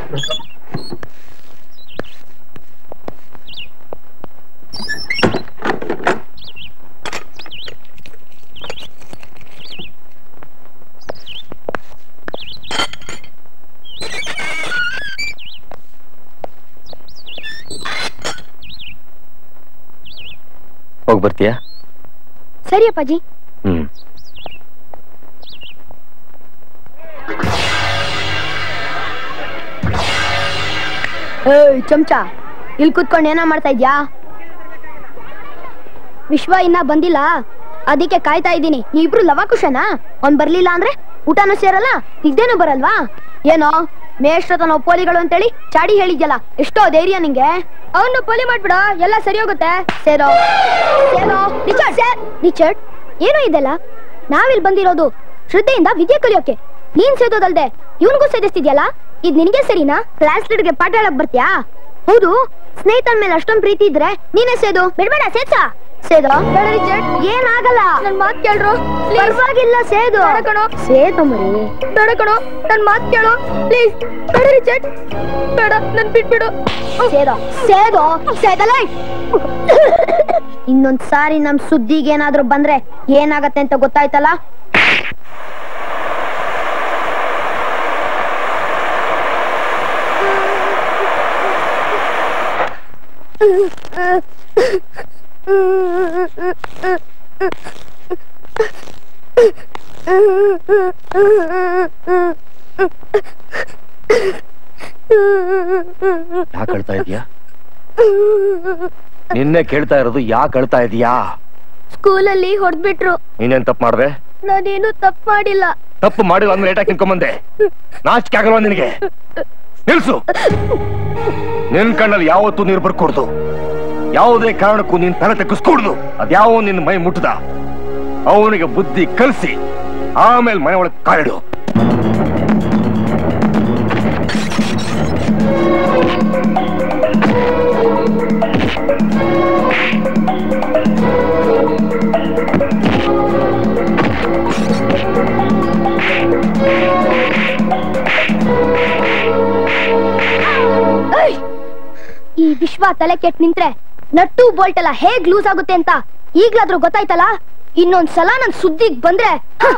ಹೋಗಿ ಬರ್ತೀಯಾ? ಸರಿ ಅಪ್ಪಾಜಿ. ಚಮಚ, ಇಲ್ಲಿ ಕೂತ್ಕೊಂಡು ಏನೋ ಮಾಡ್ತಾ ಇದ್ಯಾ? ವಿಶ್ವ ಇನ್ನ ಬಂದಿಲ್ಲ, ಅದಕ್ಕೆ ಕಾಯ್ತಾ ಇದ್ದೀನಿ. ನೀವಿಬ್ರು ಲವಾಕುಶನಾ? ಅವ್ನ್ ಬರ್ಲಿಲ್ಲ ಅಂದ್ರೆ ಊಟನೂ ಸೇರಲ್ಲ, ನಿದ್ದೇನು ಬರಲ್ವಾ? ಏನೋ ಮೇಷ್ಟ್ರತ ನಾವು ಪೋಲಿಗಳು ಅಂತೇಳಿ ಚಾಡಿ ಹೇಳಿದ್ಯಲ್ಲ, ಎಷ್ಟೋ ಧೈರ್ಯ ನಿಂಗೆ? ಅವನು ಪೋಲಿ ಮಾಡ್ಬಿಡ, ಎಲ್ಲ ಸರಿ ಹೋಗುತ್ತೆ. ಸೇರೋ ರಿಚರ್ಡ್, ಏನೋ ಇದೆಲ್ಲ? ನಾವಿಲ್ ಬಂದಿರೋದು ಶ್ರದ್ಧೆಯಿಂದ ವಿದ್ಯೆ ಕಲಿಯೋಕೆ. ನೀನ್ ಸೇದೋದಲ್ದೆ ಇವನ್ಗೂ ಸೇದಿಸ್ತಿದ್ಯಲ್ಲ, ಇದ್ ನಿನ್ಗೆ ಸರಿನಾ? ಕ್ಲಾಸ್ ಲೀಡರ್ಗೆ ಪಾಠ ಹೇಳಕ್ ಬರ್ತ್ಯಾ? ಹೌದು, ಸ್ನೇಹಿತನ ಮೇಲೆ ಅಷ್ಟೊಂದ್ ಪ್ರೀತಿ ಇದ್ರೆ ನೀನೇ ಸೇದು. ಬಿಡ್ಬೇಡ, ಸೇದ್ಸಾ ಸೇದೋ. ಏನಾಗಲ್ಲ, ನನ್ ಮಾತ್ ಕೇಳ್ರು. ಪರವಾಗಿಲ್ಲ, ಸೇದು. ಸೇದು ಮರಿ, ಬೇಡ ಕಣೋ, ನನ್ ಮಾತ್ ಕೇಳು ಪ್ಲೀಸ್. ಬೇಡ ರಿಚರ್ಡ್, ಬೇಡ, ನನ್ ಬಿಟ್ಬಿಡು. ಸೇದೋ ಸೇದೋ ಸೇದಲ್ಲ. ಇನ್ನೊಂದ್ ಸಾರಿ ನಮ್ ಸುದ್ದಿಗೆ ಏನಾದ್ರು ಬಂದ್ರೆ ಏನಾಗತ್ತೆ ಅಂತ ಗೊತ್ತಾಯ್ತಲ್ಲ? ಯಾಕೆ ಅಳ್ತಾ ಇದೀಯಾ? ನಿನ್ನೆ ಕೇಳ್ತಾ ಇರೋದು ಯಾಕೆ ಅಳ್ತಾ ಇದೀಯಾ? ಸ್ಕೂಲಲ್ಲಿ ಹೊಡೆದ್ಬಿಟ್ರು. ನೀನೇನ್ ತಪ್ಪು ಮಾಡ್ದೆ? ನಾನೇನು ತಪ್ಪು ಮಾಡಿಲ್ಲ. ತಪ್ಪು ಮಾಡಿಲ್ಲ ಅಂದ್ರೆ ಲೇಟಾಗಿ ನಿಂತ್ಕೊಂಡ್ಬಂದೆ. ನಾಚಿಕೆ ಆಗಲ್ವಾ ನಿನಗೆ? ನಿಲ್ಸು. ನಿನ್ ಕಣ್ಣಲ್ಲಿ ಯಾವತ್ತೂ ನೀರು ಬರ್ಕೊಡ್ದು, ಯಾವುದೇ ಕಾರಣಕ್ಕೂ ನೀನ್ ತಲೆ ತೆಗ್ಗಿಸ್ಕೊಡ್ದು. ಅದ್ಯಾವ ನಿನ್ನ ಮೈ ಮುಟ್ಟದ ಅವನಿಗೆ ಬುದ್ಧಿ ಕಲಿಸಿ ಆಮೇಲೆ ಮನೆ ಒಳಗೆ ಕಾಲಿಡು. ಈ ವಿಶ್ವ ತಲೆ ಕೆಟ್ಟು ನಿಂತ್ರೆ ನಟ್ಟು ಬೋಲ್ಟ್ ಎಲ್ಲ ಹೇಗ್ ಲೂಸ್ ಆಗುತ್ತೆ ಅಂತ ಈಗ್ಲಾದ್ರೂ ಗೊತ್ತಾಯ್ತಲ್ಲ? ಇನ್ನೊಂದ್ಸಲ ನನ್ ಸುದ್ದಿಗ್ ಬಂದ್ರೆ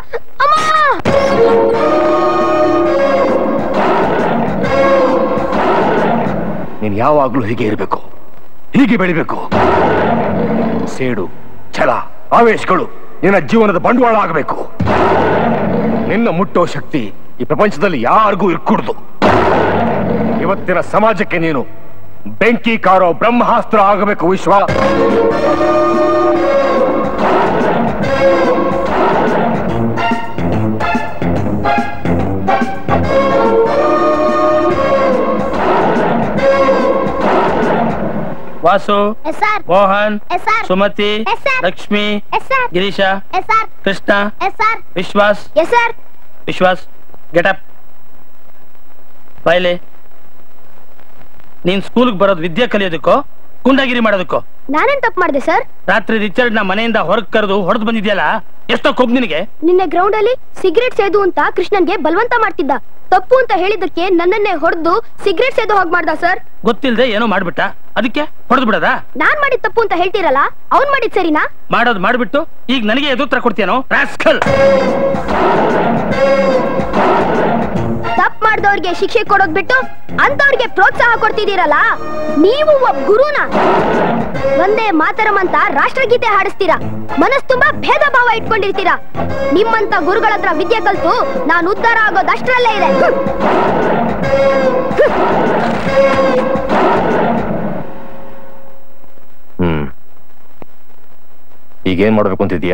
ನೀನ್ ಯಾವಾಗ್ಲೂ ಹೀಗೆ ಇರ್ಬೇಕು, ಹೀಗೆ ಬೆಳಿಬೇಕು. ಸೇಡು, ಛಲ, ಆವೇಶಗಳು ನಿನ್ನ ಜೀವನದ ಬಂಡವಾಳ ಆಗಬೇಕು. ನಿನ್ನ ಮುಟ್ಟೋ ಶಕ್ತಿ ಈ ಪ್ರಪಂಚದಲ್ಲಿ ಯಾರಿಗೂ ಇರ್ಕೂಡ್ದು. ಇವತ್ತಿನ ಸಮಾಜಕ್ಕೆ ನೀನು ಬೆಂಕಿ ಕಾರೋ ಬ್ರಹ್ಮಾಸ್ತ್ರ ಆಗಬೇಕು ವಿಶ್ವ. ವಾಸು, ಮೋಹನ್, ಸುಮತಿ, ಲಕ್ಷ್ಮಿ, ಗಿರೀಶ, ಕೃಷ್ಣ, ವಿಶ್ವಾಸ್. Vishwas, get up. ಬಾಯ್ಲೆ. ನೀನ್ ಸ್ಕೂಲ್ಗೆ ಬರೋದು ವಿದ್ಯೆ ಕಲಿಯೋದಕ್ಕೋ ಗುಂಡಾಗಿರಿ ಮಾಡೋದಕ್ಕೋ? ನಾನೇನ್ ತಪ್ಪು ಮಾಡಿದೆ ಸರ್? ರಾತ್ರಿ ರಿಚರ್ಡ್ ನ ಮನೆಯಿಂದ ಹೊರಗ್ ಕರೆದು ಹೊಡೆದು ಬಂದಿದ್ಯಲ್ಲ, ಎಷ್ಟೋ ಕೊಬ್ಬು ನಿನಗೆ. ನಿನ್ನೆ ಗ್ರೌಂಡ್ ಅಲ್ಲಿ ಸಿಗರೇಟ್ ಸೇದು ಅಂತ ಕೃಷ್ಣನ್ಗೆ ಬಲವಂತ ಮಾಡ್ತಿದ್ದ. ತಪ್ಪು ಅಂತ ಹೇಳಿದಕ್ಕೆ ನನ್ನನ್ನೇ ಹೊಡೆದು ಸಿಗರೇಟ್ ಸೇದು ಹೋಗ್ ಮಾಡ್ದ ಸರ್. ಗೊತ್ತಿಲ್ದೆ ಏನೋ ಮಾಡ್ಬಿಟ್ಟ, ಅದಕ್ಕೆ ಹೊಡೆದು ಬಿಡದ? ನಾನ್ ಮಾಡಿದ ತಪ್ಪು ಅಂತ ಹೇಳ್ತೀರಲ್ಲ, ಅವ್ನ್ ಮಾಡಿದ್ ಸರಿನಾ? ಮಾಡೋದು ಮಾಡ್ಬಿಟ್ಟು ಈಗ ನನಗೆ ಎದುತ್ರ ಕೊಡ್ತೀಯನೋ ರಾಸ್ಕಲ್? ತಪ್ಪು ಮಾಡಿದವ್ರಿಗೆ ಶಿಕ್ಷೆ ಕೊಡೋದ್ ಬಿಟ್ಟು ಅಂತವ್ರಿಗೆ ಪ್ರೋತ್ಸಾಹ ಕೊಡ್ತಿದ್ದೀರಲ್ಲ, ನೀವು ಒಬ್ಬ ಗುರುನ. ಒಂದೇ ಮಾತರಂ ಅಂತ ರಾಷ್ಟ್ರಗೀತೆ ಹಾಡಿಸ್ತೀರಾ, ಮನಸ್ ತುಂಬಾ ಭೇದ ಭಾವ ಇಟ್ಕೊಂಡಿರ್ತೀರಾ. ನಿಮ್ಮಂತ ಗುರುಗಳ ಹತ್ರ ವಿದ್ಯೆ ಕಲ್ತು ನಾನು ಉದ್ಧಾರ ಆಗೋದು ಅಷ್ಟರಲ್ಲೇ ಇದೆ. ಈಗೇನ್ ಮಾಡ್ಬೇಕು ಅಂತಿದ್ಯಾ?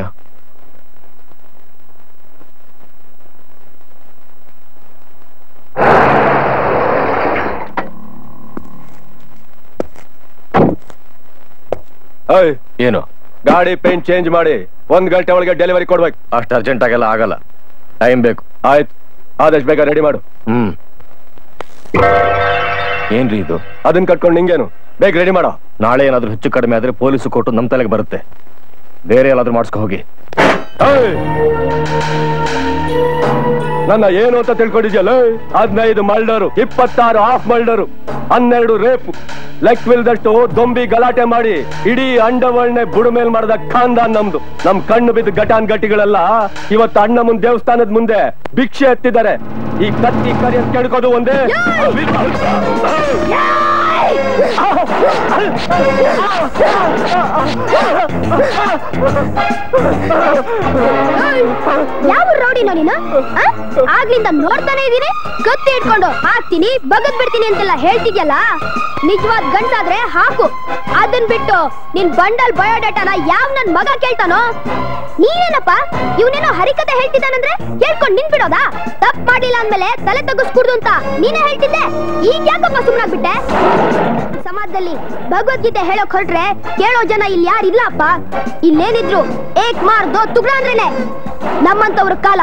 ಏನು? ಗಾಡಿ ಪೇಂಟ್ ಚೇಂಜ್ ಮಾಡಿ 1 ಗಂಟೆ ಒಳಗೆ ಡೆಲಿವರಿ ಕೊಡ್ಬೇಕು. ಅಷ್ಟು ಅರ್ಜೆಂಟ್ ಆಗೆಲ್ಲ ಆಗಲ್ಲ, ಟೈಮ್ ಬೇಕು. ಆಯ್ತು, ಆದಷ್ಟು ಬೇಗ ರೆಡಿ ಮಾಡು. ಏನ್ರಿ ಇದು? ಅದನ್ನ ಕಟ್ಕೊಂಡು ನಿಂಗೇನು, ಬೇಗ ರೆಡಿ ಮಾಡೋ. ನಾಳೆ ಏನಾದ್ರೂ ಹೆಚ್ಚು ಕಡಿಮೆ ಆದ್ರೆ ಪೊಲೀಸು ಕೊಟ್ಟು ನಮ್ ತಲೆಗೆ ಬರುತ್ತೆ. ಬೇರೆ ಎಲ್ಲಾದ್ರೂ ಮಾಡಿಸ್ಕೊ ಹೋಗಿ. ನನ್ನ ಏನು ಅಂತ ತಿಳ್ಕೊಂಡಿದ್ಯಲ್ಲ? 15 ಮರ್ಡರು, 26 ಹಾಫ್ ಮರ್ಡರು, 12 ರೇಪ್, ಲೆಕ್ಕವಿಲ್ದಷ್ಟು ದೊಂಬಿ ಗಲಾಟೆ ಮಾಡಿ ಇಡೀ ಅಂಡವಳ್ನೆ ಬುಡಮೇಲ್ ಮಾಡಿದ ಖಾನ್ದಾನ್ ನಮ್ದು. ನಮ್ ಕಣ್ಣು ಬಿದ್ದ ಘಟಾನ್ ಘಟಿಗಳೆಲ್ಲ ಇವತ್ತು ಅಣ್ಣ ಮುಂದೆ ದೇವಸ್ಥಾನದ ಮುಂದೆ ಭಿಕ್ಷೆ ಎತ್ತಿದ್ದಾರೆ. ಈ ಕತ್ತಿ ಕರಿ ಅಂತ ಕೇಳ್ಕೋದು ಒಂದೇ. ಯಾವ ರೌಡಿನೋ ನೀನು? ಆಗ್ಲಿಂದ ನೋಡ್ತಾನೆ ಇದೀನಿ, ಕತ್ತಿ ಇಟ್ಕೊಂಡು ಹಾಕ್ತೀನಿ ಬಗದ್ ಬಿಡ್ತೀನಿ ಅಂತೆಲ್ಲ ಹೇಳ್ತಿದ್ಯಲ್ಲ. ನಿಜವಾದ ಗಂಟಾದ್ರೆ ಹಾಕು, ಅದನ್ ಬಿಟ್ಟು ನಿನ್ ಬಂಡಲ್ ಬಯೋಡಾಟಾನ ಯಾವ ನನ್ ಮಗ ಕೇಳ್ತಾನೋ? ನೀನೇನಪ್ಪ ಇವನೇನೋ ಹರಿಕತೆ ಹೇಳ್ತಿದ್ದಾನಂದ್ರೆ ಕೇಳ್ಕೊಂಡ್ ನಿಂತ್ಬಿಡೋದಾ? ತಪ್ಪು ಮಾಡ್ಲಿಲ್ಲ ಅಂದ್ಮೇಲೆ ತಲೆ ತಗ್ಗಿಸ್ಕೂಡ್ದು ಅಂತ ನೀನೇ ಹೇಳ್ತಿದ್ದೆ. ಈಗ ಯಾಕಪ್ಪ ಸುಮ್ನಾಗ್ಬಿಟ್ಟೆ? ಸಮಾಜದಲ್ಲಿ ಭಗವದ್ಗೀತೆ ಹೇಳೋಕ್ ಹೊರಟ್ರೆ ಕೇಳೋ ಜನ ಇಲ್ಲಿ ಯಾರಿಲ್ಲ ಅಪ್ಪ. ಇಲ್ಲೇನಿದ್ರು ಏಕ್ ಮಾರ್ ದೋ ತುಗ್ಡ ಅಂದ್ರೇನೆ ನಮ್ಮಂತವ್ರ ಕಾಲ.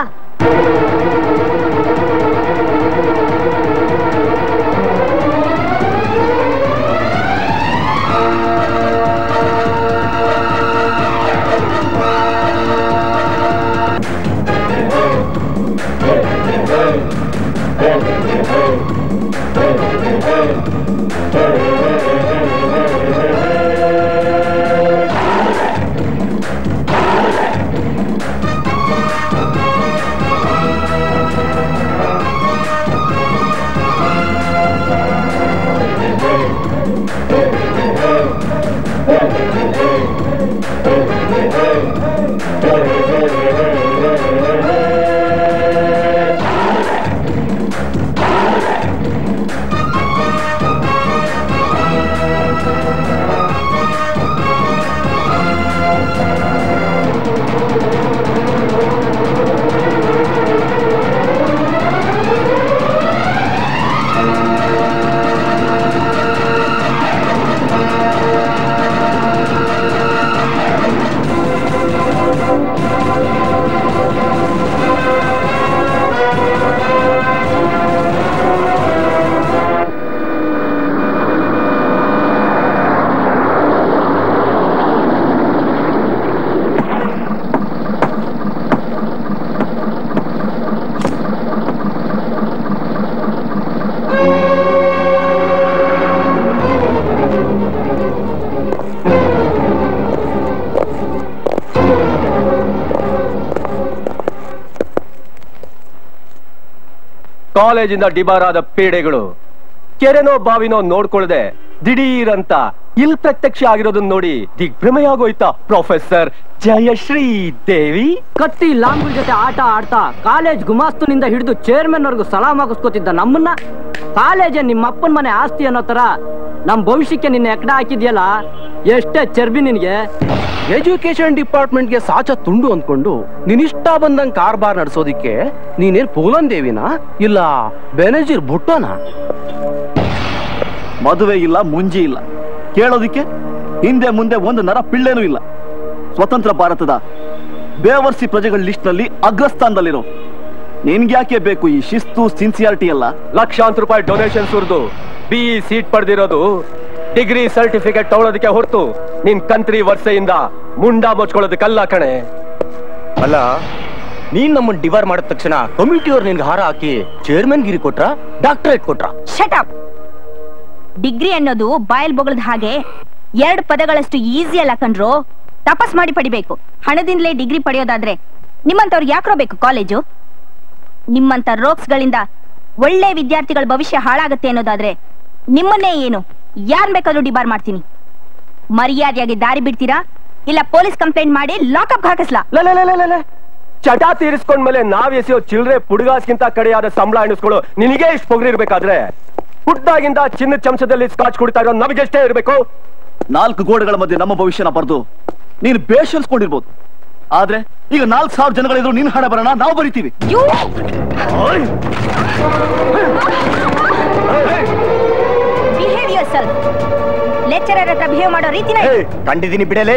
ಕಾಲೇಜಿಂದ ಡಿಬಾರಾದ ಪೇಡೆಗಳು ಕೆರೆನೋ ಬಾವಿನೋ ನೋಡ್ಕೊಳ್ಳದೆ ದಿಢೀರಂತ ಇಲ್ಲಿ ಪ್ರತ್ಯಕ್ಷ ಆಗಿರೋದನ್ನ ನೋಡಿ ದಿಗ್ಭ್ರಮೆಯಾಗೋಯ್ತಾ ಪ್ರೊಫೆಸರ್ ಜಯಶ್ರೀ ದೇವಿ? ಕತ್ತಿ ಲಾಂಗುಲ್ ಜೊತೆ ಆಟ ಆಡ್ತಾ ಕಾಲೇಜ್ ಗುಮಾಸ್ತನಿಂದ ಹಿಡಿದು ಚೇರ್ಮನ್ ವರ್ಗು ಸಲಾಮ್ ಹಾಕಿಸ್ಕೊತಿದ್ದ ನಮ್ಮನ್ನ ಕಾಲೇಜ್ ನಿಮ್ಮಪ್ಪನ ಮನೆ ಆಸ್ತಿ ಅನ್ನೋ ತರ ನಮ್ ಭವಿಷ್ಯಕ್ಕೆ ನಿನ್ನ ಎಕಡ ಹಾಕಿದ್ಯಲ್ಲ, ಎಷ್ಟೇ ಚರ್ಬಿ ನಿನ್ಗೆ. ಎಜುಕೇಶನ್ ಡಿಪಾರ್ಟ್ಮೆಂಟ್ಗೆ ಸಾಚ ತುಂಡು ಅಂದ್ಕೊಂಡು ನೀನಿಷ್ಟ ಬಂದಂಗ್ ಕಾರ್ಬಾರ್ ನಡೆಸೋದಿಕ್ಕೆ ನೀನೇನ್ ಪೂಲನ್ ದೇವಿನಾ ಇಲ್ಲ ಬೆನಜೀರ್ ಭುಟ್ಟೋನಾ? ಮದುವೆ ಇಲ್ಲ, ಮುಂಜಿ ಇಲ್ಲ, ಕೇಳೋದಿಕ್ಕೆ ಹಿಂದೆ ಮುಂದೆ ಒಂದು ನರ ಪಿಳ್ಳೆನೂ ಇಲ್ಲ. ಸ್ವತಂತ್ರ ಭಾರತದ ಬೇವರ್ಸಿ ಪ್ರಜೆಗಳ ಲಿಸ್ಟ್ ನಲ್ಲಿ ಅಗ್ರಸ್ಥಾನದಲ್ಲಿರೋ ನಿನ್ಗ್ಯಾಕೆ ಬೇಕು ಈ ಶಿಸ್ತು ಸಿನ್ಸಿಯಾರಿಟಿ ಎಲ್ಲ? ಲಕ್ಷಾಂತರ ರೂಪಾಯಿ ಡೊನೇಷನ್ ಸುರಿದು BE ಸೀಟ್ ಪಡೆದಿರೋದು ಡಿಗ್ರಿ ಸರ್ಟಿಫಿಕೇಟ್ ತಗೊಳ್ಳೋದಕ್ಕೆ ಹೊರತು ನಿನ್ ಕಂತ್ರಿ ವರ್ಷದಿಂದ ಮುಂಡಾ ಮುಚ್ಕೊಳ್ಳೋದಕ್ಕಲ್ಲ ಕಣೆ. ಅಲ್ಲ, ನೀನ್ ನಮ್ಮನ್ನ ಡಿವೈಡ್ ಮಾಡಿದ ತಕ್ಷಣ ಕಮಿಟಿಯವ್ರು ನಿನ್ಗೆ ಹಾರ ಹಾಕಿ ಚೇರ್ಮನ್ ಗಿರಿ ಕೊಟ್ರ, ಡಾಕ್ಟರೇಟ್ ಕೊಟ್ರ? Shut up. ಡಿಗ್ರಿ ಅನ್ನೋದು ಬಾಯಲ್ ಬೊಗಳದ ಹಾಗೆ 2 ಪದಗಳಷ್ಟು ಈಸಿ ಅಲ್ಲ ಕಣ್ರು. ತಪಸ್ ಮಾಡಿ ಪಡಿಬೇಕು. ಹಣದಿಂದಲೇ ಡಿಗ್ರಿ ಪಡೆಯೋದಾದ್ರೆ ನಿಮ್ಮಂತವ್ರಿಗೆ ಯಾಕ್ರೋ ಬೇಕು ಕಾಲೇಜು? ನಿಮ್ಮಂತ ರೋಕ್ಸ್ಗಳಿಂದ ಒಳ್ಳೆ ವಿದ್ಯಾರ್ಥಿಗಳ ಭವಿಷ್ಯ ಹಾಳಾಗತ್ತೆ ಅನ್ನೋದಾದ್ರೆ ನಿಮ್ಮನ್ನೇ ಏನು ಯಾರ್ ಬೇಕಾದ್ರೂ ಡಿಬಾರ್ ಮಾಡ್ತೀನಿ. ಮರ್ಯಾದೆಯಾಗಿ ದಾರಿ ಬಿಡ್ತೀರಾ ಇಲ್ಲ ಪೊಲೀಸ್ ಕಂಪ್ಲೇಂಟ್ ಮಾಡಿ ಲಾಕಪ್ ಹಾಕಿಸ್ಲಾ? ಚಟ ತೀರಿಸ್ಕೊಂಡ್ಮೇಲೆ ನಾವ್ ಎಸೆಯೋ ಚಿಲ್ರೆ ಪುಡುಗಾಸ್ಗಿಂತ ಕಡೆಯಾದ ಸಂಬಳ ಎಣಿಸ್ಕೊಳ್ಳೋ ನಿನಗೆ ಇಷ್ಟು ಪೊಗರಿರ್ಬೇಕಾದ್ರೆ ಹುಟ್ಟಾಗಿಂದ ಚಿನ್ನದ ಚಮಚದಲ್ಲಿ ಸ್ಕಾಚ್ ಕುಡಿತಾ ಇರೋ ನಮಗೆಷ್ಟೇ ಇರ್ಬೇಕು? 4 ಗೋಡೆಗಳ ಮಧ್ಯೆ ನಮ್ಮ ಭವಿಷ್ಯನ ಬರೆದು ನೀನು ಬೇಷನ್ಸ್ಕೊಂಡಿರ್ಬೋದು, ಆದ್ರೆ ಈಗ 4,000 ಜನಗಳಿದ್ರು ನಿನ್ ಹಣ ಬರೋಣ ನಾವು ಬರಿತೀವಿ. Behave yourself. ಲೆಕ್ಚರರ್ ಹತ್ರ ಬಿಹೇವ್ ಮಾಡೋ ರೀತಿನ ಕಂಡಿದ್ದೀನಿ ಬಿಡಲೇ.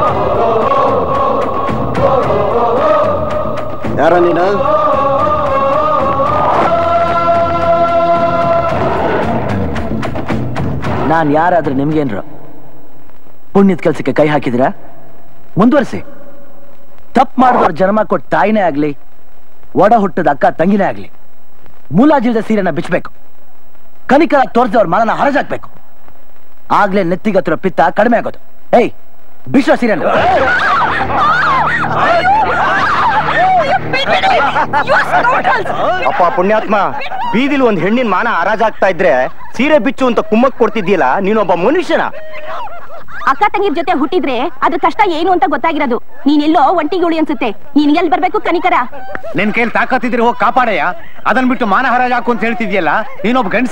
ಯಾರ ನೀನು? ನಾನ್ ಯಾರಾದ್ರೂ ನಿಮ್ಗೇನ್ರು ಪುಣ್ಯದ ಕೆಲ್ಸಕ್ಕೆ ಕೈ ಹಾಕಿದಿರಾ? ಮುಂದುವರಿಸಿ. ತಪ್ಪು ಮಾಡಿದವ್ರು ಜನ್ಮ ಕೊಟ್ಟ ತಾಯಿನೇ ಆಗ್ಲಿ, ಒಡ ಹುಟ್ಟದ ಅಕ್ಕ ತಂಗಿನೇ ಆಗ್ಲಿ, ಮುಲಾಜಿಲ್ದ ಸೀರೆನ ಬಿಚ್ಚಬೇಕು. ಕನಿಕರ ತೋರಿಸಿದವ್ರ ಮಾನನ ಹರಜಾಕ್ಬೇಕು. ಆಗ್ಲೇ ನೆತ್ತಿಗತ್ತಿರೋ ಪಿತ್ತ ಕಡಿಮೆ ಆಗೋದು. ಏಯ್, ಬಿಶ್ವ ಸೀರೆನ. ಅಪ್ಪ ಪುಣ್ಯಾತ್ಮ, ಬೀದಿಲಿ ಒಂದ್ ಹೆಣ್ಣಿನ ಮಾನ ಹರಾಜಾಗ್ತಾ ಇದ್ರೆ ಸೀರೆ ಬಿಚ್ಚು ಅಂತ ಕುಮ್ಮಕ್ ಕೊಡ್ತಿದ್ಯಲ್ಲ, ನೀನೊಬ್ಬ ಮನುಷ್ಯನ? ಅಕ್ಕ ತಂಗಿರ್ ಜೊತೆ ಹುಟ್ಟಿದ್ರೆ ಅದ್ರ ಕಷ್ಟ ಏನು ಅಂತ ಗೊತ್ತಾಗಿರೋದು. ನೀನೆಲ್ಲೋ ಒಂಟಿಗುಳಿ ಅನ್ಸುತ್ತೆ. ನೀನ್ ಎಲ್ಲಿ ಬರ್ಬೇಕು ಕನಿಕರ? ನಿನ್ ಕೈಲಿ ತಾಕತ್ತಿದ್ರೆ ಹೋಗಿ ಕಾಪಾಡಯ್ಯ. ಅದನ್ ಬಿಟ್ಟು ಮಾನ ಹರಾಜ್ ಹಾಕು ಅಂತ ಹೇಳ್ತಿದ್ಯಲ್ಲ, ನೀನೊಬ್ಬ ಗಂಡಸ.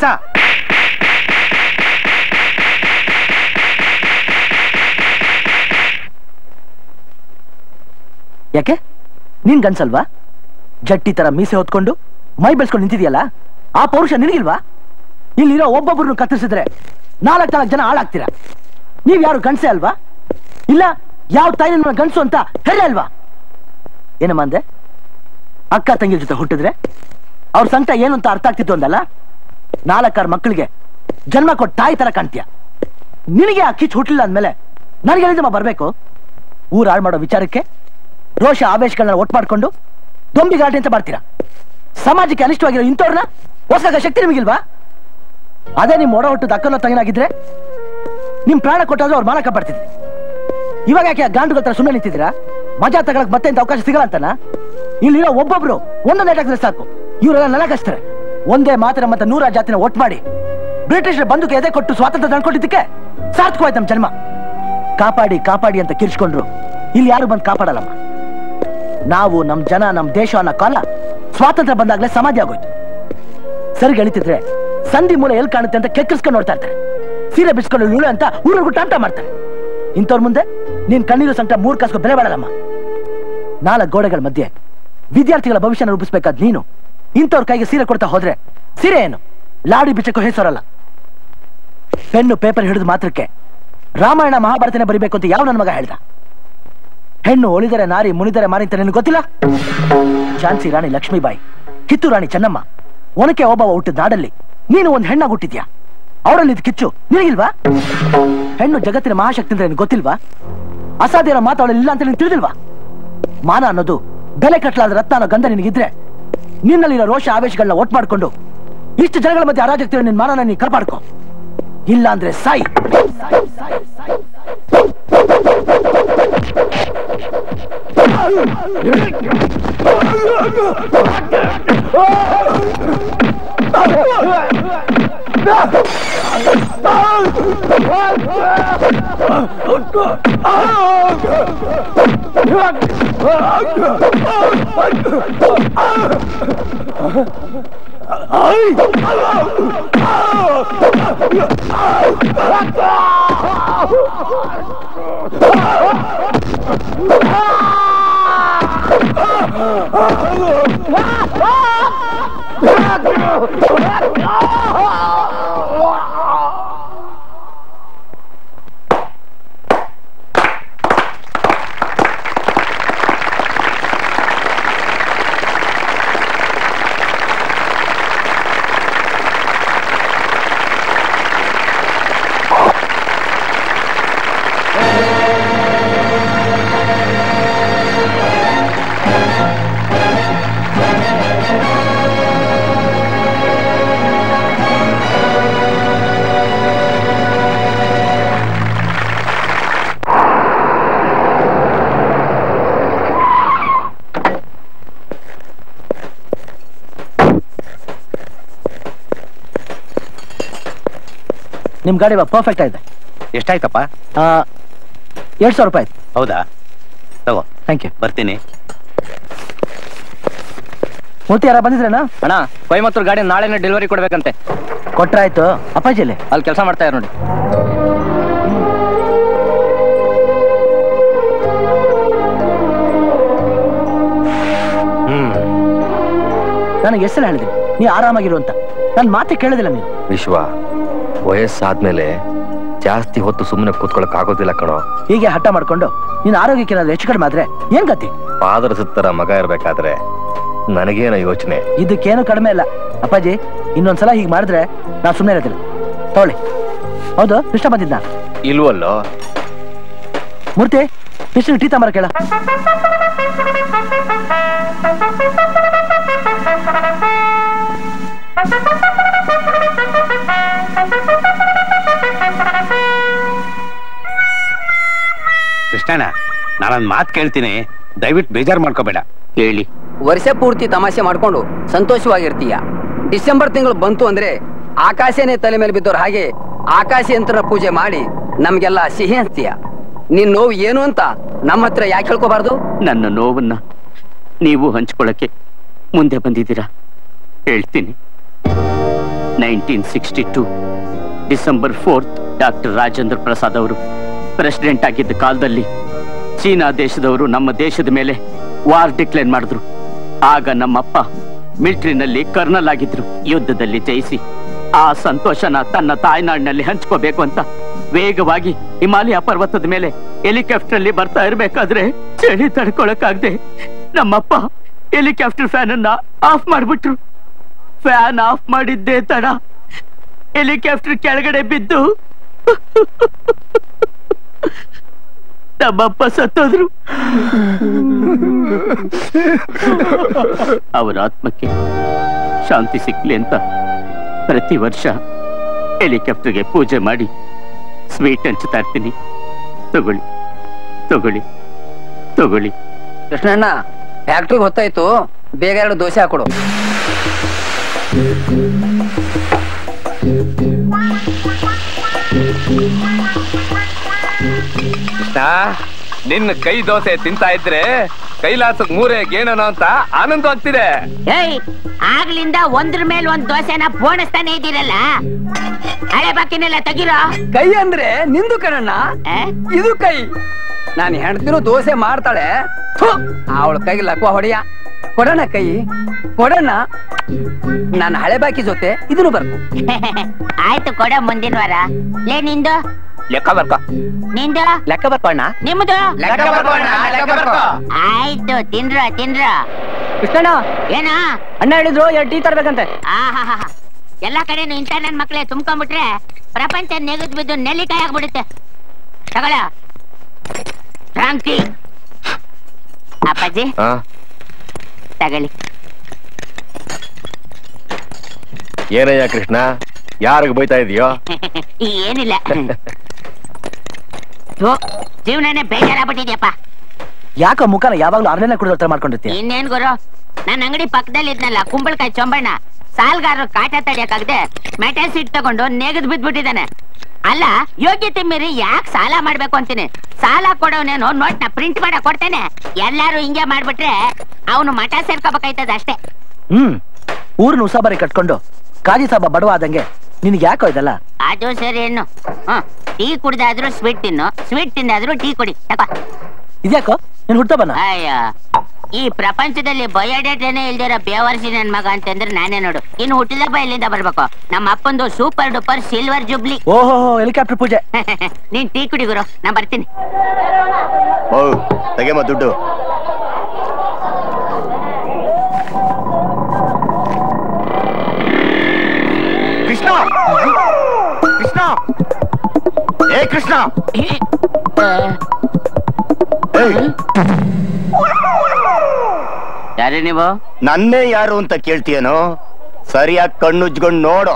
ಯಾಕೆ ನೀನ್ ಗಂಡ್ಸಲ್ವಾ? ಜಟ್ಟಿ ತರ ಮೀಸೆ ಹೊತ್ಕೊಂಡು ಮೈ ಬೆಳ್ಸ್ಕೊಂಡು ನಿಂತಿದ್ಯಲ್ಲ, ಆ ಪೌರುಷ ನಿನಗಿಲ್ವಾ? ಇಲ್ಲಿರೋ ಒಬ್ಬೊಬ್ಬರನ್ನು ಕತ್ತರಿಸಿದ್ರೆ 4 ಜನ ಹಾಳಾಗ್ತೀರಾ. ನೀವ್ ಯಾರು ಗಂಡ್ಸೆ ಅಲ್ವಾ? ಇಲ್ಲ ಯಾವ ತಾಯಿ ನನ್ನ ಗಂಡ್ಸು ಅಂತ ಹೇಳ ಅಲ್ವಾ? ಏನಮ್ಮ ಅಂದೆ? ಅಕ್ಕ ತಂಗಿ ಜೊತೆ ಹುಟ್ಟಿದ್ರೆ ಅವ್ರ ಸಂಕಟ ಏನು ಅಂತ ಅರ್ಥ ಆಗ್ತಿತ್ತು ಅಂದಲ್ಲ. 4 ಮಕ್ಕಳಿಗೆ ಜನ್ಮ ಕೊಟ್ಟು ತಾಯಿ ತರ ಕಾಣ್ತೀಯ. ನಿನಗೆ ಆ ಕಿಚ್ಚು ಹುಟ್ಟಲಿಲ್ಲ ಅಂದ್ಮೇಲೆ ನನಗೆ ಹೇಳಿದಮ್ಮ ಬರ್ಬೇಕು? ಊರ್ ಹಾಳು ಮಾಡೋ ವಿಚಾರಕ್ಕೆ ರೋಷ ಆವೇಶಗಳನ್ನ ಒಟ್ಟು ಮಾಡ್ಕೊಂಡು ದೊಂಬಿಗಾಟಿ ಅಂತ ಮಾಡ್ತೀರಾ. ಸಮಾಜಕ್ಕೆ ಅನಿಷ್ಟವಾಗಿರೋ ಇಂಥವ್ರನ್ನ ಹೊಸಾಗ ಶಕ್ತಿ ನಿಮಗಿಲ್ವಾ? ಅದೇ ನಿಮ್ ಒಡ ಹುಟ್ಟದ ಅಕ್ಕನ ತಂಗಿನಾಗಿದ್ರೆ ನಿಮ್ ಪ್ರಾಣ ಕೊಟ್ಟಾದ್ರೂ ಅವ್ರ ಮಾನ ಕಾಪಾಡ್ತಿದ್ರಿ. ಇವಾಗ ಯಾಕೆ ಗಾಂಡುಗಳ ತರ ಸುಮ್ಮನೆ ನಿಂತಿದ್ದೀರಾ? ಮಜಾ ತಗೊಳಕ್ ಮತ್ತೆ ಇಂತ ಅವಕಾಶ ಸಿಗಲ್ಲ ಅಂತನಾ? ಇಲ್ಲಿರೋ ಒಬ್ಬೊಬ್ರು ಒಂದೊಂದು ಏಟಾಕಿದ್ರೆ ಸಾಕು, ಇವರೆಲ್ಲ ನೆಲಕಸ್ತಾರೆ. ಒಂದೇ ಮಾತ್ರ ಮತ್ತೆ 100 ಜಾತಿನ ಒಟ್ಟು ಮಾಡಿ ಬ್ರಿಟಿಷರ ಬಂದೂಕು ಎದೆ ಕೊಟ್ಟು ಸ್ವಾತಂತ್ರ್ಯ ತಂದ್ಕೊಟ್ಟಿದ್ದಕ್ಕೆ ಸಾರ್ಥಕವಾಯ್ತು ನಮ್ ಜನ್ಮ. ಕಾಪಾಡಿ ಕಾಪಾಡಿ ಅಂತ ಕಿರ್ಚ್ಕೊಂಡ್ರು ಇಲ್ಲಿ ಯಾರು ಬಂದು ಕಾಪಾಡಲ್ಲಮ್ಮ. ನಾವು ನಮ್ ಜನ ನಮ್ ದೇಶ ಅನ್ನೋ ಕಾಲ ಸ್ವಾತಂತ್ರ್ಯ ಬಂದಾಗ್ಲೇ ಸಮಾಧಿ ಆಗೋಯ್ತು. ಸರಿಗೆ ಎಳಿತಿದ್ರೆ ಸಂಧಿ ಮೂಲ ಎಲ್ಲಿ ಕಾಣುತ್ತೆ ಅಂತ ಕೆಕ್ಕರ್ಸ್ಕೊಂಡು ನೋಡ್ತಾ ಇರ್ತಾರೆ. ಸೀರೆ ಬಿಸ್ಕೊಂಡು ಇಳು ಅಂತ ಊರಿಗೂ ಟಾಂಟ ಮಾಡ್ತಾರೆ. ಇಂಥವ್ರ ಮುಂದೆ ನೀನ್ ಕಣ್ಣೀರು ಸಂಕಟ 3 ಕಾಸು ಬೆಲೆ ಬಾಳಲ್ಲಮ್ಮ. 4 ಗೋಡೆಗಳ ಮಧ್ಯೆ ವಿದ್ಯಾರ್ಥಿಗಳ ಭವಿಷ್ಯನ ರೂಪಿಸ್ಬೇಕಾದ್ ನೀನು ಇಂಥವ್ರ ಕೈಗೆ ಸೀರೆ ಕೊಡ್ತಾ ಹೋದ್ರೆ ಸೀರೆ ಏನು ಲಾಡಿ ಬಿಚ್ಚಕ್ಕೂ ಹೆಸರಲ್ಲ. ಪೆನ್ನು ಪೇಪರ್ ಹಿಡಿದು ಮಾತ್ರಕ್ಕೆ ರಾಮಾಯಣ ಮಹಾಭಾರತನೇ ಬರಿಬೇಕು ಅಂತ ಯಾವ ನನ್ನ ಮಗ ಹೇಳ್ದ? ಹೆಣ್ಣು ಒಳಿದರೆ ನಾರಿ ಮುನಿದರೆ ಮಾರಿ ಅಂತ ನಿನಗೆ ಗೊತ್ತಿಲ್ಲ? ಝಾನ್ಸಿ ರಾಣಿ ಲಕ್ಷ್ಮೀಬಾಯಿ, ಕಿತ್ತೂರು ರಾಣಿ ಚೆನ್ನಮ್ಮ, ಒನಕೆ ಓಬವ್ವ ಹುಟ್ಟಿದ ನಾಡಲ್ಲಿ ನೀನು ಒಂದು ಹೆಣ್ಣಾಗಿ ಹುಟ್ಟಿದ್ಯಾ. ಅವರಲ್ಲಿ ಇದು ಕಿಚ್ಚು ನಿನಗಿಲ್ವಾ? ಹೆಣ್ಣು ಜಗತ್ತಿನ ಮಹಾಶಕ್ತಿ ಅಂದ್ರೆ ನಿನಗೆ ಗೊತ್ತಿಲ್ವಾ? ಅಸಾಧ್ಯನ ಮಾತು ಅವಳಲ್ಲಿ ಇಲ್ಲ ಅಂತ ನಿನಗೆ ತಿಳಿದಿಲ್ವಾ? ಮಾನ ಅನ್ನೋದು ಬೆಲೆ ಕಟ್ಟಲಾದ ರತ್ನ ಅನ್ನೋ ಗಂಧ ನಿನಗಿದ್ರೆ ನಿನ್ನಲ್ಲಿರೋ ರೋಷ ಆವೇಶಗಳನ್ನ ಒಟ್ಟು ಮಾಡ್ಕೊಂಡು ಇಷ್ಟು ಜನಗಳ ಮಧ್ಯೆ ಅರಾಜಕತೆ ನಿನ್ನ ಮಾನನ ನೀನು ಕಾಪಾಡ್ಕೊ. ಇಲ್ಲ ಅಂದ್ರೆ ಸಾಯಿ. ನಿಮ್ ಗಾಡಿ ಪರ್ಫೆಕ್ಟ್ ಆಗಿದೆ. ಎಷ್ಟಾಯ್ತಪ್ಪ? 2,000 ರೂಪಾಯಿ. ಹೌದಾ? ತಗೋ. Thank you. ಬರ್ತೀನಿ. ಮೂರ್ತಿ ಯಾರ ಬಂದಿದ್ರೇನಾ? ಅಣ್ಣ, ಕೊಯಮತ್ತೂರು ಗಾಡಿ ನಾಳೆನೇ ಡೆಲಿವರಿ ಕೊಡ್ಬೇಕಂತೆ. ಕೊಟ್ರಾಯ್ತು. ಅಪ್ಪಾಜಿಯಲ್ಲಿ ಅಲ್ಲಿ ಕೆಲಸ ಮಾಡ್ತಾ ಇರೋ ನೋಡಿ. ನನಗೆ ಹೆಸರು ಹೇಳಿದೆ ನೀ ಆರಾಮಾಗಿರು ಅಂತ. ನನ್ನ ಮಾತೆ ಕೇಳೋದಿಲ್ಲ ನೀನು. ವಿಶ್ವ, ವಯಸ್ಸಾದ್ಮೇಲೆ ಜಾಸ್ತಿ ಹೊತ್ತು ಸುಮ್ಮನೆ ಕೂತ್ಕೊಳಕ್ ಆಗೋದಿಲ್ಲ ಕಣೋ. ಹೀಗೆ ಹಠ ಮಾಡ್ಕೊಂಡು ನೀನ್ ಆರೋಗ್ಯಕ್ಕೆ ಏನಾದ್ರು ಹೆಚ್ಚು ಕಡಿಮೆ ಆದ್ರೆ ಏನ್ ಗತಿ? ಪಾದರ ಸುತ್ತರ ಮಗ ಇರ್ಬೇಕಾದ್ರೆ ನನಗೇನೋ ಯೋಚನೆ. ಇದಕ್ಕೇನು ಕಡಿಮೆ ಇಲ್ಲ ಅಪ್ಪಾಜಿ. ಇನ್ನೊಂದ್ಸಲ ಹೀಗೆ ಮಾಡಿದ್ರೆ ನಾ ಸುಮ್ಮನೆ ಇರೋದಿಲ್ಲ. ತಗೊಳ್ಳಿ. ಹೌದು ಕೃಷ್ಣ ಬಂದಿದ್ದ ಇಲ್ವಲ್ಲೋ. ಮೂರ್ತಿ ಕೃಷ್ಣ ಟೀ ತಾಂಬರ ಕೇಳ. ಕೃಷ್ಣಣ್ಣ, ನಾನೊಂದ್ ಮಾತು ಕೇಳ್ತೀನಿ, ದಯವಿಟ್ಟು ಬೇಜಾರು ಮಾಡ್ಕೋಬೇಡ. ಹೇಳಿ. ವರ್ಷ ಪೂರ್ತಿ ತಮಾಷೆ ಮಾಡ್ಕೊಂಡು ಸಂತೋಷವಾಗಿರ್ತೀಯ. ಡಿಸೆಂಬರ್ ತಿಂಗಳು ಬಂತು ಅಂದ್ರೆ ಆಕಾಶನೇ ತಲೆ ಮೇಲೆ ಬಿದ್ದವ್ರ ಹಾಗೆ ಆಕಾಶ ಯಂತ್ರ ಪೂಜೆ ಮಾಡಿ ನಮ್ಗೆಲ್ಲ ಸಿಹಿ ಹಂಚ್ತೀಯ. ನಿನ್ ನೋವು ಏನು ಅಂತ ನಮ್ಮ ಹತ್ರ ಯಾಕೆ ಹೇಳ್ಕೋಬಾರ್ದು? ನನ್ನ ನೋವನ್ನ ನೀವು ಹಂಚ್ಕೊಳ್ಳಕ್ಕೆ ಮುಂದೆ ಬಂದಿದ್ದೀರಾ. ಹೇಳ್ತೀನಿ. 1962 ಡಿಸೆಂಬರ್ 4 ಡಾಕ್ಟರ್ ರಾಜೇಂದ್ರ ಪ್ರಸಾದ್ ಅವರು ಪ್ರೆಸಿಡೆಂಟ್ ಆಗಿದ್ದ ಕಾಲದಲ್ಲಿ ಚೀನಾ ದೇಶದವರು ನಮ್ಮ ದೇಶದ ಮೇಲೆ ವಾರ್ ಡಿಕ್ಲೇರ್ ಮಾಡಿದ್ರು. ಆಗ ನಮ್ಮಪ್ಪ ಮಿಲಿಟರಿನಲ್ಲಿ ಕರ್ನಲ್ ಆಗಿದ್ರು. ಯುದ್ಧದಲ್ಲಿ ಜಯಿಸಿ ಆ ಸಂತೋಷನ ತನ್ನ ತಾಯ್ನಾಡಿನಲ್ಲಿ ಹಂಚ್ಕೋಬೇಕು ಅಂತ ವೇಗವಾಗಿ ಹಿಮಾಲಯ ಪರ್ವತದ ಮೇಲೆ ಹೆಲಿಕಾಪ್ಟರ್ ಅಲ್ಲಿ ಬರ್ತಾ ಇರ್ಬೇಕಾದ್ರೆ ಚಳಿ ತಡ್ಕೊಳಕ್ಕಾಗದೆ ನಮ್ಮಪ್ಪ ಹೆಲಿಕಾಪ್ಟರ್ ಫ್ಯಾನ್ ಅನ್ನ ಆಫ್ ಮಾಡ್ಬಿಟ್ರು. ಫ್ಯಾನ್ ಆಫ್ ಮಾಡಿದ್ದೇ ತಡ ಹೆಲಿಕಾಪ್ಟರ್ ಕೆಳಗಡೆ ಬಿದ್ದು ನಮ್ಮಪ್ಪ ಸತ್ತೋದ್ರು. ಅವರ ಆತ್ಮಕ್ಕೆ ಶಾಂತಿ ಸಿಕ್ಲಿ ಅಂತ ಪ್ರತಿ ವರ್ಷ ಹೆಲಿಕಾಪ್ಟರ್ಗೆ ಪೂಜೆ ಮಾಡಿ ಸ್ವೀಟ್ ಹಂಚ್ತಾ ಇರ್ತೀನಿ. ತಗೊಳ್ಳಿ ತಗೊಳ್ಳಿ ತಗೊಳ್ಳಿ. ಕೃಷ್ಣಣ್ಣ, ಫ್ಯಾಕ್ಟ್ರಿಗೆ ಹೊತ್ತಾಯ್ತು, ಬೇಗ 2 ದೋಸೆ ಹಾಕೊಡು. ಕೃಷ್ಣ, ನಿನ್ನ ಕೈ ದೋಸೆ ತಿಂತಾ ಇದ್ರೆ ಕೈಲಾಸಕ್ 3 ಗೇಣನೋ ಅಂತ ಆನಂದವಾಗ್ತಿದೆ. ಆಗ್ಲಿಂದ ಒಂದ್ರ ಮೇಲೆ ಒಂದ್ ದೋಸೆನ ಬೋಣಿಸ್ತಾನೆ ಇದ್ದೀರಲ್ಲ, ಹಳೆ ಬಾಕಿನೆಲ್ಲ ತೆಗಿರೋ. ಕೈ ಅಂದ್ರೆ ನಿಂದು ಕಣಣ್ಣ, ಇದು ಕೈ. ನಾನು ಹೆಣ್ತಿರು ದೋಸೆ ಮಾಡ್ತಾಳೆ, ಅವಳ ಕೈಗೆ ಲಕ್ವ ಹೊಡೆಯ. ಕೊಡೋಣ ಕೈ, ಕೊಡೋಣ. ನನ್ನ ಹಳೆ ಬಾಕಿ ಜೊತೆ ಇದನ್ನು ಬರ್ತು. ಆಯ್ತು, ಕೊಡ. ಮುಂದಿನ ವಾರ. ಲೇ ನಿಂದು ಲೆಕ್ಕ ಬರ್ಕೋ. ನಿಂದು ಲೆಕ್ಕ ಬರ್ಕೋಣ. ನಿಮ್ದು ಲೆಕ್ಕ ಬರ್ಕೋಣ. ಲೆಕ್ಕ ಬರ್ಕೋ. ಆಯ್ತು, ತಿನ್ರ ತಿನ್ರ. ಕೃಷ್ಣಣ್ಣ, ಏನ ಅಣ್ಣ ಹೇಳಿದ್ರು 2 ಟೀ ತರ್ಬೇಕಂತೆ. ಎಲ್ಲಾ ಕಡೆನು ಇಂಥ ನನ್ ಮಕ್ಳೇ ತುಂಬ್ಕೊಂಡ್ಬಿಟ್ರೆ ಪ್ರಪಂಚ ನೆಗದ್ ಬಿದ್ದು ನೆಲ್ಲಿಕಾಯಿ ಆಗ್ಬಿಡುತ್ತೆ. ತಗೊಳ ಕ್ರಾಂತಿ. ಅಪ್ಪಾಜಿ ತಗೊಳ್ಳಿ. ಏನಯ್ಯ ಕೃಷ್ಣ, ಯಾರಿಗೆ ಬೈತಾ ಇದೀಯೋ? ಏನಿಲ್ಲ, ಜೀವನನೇ ಬೇಜಾರಾಗ್ಬಿಟ್ಟಿದ್ಯಪ್ಪ. ಯಾಕ ಮುಖನ ಯಾವಾಗ್ಲೂ ಅರ್ಲೆಲ್ಲ ಕುಡಿದ ಮಾಡ್ಕೊಂಡಿರ್ತೀಯ? ಇನ್ನೇನ್ ಗುರು, ನನ್ನ ಅಂಗಡಿ ಪಕ್ಕದಲ್ಲಿ ಇದ್ನಲ್ಲ ಕುಂಬಳಕಾಯಿ ಚೊಂಬಣ್ಣ, ಸಾಲ್ಗಾರರು ಕಾಟ ತಡಿಯಕ್ಕಾಗದೆ ಮೆಟಲ್ ಸೀಟ್ ತಗೊಂಡು ನೆಗದ್ ಬಿದ್ಬಿಟ್ಟಿದ್ದಾನೆ. ಅಲ್ಲ, ಯೋಗ್ಯತೆ ಮೀರಿ ಯಾಕೆ ಸಾಲ ಮಾಡ್ಬೇಕು ಅಂತೀನಿ. ಸಾಲ ಕೊಡೋನೇನು ನೋಟ್ನ ಪ್ರಿಂಟ್ ಮಾಡಕ್ ಕೊಡ್ತೇನೆ. ಎಲ್ಲಾರು ಹಿಂಗೆ ಮಾಡ್ಬಿಟ್ರೆ ಅವನು ಮಠ ಸೇರ್ಕೋಬೇಕಾಯ್ತದ ಅಷ್ಟೇ. ಊರ್ನ ಉಸಾಬರಿ ಕಟ್ಕೊಂಡು ಕಾಜಿ ಸಾಬ ಬಡವ ಆದಂಗೆ ನಿನ್ಗೆ ಯಾಕೋ ಇದಲ್ಲ? ಅದು ಸರಿ ಹೆಣ್ಣು. ಟೀ ಕುಡ್ದಾದ್ರು ಸ್ವೀಟ್ ತಿನ್ನು, ಸ್ವೀಟ್ ತಿಂದಾದ್ರು ಟೀ ಕುಡಿ. ಇದ್ಯಾಕೋ ನೀನ್ ಹುಡ್ತಾ ಬನ್ನ? ಅಯ್ಯ, ಈ ಪ್ರಪಂಚದಲ್ಲಿ ಬಯೋಡೇಟನೇ ಇಲ್ದಿರೋ ಬೇವರ್ಸಿ ನನ್ ಮಗ ಅಂತಂದ್ರೆ ನಾನೇ ನೋಡು. ಇನ್ನು ಹುಟ್ಟಿದಪ್ಪ ಎಲ್ಲಿಂದ ಬರ್ಬೇಕು? ನಮ್ಮ ಅಪ್ಪಂದು ಸೂಪರ್ ಡೂಪರ್ ಸಿಲ್ವರ್ ಜುಬ್ಲಿ. ಓಹೋ, ಹೆಲಿಕಾಪ್ಟರ್ ಪೂಜೆ. ನೀನ್ ಟೀ ಕುಡಿ ಗುರು, ನಾ ಬರ್ತೀನಿ. ತೆಗೆಮ ದುಡ್ಡು. ಕೃಷ್ಣ, ಕೃಷ್ಣ, ಏ ಕೃಷ್ಣ, ಯಾರೇ ನೀವು? ನನ್ನೇ ಯಾರು ಅಂತ ಕೇಳ್ತೀಯನೋ? ಸರಿಯಾಗಿ ಕಣ್ಣುಜ್ಕೊಂಡು ನೋಡೋ.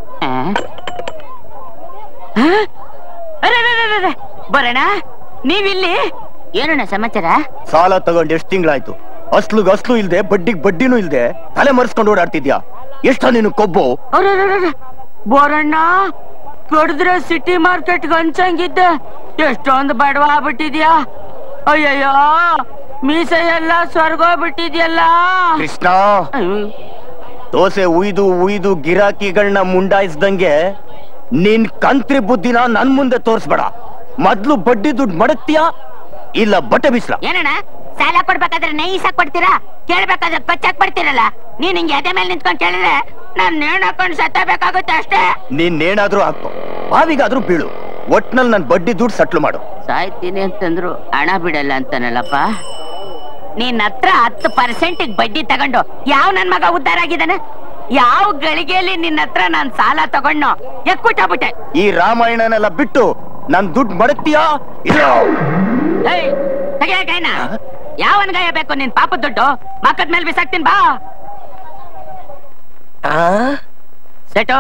ಬರೋಣ. ನೀವಿಲ್ಲಿ ಏನಣ್ಣ ಸಮಾಚಾರ? ಸಾಲ ತಗೊಂಡು ಎಷ್ಟು ತಿಂಗಳಾಯ್ತು? ಅಸ್ಲುಗ್ ಅಸ್ಲು ಇಲ್ದೆ, ಬಡ್ಡಿಗ್ ಬಡ್ಡಿನೂ ಇಲ್ದೆ ತಲೆ ಮರೆಸ್ಕೊಂಡು ಓಡಾಡ್ತಿದ್ಯಾ? ಎಷ್ಟ ನೀನು ಕೊಬ್ಬು? ಬೋರಣ್ಣ, ಕೊಡಿದ್ರೆ ಸಿಟಿ ಮಾರ್ಕೆಟ್ ಹಂಚಂಗಿದ್ದೆ, ಎಷ್ಟೊಂದು ಬಡವ ಆಗ್ಬಿಟ್ಟಿದ್ಯಾ. ಅಯ್ಯಯ್ಯೋ, ಮೀಸೆ ಎಲ್ಲ ಸ್ವರ್ಗೋಗ್ಬಿಟ್ಟಿದ್ಯಲ್ಲ. ಕೃಷ್ಣ, ದೋಸೆ ಉಯ್ದು ಉಯ್ದು ಗಿರಾಕಿಗಳನ್ನ ಮುಂಡಾಯಿಸ್ದಂಗೆ ನಿನ್ ಕಂತ್ರಿ ಬುದ್ಧಿನ ನನ್ ಮುಂದೆ ತೋರ್ಸ್ಬೇಡ. ಮೊದ್ಲು ಬಡ್ಡಿ ದುಡ್ಡು ಮಡಗ್ತೀಯಾ ಇಲ್ಲ ಬಟ್ಟೆ ಬಿಸ್ಲ? ಏನಣ್ಣ, ಸಾಲ ಕೊಡ್ಬೇಕಾದ್ರೆ ನೈಸಾಕ್ ಕೊಡ್ತೀರಾ, ಕೇಳ್ಬೇಕಾದ್ರೆ ಕಚ್ಚಾಕ್ ಕೊಡ್ತೀರಲ್ಲ. ನೀನ್ ಹಿಂಗೆ ಎದೆ ಮೇಲೆ ನಿಂತ್ಕೊಂಡ್ ಕೇಳಿದ್ರೆ ನಾನ್ ನೇಣ್ ಹಾಕೊಂಡ್ ಸತ್ತಬೇಕಾಗುತ್ತೆ ಅಷ್ಟೇ. ನೀನ್ ನೇಣಾದ್ರೂ ಹಾಕೋ, ಬಾವಿಗಾದ್ರೂ ಬೀಳು, ಒಟ್ನಲ್ಲಿ ನನ್ ಬಡ್ಡಿ ದುಡ್ಡು ಸಟ್ಲು ಮಾಡು. ಸಾಯ್ತೀನಿ ಅಂತಂದ್ರು ಹಣ ಬಿಡಲ್ಲ ಅಂತಾನಲ್ಲಪ್ಪ. ನಿನ್ ಹತ್ರ 10% ಬಡ್ಡಿ ತಗೊಂಡು ಯಾವ ನನ್ ಮಗ ಉದ್ಧಾರ ಆಗಿದ್ದಾನೆ? ಯಾವ ಗಳಿಗೆಯಲ್ಲಿ ನಿನ್ನ ಹತ್ರ ನಾನ್ ಸಾಲ ತಗೊಂಡು ಎಕ್ಕುಟ್ಟಾಬಿಟ್ಟೆ. ಈ ರಾಮಾಯಣನೆಲ್ಲ ಬಿಟ್ಟು ನನ್ ದುಡ್ಡು ಮಡಗ್ತೀಯಾ ಇಲ್ಲ? ತೆಗೆಯಕೈನ ಯಾವನ್ ಗಾಯ ಬೇಕು ನಿನ್ ಪಾಪದ ದುಡ್ಡು? ಮಕ್ಕದ ಮೇಲೆ ಬಿಸಾಕ್ತೀನಿ ಬಾ. ಸೆಟು.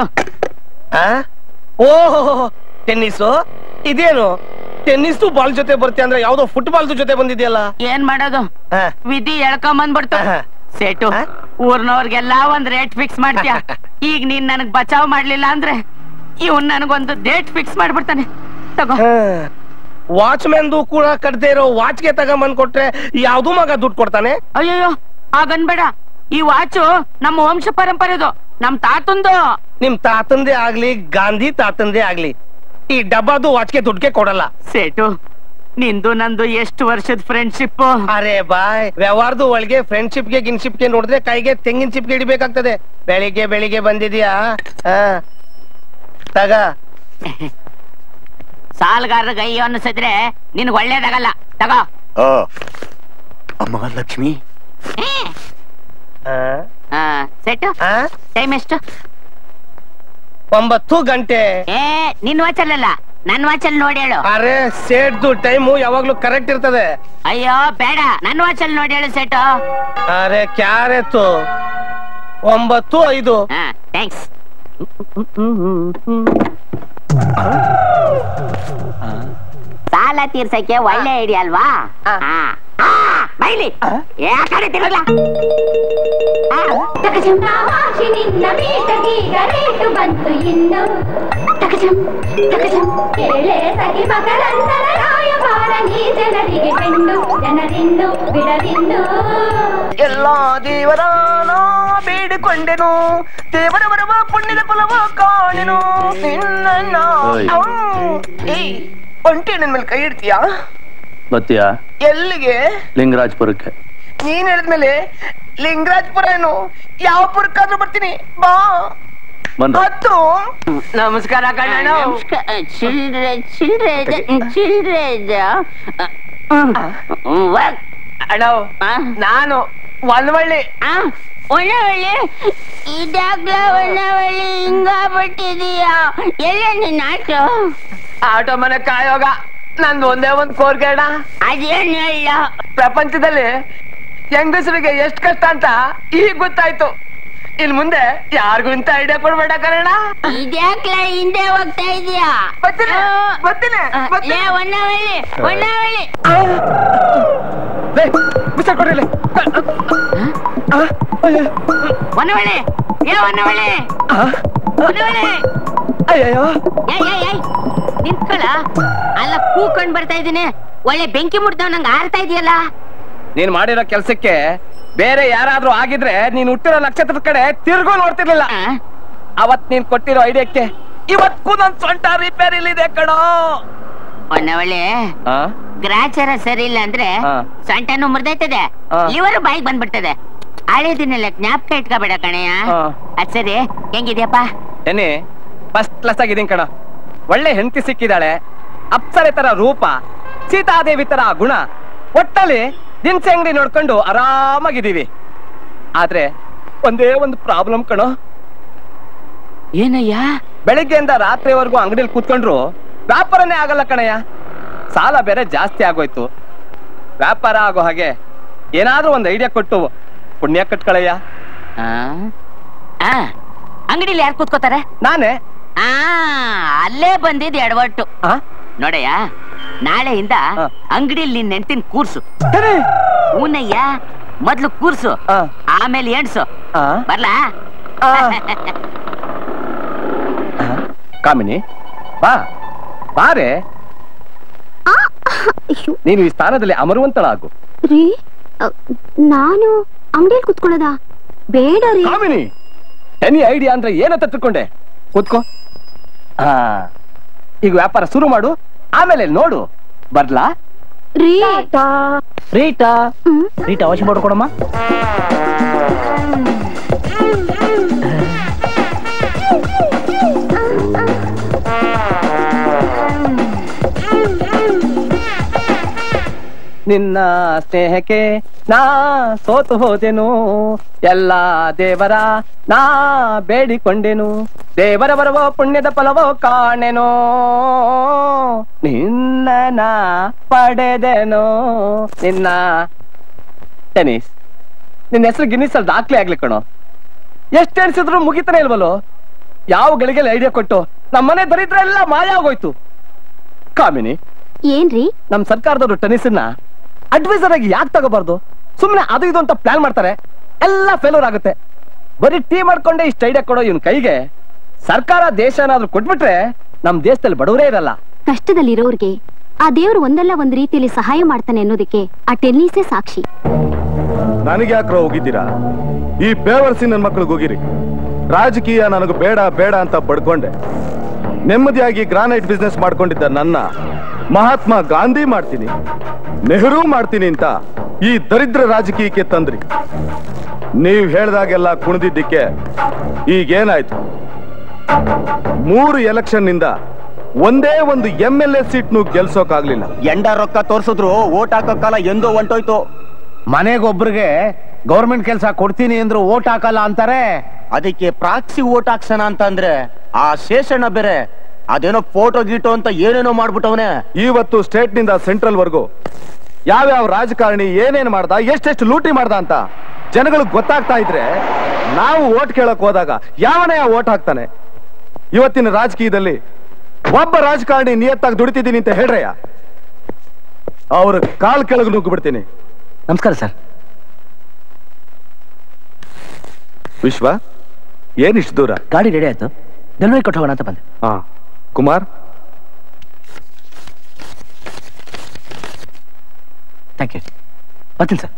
ಓಹೋ ಟೆನ್ನಿಸ್ ಇದೇನು? ಟೆನ್ನಿಸ್ ಬಾಲ್ ಜೊತೆ ಬರ್ತೀಯ ಅಂದ್ರೆ ಯಾವ್ದೋ ಫುಟ್ಬಾಲ್ ಜೊತೆ ಬಂದಿದ್ಯಲ್ಲ. ಏನ್ ಮಾಡೋದು, ವಿಧಿ ಎಳ್ಕೊಂಡ್ ಬಂದ್ಬಿಡ್ತು. ಸೇಟು, ಊರ್ನವ್ರಿಗೆಲ್ಲ ಒಂದ್ ರೇಟ್ ಫಿಕ್ಸ್ ಮಾಡ್ತೀಯ. ಈಗ ನೀನ್ ನನಗ್ ಬಚಾವ್ ಮಾಡ್ಲಿಲ್ಲ ಅಂದ್ರೆ ಇವನ್ ನನಗೊಂದು ಡೇಟ್ ಫಿಕ್ಸ್ ಮಾಡ್ಬಿಡ್ತಾನೆ. ತಗೋ. ವಾಚ್ಮ್ಯಾನ್ದು ಕೂಡ ಕಟ್ದೇ ಇರೋ ವಾಚ್ಗೆ ತಗೊಂಬಂದ್ ಕೊಟ್ರೆ ಯಾವ್ದು ಮಗ ದುಡ್ಡು ಕೊಡ್ತಾನೆ? ಅಯ್ಯೋ ಹಾಗನ್ಬೇಡ. ಈ ವಾಚು ನಮ್ಮ ವಂಶ ಪರಂಪರೆದು, ನಮ್ ತಾತಂದು. ನಿಮ್ ತಾತಂದೇ ಆಗ್ಲಿ ಗಾಂಧಿ ತಾತಂದೇ ಆಗ್ಲಿ ಈ ಡಬ್ಬಾದು ವಾಚ್ಗೆ ದುಡ್ಗೆ ಕೊಡಲ್ಲ. ಸೇಟು, ನಿಂದು ನಂದು ಎಷ್ಟು ವರ್ಷದ ಫ್ರೆಂಡ್ಶಿಪ್. ಅರೆ ಬಾಯ್, ವ್ಯವಹಾರದ ಒಳಗೆ ಫ್ರೆಂಡ್ಶಿಪ್ಗೆ ಗಿನ್ಶಿಪ್ಗೆ ನೋಡಿದ್ರೆ ಕೈಗೆ ತೆಂಗಿನ ಚಿಪ್ಗೆ ಹಿಡಿಬೇಕಾಗ್ತದೆ. ಬೆಳಿಗ್ಗೆ ಬಂದಿದ್ಯಾ? ತಗ. ಸಾಲ್ಗಾರ ಗೈ ಅನ್ನಿಸಿದ್ರೆ ನಿನ್ಗೆ ಒಳ್ಳೇದಾಗಲ್ಲ. ತಗೋ. ಅಮ್ಮ ಲಕ್ಷ್ಮಿ. ಸೆಟ್ ಟೈಮ್ ಎಷ್ಟು? 9 ಗಂಟೆ. ನಿನ್ ವಾಚಲ್ಲ, ನನ್ ವಾಚಲ್ಲಿ ನೋಡಿ ಹೇಳು. ಅರೆ ಸೇಟ್ದು ಟೈಮು ಯಾವಾಗ್ಲೂ ಕರೆಕ್ಟ್ ಇರ್ತದೆ. ಅಯ್ಯೋ ಬೇಡ, ನನ್ ವಾಚಲ್ಲಿ ನೋಡಿ ಹೇಳು ಸೆಟ್. ಅರೆ ಕ್ಯಾರೆತ್ತು 9:05. ಥ್ಯಾಂಕ್ಸ್. ಸಾಲ ತೀರ್ಸಕ್ಕೆ ಒಳ್ಳೆ ಐಡಿಯಾ ಅಲ್ವಾ? ಬೈಲಿ ಯಾಕಡೆ ತಿರುಗಲ್ಲ. ಬಂತು ಇನ್ನು ಕೇಳೆ ಸಖಿ ಮಕರಂದರ ರಾಯಭಾರ ನೀ ಜನರಿಗೆ ಹೆಣ್ಣು ಜನರಿಂದು ಬಿಡದಿಂದು ಎಲ್ಲ ದೇವರಾನ ಬೇಡಿಕೊಂಡೆನು, ದೇವರ ಬರುವ ಪುಣ್ಯದ ಫಲವ ಕಾಣೆನು ನಿನ್ನ. ಒಂಟಿ ನನ್ ಮೇಲೆ ಕೈ ಇಡ್ತೀಯಾ? ಬತ್ತೀಯಾ? ಎಲ್ಲಿಗೆ? ಲಿಂಗರಾಜ್ಪುರಕ್ಕೆ. ನೀನ್ ಹೇಳಿದ್ಮೇಲೆ ಲಿಂಗರಾಜ್ಪುರ ಏನು ಯಾವ ಪುರಕ್ಕಾದ್ರೂ ಬರ್ತೀನಿ ಬಾ. ಹತ್ತು. ನಮಸ್ಕಾರ ಕಣ್ಣ. ಚಿಲ್ಡ್ರೆ ಅಣ್ಣ ನಾನು ಒಳ್ಳವಳ್ಳಿ. ಒಳ್ಳವಳ್ಳಿ ಇದಾಗ್ಲ ಒಳ್ಳವಳ್ಳಿ ಹಿಂಗಾಗ್ಬಿಟ್ಟಿದೀಯಾ? ಎಲ್ಲ ನಿನ್ನ ಆಟೋ ಮನೆ ಕಾಯೋಗ ನಂದು ಒಂದೇ ಒಂದ್ ಕೋರಿಕೆ ಅಣ್ಣ. ಅದೇನ್ ಹೇಳ? ಪ್ರಪಂಚದಲ್ಲಿ ಹೆಂಗಸರಿಗೆ ಎಷ್ಟ್ ಕಷ್ಟ ಅಂತ ಈಗ ಗೊತ್ತಾಯ್ತು. ಇನ್ ಮುಂದೆ ಯಾರಿಗೂ ಇಂತ ಐಡಿಯಾ ಕೊಡ್ಬೇಡ ಕಣ. ಇದ್ಯಾಕ್ಲ ಹಿಂದೆ ಹೋಗ್ತಾ ಇದೀಯಾ? ಬರ್ತೀನಿ. ಒಣ್ಣವಳ್ಳಿ ನಿಂತ್ಕೊಳ. ಅಲ್ಲ ಕೂಕೊಂಡ್ ಬರ್ತಾ ಇದೀನಿ. ಒಳ್ಳೆ ಬೆಂಕಿ ಮುಟ್ದವ್ ನಂಗೆ ಆರ್ತಾ ಇದೆಯಲ್ಲ. ನೀನ್ ಮಾಡಿರೋ ಕೆಲ್ಸಕ್ಕೆ ಬೇರೆ ಯಾರಾದ್ರೂ ಆಗಿದ್ರೆ ನೀನ್ ಹುಟ್ಟಿರೋ ನಕ್ಷತ್ರದ ಕಡೆ ತಿರ್ಗೋ ನೋಡ್ತಿರ್ಲಿಲ್ಲ. ಅವತ್ ನೀನ್ ಕೊಟ್ಟಿರೋ ಐಡಿಯಾಕ್ಕೆ ಇವತ್ತು ನನ್ ಸೊಂಟ ರಿಪೇರಿಲಿದೆ ಕಣೋ. ಒಣ್ಣವಳ್ಳಿ ಗ್ರಾಚಾರ ಸರಿ ಇಲ್ಲ ಅಂದ್ರೆ ಸೊಂಟನು ಮುರಿದೈತದೆ, ಲಿವರ್ ಬಾಯಿಗೆ ಬಂದ್ಬಿಡ್ತದೆ. ಹಳೇದಿನೆಲ್ಲ ಜ್ಞಾಪಕ ಇಟ್ಕೋಬೇಡ ಕಣಯ್ಯ. ಅದ್ ಸರಿ, ಹೆಂಗಿದ್ಯಪ್ಪ? ಏನೇ ಫಸ್ಟ್ ಕ್ಲಾಸ್ ಆಗಿದ್ದೀನಿ ಕಣ. ಒಳ್ಳೆ ಹೆಂಡತಿ ಸಿಕ್ಕಿದಾಳೆ, ಅಪ್ಸರೆ ತರ ರೂಪ, ಸೀತಾದೇವಿ ತರ ಗುಣ. ಒಟ್ಟಲ್ಲಿ ದಿನಸಿ ಅಂಗಡಿ ನೋಡ್ಕೊಂಡು ಆರಾಮಾಗಿದ್ದೀವಿ. ಆದ್ರೆ ಒಂದೇ ಒಂದು ಪ್ರಾಬ್ಲಮ್ ಕಣೋ. ಏನಯ್ಯ? ಬೆಳಿಗ್ಗೆಯಿಂದ ರಾತ್ರಿವರೆಗೂ ಅಂಗಡಿಯಲ್ಲಿ ಕೂತ್ಕೊಂಡ್ರು ವ್ಯಾಪಾರನೇ ಆಗಲ್ಲ ಕಣಯ್ಯ. ಸಾಲ ಬೇರೆ ಜಾಸ್ತಿ ಆಗೋಯ್ತು. ವ್ಯಾಪಾರ ಆಗೋ ಹಾಗೆ ಏನಾದ್ರೂ ಒಂದು ಐಡಿಯಾ ಕೊಟ್ಟು ಪುಣ್ಯ ಕಟ್ಕಳಯ್ಯ. ಅಂಗಡಿಲಿ ಯಾರು ಕೂತ್ಕೋತಾರೆ? ನಾನೇ. ಅಲ್ಲೇ ಬಂದಿದ್ ಎಡವಟ್ಟು ನೋಡಯ್ಯ. ನಾಳೆಯಿಂದ ಅಂಗಡಿಲಿ ನಿನ್ ನೆಂಟಿನ ಕೂರ್ಸು. ಊನಯ್ಯ, ಮೊದ್ಲು ಕೂರ್ಸು, ಆಮೇಲೆ ಎಣ್ಸು. ಬರ್ಲಾ? ಕಾಮಿನಿ ಬಾ ಬಾರೆ. ನೀನು ಈ ಸ್ಥಾನದಲ್ಲಿ ಅಮರುವಂತಳಾಗು. ರೀ, ನಾನು ಅಂಗಡಿಯಲ್ಲಿ ಕೂತ್ಕೊಳ್ಳೋದಾ? ಬೇಡ ರೀ. ಕಾಮಿನಿ, ಎನಿ ಐಡಿಯಾ ಅಂದ್ರೆ ಏನಂತ ತಿಳ್ಕೊಂಡೆ? ಕೂತ್ಕೋ. ಈಗ ವ್ಯಾಪಾರ ಶುರು ಮಾಡು, ಆಮೇಲೆ ನೋಡು. ಬರ್ಲಾ? ರೀಟಾ ರೀಟಾ ರೀಟಾ ವಾಶ್ ಮಾಡ್ಕೊಡಮ್ಮ. ನಿನ್ನ ಸ್ನೇಹಕ್ಕೆ ನಾ ಸೋತು ಹೋದೆನು, ಎಲ್ಲ ದೇವರ ನಾ ಬೇಡಿಕೊಂಡೆನು, ದೇವರ ಬರವೋ ಪುಣ್ಯದ ಫಲವೋ ಕಾಣೆನೋ, ನಿನ್ನ ನಾ ಪಡೆದೆನೋ ನಿನ್ನ. ಟೆನಿಸ್ ನಿನ್ನ ಹೆಸರು ಗಿನ್ನಿಸ್ ಅಲ್ಲಿ ದಾಖಲೆ ಆಗ್ಲಿ ಕಣೋ. ಎಷ್ಟು ಎಣಿಸಿದ್ರು ಮುಗಿತಾನೆ ಇಲ್ವಲ್ಲೋ. ಯಾವ ಗಳಿಗೆ ಐಡಿಯಾ ಕೊಟ್ಟು ನಮ್ಮನೆ ದರಿದ್ರ ಎಲ್ಲ ಮಾಯ ಆಗೋಯ್ತು. ಕಾಮಿನಿ, ಏನ್ರಿ ನಮ್ ಸರ್ಕಾರದವರು ಟೆನಿಸ್ನ ಅಡ್ವೈಸರ್ ಆಗಿ ಯಾಕೆ ತಗೋಬಾರ್ದು? ಸುಮ್ನೆ ಅದು ಇದು ಅಂತ ಪ್ಲಾನ್ ಮಾಡ್ತಾರೆ, ಎಲ್ಲ ಫೇಲ್ಯೂರ್ ಆಗುತ್ತೆ. ಬರೀ ಟೀ ಮಾಡ್ಕೊಂಡೆ ಇಷ್ಟ ಐಡಿಯಾ ಕೊಡೋ ಇವನ್ ಕೈಗೆ ಸರ್ಕಾರ ದೇಶ ಏನಾದ್ರು ಕೊಟ್ಬಿಟ್ರೆ ನಮ್ ದೇಶದಲ್ಲಿ ಬಡವರೇ ಇರಲ್ಲ. ಕಷ್ಟದಲ್ಲಿರೋರ್ಗೆ ಆ ದೇವ್ರು ಒಂದಲ್ಲ ಒಂದ್ ರೀತಿಯಲ್ಲಿ ಸಹಾಯ ಮಾಡ್ತಾನೆ ಅನ್ನೋದಕ್ಕೆ ಆ ಟೆನ್ನಿಸೇ ಸಾಕ್ಷಿ. ನನಗೆ ಯಾಕ್ರೋ ಹೋಗಿದ್ದೀರಾ? ಈ ಬೇವರ್ಸಿ ನನ್ನ ಮಕ್ಳಿಗೆ ಹೋಗಿರಿ. ರಾಜಕೀಯ ನನಗೆ ಬೇಡ ಬೇಡ ಅಂತ ಬಡ್ಕೊಂಡೆ. ನೆಮ್ಮದಿಯಾಗಿ ಗ್ರಾನೈಟ್ ಬಿಸ್ನೆಸ್ ಮಾಡ್ಕೊಂಡಿದ್ದ ನನ್ನ ಮಹಾತ್ಮ ಗಾಂಧಿ ಮಾಡ್ತೀನಿ, ನೆಹರು ಮಾಡ್ತೀನಿ ಅಂತ ಈ ದರಿದ್ರ ರಾಜಕೀಯಕ್ಕೆ ತಂದ್ರಿ. ನೀವ್ ಹೇಳ್ದಾಗೆಲ್ಲ ಕುಣಿದಿದ್ದಕ್ಕೆ ಈಗೇನಾಯ್ತು? 3 ಎಲೆಕ್ಷನ್ ನಿಂದ ಒಂದೇ ಒಂದು MLA ಸೀಟ್ನು ಗೆಲ್ಸೋಕಾಗ್ಲಿಲ್ಲ. ಎಂಡ ರೊಕ್ಕ ತೋರ್ಸಿದ್ರು ಓಟ್ ಹಾಕಕ್ಕಲ್ಲ ಎಂದೋ ಹೊಂಟೋಯ್ತು. ಮನೆಗೊಬ್ರಿಗೆ ಗೌರ್ಮೆಂಟ್ ಕೆಲಸ ಕೊಡ್ತೀನಿ ಅಂದ್ರು ಓಟ್ ಹಾಕಲ್ಲ ಅಂತಾರೆ. ಅದಕ್ಕೆ ಪ್ರಾಕ್ಸಿ ಓಟ್ ಹಾಕ್ಸೋಣ ಅಂತಂದ್ರೆ ಆ ಶೇಷಣ್ಣ ಬೇರೆ ಅದೇನೋ ಫೋಟೋ ಗೀಟೋ ಅಂತ ಏನೇನೋ ಮಾಡ್ಬಿಟ್ಟವನೇ. ಇವತ್ತು ಸ್ಟೇಟ್ ನಿಂದ ಸೆಂಟ್ರಲ್ ವರ್ಗು ಯಾವ್ಯಾವ ರಾಜಕಾರಣಿ ಏನೇನ್ ಮಾಡ್ದ, ಎಷ್ಟೆಷ್ಟು ಲೂಟಿ ಮಾಡ್ದ ಅಂತ ಜನಗಳಿಗೆ ಗೊತ್ತಾಗ್ತಾ ಇದ್ರೆ ನಾವು ಓಟ್ ಕೇಳಕ್ ಹೋದಾಗ ಯಾವನೇ ಓಟ್ ಹಾಕ್ತಾನೆ? ಇವತ್ತಿನ ರಾಜಕೀಯದಲ್ಲಿ ಒಬ್ಬ ರಾಜಕಾರಣಿ ನಿಯತ್ತಾಗಿ ದುಡಿತಿದ್ದೀನಿ ಅಂತ ಹೇಳ್ರಯ್ಯ, ಅವ್ರ ಕಾಲ್ ಕೆಳಗೆ ನುಗ್ಗಿ ಬಿಡ್ತೀನಿ. ನಮಸ್ಕಾರ ಸರ್. ವಿಶ್ವ, ಏನಿಷ್ಟು ದೂರ? ಗಾಡಿ ರೆಡಿ ಆಯ್ತು, ಡೆಲಿವರಿ ಕೊಟ್ಟು ಹೋಗೋಣ ಅಂತ ಬಂದೆ. ಹಾ ಕುಮಾರ್, ಥ್ಯಾಂಕ್ ಯು. ಬರ್ತೀನಿ ಸರ್.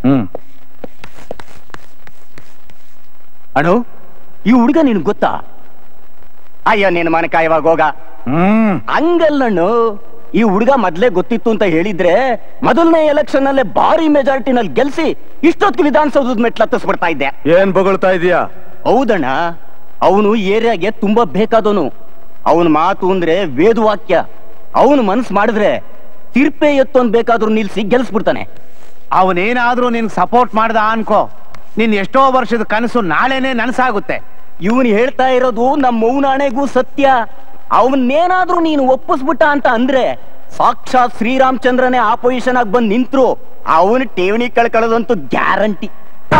ಅಣ್ಣು, ಈ ಹುಡುಗ ನಿನ್ ಗೊತ್ತಾ? ಅಯ್ಯ ನಿನ್ ಮನಕ ಇವಾಗ ಹೋಗ. ಹಂಗಲ್ಲಣ್ಣು, ಈ ಹುಡುಗ ಮೊದ್ಲೇ ಗೊತ್ತಿತ್ತು ಅಂತ ಹೇಳಿದ್ರೆ ಮೊದಲನೇ ಎಲೆಕ್ಷನ್ ಅಲ್ಲೇ ಭಾರಿ ಮೆಜಾರಿಟಿನಲ್ಲಿ ಗೆಲ್ಸಿ ಇಷ್ಟೊತ್ತು ವಿಧಾನಸೌಧದ ಮೆಟ್ಲು ಹತ್ತಿಸ್ಬಿಡ್ತಾ ಇದ್ದೆ. ಏನ್ ಬೊಗಳ್ತಾ ಇದೀಯಾ? ಹೌದಣ್ಣ, ಅವನು ಏರಿಯಾಗೆ ತುಂಬಾ ಬೇಕಾದವನು. ಅವನ ಮಾತು ಅಂದ್ರೆ ವೇದವಾಕ್ಯ. ಅವನು ಮನ್ಸು ಮಾಡಿದ್ರೆ ತಿರ್ಪೆ ಎತ್ತೊಂದ್ ಬೇಕಾದ್ರೂ ನಿಲ್ಸಿ ಗೆಲ್ಸ್ಬಿಡ್ತಾನೆ. ಅವನೇನಾದ್ರೂ ನಿನ್ ಸಪೋರ್ಟ್ ಮಾಡ್ದ ಅನ್ಕೋ, ನಿನ್ ಎಷ್ಟೋ ವರ್ಷದ ಕನಸು ನಾಳೆನೆ ನನಸಾಗುತ್ತೆ. ಇವನು ಹೇಳ್ತಾ ಇರೋದು ನಮ್ಮ ಮೌನಾಣೆಗೂ ಸತ್ಯ. ಅವನ್ನೇನಾದ್ರೂ ನೀನು ಒಪ್ಪಿಸ್ಬಿಟ್ಟ ಅಂತ ಅಂದ್ರೆ ಸಾಕ್ಷಾತ್ ಶ್ರೀರಾಮಚಂದ್ರನೇ ಆಪೋಸಿಷನ್ ಆಗಿ ಬಂದ್ ನಿಂತ್ರು ಅವನು ಠೇವಣಿ ಕಳ್ಕೊಳ್ಳೋದಂತೂ ಗ್ಯಾರಂಟಿ.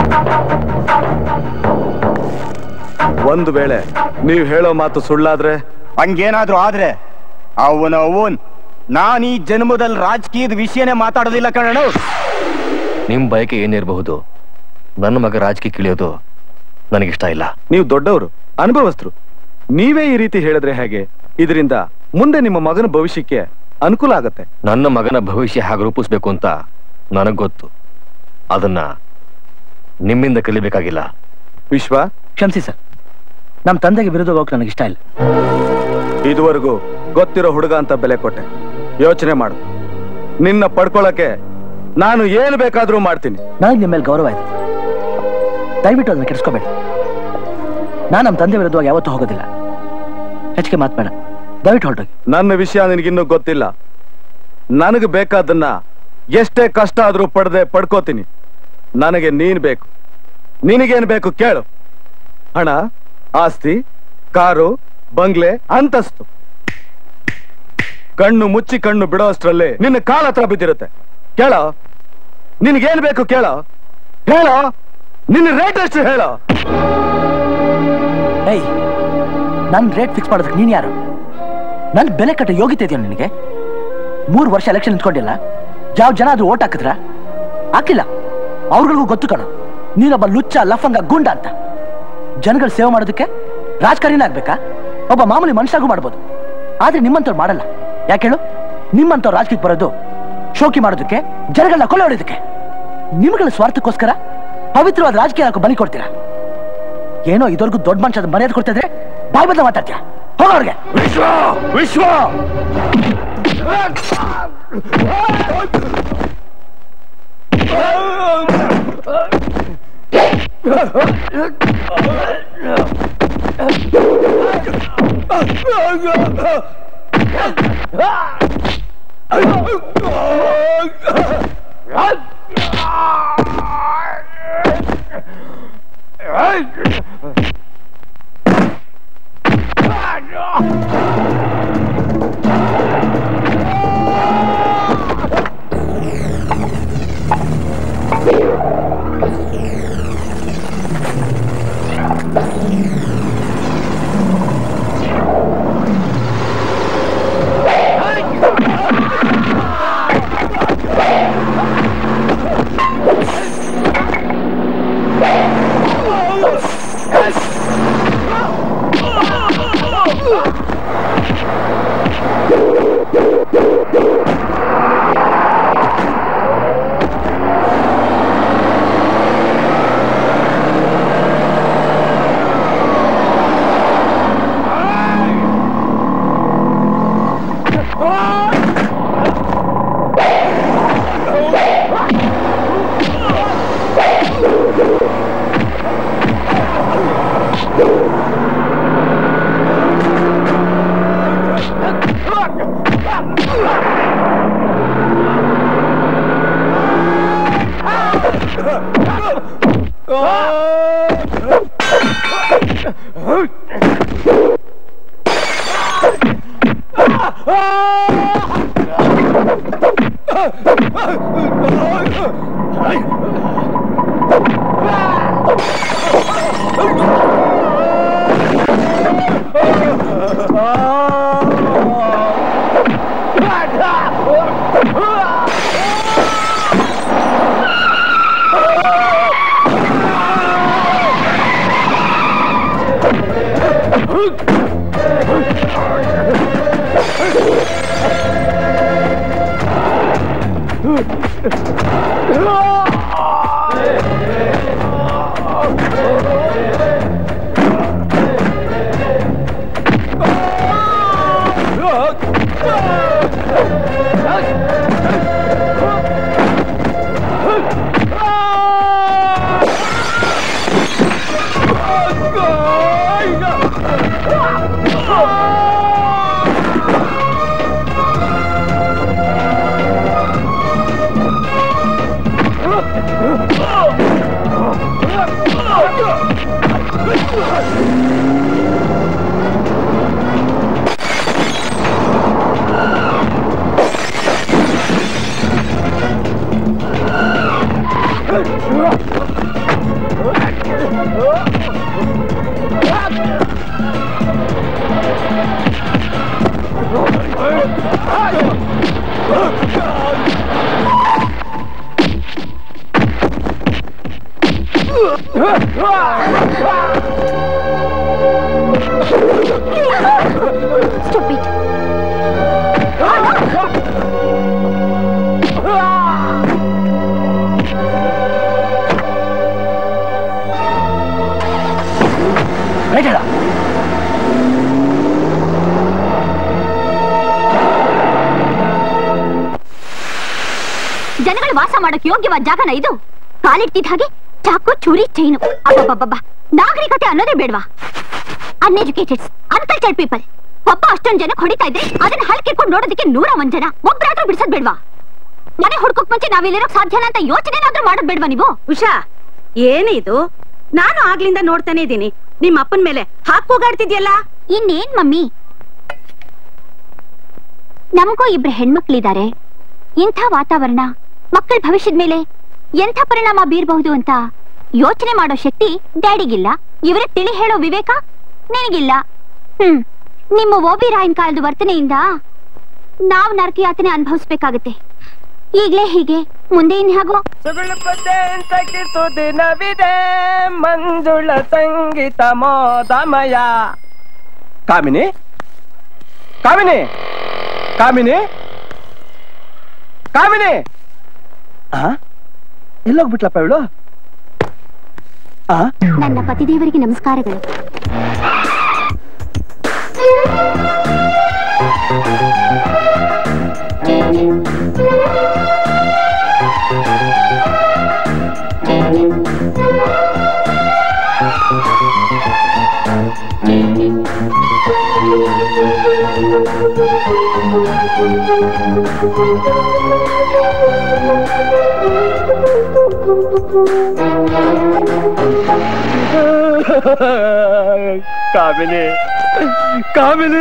ಒಂದು ವೇಳೆ ನೀವ್ ಹೇಳೋ ಮಾತು ಸುಳ್ಳಾದ್ರೆ? ಹಂಗೇನಾದ್ರೂ ಆದ್ರೆ ಅವನ್ ನಾನ್ ಈ ಜನ್ಮದಲ್ಲಿ ರಾಜಕೀಯದ ವಿಷಯನೇ ಮಾತಾಡೋದಿಲ್ಲ ಕಣೋ. ನಿಮ್ ಬಯಕೆ ಏನಿರಬಹುದು, ನನ್ನ ಮಗ ರಾಜಕೀಯ ಕಿಳಿಯೋದು ನನಗಿಷ್ಟ ಇಲ್ಲ. ನೀವು ದೊಡ್ಡವರು, ಅನುಭವಸ್ಥರು, ನೀವೇ ಈ ರೀತಿ ಹೇಳಿದ್ರೆ ಹೇಗೆ? ಇದರಿಂದ ಮುಂದೆ ನಿಮ್ಮ ಮಗನ ಭವಿಷ್ಯಕ್ಕೆ ಅನುಕೂಲ ಆಗತ್ತೆ. ನನ್ನ ಮಗನ ಭವಿಷ್ಯ ಹೇಗೆ ರೂಪಿಸ್ಬೇಕು ಅಂತ ನನಗ್ ಗೊತ್ತು. ಅದನ್ನ ನಿಮ್ಮಿಂದ ಕಲಿಬೇಕಾಗಿಲ್ಲ. ವಿಶ್ವ, ಕ್ಷಮಿಸಿ ಸರ್, ನಮ್ಮ ತಂದೆಗೆ ವಿರುದ್ಧ ಹೋಗಕ್ಕೆ ನನಗಿಷ್ಟ ಇಲ್ಲ. ಇದುವರೆಗೂ ಗೊತ್ತಿರೋ ಹುಡುಗ ಅಂತ ಬೆಲೆ ಕೊಟ್ಟೆ. ಯೋಚನೆ ಮಾಡು, ನಿನ್ನ ಪಡ್ಕೊಳಕ್ಕೆ ನಾನು ಏನು ಬೇಕಾದ್ರೂ ಮಾಡ್ತೀನಿ. ನನಗೆ ನಿಮ್ಮ ಮೇಲೆ ಗೌರವ ಇದೆ, ದಯವಿಟ್ಟು ಅದನ್ನ ಕೆಡಿಸ್ಕೋಬೇಡಿ. ನಾನು ನಮ್ಮ ತಂದೆ ವಿರುದ್ಧವಾಗಿ ಯಾವತ್ತೂ ಹೋಗೋದಿಲ್ಲ. ಹೆಚ್ಚಿಗೆ ಮಾತ್ಬೇಡ, ದಯವಿಟ್ಟು ಹೊರಟೋಗಿ. ನನ್ನ ವಿಷಯ ನಿನಗಿನ್ನೂ ಗೊತ್ತಿಲ್ಲ. ನನಗೆ ಬೇಕಾದನ್ನ ಎಷ್ಟೇ ಕಷ್ಟ ಆದ್ರೂ ಪಡ್ಕೋತೀನಿ. ನನಗೆ ನೀನ್ ಬೇಕು. ನಿನಗೇನ್ ಬೇಕು ಕೇಳು. ಹಣ, ಆಸ್ತಿ, ಕಾರು, ಬಂಗ್ಲೆ, ಅಂತಸ್ತು. ಕಣ್ಣು ಮುಚ್ಚಿ ಕಣ್ಣು ಬಿಡೋ ಅಷ್ಟರಲ್ಲಿ ನಿನ್ನ ಕಾಲ ಹತ್ರ ಬಿದ್ದಿರುತ್ತೆ. ಕೇಳೋ, ನಿನಗೇನ್ ಬೇಕು ಕೇಳೋ. ಹೇಳೋ, ನಿನ್ನ ರೇಟ್ ಎಷ್ಟು ಹೇಳೋ. ಏಯ್, ನನ್ ರೇಟ್ ಫಿಕ್ಸ್ ಮಾಡೋದಕ್ಕೆ ನೀನ್ ಯಾರು? ನನ್ ಬೆಲೆ ಕಟ್ಟ ಯೋಗ್ಯತೆ ಇದೆಯಾ ನಿನಗೆ? 3 ವರ್ಷ ಎಲೆಕ್ಷನ್ ನಿಂತ್ಕೊಂಡಿಲ್ಲ, ಯಾವ ಜನ ಅದು ಓಟ್ ಹಾಕಿದ್ರ? ಹಾಕಿಲ್ಲ. ಅವ್ರಿಗೂ ಗೊತ್ತು ಕಣ, ನೀನೊಬ್ಬ ಲುಚ್ಚ, ಲಫಂಗ, ಗುಂಡ ಅಂತ. ಜನಗಳ ಸೇವೆ ಮಾಡೋದಕ್ಕೆ ರಾಜಕಾರಿನ ಆಗ್ಬೇಕಾ? ಒಬ್ಬ ಮಾಮೂಲಿ ಮನುಷ್ಯಗೂ ಮಾಡ್ಬೋದು, ಆದ್ರೆ ನಿಮ್ಮಂತವ್ರು ಮಾಡಲ್ಲ. ಯಾಕೆ ಹೇಳು? ನಿಮ್ಮಂತವ್ರು ರಾಜಕೀಯಕ್ಕೆ ಬರೋದು ಶೋಕಿ ಮಾಡೋದಕ್ಕೆ, ಜನಗಳನ್ನ ಕೊಲೆ ಹೊಡೋದಕ್ಕೆ. ನಿಮ್ಗಳ ಸ್ವಾರ್ಥಕ್ಕೋಸ್ಕರ ಪವಿತ್ರವಾದ ರಾಜಕೀಯ ಬಲಿ ಕೊಡ್ತೀರಾ? ಏನೋ ಇದುವರೆಗೂ ದೊಡ್ಡ ಮನುಷ್ಯ ಮರ್ಯಾದೆ ಕೊಡ್ತಾ ಇದ್ರೆ ಬಾಯ್ ಬದಲ ಮಾತಾಡ್ತೀಯ. ಹೋಗೋರ್ಗೆ. ವಿಶ್ವ, ವಿಶ್ವ, Stupid. ಜನಗಳು ವಾಸ ಮಾಡಕ್ಕೆ ಯೋಗ್ಯವಾದ ಜಾಗನ ಇದು? ಕಾಲಿಡ್ತಿದ್ದ ಹಾಗೆ ಚಾಕು ಚೂರಿ ಚೈನು. ಅಬ್ಬಬ್ಬಬ್ಬ, ನಾಗರಿಕತೆ ಅನ್ನೋದೇ ಬೇಡವಾ? Uneducateds, uncultured people. ಒಬ್ಬ ಅಷ್ಟೊಂದು ಜನಕ್ಕೆ ಹೊಡಿತಾ ಇದ್ರೆ ಅದನ್ನ ಹಲ್ಕಿಕೊಂಡು ನೋಡೋದಕ್ಕೆ 101 ಜನ. ಒಬ್ಬರಾದ್ರೂ ಬಿಡಿಸೋದ್ ಬೇಡ್ವಾ? ಮನೆ ಹುಡ್ಕೋಕ್ ಮುಂಚೆ ನಾವಿಲ್ಲಿರೋಕ್ ಸಾಧ್ಯನಾ ಅಂತ ಯೋಚನೆನಾದ್ರೂ ಮಾಡೋದ್ ಬೇಡ್ವಾ ನೀವು? ಉಷಾ, ಏನಿದು? ನಾನು ಆಗ್ಲಿಂದ ನೋಡ್ತಾನೆ ಇದ್ದೀನಿ, ನಿಮ್ಮ ಅಪ್ಪನ ಮೇಲೆ ಹಾಕೋಗಾಡ್ತಿದ್ಯಲ್ಲ. ಇನ್ನೇನ್ ಮಮ್ಮಿ, ನಮಗೂ 2 ಹೆಣ್ಮಕ್ಳಿದ್ದಾರೆ. ಇಂಥ ವಾತಾವರಣ ಮಕ್ಕಳ ಭವಿಷ್ಯದ ಮೇಲೆ ಎಂಥ ಪರಿಣಾಮ ಬೀರಬಹುದು ಅಂತ ಯೋಚನೆ ಮಾಡೋ ಶಕ್ತಿ ಡ್ಯಾಡಿಗಿಲ್ಲ. ಇವರೇ ತಿಳಿ ಹೇಳೋ ವಿವೇಕ ನಿನಗಿಲ್ಲ. ನಿಮ್ಮ ಓಬಿ ರಾಯನ್ ಕಾಲದ ವರ್ತನೆಯಿಂದ ನಾವು ನರಕ ಯಾತನೆ ಅನುಭವಿಸ್ಬೇಕಾಗತ್ತೆ. ಈಗ್ಲೇ ಹೀಗೆ, ಮುಂದೆ ಇನ್ ಹೇಗೋ? ದಿನವಿದೆ ಮಂಜುಳ ಸಂಗೀತ ಮೋದಮಯ. ಕಾಮಿನಿ, ಕಾಮಿನಿ, ಕಾಮಿನಿ, ಕಾಮಿನಿ, ಎಲ್ಲೋಗ್ಬಿಟ್ಲಪ್ಪ ಇವಳು? ನನ್ನ ಪತಿದೇವರಿಗೆ ನಮಸ್ಕಾರಗಳು. ಕಾಮಿನಿ ಕಾಮಿನಿ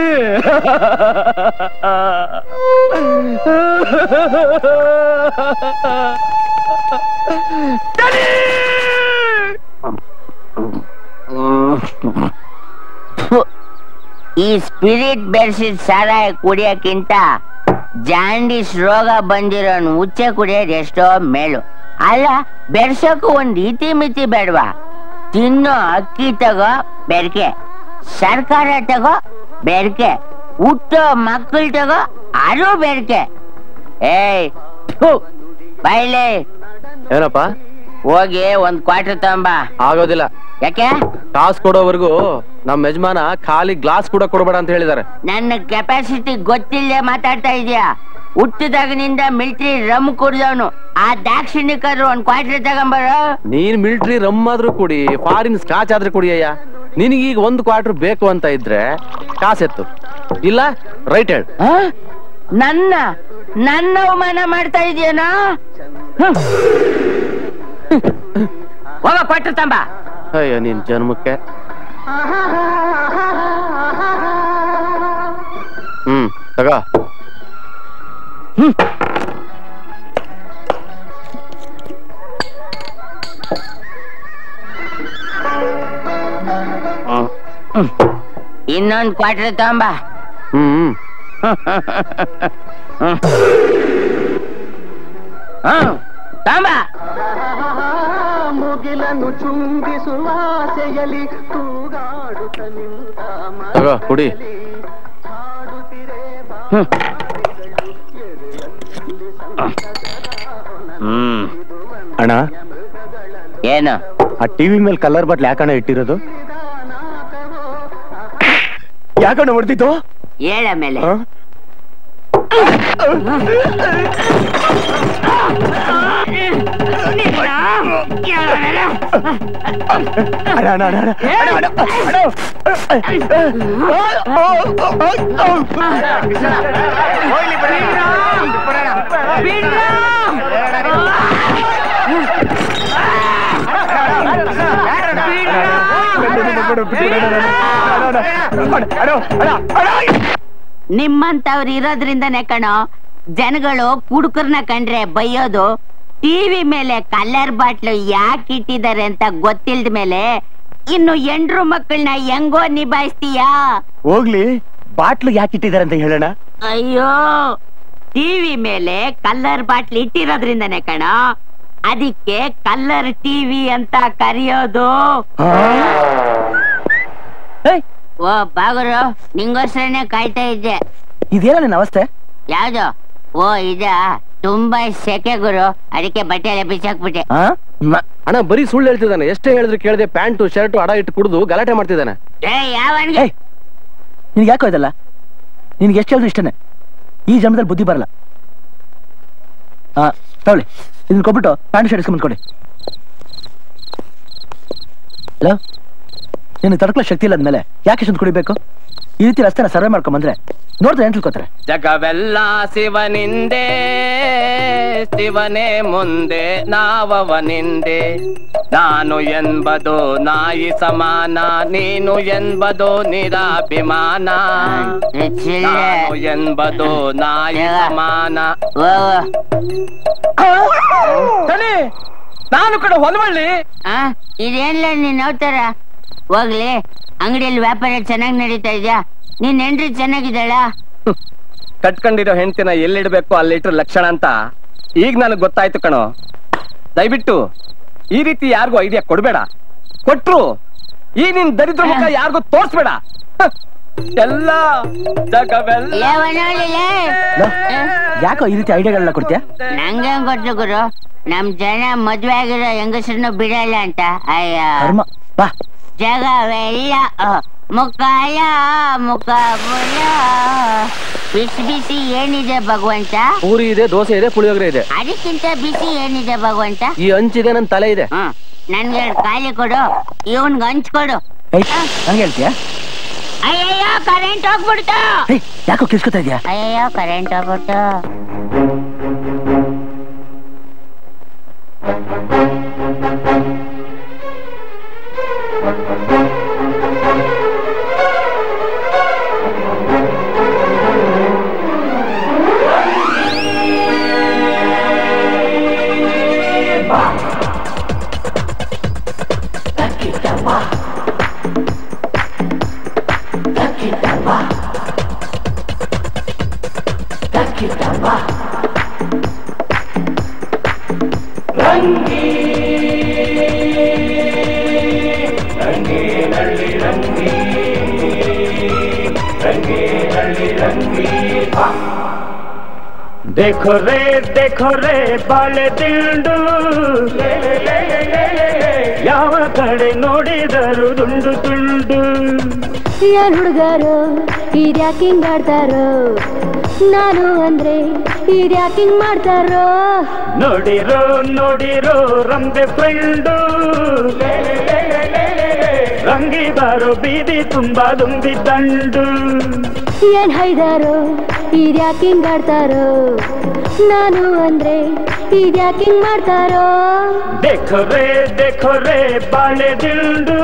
ಈ ಸ್ಪಿರಿಟ್ ಬೆರೆಸಿದ ಸಾರಾಯ ಕುಡಿಯಕ್ಕಿಂತ ಜಾಂಡಿಸ್ ರೋಗ ಬಂದಿರೋನ್ ಉಚ್ಚೆ ಕುಡಿಯೋದು ಎಷ್ಟೋ ಮೇಲು. ಅಲ್ಲ, ಬೆರ್ಸಕ್ಕೂ ಒಂದ್ ಇತಿ ಮಿತಿ ಬೇಡವಾ? ತಿನ್ನೋ ಅಕ್ಕಿ ತಗೋ ಬೆರ್ಕೆ, ಸರ್ಕಾರ ತಗೋ ಬೆರ್ಕೆ, ಹುಟ್ಟೋ ಮಕ್ಕಳು ತಗೋ ಅದು ಬೆರ್ಕೆ. ಏಯ್ ಬೈಲೆ. ಏನಪ್ಪ? ಹೋಗಿ ಒಂದ್ ಕ್ವಾರ್ಟರ್ ತಗೊಂಬ. ಆಗೋದಿಲ್ಲ. ಯಾಕೆ? ಕಾಸು ಕೊಡೋವರೆಗೂ ನಮ್ಮ ಯಜಮಾನ ಖಾಲಿ ಗ್ಲಾಸ್ ಕೂಡ ಕೊಡಬೇಡ ಅಂತ ಹೇಳಿದ್ದಾರೆ. ನನ್ನ ಕೆಪಾಸಿಟಿ ಗೊತ್ತಿಲ್ಲದೆ ಮಾತಾಡ್ತಾ ಇದೀಯಾ? ಹುಟ್ಟಿದಾಗಿನಿಂದ ಮಿಲಿಟರಿ ರಮ್ ಕುಡಿದವನು. ಆ ದಾಕ್ಷಿಣ್ಯಕರು ಒಂದ್ ಕ್ವಾರ್ಟರ್ ತಗೊಂಬಾರ. ನೀನ್ ಮಿಲಿಟರಿ ರಮ್ ಆದ್ರೂ ಕುಡಿ, ಫಾರಿನ್ ಸ್ಕಾಚ್ ಆದ್ರೂ ಕುಡಿಯಯ್ಯ. ನಿನಗೀಗ ಒಂದು ಕ್ವಾರ್ಟರ್ ಬೇಕು ಅಂತ ಇದ್ರೆ ಕಾಸೆತ್ತು, ಇಲ್ಲ ರೈಟ್ ಹೇಳ. ನನ್ನ ಅವಮಾನ ಮಾಡ್ತಾ ಇದೀಯನಾ? ಹೋಗ ಕ್ವಾರ್ಟರ್ ತಂಬ. ಅಯ್ಯೋ ನಿನ್ ಜನ್ಮಕ್ಕೆ. ತಗ. ಇನ್ನೊಂದ್ ಕ್ವಾರ್ಟರ್ ತಗೊಂಬ. ತಗೊಂಬ. ಮುಗಿಲನ್ನು ಚುಂಬಿಸುವ ಆಸೆಯಲ್ಲಿ ತೂಗಾಡುತ್ತ ನಿಂತ ತಗೋ ಕುಡಿ. ಅಣ್ಣ, ಏನು ಆ ಟಿವಿ ಮೇಲೆ ಕಲರ್ ಬಟ್ಲು ಯಾಕಣ್ಣ ಇಟ್ಟಿರೋದು? ಯಾಕಣ್ಣ ಹೊಡ್ತಿತ್ತು? ಹೇಳ ಮೇಲೆ ನಿಮ್ಮಂತವ್ರು ಇರೋದ್ರಿಂದನೇ ಕಣೋ ಜನಗಳು ಕುಡುಕರ್ನ ಕಂಡ್ರೆ ಬೈಯೋದು. ಟಿವಿ ಮೇಲೆ ಕಲರ್ ಬಾಟ್ಲು ಯಾಕೆ ಇಟ್ಟಿದ್ದಾರೆ ಅಂತ ಗೊತ್ತಿಲ್ದ ಮೇಲೆ ಇನ್ನು ಎಂಡ್ರು ಮಕ್ಕಳನ್ನ ಹೆಂಗೋ ನಿಭಾಯಿಸ್ತೀಯಾ? ಹೋಗ್ಲಿ, ಬಾಟ್ಲು ಯಾಕೆ ಇಟ್ಟಿದ್ದಾರೆ ಅಂತ ಹೇಳೋಣ. ಅಯ್ಯೋ, ಟಿವಿ ಮೇಲೆ ಕಲರ್ ಬಾಟ್ಲು ಇಟ್ಟಿರೋದ್ರಿಂದನೇ ಕಣ, ಅದಕ್ಕೆ ಕಲರ್ ಟಿವಿ ಅಂತ ಕರೆಯೋದು. ಓ ಬಾಗುರು, ನಿಂಗೋಸ್ಕರನೇ ಕಾಯ್ತಾ ಇದ್ದೆ. ಇದೇನ ನಿನ್ನ ಅವಸ್ಥೆ? ಯಾವ್ದು? ಓ ಇದ ತುಂಬಾ ಸೆಕೆ ಗುರು, ಅದಕ್ಕೆ ಬಟ್ಟೆ ಎಲ್ಲ ಬಿಚ್ಚಾಕ್ಬಿಟ್ಟೆ. ಅಣ್ಣ ಬರೀ ಸುಳ್ಳು ಹೇಳ್ತಿದ್ದಾನೆ. ಎಷ್ಟೇ ಹೇಳಿದ್ರು ಕೇಳದೆ ಪ್ಯಾಂಟು ಶರ್ಟು ಅಡ ಇಟ್ಟು ಕುಡಿದು ಗಲಾಟೆ ಮಾಡ್ತಿದ್ದಾನೆ. ನಿನ್ಗೆ ಯಾಕೋ ಇದಲ್ಲ? ನಿನ್ಗೆ ಎಷ್ಟು ಹೇಳಿದ್ರು ಇಷ್ಟನೇ. ಈ ಜನ್ಮದಲ್ಲಿ ಬುದ್ಧಿ ಬರಲ್ಲ. ತಗೊಳ್ಳಿ, ಇದನ್ನ ಕೊಟ್ಬಿಟ್ಟು ಪ್ಯಾಂಟ್ ಶರ್ಟ್ ಇಸ್ಕೊಂಡ್ಕೊಡಿ. ಹಲೋ, ನಿನ್ನ ತಡ್ಕಲ ಶಕ್ತಿ ಇಲ್ಲ ಅಂದ್ಮೇಲೆ ಯಾಕೆ ಇಷ್ಟೊಂದು ಕುಡಿಬೇಕು? ಈ ರೀತಿ ರಸ್ತೆನ ಸರ್ವೆ ಮಾಡ್ಕೊಂಬಂದ್ರೆ ನೋಡಿದ್ರೆ ಏನ್ ತಿಳ್ಕೊತಾರೆ? ಜಗವೆಲ್ಲ ಶಿವನಿಂದೆ, ಶಿವನೇ ಮುಂದೆ ನಾವವನಿಂದೆ. ನಾನು ಎಂಬುದು ನಾಯಿ ಸಮಾನ, ನೀನು ಎಂಬುದು ನಿರಾಭಿಮಾನ. ನಾನು ಎಂಬುದು ನಾಯಿ ಸಮಾನ. ನಾನು ಕಡೆ ಹೊಲವಳ್ಳಿ. ಇದೇನ್ಲ ನೀನ್ ಅವತಾರ? ಹೋಗ್ಲಿ, ಅಂಗಡಿಯಲ್ಲಿ ವ್ಯಾಪಾರ ಚೆನ್ನಾಗಿ ನಡೀತಾ ಇದ್ಯಾ? ನೀನ್ ಹೆಂಡ್ರಿ ಚೆನ್ನಾಗಿದ್ದಾಳ? ಕಟ್ಕೊಂಡಿರೋ ಹೆಂಡತಿನ ಎಲ್ಲಿಡ್ಬೇಕು ಅಲ್ಲಿಟ್ರ ಲಕ್ಷಣ ಅಂತ ಈಗ ನನಗ್ ಗೊತ್ತಾಯ್ತು ಕಣೋ. ದಯವಿಟ್ಟು ಈ ರೀತಿ ಯಾರಿಗೂ ಐಡಿಯಾ ಕೊಡ್ಬೇಡ. ಕೊಟ್ರು ಈ ನಿನ್ ದರಿದ್ರ ಮುಖ ಯಾರಿಗೂ ತೋರ್ಸ್ಬೇಡ. ಎಲ್ಲ ಜಗವೆಲ್ಲ ಯಾಕೋ ಈ ರೀತಿ ಐಡಿಯಾಗಳನ್ನ ಕೊಡ್ತೀಯ? ನಂಗೆ ಗೊತ್ತು ಗುರು, ನಮ್ ಜನ ಮದ್ವೆ ಆಗಿರೋ ಹೆಂಗಸರನ್ನು ಬಿಡಲ್ಲ ಅಂತ. ಅಯ್ಯ ಬಾ. ಜಗವೆಲ್ಲ ಮುಖಾಯ ಮುಖಬುಲ. ಬಿಸಿ ಬಿಸಿ ಏನಿದೆ ಭಗವಂತ? ಪೂರಿ ಇದೆ, ದೋಸೆ ಇದೆ, ಪುಳಿಯೋಗರೆ ಇದೆ. ಅದಕ್ಕಿಂತ ಬಿಸಿ ಏನಿದೆ ಭಗವಂತ? ಈ ಹಂಚಿದೆ, ನನ್ ತಲೆ ಇದೆ. ನನ್ಗೆ ಖಾಲಿ ಕೊಡು, ಇವನ್ಗ ಹಂಚ್ಕೊಡು. ಹಂಗೆ ಹೇಳ್ತೀಯ? ಅಯ್ಯಯ್ಯೋ ಕರೆಂಟ್ ಹೋಗ್ಬಿಡ್ತು. ಯಾಕೋ ಕಿಸ್ಕೊತಾ ಇದೆಯಾ? ಅಯ್ಯಯ್ಯೋ ಕರೆಂಟ್ ಹೋಗ್ಬಿಡ್ತು. देखो रे ಬಾಳೆ ದಿಂಡು ಯಾವ ಕಡೆ ನೋಡಿದರು ದುಂಡು ದುಂಡು ಯಾರು ಹುಡುಗರು ಇದ್ಯಾಕಿಂಗ್ ಆಡ್ತಾರೋ ನಾನು ಅಂದ್ರೆ ಇದ್ಯಾಕಿಂಗ್ ಮಾಡ್ತಾರೋ ನೋಡಿರೋ ನೋಡಿರೋ ರಂಬೆ ಫ್ರೆಂಡು ರಂಗಿ ಬಾರೋ ಬೀದಿ ತುಂಬಾ ದುಂಬಿ ದಂಡು ಏನ್ ಹೈದಾರೋ ಇದ್ಯಾಕಿಂಗ್ ಆಡ್ತಾರೋ ನಾನು ಅಂದ್ರೆ ಇದ್ಯಾಕಿಂಗ್ ಮಾಡ್ತಾರೋ देखो रे ಬಾಳೆ ದಿಂಡು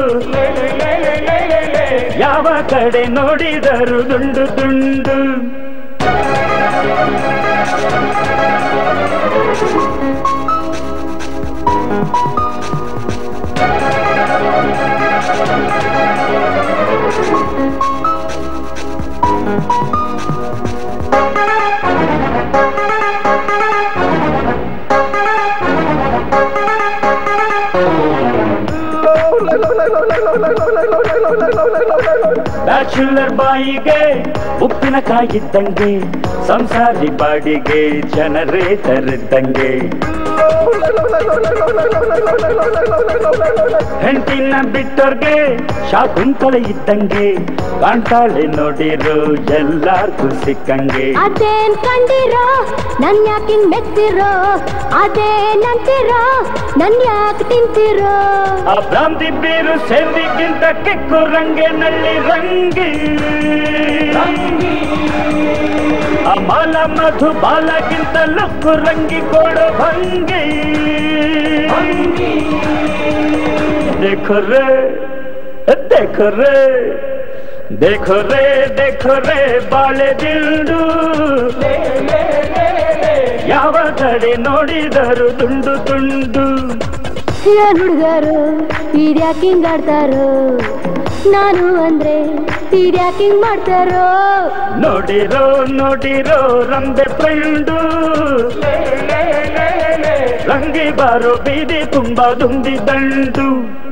ಯಾವ ಕಡೆ ನೋಡಿದರು ದುಂಡು ದುಂಡು ಬ್ಯಾಚುಲರ್ ಬಾಯಿಗೆ ಉಪ್ಪಿನಕಾಯಿದ್ದಂಗೆ ಸಂಸಾರಿ ಬಾಡಿಗೆ ಜನರೇಟರ್ ಇದ್ದಂಗೆ ಹೆಂಡತಿನ ಬಿಟ್ಟೋರ್ಗೆ ಶಾಕುಂತಲೆ ಇದ್ದಂಗೆ ಕಾಣ್ತಾಳೆ ನೋಡಿರೋ ಎಲ್ಲಾರ್ಗೂ ಸಿಕ್ಕಂಗೆ ಅದೇನ್ ಕಂಡಿರೋ ನನ್ ಯಾಕಿಂಗ್ ಮೆತ್ತಿರೋ ಅದೇನಂತಿರೋ ನನ್ ಯಾಕೆ ತಿಂತಿರೋ ಆ ಭ್ರಾಂತಿ ಬೀರು ಸೇವಿಗಿಂತ ಕೆಕ್ಕು ರಂಗೆ ನಳ್ಳಿ ರಂಗಿ ಆ ಮಾಲ ಮಧು ಬಾಲಗಿಂತ ಲುಕ್ಕು ರಂಗಿ ಕೊಡೋ ಭಂಗಿ देखो रे ಬಾಳೆ ದಿಂಡು ಯಾವ ಕಡೆ ನೋಡಿದರು ದುಂಡು ದುಂಡು ಯಾರು ಹುಡುಗರು ಇದ್ಯಾಕಿಂಗ್ ಆಡ್ತಾರೋ ನಾನು ಅಂದ್ರೆ ಇದ್ಯಾಕಿಂಗ್ ಮಾಡ್ತಾರೋ ನೋಡಿರೋ ರಂಬೆ ಫ್ರೆಂಡು ರಂಗಿ ಬಾರೋ ಬೀದಿ ತುಂಬಾ ದುಂಬಿ ದಂಡು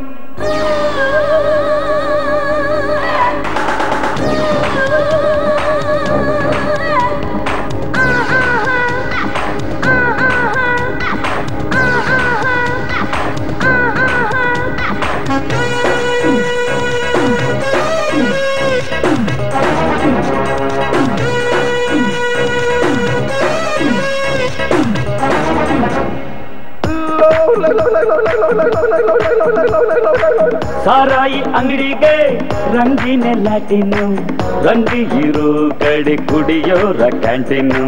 ಸಾರಾಯಿ ಅಂಗಡಿಗೆ ರಂಗಿನ ಲ್ಯಾಟಿನು ರಂಗಿ ಇರೋ ಕಡೆ ಕುಡಿಯೋರ ಕ್ಯಾಂಟೀನು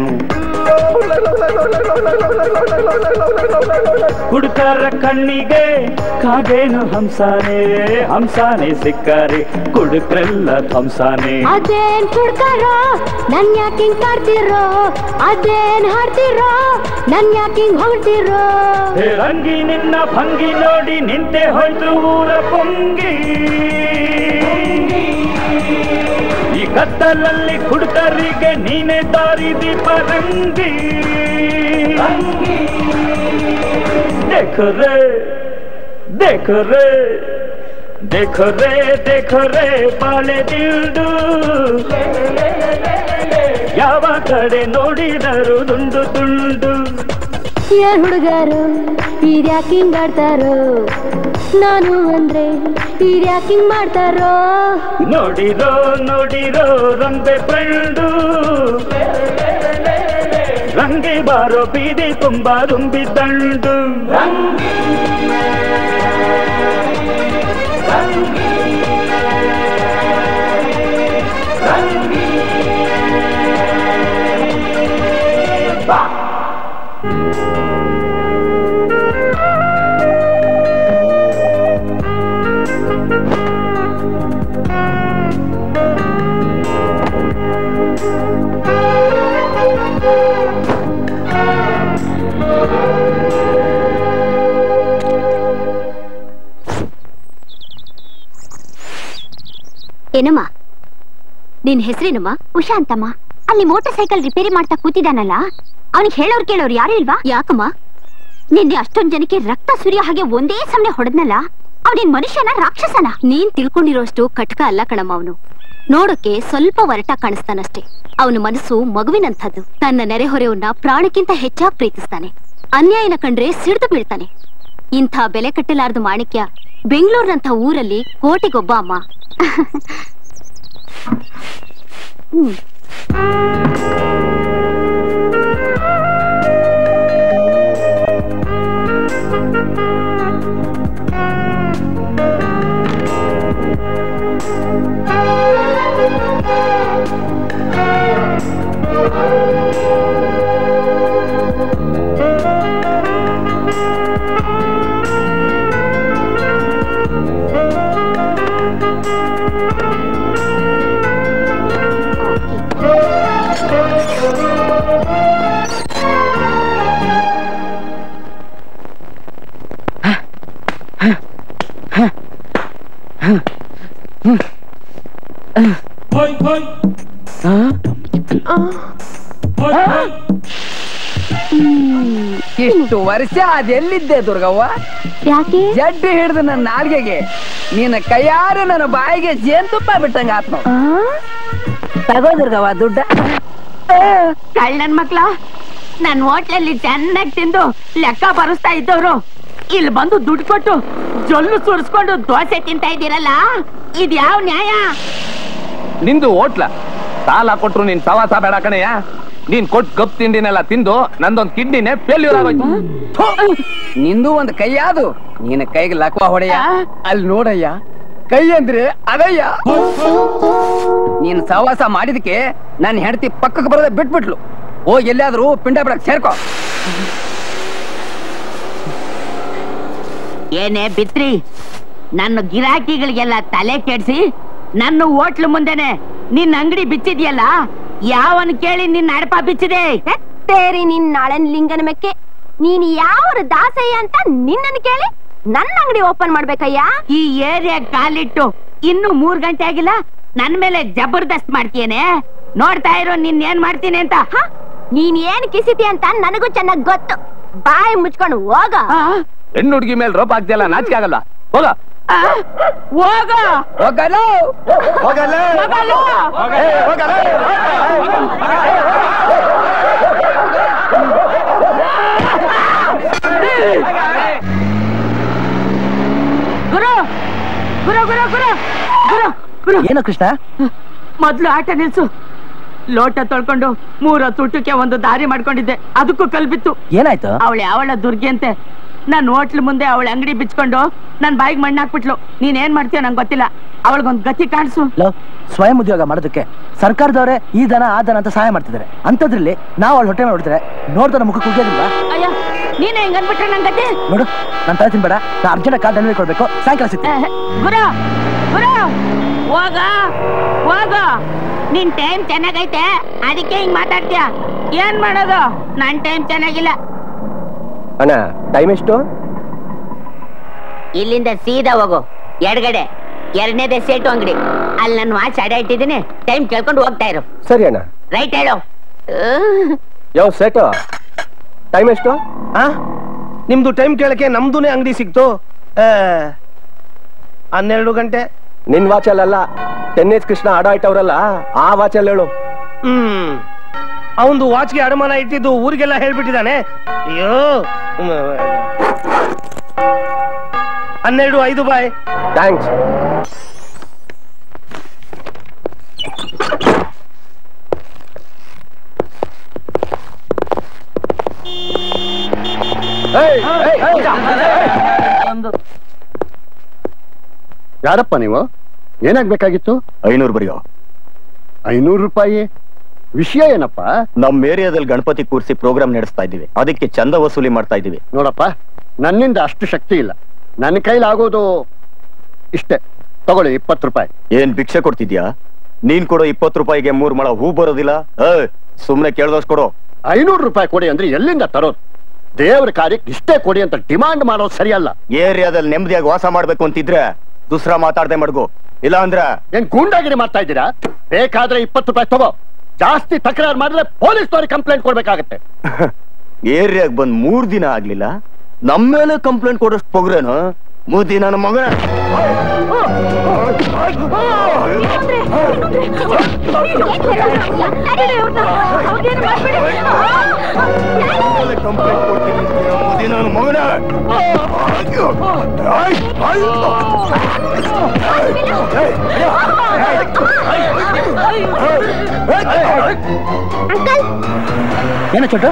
ಕುಡ್ಕರ ಕಣ್ಣಿಗೆ ಕಾಗೇನು ಹಂಸಾನೆ ಸಿಕ್ಕಾರೆ ಕುಡುಕ್ರೆಲ್ಲ ಹಂಸಾನೆ ಅದೇನ್ ಕುಡ್ಕಾರೋ ನನ್ ಯಾಕಿಂಗ್ ಕಾಡ್ತಿರೋ ಅದೇನ್ ಹಾಡ್ತಿರೋ ನನ್ ಯಾಕಿಂಗ್ ಹೊಡ್ತಿರೋ ರಂಗಿ ನಿನ್ನ ಭಂಗಿ ನೋಡಿ ನಿಂತೆ ಹೋಯ್ತು ಊರ ಪೊಂಗಿ ಈ ಕತ್ತಲಲ್ಲಿ ಕುಡ್ಕರಿಗೆ ನೀನೆ ದಾರಿ ದೀಪ ರಂಗಿ देखो रे ಬಾಳೆ ದಿಂಡು ಯಾವ ಕಡೆ ನೋಡಿದರು ದುಂಡು ದುಂಡು ಯಾರು ಹುಡುಗರು ಇದ್ಯಾಕಿಂಗ್ ಆಡ್ತಾರೋ ನಾನು ಅಂದ್ರೆ ಇದ್ಯಾಕಿಂಗ್ ಮಾಡ್ತಾರೋ ನೋಡಿರೋ ರಂಬೆ ಫ್ರೆಂಡು ರಂಗಿ ಬಾರೋ ಬೀದಿ ತುಂಬಾ ದುಂಬಿ ದಂಡು ಏನಮ್ಮ ನಿನ್ ಹೆಸರೇನಮ್ಮ? ಉಷಾ ಅಂತಮ್ಮ. ಅಲ್ಲಿ ಮೋಟಾರ್ ಸೈಕಲ್ ರಿಪೇರಿ ಮಾಡ್ತಾ ಕೂತಿದಾನಲ್ಲ, ಅವನಿಗೆ ಹೇಳೋರ್ ಕೇಳೋರು ಯಾರು ಇಲ್ವಾ? ಯಾಕಮ್ಮ? ನಿನ್ನೆ ಅಷ್ಟೊಂದ್ ಜನಕ್ಕೆ ರಕ್ತ ಸುರಿಯೋ ಹಾಗೆ ಒಂದೇ ಸಮನೆ ಹೊಡೆದ್ನಲ್ಲ, ಅವನಿನ್ ಮನುಷ್ಯನ ರಾಕ್ಷಸನ? ನೀನ್ ತಿಳ್ಕೊಂಡಿರೋಷ್ಟು ಕಟ್ಕ ಅಲ್ಲ ಕಣಮ್ಮ ಅವನು. ನೋಡೋಕೆ ಸ್ವಲ್ಪ ಒರಟ ಕಾಣಿಸ್ತಾನಷ್ಟೇ. ಅವನ ಮನಸ್ಸು ಮಗುವಿನಂಥದ್ದು. ತನ್ನ ನೆರೆಹೊರೆಯವನ್ನ ಪ್ರಾಣಕ್ಕಿಂತ ಹೆಚ್ಚಾಗಿ ಪ್ರೀತಿಸ್ತಾನೆ. ಅನ್ಯಾಯನ ಕಂಡ್ರೆ ಸಿಡ್ದು ಬೀಳ್ತಾನೆ. ಇಂಥ ಬೆಲೆ ಕಟ್ಟಲಾರ್ದು ಮಾಣಿಕ್ಯ ಬೆಂಗಳೂರಿನಂಥ ಊರಲ್ಲಿ ಕೋಟಿಗೊಬ್ಬ ಅಮ್ಮ. ಇಷ್ಟು ವರ್ಷ ಅದೆಲ್ಲಿದ್ದೆ ದುರ್ಗವ್ವ? ಯಾಕೆ? ಜಡ್ಡಿ ಹಿಡಿದು ನನ್ನ ನಾಲ್ಗೆಗೆ ನಿನ್ನ ಕೈಯಾರೆ ನನ್ನ ಬಾಯಿಗೆ ಜೇನುತುಪ್ಪ ಬಿಟ್ಟಂಗ ಆತ್ಮ. ತಗೋ ದುರ್ಗವ್ವ ದುಡ್ಡ. ಕಳ್ಳನ್ ಮಕ್ಳ, ನನ್ ಹೋಟ್ಲಲ್ಲಿ ಚೆನ್ನಾಗಿ ತಿಂದು ಲೆಕ್ಕ ಬರೆಸ್ತಾ ಇದ್ದವ್ರು ಇಲ್ಲಿ ಬಂದು ದುಡ್ಡು ಕೊಟ್ಟು ಜೊಲ್ಲು ಸುರಿಸ್ಕೊಂಡು ದೋಸೆ ತಿಂತಾ ಇದ್ದೀರಲ್ಲ, ಇದ್ ಯಾವ ನ್ಯಾಯ? ನಿಂದು ಹೋಟ್ಲ ಸಾಲ ಕೊಟ್ರು ನೀನ್ ಸವಾಸ ಬೇಡ ಕಣಯ್ಯ. ನೀನ್ ಕೊಟ್ಟು ಗಪ್ ತಿಂಡಿನೆಲ್ಲ ತಿಂದು ನಂದೊಂದ್ ಕಿಡ್ನಿನೇ ಫೇಲ್ಯೂರ್ ಆಗೋಯ್ತು. ನಿಂದು ಒಂದ್ ಕೈಯಾದು, ನಿನ್ನ ಕೈಗೆ ಲಕ್ವ ಹೊಡೆಯ. ಅಲ್ಲಿ ನೋಡಯ್ಯ, ಕೈ ಅಂದ್ರೆ ಅದಯ್ಯ. ನೀನ್ ಸವಾಸ ಮಾಡಿದಕ್ಕೆ ನನ್ನ ಹೆಂಡತಿ ಪಕ್ಕಕ್ಕೆ ಬರೋದ ಬಿಟ್ಬಿಟ್ಲು. ಹೋಗಿ ಎಲ್ಲಾದ್ರೂ ಪಿಂಡ ಬಿಡಕ್ ಸೇರ್ಕೋ. ಏನೇ ಬಿತ್ರಿ, ನನ್ನ ಗಿರಾಕಿಗಳಿಗೆಲ್ಲ ತಲೆ ಕೆಡ್ಸಿ ನನ್ನ ಹೋಟ್ಲು ಮುಂದೆನೆ ನಿನ್ನ ಅಂಗಡಿ ಬಿಚ್ಚಿದ್ಯಲ್ಲ, ಯಾವನ್ ಕೇಳಿ ನಿನ್ನ ಅಡಪ ಬಿಚ್ಚಿದೆ? ತೇರಿ ನಿನ್ ನಾಳನ್ ಲಿಂಗನ ಮೆಕ್ಕೆ, ನೀನ್ ಯಾವ ದಾಸಯ್ಯ ಅಂತ ನಿನ್ನನ್ನು ಕೇಳಿ ನನ್ನ ಅಂಗಡಿ ಓಪನ್ ಮಾಡ್ಬೇಕಯ್ಯ? ಈ ಏರಿಯಾ ಕಾಲಿಟ್ಟು ಇನ್ನು 3 ಗಂಟೆ ಆಗಿಲ್ಲ, ನನ್ ಮೇಲೆ ಜಬರ್ದಸ್ತ್ ಮಾಡ್ತೀಯೇನೆ? ನೋಡ್ತಾ ಇರೋ ನಿನ್ ಏನ್ ಮಾಡ್ತೀನಿ ಅಂತ. ನೀನ್ ಏನ್ ಕಿಸಿತಿ ಅಂತ ನನಗೂ ಚೆನ್ನಾಗ್ ಗೊತ್ತು. ಬಾಯಿ ಮುಚ್ಕೊಂಡು ಹೋಗ. ಹೆಣ್ಣು ಹುಡುಗಿ ಮೇಲೆ ರೋಪ್ ಆಗ್ತಿಯಲ್ಲ, ನಾಚಿಕೆ ಆಗಲ್ಲ? ಹೋಗ ಹೋಗ ಹೋಗಲ್ಲ ಹೋಗಲ್ಲ ಗುರು ಗುರು ಗುರು ಗುರು ಗುರು ಗುರು ಏನು ಕೃಷ್ಣ? ಮೊದ್ಲು ಆಟ ನಿಲ್ಸು. ಲೋಟ ತೊಳ್ಕೊಂಡು 3 ಹೊತ್ತು ಊಟಕ್ಕೆ ಒಂದು ದಾರಿ ಮಾಡ್ಕೊಂಡಿದ್ದೆ, ಅದಕ್ಕೂ ಕಲ್ಬಿತ್ತು. ಏನಾಯ್ತು? ಅವಳ ದುರ್ಗಿ ಅಂತೆ. ನಾನ್ ಹೋಟ್ಲ್ ಮುಂದೆ ಅವಳ ಅಂಗಡಿ ಬಿಚ್ಕೊಂಡು ನನ್ ಬಾಯಿಗೆ ಮಣ್ಣು ಹಾಕ್ಬಿಟ್ಲು. ನೀನ್ ಏನ್ ಮಾಡ್ತೀಯ ನಂಗೆ ಗೊತ್ತಿಲ್ಲ. ಅವಳಿಗೊಂದ್ ಗತಿ ಕಾಣಿಸು. ಸ್ವಯಂ ಉದ್ಯೋಗ ಮಾಡೋದಕ್ಕೆ ಸರ್ಕಾರದವರೇ ಈ ದನ ಆ ದನ ಅಂತ ಸಹಾಯ ಮಾಡ್ತಿದ್ದಾರೆ. ಅಂತದ್ರಲ್ಲಿ ನಾವು ಅವಳ ಹೊಟ್ಟೆ ನೋಡಿದ್ರೆ ನೋಡ್ತಾರ ಮುಖ ಕುಗ್ಗೋದಿಲ್ವಾ? ಅಯ್ಯ, ನೀನ್ ಹೆಂಗ್ ಅನ್ಬಿಟ್ರೆ ನನ್ ಗತಿ ನೋಡು. ನಾನ್ ತಲೆ ತಿನ್ಬೇಡ, ನಾ ಅರ್ಜೆಂಟ್ ಕಾಲ್ ಡೆಲಿವರಿ ಕೊಡ್ಬೇಕು. ಸಾಯಂಕಾಲ ಸಿಗ್ತೀನಿ. ಗುರು ಗುರು ಹೋಗ ಹೋಗ. ನಿನ್ ಟೈಮ್ ಚೆನ್ನಾಗೈತೆ, ಅದಕ್ಕೆ ಹಿಂಗ್ ಮಾತಾಡ್ತೀಯ. ಏನ್ ಮಾಡೋದು? ನನ್ ಟೈಮ್ ಚೆನ್ನಾಗಿಲ್ಲ. ಅಣ್ಣ ಟೈಮ್ ಎಷ್ಟು? ಇಲ್ಲಿಂದ ಸೀದಾ ಹೋಗು, ಎಡಗಡೆ 2ನೇ ಸೇಟು ಅಂಗಡಿ. ಅಲ್ಲಿ ನನ್ನ ವಾಚ್ ಅಡ ಇಟ್ಟಿದ್ದೀನಿ, ಟೈಮ್ ಕೇಳ್ಕೊಂಡು ಹೋಗ್ತಾ ಇರು. ಸರಿ ಅಣ್ಣ. ರೈಟ್ ಹೇಳು. ಯಾವ ಸೇಟು? ಟೈಮ್ ಎಷ್ಟು? ನಿಮ್ದು ಟೈಮ್ ಕೇಳಕ್ಕೆ ನಮ್ದುನೇ ಅಂಗಡಿ ಸಿಕ್ತು. 12 ಗಂಟೆ. ನಿನ್ ವಾಚಲ್ಲ, ಟೆನ್ನಿಸ್ ಕೃಷ್ಣ ಅಡ ಇಟ್ಟವ್ರಲ್ಲ, ಆ ವಾಚಲ್ಲಿ ಹೇಳು. ಅವಂದು ವಾಚ್ಗೆ ಅಡಮಾನ ಇಟ್ಟಿದ್ದು ಊರಿಗೆಲ್ಲ ಹೇಳ್ಬಿಟ್ಟಿದ್ದಾನೆ. ಅಯ್ಯೋ, 12:05 ಬಾಯ್. ಥ್ಯಾಂಕ್ಸ್. ಯಾರಪ್ಪ ನೀವು? ಏನಾಗ್ಬೇಕಾಗಿತ್ತು? 500 ಬರಿಯೋ. 500 ರೂಪಾಯಿ? ವಿಷಯ ಏನಪ್ಪ? ನಮ್ ಏರಿಯಾದಲ್ಲಿ ಗಣಪತಿ ಕೂರಿಸಿ ಪ್ರೋಗ್ರಾಮ್ ನಡೆಸ್ತಾ ಇದೀವಿ, ಅದಕ್ಕೆ ಚಂದ ವಸೂಲಿ ಮಾಡ್ತಾ ಇದೀವಿ. ನೋಡಪ್ಪ, ನನ್ನಿಂದ ಅಷ್ಟು ಶಕ್ತಿ ಇಲ್ಲ. ನನ್ನ ಕೈಲಾಗೋದು ಇಷ್ಟೇ. ತಗೊಳ್ಳಿ 20 ರೂಪಾಯಿ. ಏನ್ ಭಿಕ್ಷೆ ಕೊಡ್ತಿದ್ಯಾ? ನೀನ್ ಕೊಡೋ 20 ರೂಪಾಯಿಗೆ 3 ಮೊಳ ಹೂ ಬರೋದಿಲ್ಲ. ಸುಮ್ನೆ ಕೇಳ್ದಷ್ಟು ಕೊಡು. 500 ರೂಪಾಯಿ ಕೊಡಿ ಅಂದ್ರೆ ಎಲ್ಲಿಂದ ತರೋದು? ದೇವ್ರ ಕಾರ್ಯಕ್ಕೆ ಇಷ್ಟೇ ಕೊಡಿ ಅಂತ ಡಿಮಾಂಡ್ ಮಾಡೋದು ಸರಿಯಲ್ಲ. ಏರಿಯಾದಲ್ಲಿ ನೆಮ್ಮದಿಯಾಗಿ ವಾಸ ಮಾಡ್ಬೇಕು ಅಂತಿದ್ರೆ ದುಸ್ರಾ ಮಾತಾಡದೆ ಮಡ್ಗು. ಇಲ್ಲ ಅಂದ್ರ ಏನ್ ಗೂಂಡಾಗಿರಿ ಮಾಡ್ತಾ ಇದ್ದೀರಾ? ಬೇಕಾದ್ರೆ 20 ರೂಪಾಯಿ ತಗೋ. ಜಾಸ್ತಿ ತಕರಾರು ಮಾಡಿದ್ರೆ ಪೊಲೀಸ್ನವ್ರಿಗೆ ಕಂಪ್ಲೇಂಟ್ ಕೊಡ್ಬೇಕಾಗತ್ತೆ. ಏರಿಯಾಗ ಬಂದ್ 3 ದಿನ ಆಗ್ಲಿಲ್ಲ, ನಮ್ಮ ಮೇಲೆ ಕಂಪ್ಲೇಂಟ್ ಕೊಡೋಷ್ಟು ಪೊಗ್ರೇನು? ಮುದ್ದಿ ನನ್ನ ಮಗನ ಕಂಪ್ಲೇಂಟ್ ಕೊಡ್ತೀನಿ. ಮುದ್ದಿ ನನ್ನ ಮಗನ ಏನ ಚೋಟು?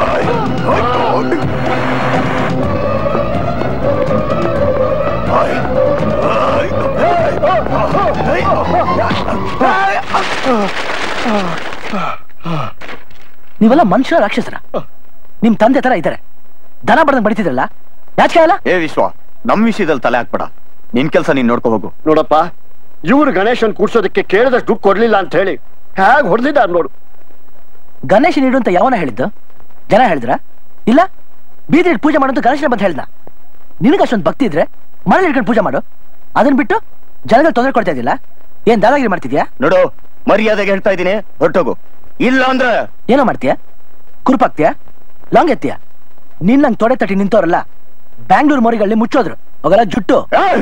ನೀವೆಲ್ಲ ಮನುಷ್ಯ ರಾಕ್ಷಸರ? ನಿಮ್ ತಂದೆ ತರ ಇದ್ದಾರೆ, ದನ ಬಡ್ದಂಗ್ ಬಡಿತಿದ್ರಲ್ಲ, ಯಾಕೆ ಅಲ್ಲ? ಏ ವಿಶ್ವ, ನಮ್ ವಿಷಯದಲ್ಲಿ ತಲೆ ಹಾಕ್ಬೇಡ. ನಿನ್ ಕೆಲ್ಸ ನೀನ್ ನೋಡ್ಕೊ ಹೋಗು. ನೋಡಪ್ಪ, ಇವ್ರು ಗಣೇಶನ್ ಕೂಡ್ಸೋದಕ್ಕೆ ಕೇಳಿದಷ್ಟು ದುಡ್ಡು ಕೊಡ್ಲಿಲ್ಲ ಅಂತ ಹೇಳಿ ಹೇಗ್ ಹೊಡೆದಿದ್ದಾರೆ ನೋಡು. ಗಣೇಶ ನೀಡು ಅಂತ ಯಾವನ ಹೇಳಿದ್ದು? ಜನ ಹೇಳಿದ್ರ? ಇಲ್ಲ, ಬೀದಿ ಪೂಜೆ ಮಾಡೋದು ಗಣೇಶನ ಬಂತ ಹೇಳ್ದ. ನಿನಗೆ ಅಷ್ಟೊಂದು ಭಕ್ತಿ ಇದ್ರೆ ಮನೇಲಿ ಇಟ್ಕೊಂಡು ಪೂಜೆ ಮಾಡು. ಅದನ್ನ ಬಿಟ್ಟು ಜನಗಳು ತೊಂದರೆ ಕೊಡ್ತಾ ಇದ್ದಿಲ್ಲ, ಏನ್ ದಾದಾಗಿರಿ ಮಾಡ್ತಿದ್ಯಾ? ನೋಡು, ಮರ್ಯಾದೆಗೆ ಹೇಳ್ತಾ ಇದ್ದೀನಿ, ಹೊರಟೋಗು. ಇಲ್ಲ ಅಂದ್ರೆ ಏನೋ ಮಾಡ್ತೀಯ? ಕುರುಪಾಕ್ತೀಯ? ಲಾಂಗ್ ಎತ್ತೀಯ? ನಿನ್ನಂಗ್ ತೊಡೆ ತಟ್ಟಿ ನಿಂತವ್ರಲ್ಲ ಬ್ಯಾಂಗ್ಳೂರ್ ಮೋರಿಗಳಲ್ಲಿ ಮುಚ್ಚೋದ್ರು, ಅವೆಲ್ಲ ಜುಟ್ಟು.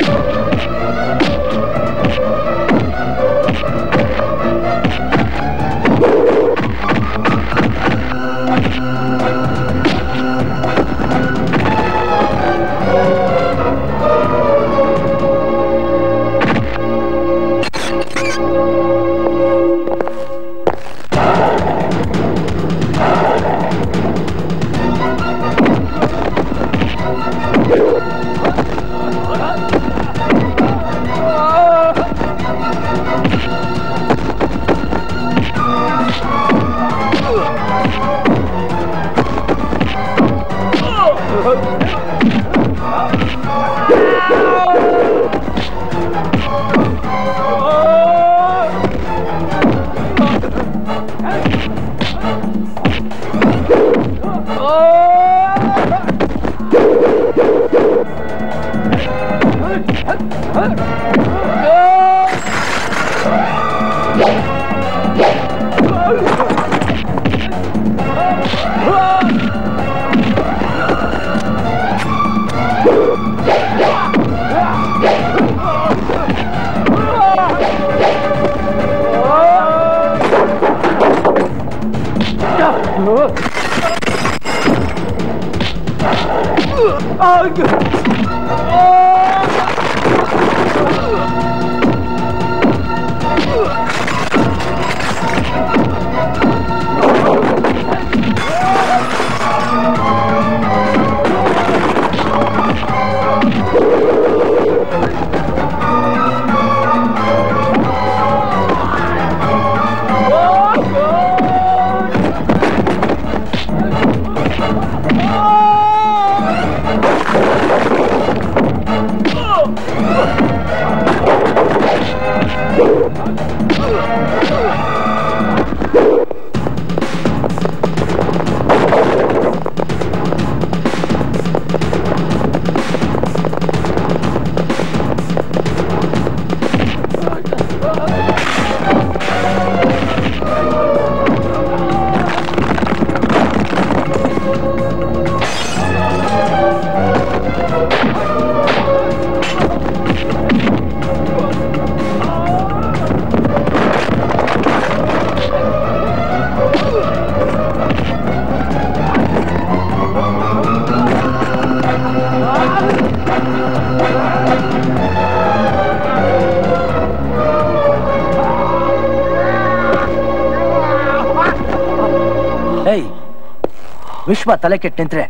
ವಿಶ್ವ ತಲೆ ಕೆಟ್ಟು ನಿಂತ್ರೆ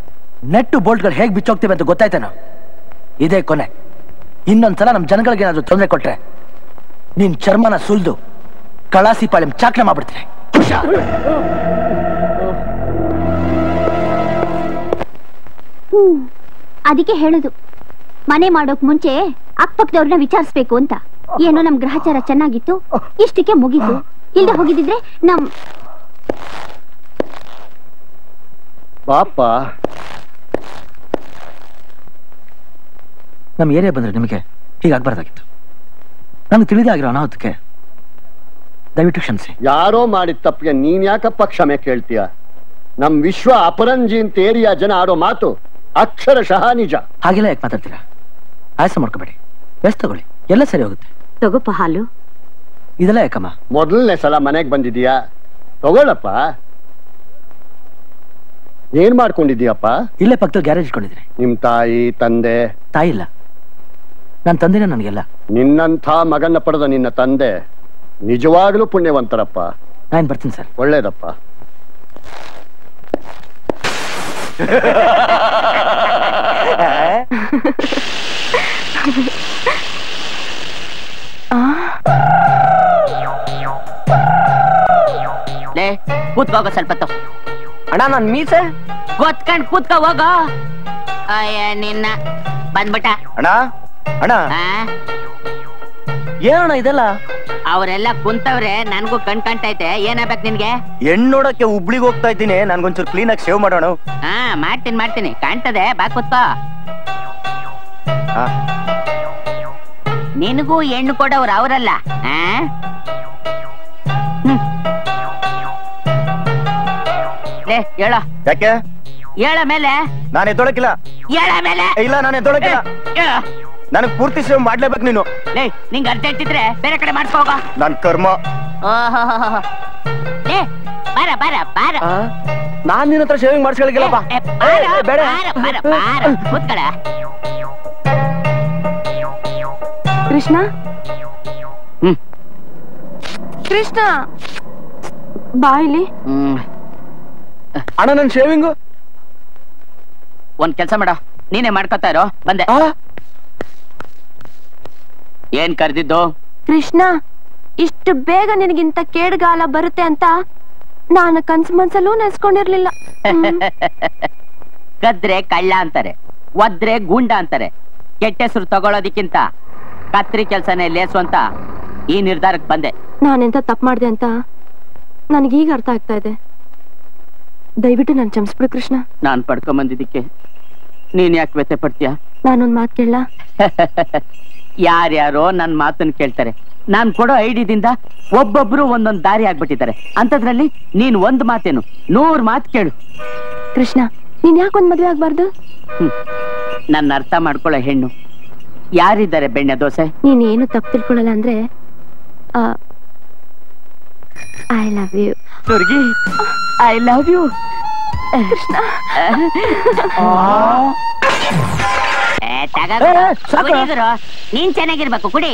ನೆಟ್ಟು ಬೋಲ್ಟ್ಗಳು ಹೇಗೆ ಬಿಚ್ಚೋಗ್ತಿವೆ ಅಂತ ಗೊತ್ತಾಯ್ತೇನೋ? ಇದೇ ಕೊನೆ. ಇನ್ನೊಂದ್ಸಲ ನಮ್ಮ ಜನಗಳಿಗೆ ಏನಾದ್ರು ತೊಂದರೆ ಕೊಟ್ರೆ ನಿನ್ ಚರ್ಮನ ಸುಲ್ದು ಕಳಾಸಿ ಪಾಳ್ಯಂ ಚಾಕ್ನ ಮಾಡ್ಬಿಡ್ತೀನಿ. ಅದಕ್ಕೆ ಹೇಳುದು ಮನೆ ಮಾಡೋಕ್ ಮುಂಚೆ ಅಕ್ಕಪಕ್ಕದವ್ರನ್ನ ವಿಚಾರಿಸ್ಬೇಕು ಅಂತ. ಏನೋ ನಮ್ ಗ್ರಹಚಾರ ಚೆನ್ನಾಗಿತ್ತು, ಇಷ್ಟಕ್ಕೆ ಮುಗಿತು. ಇಲ್ದೆ ಹೋಗಿದ್ರೆ ಪಾಪ ನಮ್ ಏರಿಯಾ ಬಂದ್ರೆ ನಿಮಗೆ ಹೀಗಾಗ್ಬಾರ್ದಾಗಿತ್ತು. ನಂಗೆ ತಿಳಿದಾಗಿರೋ ಅನಾಹುತಕ್ಕೆ ದಯವಿಟ್ಟು ಕ್ಷಮಿಸಿ. ಯಾರೋ ಮಾಡಿದ ತಪ್ಪಿಗೆ ನೀನ್ ಯಾಕಪ್ಪ ಕ್ಷಮೆ ಕೇಳ್ತೀಯ? ನಮ್ ವಿಶ್ವ ಅಪರಂಜಿ ಅಂತ ಏರಿಯಾ ಜನ ಆಡೋ ಮಾತು ಅಕ್ಷರಶಃ ನಿಜ. ಹಾಗೆಲ್ಲ ಯಾಕೆ ಮಾತಾಡ್ತೀರಾ? ಆಯಾಸ ಮಾಡ್ಕೋಬೇಡಿ, ರೆಸ್ಟ್ ತಗೊಳ್ಳಿ, ಎಲ್ಲ ಸರಿ ಹೋಗುತ್ತೆ. ತಗೋಪ್ಪ ಹಾಲು. ಇದೆಲ್ಲ ಯಾಕಮ್ಮ? ಮೊದಲನೇ ಸಲ ಮನೆಗ್ ಬಂದಿದೀಯಾ, ತಗೊಳಪ್ಪ. ಏನ್ ಮಾಡ್ಕೊಂಡಿದೀಯಪ್ಪ? ಇಲ್ಲೇ ಪಕ್ಕದಲ್ಲಿ ಗ್ಯಾರೇಜ್ ಇಟ್ಕೊಂಡಿದ್ದೀನಿ. ನಿಮ್ ತಾಯಿ ತಂದೆ? ತಾಯಿ ಇಲ್ಲ, ನನ್ನ ತಂದೆನೇ ನನಗೆಲ್ಲ. ನಿನ್ನಂಥ ಮಗನ್ನ ಪಡೆದ ನಿನ್ನ ತಂದೆ ನಿಜವಾಗ್ಲೂ ಪುಣ್ಯವಂತರಪ್ಪ. ನಾನು ಬರ್ತೀನಿ ಸರ್. ಒಳ್ಳೇದಪ್ಪ. ಕೂತ್ಕೋಗ ಸ್ವಲ್ಪ ಅಣ್ಣ ನನ್ ಮೀಸೆ ಗೊತ್ಕಂಡ್ ಕೂತ್ಕೋ ಹೋಗ. ಅಯ್ಯ ನಿನ್ನ ಬಂದ್ಬಿಟ್ಟ. ಅಣ್ಣ ಅಣ್ಣ ಏನಣ್ಣ ಇದೆಲ್ಲ? ಅವರೆಲ್ಲ ಕುಂತವ್ರೆ, ನನ್ಗೂ ಕಣ್ಕಂತೈತೆ. ಏನಾಗ್ಬೇಕು ನಿನ್ಗೆ? ಹೆಣ್ಣು ನೋಡಕ್ಕೆ ಹುಬ್ಳಿಗೆ ಹೋಗ್ತಾ ಇದ್ದೀನಿ, ನನ್ಗೊಂಚೂರು ಕ್ಲೀನ್ ಆಗಿ ಶೇವ್ ಮಾಡೋಣ. ಹಾ ಮಾಡ್ತೀನಿ ಕಾಣ್ತದೆ, ಬಾ ಕೂತ್ಕೋ. ನಿನಗೂ ಹೆಣ್ಣು ಕೊಡವ್ರು ಅವರಲ್ಲ. ಹೇಳ. ಯಾಕೆ? ಹೇಳ ಮೇಲೆ. ನಾನು ಎದ್ದೊಳಕಿಲ್ಲ. ಹೇಳ ಮೇಲೆ. ಇಲ್ಲ ನಾನು ಎದ್ದೊಳಕಿಲ್ಲ. ನನಗ್ ಪೂರ್ತಿ ಸೇವ್ ಮಾಡ್ಲೇಬೇಕು ನೀನು. ನಿಂಗೆ ಅರ್ಜೆಂಟ್ ಇದ್ರೆ ಬೇರೆ ಕಡೆ ಮಾಡ್ಕೋ ಹೋಗ. ನನ್ ಕರ್ಮ. ಬಾರ ಬಾರ ಬಾರ. ನಾನ್ ನಿನ್ನ ಹತ್ರ ಶೇವಿಂಗ್ ಮಾಡಿಸ್ಕೊಳಕಿಲ್ಲಪ್ಪ. ಬೇಡ ಕೂತ್ಕಡ. ಕೃಷ್ಣ ಕೃಷ್ಣ ಬಾಯಿಲಿ. ಅಣ್ಣ ನನ್ ಶೇವಿಂಗು. ಒಂದ್ ಕೆಲ್ಸ ಮಾಡ, ನೀನೇ ಮಾಡ್ಕೊತಾ ಇರೋ. ಬಂದೆ. ಏನ್ ಕರ್ದಿದ್ದು? ಕೃಷ್ಣ, ಇಷ್ಟು ಬೇಗ ನಿನಗಿಂತ ಕೇಡುಗಾಲ ಬರುತ್ತೆ ಅಂತ ನಾನು ಕನ್ಸು ಮನ್ಸಲ್ಲೂ ನೆನ್ಸ್ಕೊಂಡಿರ್ಲಿಲ್ಲ. ಕದ್ರೆ ಕಳ್ಳ ಅಂತಾರೆ, ಒದ್ರೆ ಗೂಂಡ ಅಂತಾರೆ. ಕೆಟ್ಟ ಹೆಸರು ತಗೊಳ್ಳೋದಿಕ್ಕಿಂತ ಕತ್ರಿ ಕೆಲ್ಸನೇ ಲೇಸು ಅಂತ ಈ ನಿರ್ಧಾರಕ್ಕೆ ಬಂದೆ. ನಾನೆಂತ ತಪ್ಪು ಮಾಡ್ದೆ ಅಂತ ನನಗೀಗ ಅರ್ಥ ಆಗ್ತಾ ಇದೆ. ದಯವಿಟ್ಟು ನಾನು ಕ್ಷಮಿಸ್ಬಿಡು ಕೃಷ್ಣ. ನಾನ್ ಪಡ್ಕೊಂಬಂದಿದ್ದಕ್ಕೆ ನೀನ್ ಯಾಕೆ ವ್ಯಥೆ ಪಡ್ತೀಯ? ನಾನೊಂದ್ ಮಾತು ಕೇಳ. ಯಾರ್ಯಾರೋ ನನ್ ಮಾತನ್ನ ಕೇಳ್ತಾರೆ. ನಾನ್ ಕೊಡೋ ಐಡಿಯಿಂದ ಒಬ್ಬೊಬ್ರು ಒಂದೊಂದ್ ದಾರಿ ಆಗ್ಬಿಟ್ಟಿದ್ದಾರೆ. ಅಂತದ್ರಲ್ಲಿ ನೀನ್ ಒಂದ್ ಮಾತೇನು 100 ಮಾತು ಕೇಳು. ಕೃಷ್ಣ, ನೀನ್ ಯಾಕೊಂದ್ ಮದ್ವೆ ಆಗ್ಬಾರ್ದು? ನನ್ನ ಅರ್ಥ ಮಾಡ್ಕೊಳ್ಳೋ ಹೆಣ್ಣು ಯಾರಿದ್ದಾರೆ ಬೆಣ್ಣೆ ದೋಸೆ? ನೀನ್ ಏನು ತಪ್ಪು ತಿಳ್ಕೊಳ್ಳಲ್ಲ ಅಂದ್ರೆ I love you. Durgi, I love you. Krishna, ನೀನ್ ಚೆನ್ನಾಗಿರ್ಬೇಕು, ಕುಡಿ.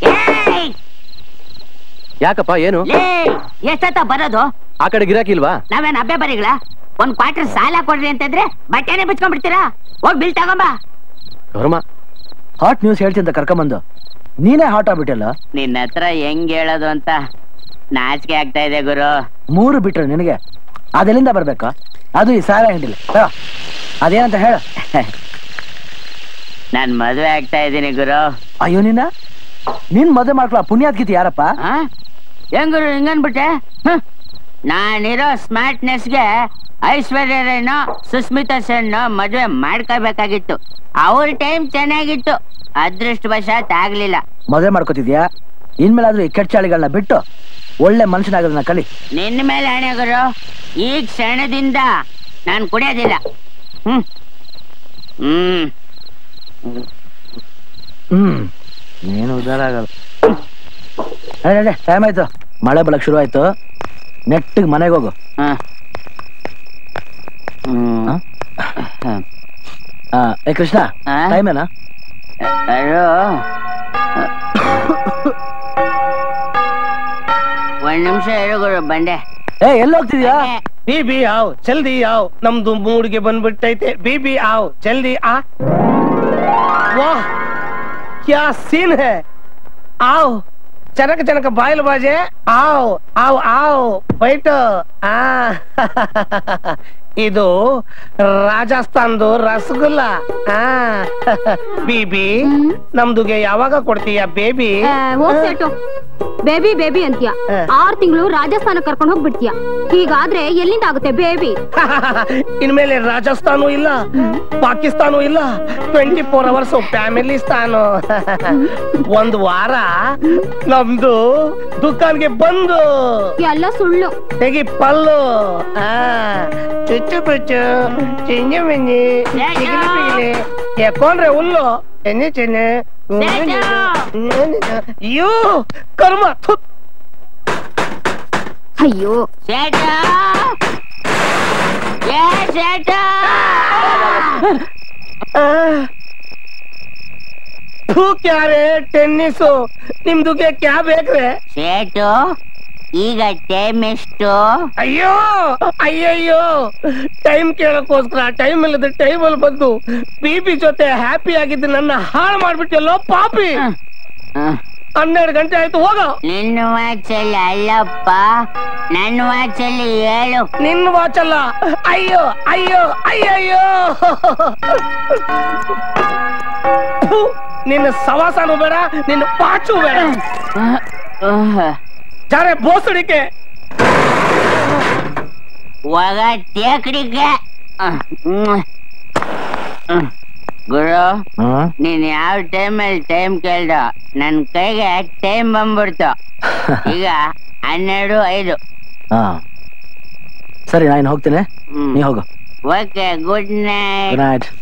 ಯಾಕಪ್ಪ ಏನು? ಎಷ್ಟೊತ್ತ ಬರೋದು? ಆ ಕಡೆ ಗಿರಾಕಿ ಇಲ್ವಾ? ನಾವೇನ್ ಹಬ್ಬೆ ಬರೀಗಳ? ಒಂದ್ ಕ್ವಾರ್ಟರ್ ಸಾಲ ಕೊಡ್ರಿ ಅಂತಂದ್ರೆ ಬಟ್ಟೆನೆ ಬಿಚ್ಕೊಂಡ್ಬಿಡ್ತೀರಾ? ಹೋಗ್ ಬಿಲ್ ತಗೊಂಬ. ಹಾಟ್ ನ್ಯೂಸ್ ಹೇಳ್ತೀನಿ ಅಂತ ಕರ್ಕೊಂಬಂದು ನೀನೇ ಹಾಟ್ ಆಗ್ಬಿಟ್ಟಲ್ಲ. ನಿನ್ನ ಹತ್ರ ಹೆಂಗ್ ಹೇಳೋದು ಅಂತ ನಾಚಿಕೆ ಆಗ್ತಾ ಇದೆ ಗುರು. 3 ಬಿಟ್ರೆ ನಿನಗೆ ಅದೆಲ್ಲಿಂದ ಬರ್ಬೇಕು? ಅದು ಈ ಸಾಲ ಹಿಂಡಿಲ್ಲ. ಅದೇನಂತ ಹೇಳ. ನಾನ್ ಮದ್ವೆ ಆಗ್ತಾ ಇದ್ದೀನಿ ಗುರು. ಅಯ್ಯೋ ನಿನ್ ಮದ್ವೆ ಮಾಡ್ಕೊಳ ಪುಣ್ಯಾತ್ಗಿತಿ ಯಾರಪ್ಪ? ಹೆಂಗ್ ಗುರು ಹಿಂಗನ್ಬಿಟ್ಟೆ? ನಾನಿರೋ ಸ್ಮಾರ್ಟ್ನೆಸ್ಗೆ ಐಶ್ವರ್ಯ ರೈನೋ ಸುಸ್ಮಿತಾ ಸೇನ್ ಮದ್ವೆ ಮಾಡ್ಕೋಬೇಕಾಗಿತ್ತು. ಅವ್ರ ಟೈಮ್ ಚೆನ್ನಾಗಿತ್ತು, ಅದೃಷ್ಟವಶಾತ್ ಆಗ್ಲಿಲ್ಲ. ಮದ್ವೆ ಮಾಡ್ಕೋತಿದ್ಯಾ? ಇನ್ಮೇಲಾದ್ರೂ ಈ ಕೆಟ್ಟ ಚಾಳಿಗಳನ್ನ ಬಿಟ್ಟು ಒಳ್ಳೆ ಮನುಷ್ಯನಾಗೋದನ್ನ ಕಲಿ. ನಿನ್ನ ಮೇಲೆ ಹಣೆ ಗುರು, ಈ ಕ್ಷಣದಿಂದ ನಾನ್ ಕುಡಿಯೋದಿಲ್ಲ. ಏನು ಉದಾರ ಆಗಲ್ಲ. ಟೈಮ್ ಆಯ್ತು, ಮಳೆ ಬಲಕ್ ಶುರು ಆಯ್ತು. ನೆಟ್ಟಿಗೆ ಮನೆಗೆ ಹೋಗು. ಏ ಕೃಷ್ಣ, ಟೈಮ್ ಏನಾ? ಅಯ್ಯೋ, ಒಂದ್ ನಿಮಿಷ ಗುರು, ಬಂಡೆ. ಎಲ್ಲಿ ಹೋಗ್ತಿದ್ಯಾ? ಬೀಬಿ ಆವ್ ಜಲ್ದಿ ಆವ್, ನಮ್ದು ಮೂಡ್ಗೆ ಬಂದ್ಬಿಟ್ಟೈತೆ. ಬೀಬಿ ಆವ್ ಜಲ್ದಿ ಆ. ವಾಹ್ ಕ್ಯಾ ಸೀನ್ ಹೈ. ಆವ್ ಚನಕ ಚನಕ ಬಾಯಿಲ್ ಬಾಜೆ. ಆವ್ ಆವ್ ಆವ್ ಬೈಟ್. ಇದು ರಾಜಸ್ಥಾನ್ದು ರಸಗುಲ್ಲ. ಬೀಬಿ ನಮ್ದುಗೆ ಯಾವಾಗ ಕೊಡ್ತೀಯ ಬೇಬಿ? ಬೇಬಿ ಬೇಬಿ ಅಂತೀಯ, 6 ತಿಂಗಳು ರಾಜಸ್ಥಾನ ಕರ್ಕೊಂಡು ಹೋಗ್ಬಿಡ್ತೀಯ. ಹೀಗಾದ್ರೆ ಎಲ್ಲಿಂದ ಆಗುತ್ತೆ ಬೇಬಿ? ಇನ್ಮೇಲೆ ರಾಜಸ್ಥಾನು ಇಲ್ಲ, ಪಾಕಿಸ್ತಾನು ಇಲ್ಲ, 24 ಅವರ್ಸ್ ಫ್ಯಾಮಿಲಿ ಸ್ಥಾನು. 1 ವಾರ ನಮ್ದು ದುಕಾನ್ಗೆ ಬಂದು ಎಲ್ಲ ಸುಳ್ಳು. ತೆಗಿ ಪಲ್ಲು. ಚುಚ್ಚು ಪುಚ್ಚು ಚಿಂಜಿ ಮಿಂಜಿ ಯಾಕೊಂಡ್ರೆ ಹುಲ್ಲು ಚೆನ್ನಿ ಚೆನ್ನೆ. ಅಯ್ಯೋ ಕರ್ಮ. ಅಯ್ಯೋ ಕ್ಯಾರೆ ಟೆನ್ನಿಸು ನಿಮ್ದುಗೆ ಕ್ಯಾ ಬೇಕ್ರೆ? ಸೇಟು ಈಗ ಟೈಮ್ ಎಷ್ಟು? ಅಯ್ಯೋ ಅಯ್ಯಯ್ಯೋ, ಟೈಮ್ ಕೇಳಕ್ಕೋಸ್ಕರ ಟೈಮ್ ಇಲ್ಲದ ಟೈಮ್ ಅಲ್ಲಿ ಬಂದು ಬಿಬಿ ಜೊತೆ ಹ್ಯಾಪಿ ಆಗಿದ್ದು ನನ್ನ ಹಾಳು ಮಾಡ್ಬಿಟ್ಟಲ್ಲೋ ಪಾಪಿ. 12 ಗಂಟೆ ಆಯ್ತು, ಹೋಗ. ನಿನ್ನ ವಾಚಲ್ಲಿ ಅಲ್ಲಪ್ಪ, ನನ್ನ ವಾಚಲ್ಲಿ ಹೇಳು. ನಿನ್ನ ವಾಚಲ್ಲ. ಅಯ್ಯೋ ಅಯ್ಯೋ ಅಯ್ಯಯ್ಯೋ, ನಿನ್ನ ಸವಾಸನೂ ಬೇಡ, ನಿನ್ನ ಪಾಚು ಬೇಡ. ಜಾರೆ ಬೋಸಡಿಕೆ ಒಗ ಟೇಕಡಿಕೆ. ಗುರು, ನೀನ್ ಯಾವ ಟೈಮಲ್ಲಿ ಟೈಮ್ ಕೇಳ್ದ ನನ್ ಕೈಗೆ ಟೈಮ್ ಬಂದ್ಬಿಡ್ತು. ಈಗ 12:05. ಸರಿ, ನಾನು ಹೋಗ್ತೇನೆ, ನೀ ಹೋಗು. Okay, good night. Good night.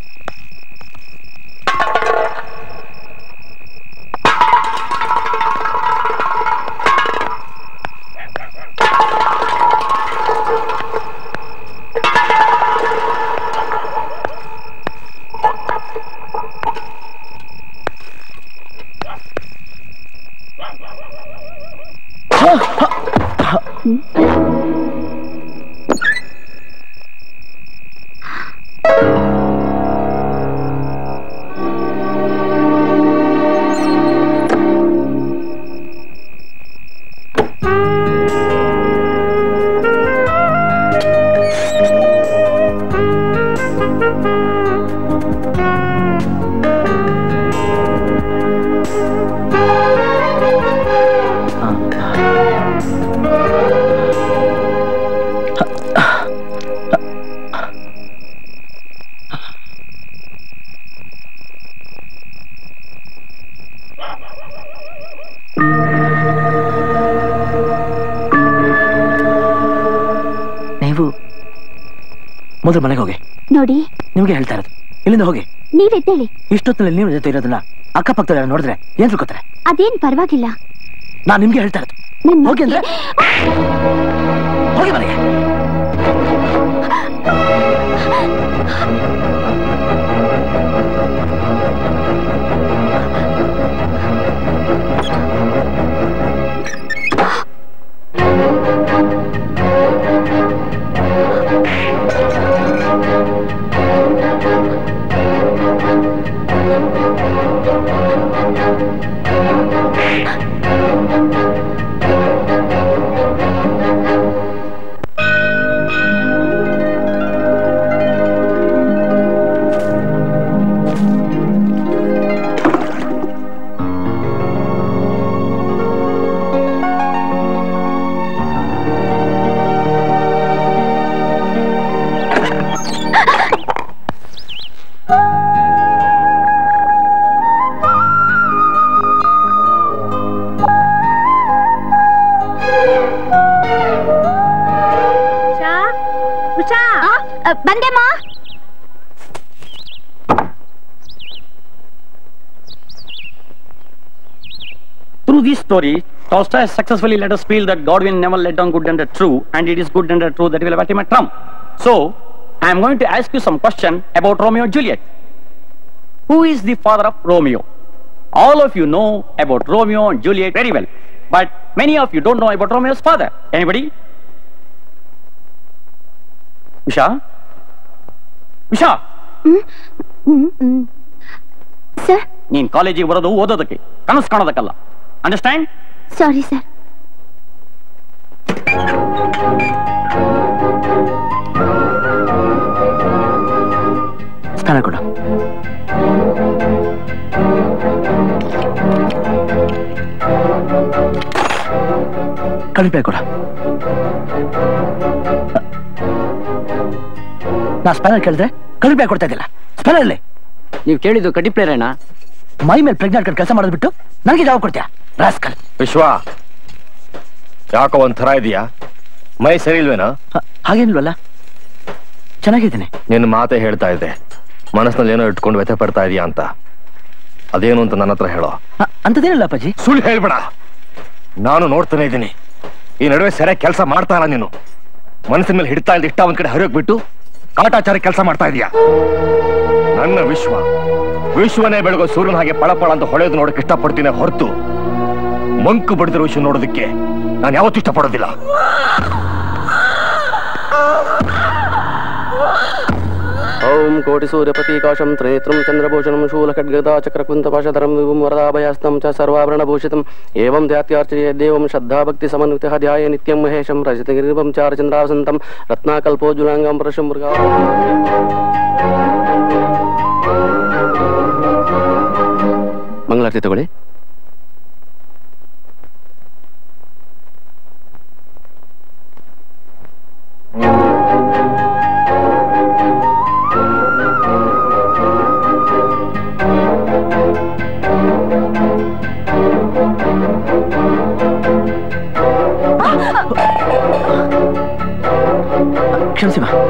ಮೊದಲು ಮನೆಗೆ ಹೋಗಿ. ನೋಡಿ, ನಿಮ್ಗೆ ಹೇಳ್ತಾ ಇರೋದು, ಇಲ್ಲಿಂದ ಹೋಗಿ. ನೀವೆದ್ದೇಳಿ. ಇಷ್ಟೊತ್ತಿನಲ್ಲಿ ನೀವು ಜೊತೆ ಇರೋದನ್ನ ಅಕ್ಕಪಕ್ಕದಲ್ಲಿ ನೋಡಿದ್ರೆ ಏನ್ ತಿಳ್ಕೊತಾರೆ? ಅದೇನ್ ಪರವಾಗಿಲ್ಲ. ನಾನ್ ನಿಮ್ಗೆ ಹೇಳ್ತಾ ಇರೋದು, ಹೋಗಿ ಅಂದ್ರೆ ಹೋಗಿ ಮನೆಗೆ. ಬಂದೆಮ್ಮ. Through this story, Tolstoy has successfully let us feel that God will never let down good and the true, and it is good and the true that will ultimate trump. So, I am going to ask you some question about Romeo and Juliet. Who is the father of Romeo? All of you know about Romeo and Juliet very well, but many of you don't know about Romeo's father. Anybody? Usha? Usha? Sir? ನೀನ್ ಕಾಲೇಜಿಗೆ ಬರೋದು ಓದೋದಕ್ಕೆ, ಕನಸು ಕಾಣೋದಕ್ಕಲ್ಲ. Understand? Sorry sir. ಕೊಡು. ಕಡಿಮೆ ಕೊಡ. ನಾ ಸ್ಪೈನರ್ ಕೇಳಿದ್ರೆ ಕಡಿಮೆ ಕೊಡ್ತಾ ಇದ್ದಿಲ್ಲ. ಸ್ಪೈನರ್ ನೀವು ಕೇಳಿದ್ದು ಕಡ್ಡಿ ಪ್ಲೇಯರ್ ಅಣ್ಣ. ಮೈ ಮೇಲೆ ಪ್ರೆಗ್ನೆಂಟ್ ಕಡೆ ಕೆಲಸ ಮಾಡೋದು ಬಿಟ್ಟು ನನಗೆ ಜಾಬ್ ಕೊಡ್ತೀಯಾ ರಾಸ್ಕಲ್. ವಿಶ್ವ ಯಾಕೋ ಒಂಥರ ಇದೆಯಾ? ಮೈ ಸರಿ ಇಲ್ವೇನಾ? ಹಾಗೇನಿಲ್ವಲ್ಲ, ಚೆನ್ನಾಗಿದ್ದೀನಿ. ನಿನ್ನ ಮಾತೇ ಹೇಳ್ತಾ ಇದ್ದೆ, ಮನಸ್ಸಿನಲ್ಲಿ ಏನೋ ಇಟ್ಕೊಂಡು ವ್ಯಥೆ ಪಡ್ತಾ ಇದೀಯಾ ಅಂತ. ಅದೇನು ಅಂತ ನನ್ನ ಹತ್ರ ಹೇಳೋ. ಅಂತದೇನಿಲ್ಲ ಅಪ್ಪಾಜಿ. ಸುಳ್ಳು ಹೇಳ್ಬೇಡ, ನಾನು ನೋಡ್ತಾನೆ ಇದ್ದೀನಿ. ಈ ನಡುವೆ ಸರಿಯಾಗಿ ಕೆಲಸ ಮಾಡ್ತಾ ಇಲ್ಲ ನೀನು. ಮನಸ್ಸಿನ ಮೇಲೆ ಹಿಡ್ತಾ ಇದ್ದ ಇಷ್ಟ ಒಂದ್ ಕಡೆ ಹರಿಯೋಗ್ ಬಿಟ್ಟು ಕಾಟಾಚಾರಿ ಕೆಲಸ ಮಾಡ್ತಾ ಇದೀಯಾ. ನನ್ನ ವಿಶ್ವನೇ ಬೆಳಗೋ ಸೂರ್ಯನ ಹಾಗೆ ಪಳಪಳ ಅಂತ ಹೊಳೆಯೋದು ನೋಡಕ್ಕೆ ಇಷ್ಟಪಡ್ತೀನಿ ಹೊರತು ಮಂಕು ಬಡಿದಿರೋ ವಿಶ್ವ ನೋಡೋದಕ್ಕೆ ನಾನು ಯಾವತ್ತೂ ಇಷ್ಟಪಡೋದಿಲ್ಲ. ಓಂ ಕೋಟಿ ಸೂರ್ಯಪತಿಕಾಶಂ ತ್ರಿನೇತ್ರಂ ಚಂದ್ರಭೂಷಣಂ ಶೂಲಖಡ್ಗದಾ ಚಕ್ರಕುಂತಪಾಶಧರಂ ವಿಭುಂ ವರದಾಭಯಾಸ್तं ಚ ಸರ್ವಾಭರಣಭೂಷಿತಂ ಏವಂ ಧ್ಯಾತ್ಯಾರ್ಚಯೇ ದೇವಂ ಶ್ರದ್ಧಾಭಕ್ತಿ ಸಮನ್ವಿತಃ ಧ್ಯಾಯೇ ನಿತ್ಯಂ ಮಹೇಶಂ ರಜತಗಿರಿಭಂ ಚಾರಚಂದ್ರಾವಸಂತಂ ರತ್ನಾಕಲ್ಪೋಜ್ವಲಾಂಗಂ ಪರಶಂ ಮೃಗಾ. ಮಂಗಳಾರತಿ ತಗೊಳ್ಳಿ. ಕ್ಷಮಿಸಿ ಮಾ.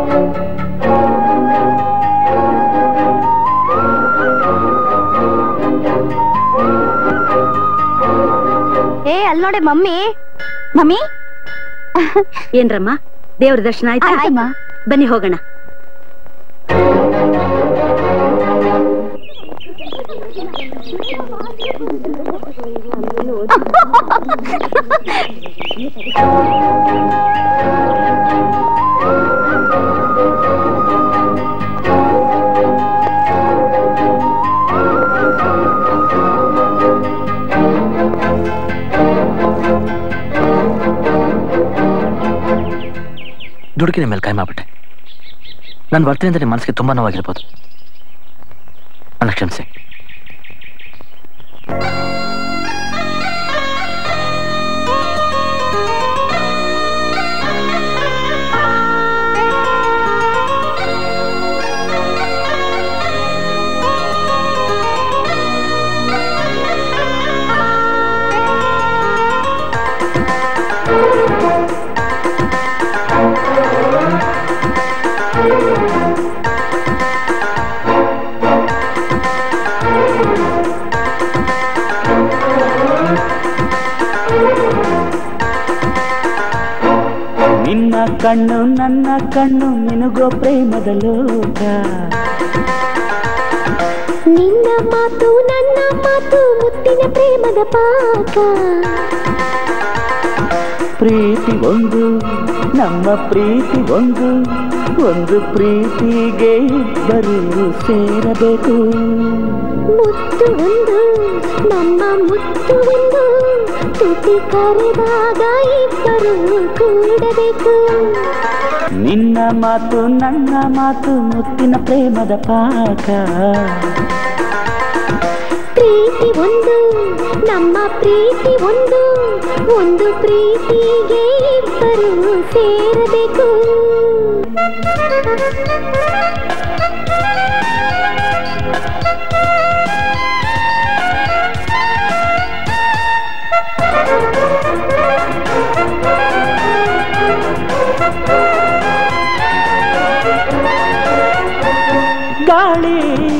ಅಲ್ಲಿ ನೋಡಿ ಮಮ್ಮಿ. ಮಮ್ಮಿ ಏನ್ರಮ್ಮ, ದೇವ್ರ ದರ್ಶನ ಆಯ್ತಾ? ಬನ್ನಿ ಹೋಗೋಣ. ದುಡುಕಿನ ಮೇಲೆ ಕೈ ಮಾಡ್ಬಿಟ್ಟೆ. ನನ್ನ ವರ್ತನೆಯಿಂದ ನಿಮ್ಮ ಮನಸ್ಸಿಗೆ ತುಂಬಾ ನೋವಾಗಿರ್ಬೋದು. ನನ್ನ ಕ್ಷಮಿಸಿ. ನಿನ್ನ ಕಣ್ಣು ನನ್ನ ಕಣ್ಣು ನಿನಗೋ ಪ್ರೇಮದ ಲೋಕ. ನಿನ್ನ ಮಾತು ನನ್ನ ಮಾತು ಮುತ್ತಿನ ಪ್ರೇಮದ ಪಾಕ. ಪ್ರೀತಿ ಒಂದು ನಮ್ಮ ಪ್ರೀತಿ ಒಂದು, ಒಂದು ಪ್ರೀತಿಗೆ ಇಬ್ಬರು ಸೇರಬೇಕು. ಮುತ್ತು ಒಂದು ನಮ್ಮ ಮುತ್ತು ಒಂದು, ತುಟಿ ಕರೆದಾಗ ಇಬ್ಬರು ಕೂಡಬೇಕು. ನಿನ್ನ ಮಾತು ನನ್ನ ಮಾತು ಮುತ್ತಿನ ಪ್ರೇಮದ ಪಾಕ. ಪ್ರೀತಿ ಒಂದು ನಮ್ಮ ಪ್ರೀತಿ ಒಂದು, ಒಂದು ಪ್ರೀತಿಗೆ ಇಬ್ಬರು ಸೇರಬೇಕು. ಗಾಳಿ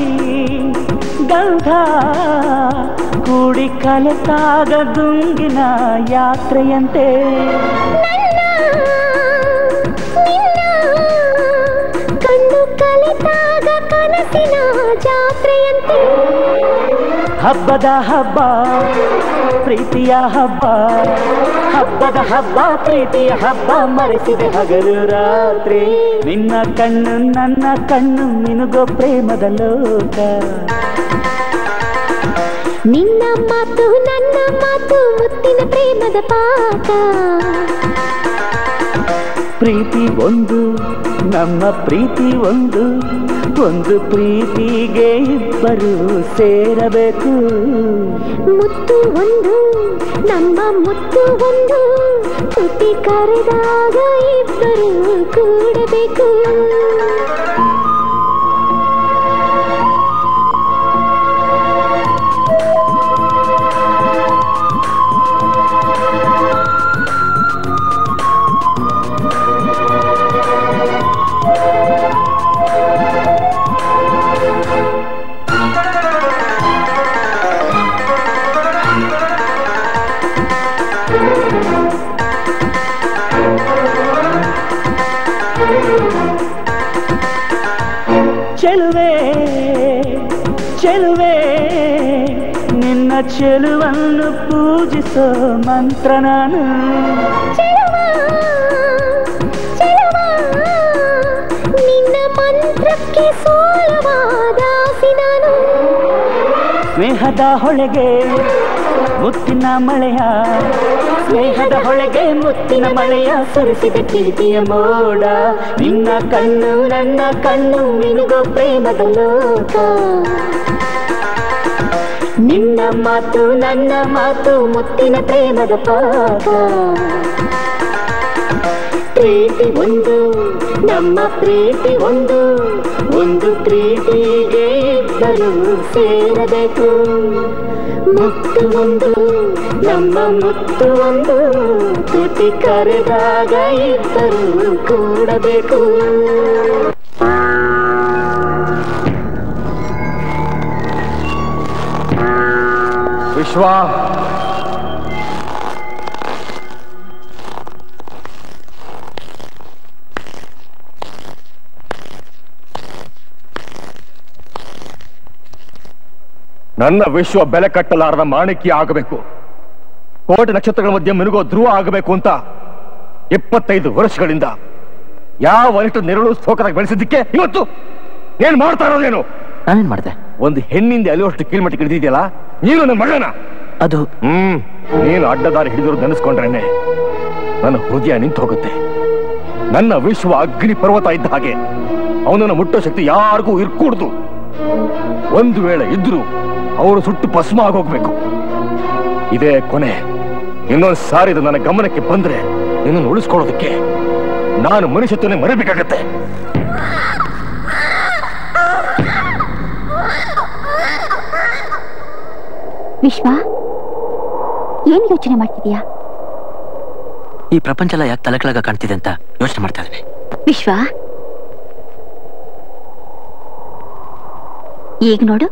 ಗಂಧ ಕೂಡಿ ಕಲೆತಾಗ ದುಂಗಿನ ಯಾತ್ರೆಯಂತೆ. ಕಣ್ಣು ಕಲೆತಾಗ ಕನಸಿನ ಜಾತ್ರೆಯಂತೆ. ಹಬ್ಬದ ಹಬ್ಬ ಪ್ರೀತಿಯ ಹಬ್ಬ, ಹಬ್ಬದ ಹಬ್ಬ ಪ್ರೀತಿಯ ಹಬ್ಬ, ಮರೆಸಿದೆ ಹಗಲು ರಾತ್ರಿ. ನಿನ್ನ ಕಣ್ಣು ನನ್ನ ಕಣ್ಣು ನಿನಗೋ ಪ್ರೇಮದ ಲೋಕ. ನಿನ್ನ ಮಾತು ನನ್ನ ಮಾತು ಮುತ್ತಿನ ಪ್ರೇಮದ ಪಾಕ. ಪ್ರೀತಿ ಒಂದು ನಮ್ಮ ಪ್ರೀತಿ ಒಂದು ಒಂದು ಪ್ರೀತಿಗೆ ಇಬ್ಬರು ಸೇರಬೇಕು ಮುತ್ತು ಒಂದು ನಮ್ಮ ಮುತ್ತು ಒಂದು ತುಟಿ ಕರೆದಾಗ ಇಬ್ಬರು ಕೂಡಬೇಕು ಚೆಲುವೆ ಚೆಲುವೆ ನಿನ್ನ ಚೆಲುವನ್ನು ಪೂಜಿಸೋ ಮಂತ್ರ ನಾನು ನಿನ್ನ ಮಂತ್ರಕ್ಕೆ ಸೋಲವಾದಾಸಿ ನಾನು ಸ್ನೇಹದ ಹೊಳೆಗೆ ಮುತ್ತಿನ ಮಳೆಯ ಸ್ನೇಹದ ಹೊಳೆಗೆ ಮುತ್ತಿನ ಮಳೆಯ ಸುರಿಸಿದ ಪ್ರೀತಿಯ ಮೋಡ ನಿನ್ನ ಕಣ್ಣು ನನ್ನ ಕಣ್ಣು ಮಿನುಗೋ ಪ್ರೇಮದ ಲೋಕ ನಿನ್ನ ಮಾತು ನನ್ನ ಮಾತು ಮುತ್ತಿನ ಪ್ರೇಮದ ಪಾಠ ಪ್ರೀತಿ ಒಂದು ನಮ್ಮ ಪ್ರೀತಿ ಒಂದು ಒಂದು ಪ್ರೀತಿಗೆ ಇಬ್ಬರು ಸೇರಬೇಕು ಮುತ್ತು ಒಂದು ನಮ್ಮ ಮುತ್ತು ಒಂದು ತುಟಿ ಕರೆದಾಗ ಇಬ್ಬರು ಕೂಡಬೇಕು ವಿಶ್ವ ನನ್ನ ವಿಶ್ವ ಬೆಲೆ ಕಟ್ಟಲಾರದ ಮಾಣಿಕ್ಯ ಆಗಬೇಕು ಕೋಟಿ ನಕ್ಷತ್ರಗಳ ಮಧ್ಯೆ ಮಿನುಗೋ ಧ್ರುವ ಆಗಬೇಕು ಅಂತ 25 ವರ್ಷಗಳಿಂದ ಯಾವ ಅನಿಷ್ಟ ನೆರಳು ಸೋಕರಾಗಿ ಬೆಳೆಸಿದ್ದಕ್ಕೆ ಇವತ್ತು ಏನ್ ಮಾಡ್ತಾ ಇರೋದೇನು ನಾನೇನ್ ಮಾಡಿದೆ ಒಂದು ಹೆಣ್ಣಿಂದ ಅಲ್ಲಿವಷ್ಟು ಕಿಲೋಮೀಟರ್ ಹಿಡಿದಿದೆಯಲ್ಲ ನೀನು ನನ್ನ ಮಗನ ಅದು ನೀನು ಅಡ್ಡದಾರಿ ಹಿಡಿದ್ರು ನೆನೆಸ್ಕೊಂಡ್ರೇನೆ ನನ್ನ ಹೃದಯ ನಿಂತು ಹೋಗುತ್ತೆ ನನ್ನ ವಿಶ್ವ ಅಗ್ನಿ ಪರ್ವತ ಇದ್ದ ಹಾಗೆ ಅವನನ್ನು ಮುಟ್ಟೋ ಶಕ್ತಿ ಯಾರಿಗೂ ಇರ್ಕೂಡ್ದು ಒಂದು ವೇಳೆ ಇದ್ರು ಅವರು ಸುಟ್ಟು ಭಸ್ಮ ಆಗೋಗ್ಬೇಕು ಇದೇ ಕೊನೆ ಇನ್ನೊಂದು ಸಾರಿ ಇದು ನನ್ನ ಗಮನಕ್ಕೆ ಬಂದ್ರೆ ನಿನ್ನನ್ನು ಉಳಿಸ್ಕೊಳ್ಳೋದಕ್ಕೆ ನಾನು ಮನುಷ್ಯತ್ವನೇ ಮರಿಬೇಕಾಗತ್ತೆ ವಿಶ್ವ ಏನ್ ಯೋಚನೆ ಮಾಡ್ತಿದ್ಯಾ ಈ ಪ್ರಪಂಚ ಎಲ್ಲ ಯಾಕೆ ತಲೆಕೆಳಗ ಕಾಣ್ತಿದೆ ಅಂತ ಯೋಚನೆ ಮಾಡ್ತಾ ಇದ್ದೀನಿ ವಿಶ್ವ ಈಗ ನೋಡು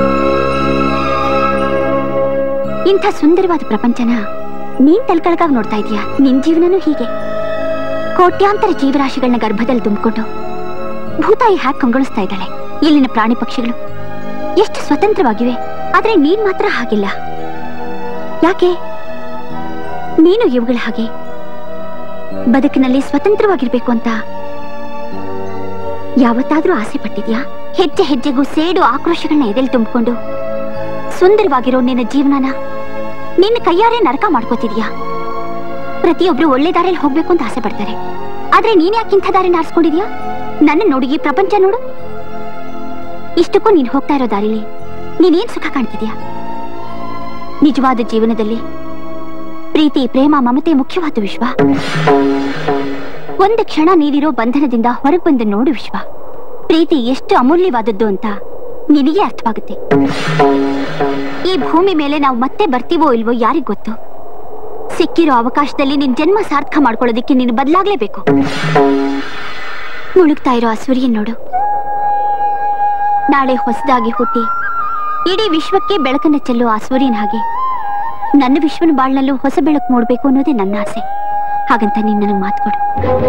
ಇಂಥ ಸುಂದರವಾದ ಪ್ರಪಂಚನ ನೀನ್ ತಲೆಕೆಳಗಾಗಿ ನೋಡ್ತಾ ಇದೀಯಾ ನಿನ್ ಜೀವನನೂ ಹೀಗೆ ಕೋಟ್ಯಾಂತರ ಜೀವರಾಶಿಗಳನ್ನ ಗರ್ಭದಲ್ಲಿ ತುಂಬಿಕೊಂಡು ಭೂತಾಯಿ ಹ್ಯಾಕ್ ಕಂಗೊಳಿಸ್ತಾ ಇದ್ದಾಳೆ ಇಲ್ಲಿನ ಪ್ರಾಣಿ ಪಕ್ಷಿಗಳು ಎಷ್ಟು ಸ್ವತಂತ್ರವಾಗಿವೆ ಆದ್ರೆ ನೀನ್ ಮಾತ್ರ ಹಾಗಿಲ್ಲ ಯಾಕೆ ನೀನು ಇವುಗಳ ಹಾಗೆ ಬದುಕಿನಲ್ಲಿ ಸ್ವತಂತ್ರವಾಗಿರ್ಬೇಕು ಅಂತ ಯಾವತ್ತಾದ್ರೂ ಆಸೆ ಪಟ್ಟಿದ್ಯಾ ಹೆಜ್ಜೆ ಹೆಜ್ಜೆಗೂ ಸೇಡು ಆಕ್ರೋಶಗಳನ್ನ ಎದೆಲ್ ತುಂಬಿಕೊಂಡು ಸುಂದರವಾಗಿರೋ ನಿನ್ನ ಜೀವನನ ನಿನ್ನ ಕೈಯಾರೆ ನರಕ ಮಾಡ್ಕೋತಿದ್ಯಾ ಪ್ರತಿಯೊಬ್ರು ಒಳ್ಳೆ ದಾರಿಯಲ್ಲಿ ಹೋಗ್ಬೇಕು ಅಂತ ಆಸೆ ಪಡ್ತಾರೆ ಆದ್ರೆ ನೀನ್ ಯಾಕಿಂಥ ದಾರಿನ ಆರಿಸ್ಕೊಂಡಿದ್ಯಾ ನನ್ನ ನೋಡಿ ಈ ಪ್ರಪಂಚ ನೋಡು ಇಷ್ಟಕ್ಕೂ ನೀನ್ ಹೋಗ್ತಾ ಇರೋ ದಾರಿಲಿ ನೀನೇನ್ ಸುಖ ಕಾಣ್ತಿದ್ಯಾ ನಿಜವಾದ ಜೀವನದಲ್ಲಿ ಪ್ರೀತಿ ಪ್ರೇಮ ಮಮತೆ ಮುಖ್ಯವಾದ ವಿಶ್ವ ಒಂದು ಕ್ಷಣ ನೀಡಿರೋ ಬಂಧನದಿಂದ ಹೊರಗೆ ಬಂದು ನೋಡು ವಿಶ್ವ ಪ್ರೀತಿ ಎಷ್ಟು ಅಮೂಲ್ಯವಾದದ್ದು ಅಂತ ನಿನಗೆ ಅರ್ಥವಾಗುತ್ತೆ ಈ ಭೂಮಿ ಮೇಲೆ ನಾವು ಮತ್ತೆ ಬರ್ತೀವೋ ಇಲ್ವೋ ಯಾರಿಗ್ ಗೊತ್ತು ಸಿಕ್ಕಿರೋ ಅವಕಾಶದಲ್ಲಿ ನಿನ್ ಜನ್ಮ ಸಾರ್ಥಕ ಮಾಡ್ಕೊಳ್ಳೋದಿಕ್ಕೆ ನೀನು ಬದಲಾಗ್ಲೇಬೇಕು ಮುಳುಗ್ತಾ ಇರೋ ಆ ಸೂರ್ಯನ್ ನೋಡು ನಾಳೆ ಹೊಸದಾಗಿ ಹುಟ್ಟಿ ಇಡೀ ವಿಶ್ವಕ್ಕೆ ಬೆಳಕನ್ನ ಚೆಲ್ಲೋ ಆ ಸೂರ್ಯನ ಹಾಗೆ ನನ್ನ ವಿಶ್ವನ ಬಾಳ್ನಲ್ಲೂ ಹೊಸ ಬೆಳಕು ಮೂಡಬೇಕು ಅನ್ನೋದೇ ನನ್ನ ಆಸೆ ಹಾಗಂತ ನೀನ್ ನನಗೆ ಮಾತು ಕೊಡು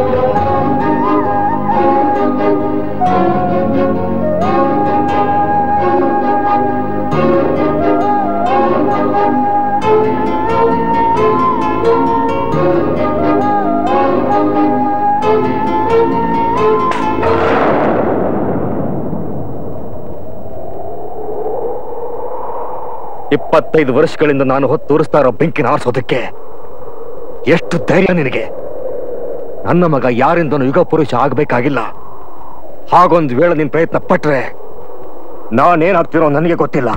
ಇಪ್ಪತ್ತೈದು ವರ್ಷಗಳಿಂದ ನಾನು ಹೊತ್ತು ತೋರಿಸ್ತಾ ಇರೋ ಬೆಂಕಿನ ಆರಿಸೋದಕ್ಕೆ ಎಷ್ಟು ಧೈರ್ಯ ನಿನಗೆ ನನ್ನ ಮಗ ಯಾರಿಂದನೂ ಯುಗ ಪುರುಷ ಆಗ್ಬೇಕಾಗಿಲ್ಲ. ಹಾಗೊಂದು ವೇಳೆ ನೀನ್ ಪ್ರಯತ್ನ ಪಟ್ರೆ ನಾನೇನಾಗ್ತಿರೋ ನನಗೆ ಗೊತ್ತಿಲ್ಲ.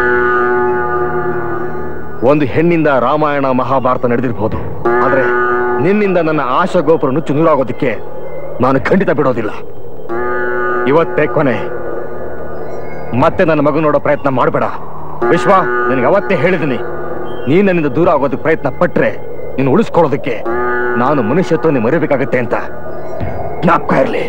ಒಂದು ಹೆಣ್ಣಿಂದ ರಾಮಾಯಣ ಮಹಾಭಾರತ ನಡೆದಿರ್ಬೋದು, ಆದ್ರೆ ನಿನ್ನಿಂದ ನನ್ನ ಆಶಾ ಗೋಪುರ ನುಚ್ಚು ನೂರಾಗೋದಕ್ಕೆ ನಾನು ಖಂಡಿತ ಬಿಡೋದಿಲ್ಲ. ಇವತ್ತೇ ಕೊನೆ. ಮತ್ತೆ ನನ್ನ ಮಗು ನೋಡೋ ಪ್ರಯತ್ನ ಮಾಡಬೇಡ. ವಿಶ್ವ, ನಿನಗೆ ಅವತ್ತೇ ಹೇಳಿದ್ದೀನಿ, ನೀನ್ ನನ್ನಿಂದ ದೂರ ಆಗೋದಕ್ಕೆ ಪ್ರಯತ್ನ ಪಟ್ರೆ ನೀನು ಉಳಿಸ್ಕೊಳ್ಳೋದಕ್ಕೆ ನಾನು ಮನುಷ್ಯತ್ವನೇ ಮರಿಬೇಕಾಗತ್ತೆ ಅಂತ ಜ್ಞಾಪಕ ಇರಲಿ.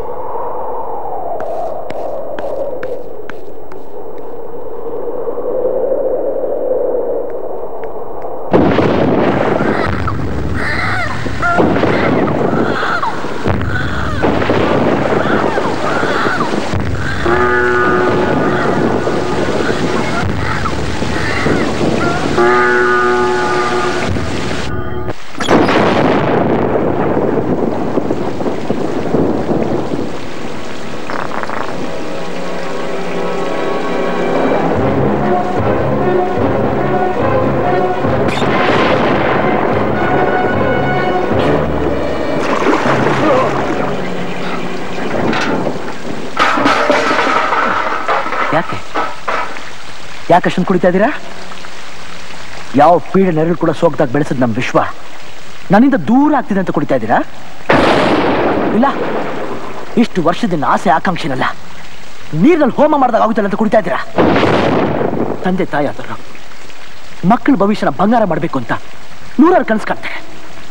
ಯಾಕಷ್ಟೊಂದು ಕುಡಿತಾ ಇದ್ದೀರಾ? ಯಾವ ಪೀಡೆ ನೆರಳು ಕೂಡ ಸೋಗ್ದಾಗ ಬೆಳೆಸದ್ ನಮ್ ವಿಶ್ವ ನನ್ನಿಂದ ದೂರ ಆಗ್ತಿದೆ ಅಂತ ಕುಡಿತಾ ಇದ್ದೀರಾ? ಇಲ್ಲ, ಇಷ್ಟು ವರ್ಷದಿಂದ ಆಸೆ ಆಕಾಂಕ್ಷೆನಲ್ಲ, ನೀರಿನಲ್ಲಿ ಹೋಮ ಮಾಡಿದಾಗ ಆಗುತ್ತಲ್ಲ ಅಂತ ಕುಡಿತಾ ಇದ್ದೀರಾ? ತಂದೆ ತಾಯಿ ಆದವರು ಮಕ್ಕಳ ಭವಿಷ್ಯನ ಬಂಗಾರ ಮಾಡಬೇಕು ಅಂತ ನೂರಾರು ಕನಸು ಕಾಣ್ತಾರೆ.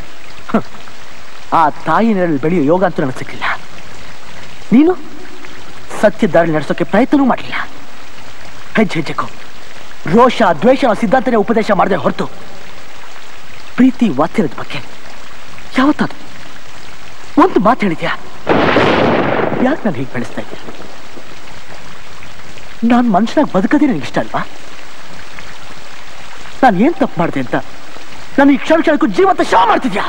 ಆ ತಾಯಿ ನೆರಳು ಬೆಳೆಯೋ ಯೋಗ ಅಂತೂ ನನಗೆ ಸಿಕ್ಕಿಲ್ಲ. ನೀನು ಸತ್ಯ ದಾರಿ ನಡೆಸೋಕೆ ಪ್ರಯತ್ನವೂ ಮಾಡಲಿಲ್ಲ. ಹೆಜ್ಜೆ ಹೆಜ್ಜೆಗೂ ರೋಷ ದ್ವೇಷ ಸಿದ್ಧಾಂತನೇ ಉಪದೇಶ ಮಾಡದೆ ಹೊರತು ಪ್ರೀತಿ ವಾತ್ಸಲ್ಯದ ಬಗ್ಗೆ ಯಾವತ್ತಾದ್ರು ಒಂದು ಮಾತು ಹೇಳಿದ್ಯಾ? ಯಾಕೆ ನಾನು ಹೀಗೆ ಬೆಳೆಸ್ತಾ ಇದ್ದೆ? ನಾನು ಮನುಷ್ಯನಾಗಿ ಬದುಕದೇ ನನಗೆ ಇಷ್ಟ ಅಲ್ವಾ? ನಾನು ಏನ್ ತಪ್ಪು ಮಾಡಿದೆ ಅಂತ ನಾನು ಈ ಕ್ಷಣ ಕ್ಷಣಕ್ಕೂ ಜೀವಂತ ಶವ ಮಾಡ್ತಿದ್ಯಾ?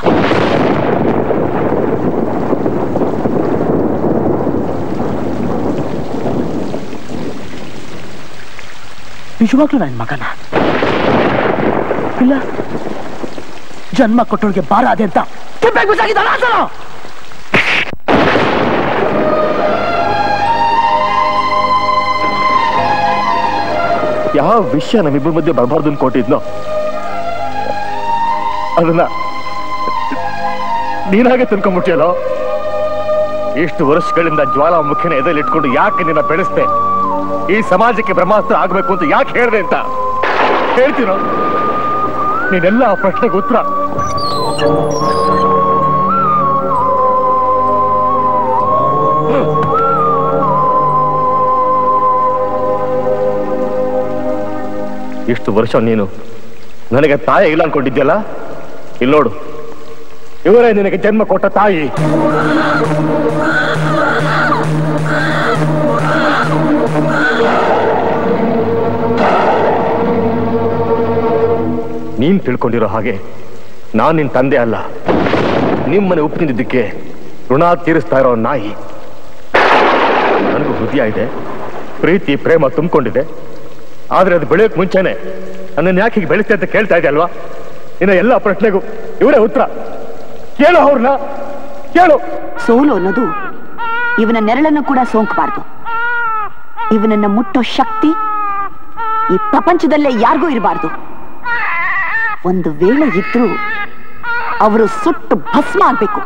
ನಿಜವಾಗ್ಲೂ ನನ್ನ ಮಗನ ಇಲ್ಲ ಜನ್ಮ ಕೊಟ್ಟೋಳಿಗೆ ಭಾರ ಅದೆ ಅಂತ ಯಾವ ವಿಷಯ ನಮ್ಮಿಬ್ಬರ ಮಧ್ಯೆ ಬರಬಾರ್ದು ಅನ್ಕೊಟ್ಟಿದ್ನೋ ಅದನ್ನ ನೀನಾಗೆ ತಿನ್ಕೊಂಡ್ಬಿಟ್ಟಿಯಲ್ಲೋ. ಇಷ್ಟು ವರ್ಷಗಳಿಂದ ಜ್ವಾಲಾಮುಖಿನ ಎದೆಯಲ್ಲಿ ಇಟ್ಕೊಂಡು ಯಾಕೆ ನಿನ್ನ ಬೆಳೆಸ್ತೆ? ಈ ಸಮಾಜಕ್ಕೆ ಬ್ರಹ್ಮಾಸ್ತ್ರ ಆಗ್ಬೇಕು ಅಂತ ಯಾಕೆ ಹೇಳಿದೆ ಅಂತ ಹೇಳ್ತೀನೋ? ನೀನೆಲ್ಲ ಆ ಪ್ರಶ್ನೆಗೆ ಉತ್ತರ. ಇಷ್ಟು ವರ್ಷ ನೀನು ನನಗೆ ತಾಯಿ ಇಲ್ಲ ಅನ್ಕೊಂಡಿದ್ಯಲ್ಲ, ಇಲ್ಲಿ ನೋಡು, ಇವರೇ ನಿನಗೆ ಜನ್ಮ ಕೊಟ್ಟ ತಾಯಿ. ನೀನ್ ತಿಳ್ಕೊಂಡಿರೋ ಹಾಗೆ ನಾನ್ ನಿನ್ ತಂದೆ ಅಲ್ಲ, ನಿಮ್ಮನೆ ಉಪ್ಪು ತಿಂದಿದ್ದಕ್ಕೆ ಋಣ ತೀರಿಸ್ತಾ ಇರೋ ನಾಯಿ. ನನಗೂ ಹೃದಯ ಇದೆ, ಪ್ರೀತಿ ಪ್ರೇಮ ತುಂಬಿಕೊಂಡಿದೆ, ಆದ್ರೆ ಅದು ಬೆಳೆಯೋಕ್ ಮುಂಚೆನೆ ನನ್ನನ್ನು ಯಾಕೆ ಹೀಗೆ ಬೆಳೆಸ್ತೆ ಅಂತ ಕೇಳ್ತಾ ಇದೆ ಅಲ್ವಾ? ಇನ್ನು ಎಲ್ಲ ಪ್ರಶ್ನೆಗೂ ಇವರೇ ಉತ್ತರ. ಕೇಳು ಅವ್ರನ್ನ, ಕೇಳು. ಸೋಲು ಅನ್ನೋದು ಇವನ ನೆರಳನ್ನು ಕೂಡ ಸೋಂಕಬಾರ್ದು. ಇವನನ್ನ ಮುಟ್ಟೋ ಶಕ್ತಿ ಈ ಪ್ರಪಂಚದಲ್ಲೇ ಯಾರಿಗೂ ಇರಬಾರ್ದು. ಒಂದು ವೇಳೆ ಇದ್ರೂ ಅವರು ಸುಟ್ಟು ಭಸ್ಮ ಆಗ್ಬೇಕು.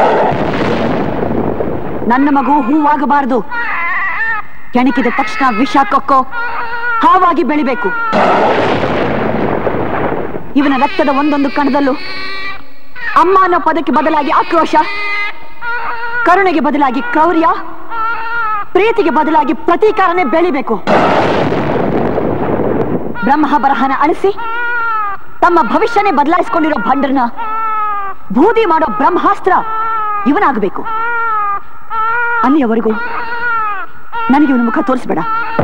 ನನ್ನ ಮಗು ಹೂವಾಗಬಾರದು. ಕೆಣಕಿದ ತಕ್ಷಣ ವಿಷ ಕಕ್ಕೋ ಹಾವಾಗಿ ಬೆಳಿಬೇಕು. ಇವನ ರಕ್ತದ ಒಂದೊಂದು ಕಣದಲ್ಲೂ ಅಮ್ಮ ಅನ್ನೋ ಪದಕ್ಕೆ ಬದಲಾಗಿ ಆಕ್ರೋಶ, ಕರುಣೆಗೆ ಬದಲಾಗಿ ಕ್ರೌರ್ಯ, ಪ್ರೀತಿಗೆ ಬದಲಾಗಿ ಪ್ರತೀಕಾರನೇ ಬೆಳಿಬೇಕು. ಬ್ರಹ್ಮ ಬರಹನ ಅಳಿಸಿ ತಮ್ಮ ಭವಿಷ್ಯನೇ ಬದಲಾಯಿಸಿಕೊಂಡಿರೋ ಭಂಡರನ್ನ ಬೂದಿ ಮಾಡೋ ಬ್ರಹ್ಮಾಸ್ತ್ರ ಇವನಾಗಬೇಕು. ಅಲ್ಲಿಯವರೆಗೂ ನನಗೆ ಇವನ ಮುಖ ತೋರಿಸ್ಬೇಡ.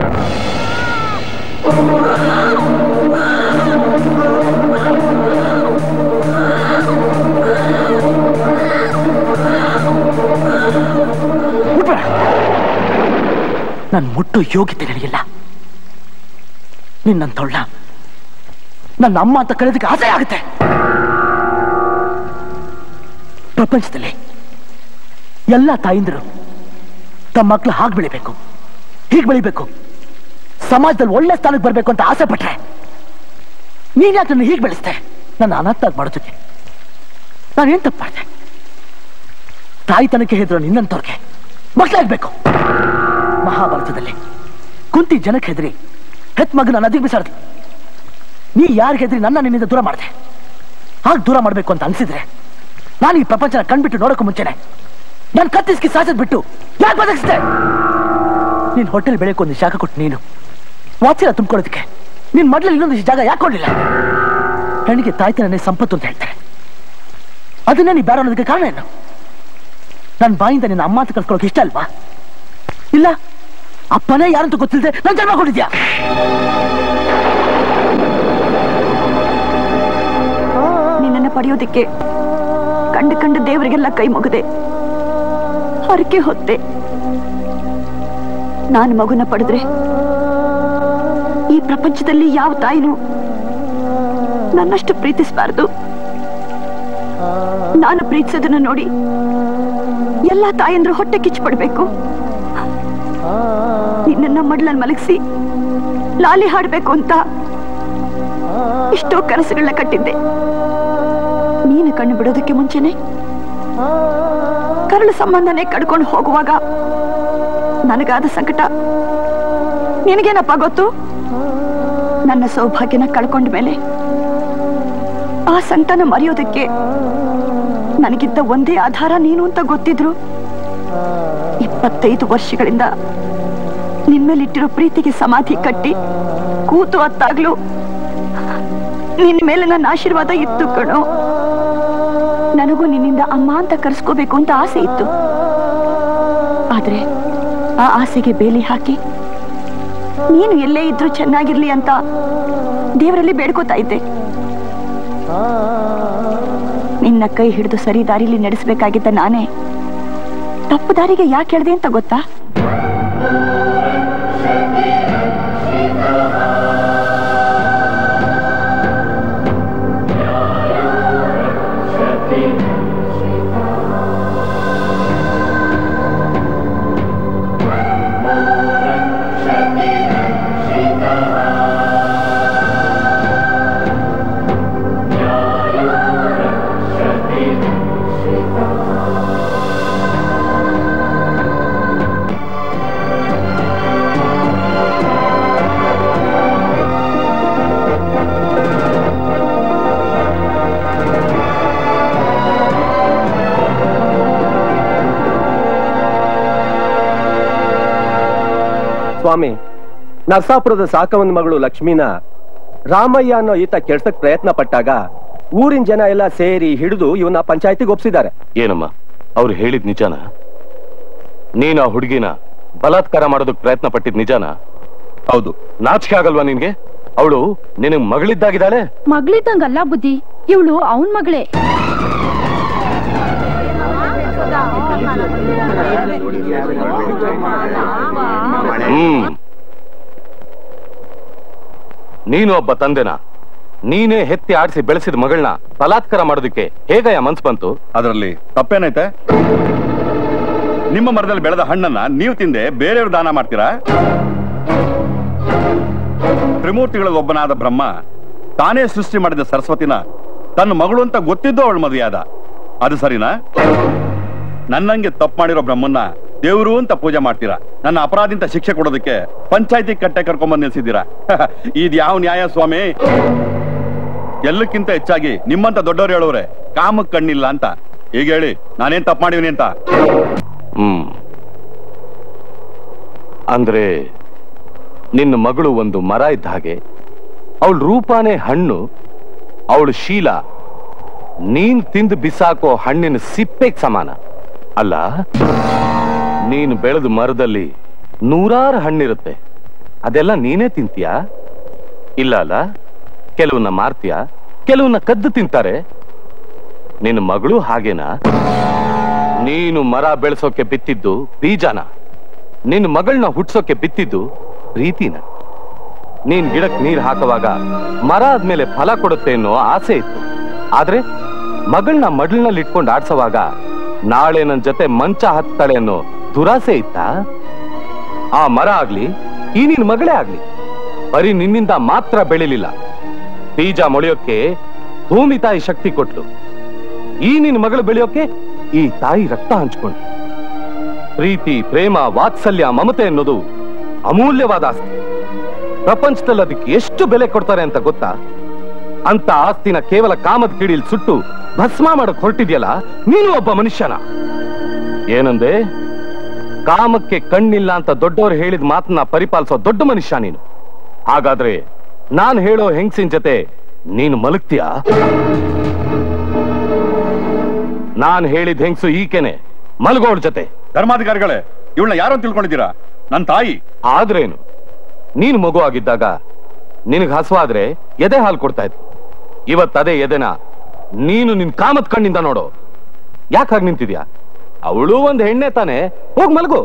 ನಾನು ಮುಟ್ಟೋ ಯೋಗ್ಯತೆ ನನಗಿಲ್ಲ. ನಿನ್ನಂತವಳ ನನ್ನ ಅಮ್ಮ ಅಂತ ಕರೆಯೋದಕ್ಕೆ ಆಸೆ ಆಗುತ್ತೆ. ಪ್ರಪಂಚದಲ್ಲಿ ಎಲ್ಲ ತಾಯಿಂದರು ತಮ್ಮ ಮಕ್ಳು ಹಾಗೆ ಬೆಳಿಬೇಕು, ಹೀಗೆ ಬೆಳಿಬೇಕು, ಸಮಾಜದಲ್ಲಿ ಒಳ್ಳೆ ಸ್ಥಾನಕ್ಕೆ ಬರ್ಬೇಕು ಅಂತ ಆಸೆ ಪಟ್ರೆ ನೀನ್ ಯಾಕೆ ನನ್ನ ಹೀಗೆ ಬೆಳೆಸ್ತೆ? ನನ್ನ ಅನಾಥಾಗಿ ಮಾಡೋದಕ್ಕೆ ನಾನೇನ್ ತಪ್ಪು ಮಾಡಿದೆ? ತಾಯಿತನಕ್ಕೆ ಹೆದ್ರು ನಿನ್ನಂತವ್ರಿಗೆ ಮಕ್ಕಳಾಗ್ಬೇಕು. ಮಹಾಭಾರತದಲ್ಲಿ ಕುಂತಿ ಜನಕ್ಕೆ ಹೆದರಿ ಹೆತ್ ಮಗನ ನದಿಗೆ ಬಿಸಾಡ್ದು. ನೀ ಯಾರಿಗೆ ಹೆದರಿ ನನ್ನ ನಿನ್ನಿಂದ ದೂರ ಮಾಡಿದೆ. ಹಾಗೆ ದೂರ ಮಾಡ್ಬೇಕು ಅಂತ ಅನ್ಸಿದ್ರೆ ನಾನು ಈ ಪ್ರಪಂಚನ ಕಣ್ಬಿಟ್ಟು ನೋಡೋಕೆ ಮುಂಚೆನೆ ನಾನು ಕತ್ತಿಸ್ಕಿ ಸಾಚದ್ ಬಿಟ್ಟು ಯಾಕೆ ಬದಕಿಸಿದೆ? ನೀನ್ ಹೋಟೆಲ್ ಬೆಳಕು ಒಂದು ಜಾಗ ಕೊಟ್ಟು ನೀನು ವಾಚಿನ ತುಂಬ್ಕೊಳ್ಳೋದಕ್ಕೆ ನಿನ್ ಮೊದಲಲ್ಲಿ ಇನ್ನೊಂದು ಜಾಗ ಯಾಕೆ ಕೊಡ್ಲಿಲ್ಲ? ಹೆಣ್ಣಿಗೆ ತಾಯ್ತನೇ ಸಂಪತ್ತು ಅಂತ ಹೇಳ್ತಾರೆ. ಅದನ್ನ ನೀ ಬೇಡ ಅನ್ನೋದಕ್ಕೆ ಕಾರಣ ಏನು? ನನ್ನ ಬಾಯಿಂದ ನಿನ್ನ ಅಮ್ಮ ಅಂತ ಕಲ್ಸ್ಕೊಳ್ಳೋಕೆ ಇಷ್ಟ ಅಲ್ವಾ? ಇಲ್ಲ, ಅಪ್ಪನೇ ಯಾರಂತ ಗೊತ್ತಿಲ್ಲದೆ ನಾನು ಜನ್ಮ ಕೊಟ್ಟಿದ್ಯಾ? ನಿನ್ನನ್ನು ಪಡೆಯೋದಕ್ಕೆ ಕಂಡು ದೇವರಿಗೆಲ್ಲ ಕೈ ಮುಗಿದೆ, ಹರಕೆ ಹೊತ್ತೆ. ನಾನು ಮಗುನ ಪಡೆದ್ರೆ ಈ ಪ್ರಪಂಚದಲ್ಲಿ ಯಾವ ತಾಯಿನೂ ನನ್ನಷ್ಟು ಪ್ರೀತಿಸಬಾರದು. ನಾನು ಪ್ರೀತಿಸೋದನ್ನ ನೋಡಿ ಎಲ್ಲ ತಾಯಂದ್ರು ಹೊಟ್ಟೆ ಕಿಚ್ಚುಪಡ್ಬೇಕು. ನಿನ್ನ ಮಡ್ಲಲ್ಲಿ ಮಲಗಿಸಿ ಲಾಲಿ ಹಾಡ್ಬೇಕು ಅಂತ ಎಷ್ಟೋ ಕನಸುಗಳನ್ನ ಕಟ್ಟಿದ್ದೆ. ನೀನು ಕಣ್ಣು ಬಿಡೋದಕ್ಕೆ ಮುಂಚೆನೆ ಕರಳು ಸಂಬಂಧನೇ ಕಡ್ಕೊಂಡು ಹೋಗುವಾಗ ನನಗಾದ ಸಂಕಟ ನಿನಗೇನಪ್ಪ ಗೊತ್ತು? ನನ್ನ ಸೌಭಾಗ್ಯನ ಕಳ್ಕೊಂಡ ಮೇಲೆ ಆ ಸಂಕಟನ ಮರೆಯೋದಕ್ಕೆ ನನಗಿದ್ದ ಒಂದೇ ಆಧಾರ ನೀನು ಅಂತ ಗೊತ್ತಿದ್ರು 25 ವರ್ಷಗಳಿಂದ ನಿನ್ಮೇಲಿಟ್ಟಿರೋ ಪ್ರೀತಿಗೆ ಸಮಾಧಿ ಕಟ್ಟಿ ಕೂತು ಅತ್ತಾಗ್ಲೂ ನಿನ್ನ ಮೇಲೆ ನನ್ನ ಆಶೀರ್ವಾದ ಇತ್ತು ಕಣೋ. ನನಗೂ ನಿನ್ನಿಂದ ಅಮ್ಮ ಅಂತ ಕರೆಸ್ಕೋಬೇಕು ಅಂತ ಆಸೆ ಇತ್ತು. ಆದ್ರೆ ಆ ಆಸೆಗೆ ಬೇಲಿ ಹಾಕಿ ನೀನು ಎಲ್ಲೇ ಇದ್ರೂ ಚೆನ್ನಾಗಿರ್ಲಿ ಅಂತ ದೇವರಲ್ಲಿ ಬೇಡ್ಕೋತಾ ಇದ್ದೆ. ನಿನ್ನ ಕೈ ಹಿಡಿದು ಸರಿ ದಾರಿಲಿ ನಡೆಸಬೇಕಾಗಿದ್ದ ನಾನೇ ತಪ್ಪು ದಾರಿಗೆ ಯಾಕೆ ಹೇಳ್ದೆ ಅಂತ ಗೊತ್ತಾ? ಸ್ವಾಮಿ, ನರಸಾಪುರದ ಸಾಕವನ ಮಗಳು ಲಕ್ಷ್ಮೀನ ರಾಮಯ್ಯ ಅನ್ನೋ ಈತ ಕೆಡ್ಸಕ್ ಪ್ರಯತ್ನ ಪಟ್ಟಾಗ ಊರಿನ ಜನ ಎಲ್ಲ ಸೇರಿ ಹಿಡಿದು ಇವನ್ನ ಪಂಚಾಯತಿಗೆ ಒಪ್ಸಿದ್ದಾರೆ. ಏನಮ್ಮ ಅವ್ರು ಹೇಳಿದ್ ನಿಜಾನ? ನೀನು ಆ ಹುಡುಗಿನ ಬಲಾತ್ಕಾರ ಮಾಡೋದಕ್ಕೆ ಪ್ರಯತ್ನ ಪಟ್ಟಿದ್ ನಿಜಾನ? ಹೌದು. ನಾಚಿಕೆ ಆಗಲ್ವಾ ನಿನ್ಗೆ? ಅವಳು ನಿನಗ್ ಮಗಳಿದ್ದಾಗಿದ್ದಾಳೆ? ಮಗಳಿದ್ದಂಗಲ್ಲ ಬುದ್ಧಿ, ಇವಳು ಅವನ್ ಮಗಳೇ. ನೀನು ಒಬ್ಬ ತಂದೆನ, ನೀನೇ ಹೆತ್ತಿ ಆಡಿಸಿ ಬೆಳೆಸಿದ ಮಗಳನ್ನ ಬಲಾತ್ಕಾರ ಮಾಡೋದಕ್ಕೆ ಹೇಗಯ್ಯ ಮನ್ಸು ಬಂತು? ಅದರಲ್ಲಿ ತಪ್ಪೇನೈತೆ? ನಿಮ್ಮ ಮರದಲ್ಲಿ ಬೆಳೆದ ಹಣ್ಣನ್ನ ನೀವು ತಿಂದೆ ಬೇರೆಯವ್ರು ದಾನ ಮಾಡ್ತೀರಾ? ತ್ರಿಮೂರ್ತಿಗಳ ಒಬ್ಬನಾದ ಬ್ರಹ್ಮ ತಾನೇ ಸೃಷ್ಟಿ ಮಾಡಿದ ಸರಸ್ವತಿನ ತನ್ನ ಮಗಳು ಅಂತ ಗೊತ್ತಿದ್ದು ಅವಳು ಮದುವೆಯಾದ. ಅದು ಸರಿನಾ? ನನ್ನಂಗೆ ತಪ್ಪು ಮಾಡಿರೋ ಬ್ರಹ್ಮನ್ನ ದೇವ್ರು ಅಂತ ಪೂಜೆ ಮಾಡ್ತೀರಾ. ನನ್ನ ಅಪರಾಧಿಂತ ಶಿಕ್ಷೆ ಕೊಡೋದಕ್ಕೆ ಪಂಚಾಯತಿ ಕಟ್ಟೆ ಕರ್ಕೊಂಡ್ಬಂದು ನಿಲ್ಸಿದ್ದೀರಾ. ಇದ್ ಯಾವ ನ್ಯಾಯ ಸ್ವಾಮಿ? ಎಲ್ಲಕ್ಕಿಂತ ಹೆಚ್ಚಾಗಿ ನಿಮ್ಮಂತ ದೊಡ್ಡವ್ರು ಹೇಳೋರೆ ಕಾಮಕ್ ಕಣ್ಣಿಲ್ಲ ಅಂತ. ಈಗ ಹೇಳಿ, ನಾನೇನ್ ತಪ್ಪು ಮಾಡಿವ್ನಿ ಅಂತ? ಅಂದ್ರೆ ನಿನ್ನ ಮಗಳು ಒಂದು ಮರ ಇದ್ದ ಹಾಗೆ, ಅವಳ ರೂಪಾನೇ ಹಣ್ಣು, ಅವಳ ಶೀಲ ನೀನ್ ತಿಂದು ಬಿಸಾಕೋ ಹಣ್ಣಿನ ಸಿಪ್ಪೆಗೆ ಸಮಾನ ಅಲ್ಲ? ನೀನು ಬೆಳೆದ ಮರದಲ್ಲಿ ನೂರಾರು ಹಣ್ಣಿರುತ್ತೆ, ಅದೆಲ್ಲ ನೀನೇ ತಿಂತೀಯಾ? ಇಲ್ಲ ಅಲ್ಲ? ಕೆಲವನ್ನ ಮಾರ್ತೀಯ, ಕೆಲವನ್ನ ಕದ್ದು ತಿಂತಾರೆ. ನಿನ್ನ ಮಗಳು ಹಾಗೇನಾ? ನೀನು ಮರ ಬೆಳೆಸೋಕೆ ಬಿತ್ತಿದ್ದು ಬೀಜನ, ನಿನ್ನ ಮಗಳನ್ನ ಹುಟ್ಸೋಕೆ ಬಿತ್ತಿದ್ದು ಪ್ರೀತಿನ. ನೀನ್ ಗಿಡಕ್ಕೆ ನೀರ್ ಹಾಕುವಾಗ ಮರ ಆದ್ಮೇಲೆ ಫಲ ಕೊಡುತ್ತೆ ಅನ್ನೋ ಆಸೆ ಇತ್ತು. ಆದ್ರೆ ಮಗಳನ್ನ ಮಡ್ಲಿನಲ್ಲಿ ಇಟ್ಕೊಂಡು ಆಡ್ಸೋವಾಗ ನಾಳೆ ನನ್ನ ಜೊತೆ ಮಂಚ ಹತ್ತಾಳೆ ಅನ್ನೋ ದುರಾಸೆ ಇತ್ತ? ಆ ಮರ ಆಗ್ಲಿ ಈ ನಿನ್ ಮಗಳೇ ಆಗ್ಲಿ ಬರೀ ನಿನ್ನಿಂದ ಮಾತ್ರ ಬೆಳಿಲಿಲ್ಲ, ಬೀಜ ಮೊಳೆಯೋಕೆ ಭೂಮಿ ತಾಯಿ ಶಕ್ತಿ ಕೊಟ್ಲು. ಈ ನಿನ್ ಮಗಳು ಬೆಳೆಯೋಕೆ ಈ ತಾಯಿ ರಕ್ತ ಹಂಚ್ಕೊಂಡು. ಪ್ರೀತಿ, ಪ್ರೇಮ, ವಾತ್ಸಲ್ಯ, ಮಮತೆ ಅನ್ನೋದು ಅಮೂಲ್ಯವಾದ ಆಸ್ತಿ. ಪ್ರಪಂಚದಲ್ಲಿ ಅದಕ್ಕೆ ಎಷ್ಟು ಬೆಲೆ ಕೊಡ್ತಾರೆ ಅಂತ ಗೊತ್ತಾ? ಅಂತ ಆಸ್ತಿನ ಕೇವಲ ಕಾಮದ ಕಿಡಿಲ್ ಸುಟ್ಟು ಭಸ್ಮ ಮಾಡಕ್ ಹೊರಟಿದ್ಯಲ್ಲ, ನೀನು ಒಬ್ಬ ಮನುಷ್ಯನ. ಏನಂದೆ? ಕಾಮಕ್ಕೆ ಕಣ್ಣಿಲ್ಲ ಅಂತ ದೊಡ್ಡವರು ಹೇಳಿದ ಮಾತನ್ನ ಪರಿಪಾಲಿಸೋ ದೊಡ್ಡ ಮನುಷ್ಯ ನೀನು. ಹಾಗಾದ್ರೆ ನಾನು ಹೇಳೋ ಹೆಂಗಸಿನ ಜೊತೆ ನೀನು ಮಲಗ್ತೀಯಾ? ನಾನು ಹೇಳಿದ ಹೆಂಗಸು ಈಕೆನೆ, ಮಲಗೋಳ ಜೊತೆ. ಧರ್ಮಾಧಿಕಾರಿಗಳೇ, ಇವಳನ್ನ ಯಾರು ತಿಳ್ಕೊಂಡಿದ್ದೀರಾ? ನನ್ನ ತಾಯಿ. ಆದ್ರೇನು, ನೀನು ಮಗು ಆಗಿದ್ದಾಗ ನಿನಗೆ ಹಸುವಾದ್ರೆ ಎದೆ ಹಾಲು ಕೊಡ್ತಾ ಇತ್ತು. ಇವತ್ತದೇ ಎದೆನ ನೀನು ನಿನ್ ಕಾಮತ್ ಕಣ್ಣಿಂದ ನೋಡು. ಯಾಕಾಗಿ ನಿಂತಿದ್ಯಾ? ಅವಳು ಒಂದು ಹೆಣ್ಣೆ ತಾನೆ, ಹೋಗ್ ಮಲಗು.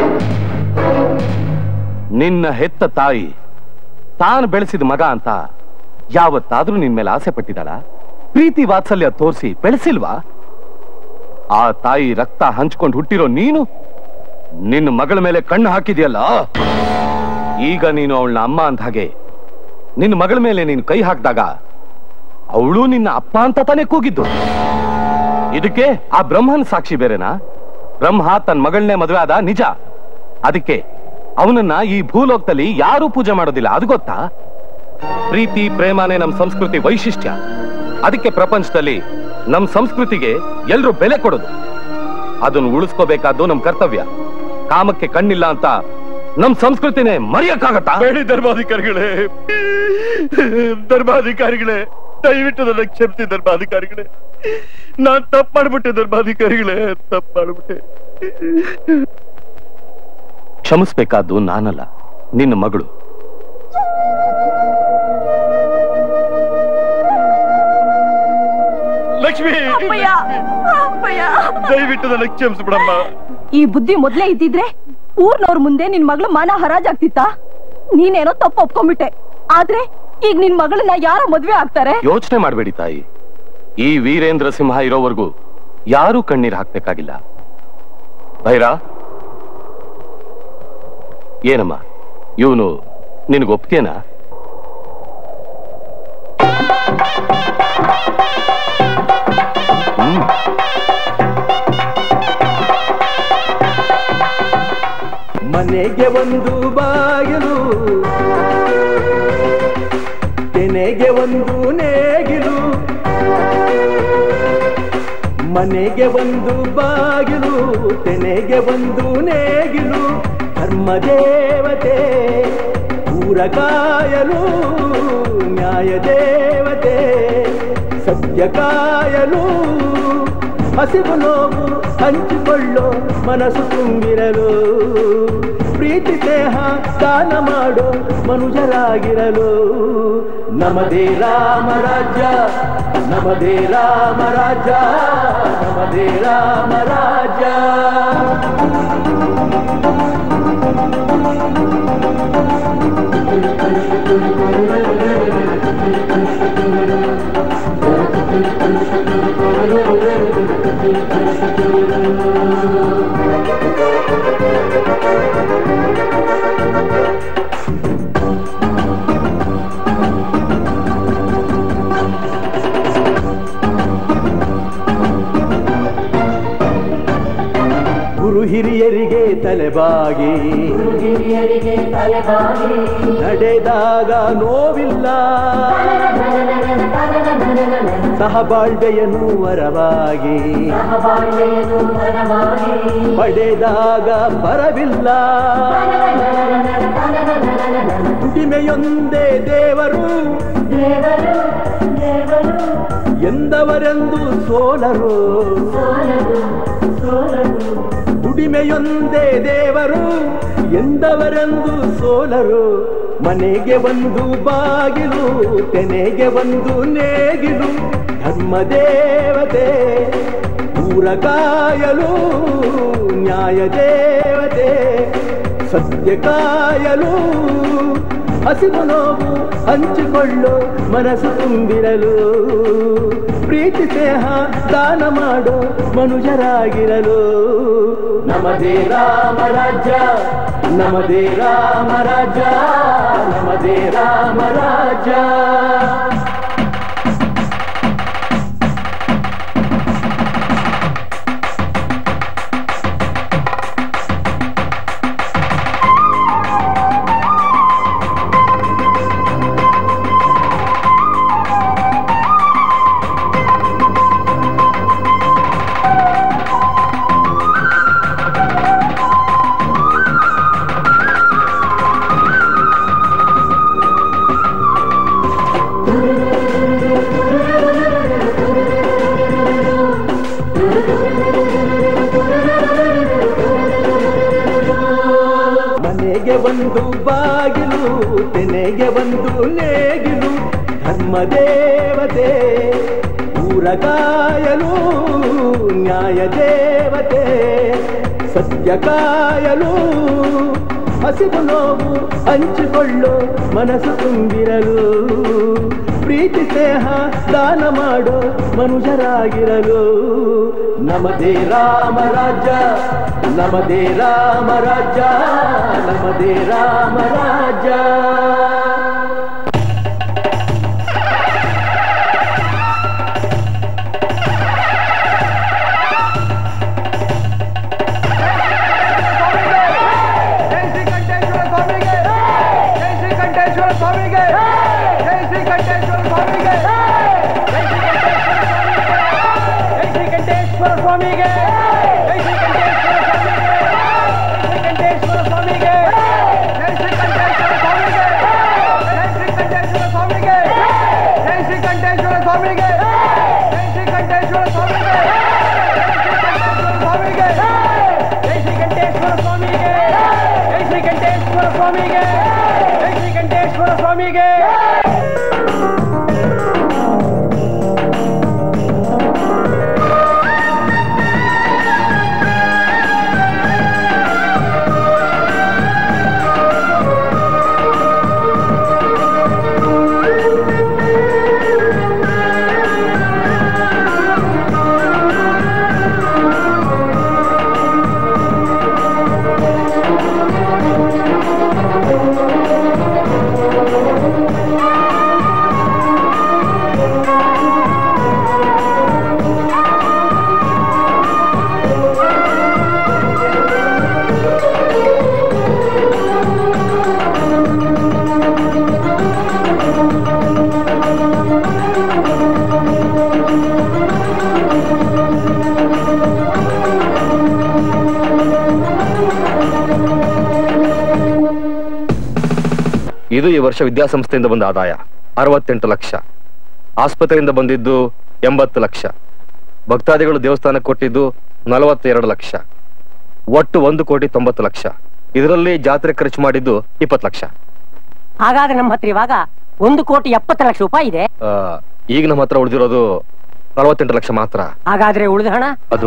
ನಿನ್ನ ಹೆತ್ತ ತಾಯಿ ತಾನು ಬೆಳೆಸಿದ ಮಗ ಅಂತ ಯಾವತ್ತಾದ್ರೂ ನಿನ್ ಮೇಲೆ ಆಸೆ ಪಟ್ಟಿದ್ದಾಳ? ಪ್ರೀತಿ ವಾತ್ಸಲ್ಯ ತೋರಿಸಿ ಬೆಳೆಸಿಲ್ವಾ? ಆ ತಾಯಿ ರಕ್ತ ಹಂಚ್ಕೊಂಡು ಹುಟ್ಟಿರೋ ನೀನು ನಿನ್ನ ಮಗಳ ಮೇಲೆ ಕಣ್ಣು ಹಾಕಿದ್ಯಲ್ಲ, ಈಗ ನೀನು ಅವಳನ್ನ ಅಮ್ಮ ಅಂತ ಹಾಗೆ ನಿನ್ನ ಮಗಳ ಮೇಲೆ ನೀನು ಕೈ ಹಾಕಿದಾಗ ಅವಳು ನಿನ್ನ ಅಪ್ಪ ಅಂತ ತಾನೇ ಕೂಗಿದ್ದು. ಇದಕ್ಕೆ ಆ ಬ್ರಹ್ಮನ್ ಸಾಕ್ಷಿ ಬೇರೆನಾ? ಬ್ರಹ್ಮ ತನ್ನ ಮಗಳನ್ನೇ ಮದುವೆ ಆದ ನಿಜ. ಅದಕ್ಕೆ ಅವನನ್ನ ಈ ಭೂಲೋಕದಲ್ಲಿ ಯಾರೂ ಪೂಜೆ ಮಾಡೋದಿಲ್ಲ, ಅದು ಗೊತ್ತಾ? ಪ್ರೀತಿ ಪ್ರೇಮನೇ ನಮ್ಮ ಸಂಸ್ಕೃತಿ ವೈಶಿಷ್ಟ್ಯ. ಅದಕ್ಕೆ ಪ್ರಪಂಚದಲ್ಲಿ ನಮ್ಮ ಸಂಸ್ಕೃತಿಗೆ ಎಲ್ರೂ ಬೆಲೆ ಕೊಡೋದು. ಅದನ್ನು ಉಳಿಸ್ಕೋಬೇಕಾದ್ದು ನಮ್ಮ ಕರ್ತವ್ಯ. ಕಾಮಕ್ಕೆ ಕಣ್ಣಿಲ್ಲ ಅಂತ ನಮ್ ಸಂಸ್ಕೃತಿನೇ ಮರೆಯಕ್ಕಾಗತ್ತಾ? ಬೇಡಿ ಧರ್ಮಾಧಿಕಾರಿಗಳೇ, ಧರ್ಮಾಧಿಕಾರಿಗಳೇ, ದಯವಿಟ್ಟು ನನ್ನ ಕ್ಷಮಿಸಿ ಧರ್ಮಾಧಿಕಾರಿಗಳೇ. ನಾನ್ ತಪ್ಪು ಮಾಡ್ಬಿಟ್ಟೆ ಧರ್ಮಾಧಿಕಾರಿಗಳೇ, ತಪ್ಪು ಮಾಡ್ಬಿಟ್ಟೆ. ಕ್ಷಮಿಸ್ಬೇಕಾದ್ದು ನಾನಲ್ಲ, ನಿನ್ನ ಮಗಳು. ಲಕ್ಷ್ಮಿ, ದಯವಿಟ್ಟು ನನ್ನ ಕ್ಷಮಿಸ್ಬಿಡಮ್ಮ. ಈ ಬುದ್ಧಿ ಮೊದ್ಲೇ ಇದ್ದಿದ್ರೆ ಊರ್ನವ್ರ ಮುಂದೆ ನಿನ್ ಮಗಳು ಮಾನ ಹರಾಜಾಗ್ತಿತ್ತ? ನೀನೇನೋ ತಪ್ಪು ಒಪ್ಕೊಂಡ್ಬಿಟ್ಟೆ. ಆದ್ರೆ ಈಗ ನಿನ್ ಮಗಳನ್ನ ಯಾರ ಮದ್ವೆ ಆಗ್ತಾರೆ? ಯೋಚನೆ ಮಾಡ್ಬೇಡಿ ತಾಯಿ, ಈ ವೀರೇಂದ್ರ ಸಿಂಹ ಇರೋವರೆಗೂ ಯಾರೂ ಕಣ್ಣೀರ್ ಹಾಕ್ಬೇಕಾಗಿಲ್ಲ. ಭೈರಾ, ಏನಮ್ಮ ಇವನು ನಿನಗೊಪ್ತೇನಾ? ಮನೆಗೆ ಒಂದು ಬಾಗಿಲು, ತೆನೆಗೆ ಒಂದು ನೇಗಿಲು. ಮನೆಗೆ ಒಂದು ಬಾಗಿಲು, ತೆನೆಗೆ ಒಂದು ನೇಗಿಲು. ಧರ್ಮದೇವತೆ ಊರ ಕಾಯಲು, ನ್ಯಾಯ ದೇವತೆ ಸತ್ಯ ಕಾಯಲು. ಹಸಿವು ನೋವು ಹಂಚಿಕೊಳ್ಳೋ ಮನಸ್ಸು ತುಂಬಿರಲು, ಪ್ರೀತಿ ಸ್ನೇಹ ದಾನ ಮಾಡೋ ಮನುಜರಾಗಿರಲು. ನಮದೇ ರಾಮ ರಾಜ್ಯ, ನಮದೇ ರಾಮ ರಾಜ್ಯ, ನಮದೇ ರಾಮ ರಾಜ್ಯ. ಗುರು ಹಿರಿಯರಿಗೆ ತಲೆಬಾಗಿ, ನಡೆದಾಗ ನೋವಿಲ್ಲ. ಸಹಬಾಳ್ವೆಯನ್ನು ವರವಾಗಿ, ಪಡೆದಾಗ ಬರವಿಲ್ಲ. ದುಡಿಮೆಯೊಂದೇ ದೇವರು ಎಂದವರೆಂದು ಸೋಲರು. ದುಡಿಮೆಯೊಂದೇ ದೇವರು ಎಂದವರೆಂದು ಸೋಲರು. ಮನೆಗೆ ಒಂದು ಬಾಗಿಲು, ತೆನೆಗೆ ಒಂದು ನೇಗಿಲು. ಧರ್ಮದೇವತೆ ಊರ ಕಾಯಲು, ನ್ಯಾಯ ದೇವತೆ ಸತ್ಯ ಕಾಯಲು. ಹಸಿವು ನೋವು ಹಂಚಿಕೊಳ್ಳೋ ಮನಸ್ಸು ತುಂಬಿರಲು ಪ್ರೀತಿ ಸ್ನೇಹ ದಾನ ಮಾಡೋ ಮನುಜರಾಗಿರಲು ನಮದೇ ರಾಮ ರಾಜ್ಯ ನಮದೇ ರಾಮ ರಾಜ್ಯ ನಮದೇ ರಾಮ ರಾಜ್ಯ ಒಂದು ಬಾಗಿಲು ತೆನೆಗೆ ಒಂದು ನೇಗಿಲು ಧರ್ಮ ದೇವತೆ ಊರ ಕಾಯಲು ನ್ಯಾಯ ದೇವತೆ ಸತ್ಯ ಕಾಯಲು ಹಸಿವು ನೋವು ಹಂಚಿಕೊಳ್ಳೋ ಮನಸ್ಸು ತುಂಬಿರಲು ಪ್ರೀತಿ ಸ್ನೇಹ ದಾನ ಮಾಡೋ ಮನುಜರಾಗಿರಲು ನಮದೇ ರಾಮ ರಾಜ್ಯ ನಮದೇ ರಾಮ ರಾಜ್ಯ ನಮದೇ ರಾಮ ರಾಜ್ಯ ಇದು ಈ ವರ್ಷ ವಿದ್ಯಾಸಂಸ್ಥೆಯಿಂದ ಬಂದ ಆದಾಯ 68 ಲಕ್ಷ. ಆಸ್ಪತ್ರೆಯಿಂದ ಬಂದಿದ್ದು 80 ಲಕ್ಷ. ಭಕ್ತಾದಿಗಳು ದೇವಸ್ಥಾನಕ್ಕೆ ಕೊಟ್ಟಿದ್ದು 42 ಲಕ್ಷ. ಒಟ್ಟು 1,90,00,000 ಲಕ್ಷ. ಇದರಲ್ಲಿ ಜಾತ್ರೆ ಖರ್ಚು ಮಾಡಿದ್ದು 20 ಲಕ್ಷ. ಹಾಗಾದ್ರೆ ನಮ್ಮ ಹತ್ರ ಇವಾಗ 1,70,00,000 ರೂಪಾಯಿ ಇದೆ. ಈಗ ನಮ್ಮ ಹತ್ರ ಉಳಿದಿರೋದು 48 ಲಕ್ಷ ಮಾತ್ರ. ಹಾಗಾದ್ರೆ ಉಳಿದ ಹಣ? ಅದು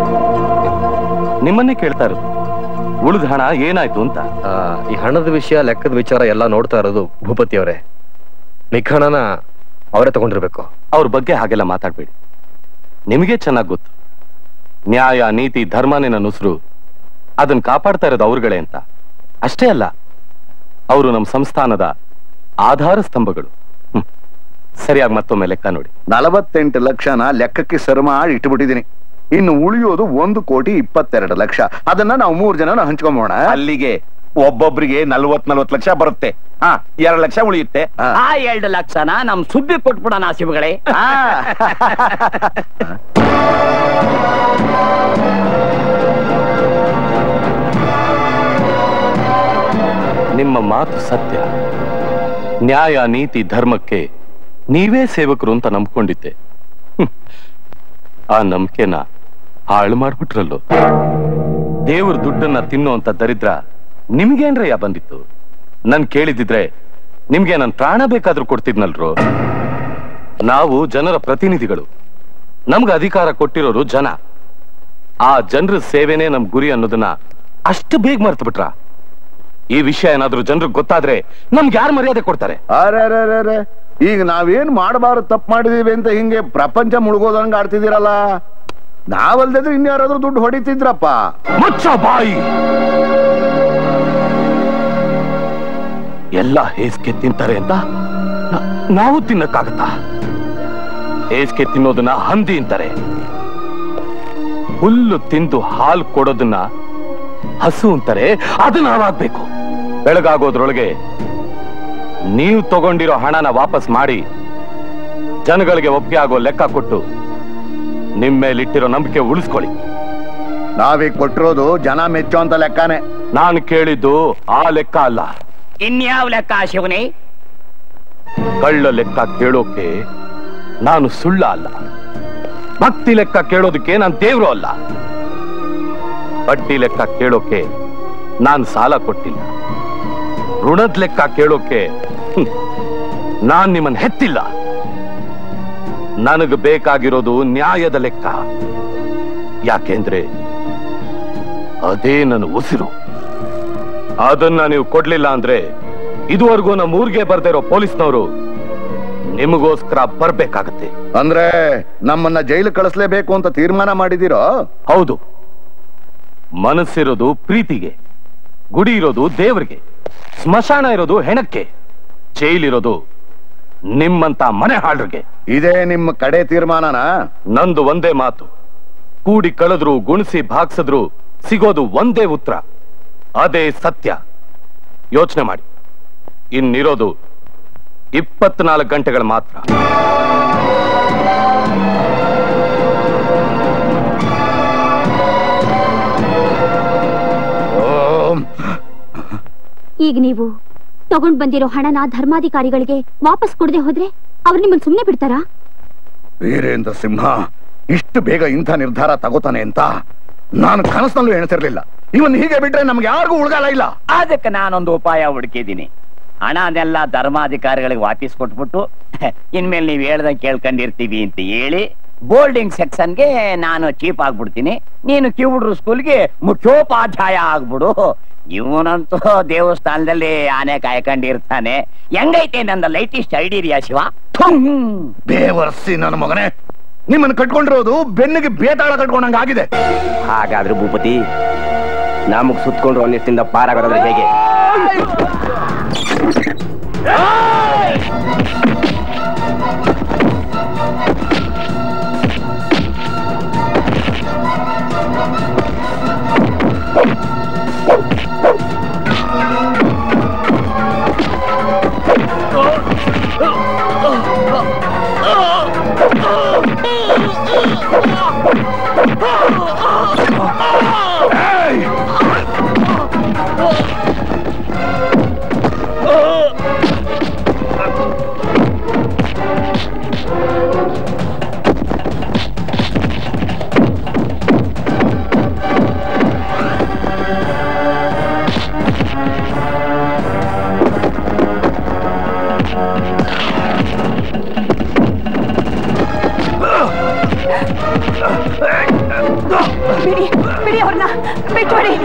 ನಿಮ್ಮನ್ನೇ ಕೇಳ್ತಾ ಇರೋದು. ಉಳಿದ ಹಣ ಏನಾಯ್ತು ಅಂತ. ಈ ಹಣದ ವಿಷಯ, ಲೆಕ್ಕದ ವಿಚಾರ ಎಲ್ಲ ನೋಡ್ತಾ ಇರೋದು ಭೂಪತಿ ಅವರೇ. ನಿಖಣನ ಅವರೇ ತಗೊಂಡಿರ್ಬೇಕು. ಅವ್ರ ಬಗ್ಗೆ ಹಾಗೆಲ್ಲ ಮಾತಾಡ್ಬೇಡಿ. ನಿಮಗೆ ಚೆನ್ನಾಗಿ ಗೊತ್ತು, ನ್ಯಾಯ ನೀತಿ ಧರ್ಮನೇ ನನ್ನ ಉಸಿರು. ಅದನ್ನ ಕಾಪಾಡ್ತಾ ಇರೋದು ಅವ್ರುಗಳೇ ಅಂತ. ಅಷ್ಟೇ ಅಲ್ಲ, ಅವರು ನಮ್ಮ ಸಂಸ್ಥಾನದ ಆಧಾರ ಸ್ತಂಭಗಳು. ಸರಿಯಾಗಿ ಮತ್ತೊಮ್ಮೆ ಲೆಕ್ಕ ನೋಡಿ. 48 ಲಕ್ಷನ ಲೆಕ್ಕಕ್ಕೆ ಸರಿ ಮಾಡಿ ಇಟ್ಟುಬಿಟ್ಟಿದ್ದೀನಿ. ಇನ್ನು ಉಳಿಯೋದು 1,22,00,000. ಅದನ್ನ ನಾವು 3 ಜನ ಹಂಚ್ಕೊಂಬೋಣ. ಅಲ್ಲಿಗೆ ಒಬ್ಬೊಬ್ರಿಗೆ 40 ಲಕ್ಷ ಬರುತ್ತೆ. 2 ಲಕ್ಷ ಉಳಿಯುತ್ತೆ. ಆ 2 ಲಕ್ಷನ ನಮ್ ಸುಬ್ಬಿ ಕೊಟ್ಬಿಡೋಣ ಶಿವಗಳೇ. ನಿಮ್ಮ ಮಾತು ಸತ್ಯ. ನ್ಯಾಯ ನೀತಿ ಧರ್ಮಕ್ಕೆ ನೀವೇ ಸೇವಕರು ಅಂತ ನಂಬ್ಕೊಂಡಿದ್ದೆ. ಆ ನಂಬಿಕೆನ ಹಾಳು ಮಾಡ್ಬಿಟ್ರಲ್ಲೋ. ದೇವ್ರ ದುಡ್ಡನ್ನ ತಿನ್ನೋಂತ ದರಿದ್ರ ನಿಮ್ಗೇನ್ರಯ್ಯ ಬಂದಿತ್ತು? ನನ್ ಕೇಳಿದಿದ್ರೆ ನಿಮ್ಗೆ ನನ್ ಪ್ರಾಣ ಬೇಕಾದ್ರೂ ಕೊಡ್ತಿದ್ನಲ್ರು. ನಾವು ಜನರ ಪ್ರತಿನಿಧಿಗಳು. ನಮ್ಗೆ ಅಧಿಕಾರ ಕೊಟ್ಟಿರೋರು ಜನ. ಆ ಜನರ ಸೇವೆನೇ ನಮ್ ಗುರಿ ಅನ್ನೋದನ್ನ ಅಷ್ಟು ಬೇಗ ಮರ್ತು ಬಿಟ್ರ. ಈ ವಿಷಯ ಏನಾದ್ರೂ ಜನರಿಗೆ ಗೊತ್ತಾದ್ರೆ ನಮ್ಗೆ ಯಾರು ಮರ್ಯಾದೆ ಕೊಡ್ತಾರೆ? ಅರೆ ಈಗ ನಾವೇನ್ ಮಾಡಬಾರದು ತಪ್ಪು ಮಾಡಿದೀವಿ ಅಂತ ಹಿಂಗೆ ಪ್ರಪಂಚ ಮುಳುಗೋದಂಗ ಆಡ್ತಿದ್ದೀರಲ್ಲ. ನಾವಲ್ದಿದ್ರೆ ಇನ್ಯಾರಾದ್ರೂ ದುಡ್ಡು ಹೊಡಿತಿದ್ರಪ್ಪ. ಮುಚ್ಚ ಬಾಯಿ. ಎಲ್ಲ ಹೇಸ್ಗೆ ತಿಂತಾರೆ ಅಂತ ನಾವು ತಿನ್ನಕ್ಕಾಗತ್ತಾ? ಹೇಸ್ಗೆ ತಿನ್ನೋದನ್ನ ಹಂದಿ ಅಂತಾರೆ. ಹುಲ್ಲು ತಿಂದು ಹಾಲು ಕೊಡೋದನ್ನ ಹಸು ಅಂತಾರೆ. ಅದು ನಾವಾಗ್ಬೇಕು. ಬೆಳಗಾಗೋದ್ರೊಳಗೆ ನೀವು ತಗೊಂಡಿರೋ ಹಣನ ವಾಪಸ್ ಮಾಡಿ ಜನಗಳಿಗೆ ಒಪ್ಪಿಗೆ ಆಗೋ ಲೆಕ್ಕ ಕೊಟ್ಟು ನಿಮ್ಮೇಲಿಟ್ಟಿರೋ ನಂಬಿಕೆ ಉಳಿಸ್ಕೊಳ್ಳಿ. ನಾವೀಗ ಕೊಟ್ಟಿರೋದು ಜನ ಮೆಚ್ಚೋ ಅಂತ ಲೆಕ್ಕನೇ. ನಾನು ಕೇಳಿದ್ದು ಆ ಲೆಕ್ಕ ಅಲ್ಲ. ಇನ್ಯಾವ ಲೆಕ್ಕ ಶಿವನೇ? ಕಳ್ಳ ಲೆಕ್ಕ ಕೇಳೋಕೆ ನಾನು ಸುಳ್ಳ ಅಲ್ಲ. ಭಕ್ತಿ ಲೆಕ್ಕ ಕೇಳೋದಕ್ಕೆ ನಾನು ದೇವ್ರು ಅಲ್ಲ. ಬಡ್ಡಿ ಲೆಕ್ಕ ಕೇಳೋಕೆ ನಾನು ಸಾಲ ಕೊಟ್ಟಿಲ್ಲ. ಋಣದ ಲೆಕ್ಕ ಕೇಳೋಕೆ ನಾನ್ ನಿಮ್ಮನ್ನ ಹೆತ್ತಿಲ್ಲ. ನನಗೆ ಬೇಕಾಗಿರೋದು ನ್ಯಾಯದ ಲೆಕ್ಕ. ಯಾಕೆಂದ್ರೆ ಅದೇ ನನ್ನ ಉಸಿರು. ಅದನ್ನ ನೀವು ಕೊಡ್ಲಿಲ್ಲ ಅಂದ್ರೆ ಇದುವರೆಗೂ ನಮ್ಮ ಊರಿಗೆ ಬರ್ದೇ ಇರೋ ಪೊಲೀಸ್ನವರು ನಿಮಗೋಸ್ಕರ ಬರ್ಬೇಕಾಗತ್ತೆ. ಅಂದ್ರೆ ನಮ್ಮನ್ನ ಜೈಲು ಕಳಿಸ್ಲೇಬೇಕು ಅಂತ ತೀರ್ಮಾನ ಮಾಡಿದಿರೋ? ಹೌದು. ಮನಸ್ಸಿರೋದು ಪ್ರೀತಿಗೆ, ಗುಡಿ ಇರೋದು ದೇವರಿಗೆ, ಸ್ಮಶಾನ ಇರೋದು ಹೆಣಕ್ಕೆ, ಜೈಲಿರೋದು ನಿಮ್ಮಂತ ಮನೆ ಹಾಳ್ರಿಗೆ. ಇದೇ ನಿಮ್ಮ ಕಡೆ ತೀರ್ಮಾನನ? ನಂದು ಒಂದೇ ಮಾತು. ಕೂಡಿ ಕಳೆದ್ರು ಗುಣಿಸಿ ಭಾಗ್ಸಿದ್ರು ಸಿಗೋದು ಒಂದೇ ಉತ್ತರ. ಅದೇ ಸತ್ಯ. ಯೋಚನೆ ಮಾಡಿ. ಇನ್ನಿರೋದು 24 ಗಂಟೆಗಳು ಮಾತ್ರ. ಈಗ ನೀವು ತಗೊಂಡ್ ಬಂದಿರೋ ಹಣನ ಧರ್ಮಾಧಿಕಾರಿಗಳಿಗೆ ವಾಪಸ್ ಕೊಡದೆ ಹೋದ್ರೆ ಅವ್ರು ನಿಮ್ಮನ್ನ ಸುಮ್ನೆ ಬಿಡ್ತಾರಾ? ವೀರೇಂದ್ರ ಸಿಂಹ ಇಷ್ಟು ಬೇಗ ಇಂಥ ನಿರ್ಧಾರ ತಗೋತಾನೆ ಅಂತ ನಾನು ಕನಸಲ್ಲೂ ಎಣಿಸಿರ್ಲಿಲ್ಲ. ಇವನ್ ಹೀಗೆ ಬಿಟ್ರೆ ನಮ್ಗೆ ಯಾರಿಗೂ ಉಳ್ಗಾಲ ಇಲ್ಲ. ಅದಕ್ಕೆ ನಾನೊಂದು ಉಪಾಯ ಹುಡುಕಿದ್ದೀನಿ. ಹಣನೆಲ್ಲ ಧರ್ಮಾಧಿಕಾರಿಗಳಿಗೆ ವಾಪಸ್ ಕೊಟ್ಬಿಟ್ಟು ಇನ್ಮೇಲೆ ನೀವು ಹೇಳ್ದಂಗೆ ಕೇಳ್ಕೊಂಡಿರ್ತೀವಿ ಅಂತ ಹೇಳಿ ಬೋರ್ಡಿಂಗ್ ಸೆಕ್ಷನ್ಗೆ ನಾನು ಚೀಪ್ ಆಗ್ಬಿಡ್ತೀನಿ. ನೀನು ಕಿವುಡ್ರು ಸ್ಕೂಲ್ಗೆ ಮುಖ್ಯೋಪಾಧ್ಯಾಯ ಆಗ್ಬಿಡು. ಇವನಂತೂ ದೇವಸ್ಥಾನದಲ್ಲಿ ಆನೆ ಕಾಯ್ಕೊಂಡಿರ್ತಾನೆ. ಹೆಂಗೈತೆ ನಂದ ಲೈಟೆಸ್ಟ್ ಐಡಿಯಾ ಶಿವ? ಬೇವರ್ಸಿ ನನ್ನ ಮಗನೇ, ನಿಮ್ಮನ್ನು ಕಟ್ಕೊಂಡಿರೋದು ಬೆನ್ನಿಗೆ ಬೇತಾಳ ಕಟ್ಕೊಂಡಂಗ ಆಗಿದೆ. ಹಾಗಾದ್ರೆ ಭೂಪತಿ ನಮಗ್ ಸುತ್ಕೊಂಡ್ರು ಒಂದಿಷ್ಟಿಂದ ಪಾರಾಗೋದ್ರೆ ಹೇಗೆ? ಬಿಡಿ ಅವ್ರನ್ನ, ಬಿಟ್ಬಿಡಿ.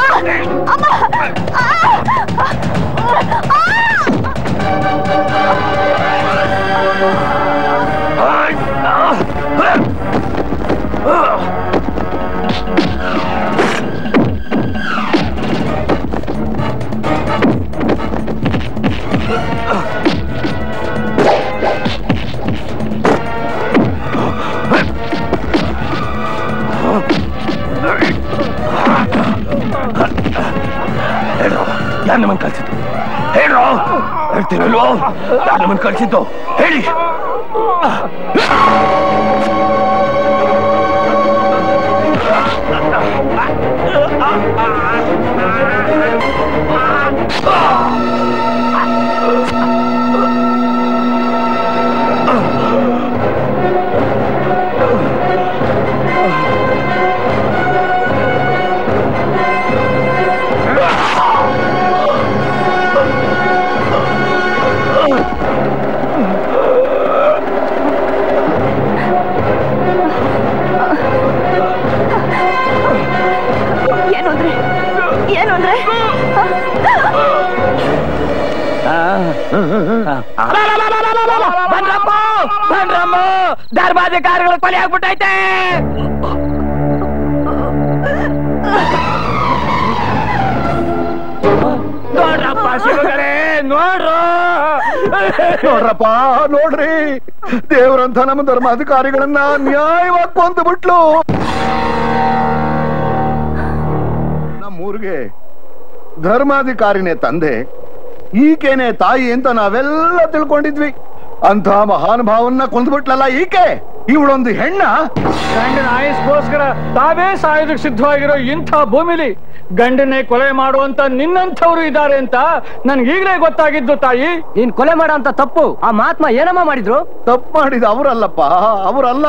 ಯಾರು ನಮ್ಮನ್ನು ಕಳ್ಸಿದ್ದು? ಹೇಳೋ, ಹೇಳ್ತೀರಲ್ವೋ? ಯಾರು ನಮ್ಮನ್ನು ಕಳ್ಸಿದ್ದು? ಹೇಳಿ. ಏನು ಅಂದ್ರೆ ಧರ್ಮಾಧಿಕಾರಿಗಳು ಕೊಲೆ ಆಗ್ಬಿಟ್ಟೈತೆ. ನೋಡ್ರಪ್ಪ ಶಿವಗಳೇ, ನೋಡ್ರಪ್ಪ ನೋಡ್ರಿ, ದೇವರಂತ ನಮ್ಮ ಧರ್ಮಾಧಿಕಾರಿಗಳನ್ನ ನ್ಯಾಯವಾಗಿ ಕೊಂದು ಬಿಟ್ಲು. ನಮ್ಮೂರಿಗೆ ಧರ್ಮಾಧಿಕಾರಿನೇ ತಂದೆ, ಈಕೆನೆ ತಾಯಿ ಅಂತ ನಾವೆಲ್ಲ ತಿಳ್ಕೊಂಡಿದ್ವಿ. ಅಂತ ಮಹಾನುಭಾವನ್ನ ಕೊಂದ್ಬಿಟ್ಲಲ್ಲ ಈಕೆ. ಇವಳೊಂದು ಹೆಣ್ಣ. ಗಂಡನ ಆಯಸ್ಗೋಸ್ಕರ ತಾವೇ ಸಾಯೋದಕ್ಕೆ ಸಿದ್ಧವಾಗಿರೋ ಇಂಥ ಭೂಮಿಲಿ ಗಂಡನೇ ಕೊಲೆ ಮಾಡುವಂತ ನಿನ್ನಂಥವ್ರು ಇದ್ದಾರೆ ಅಂತ ನನ್ಗೀಗ್ಲೇ ಗೊತ್ತಾಗಿದ್ದು. ತಾಯಿ, ನೀನ್ ಕೊಲೆ ಮಾಡೋ ಅಂತ ತಪ್ಪು ಆ ಮಹಾತ್ಮ ಏನಮ್ಮ ಮಾಡಿದ್ರು? ತಪ್ಪು ಮಾಡಿದ ಅವರಲ್ಲಪ್ಪ, ಅವರಲ್ಲ,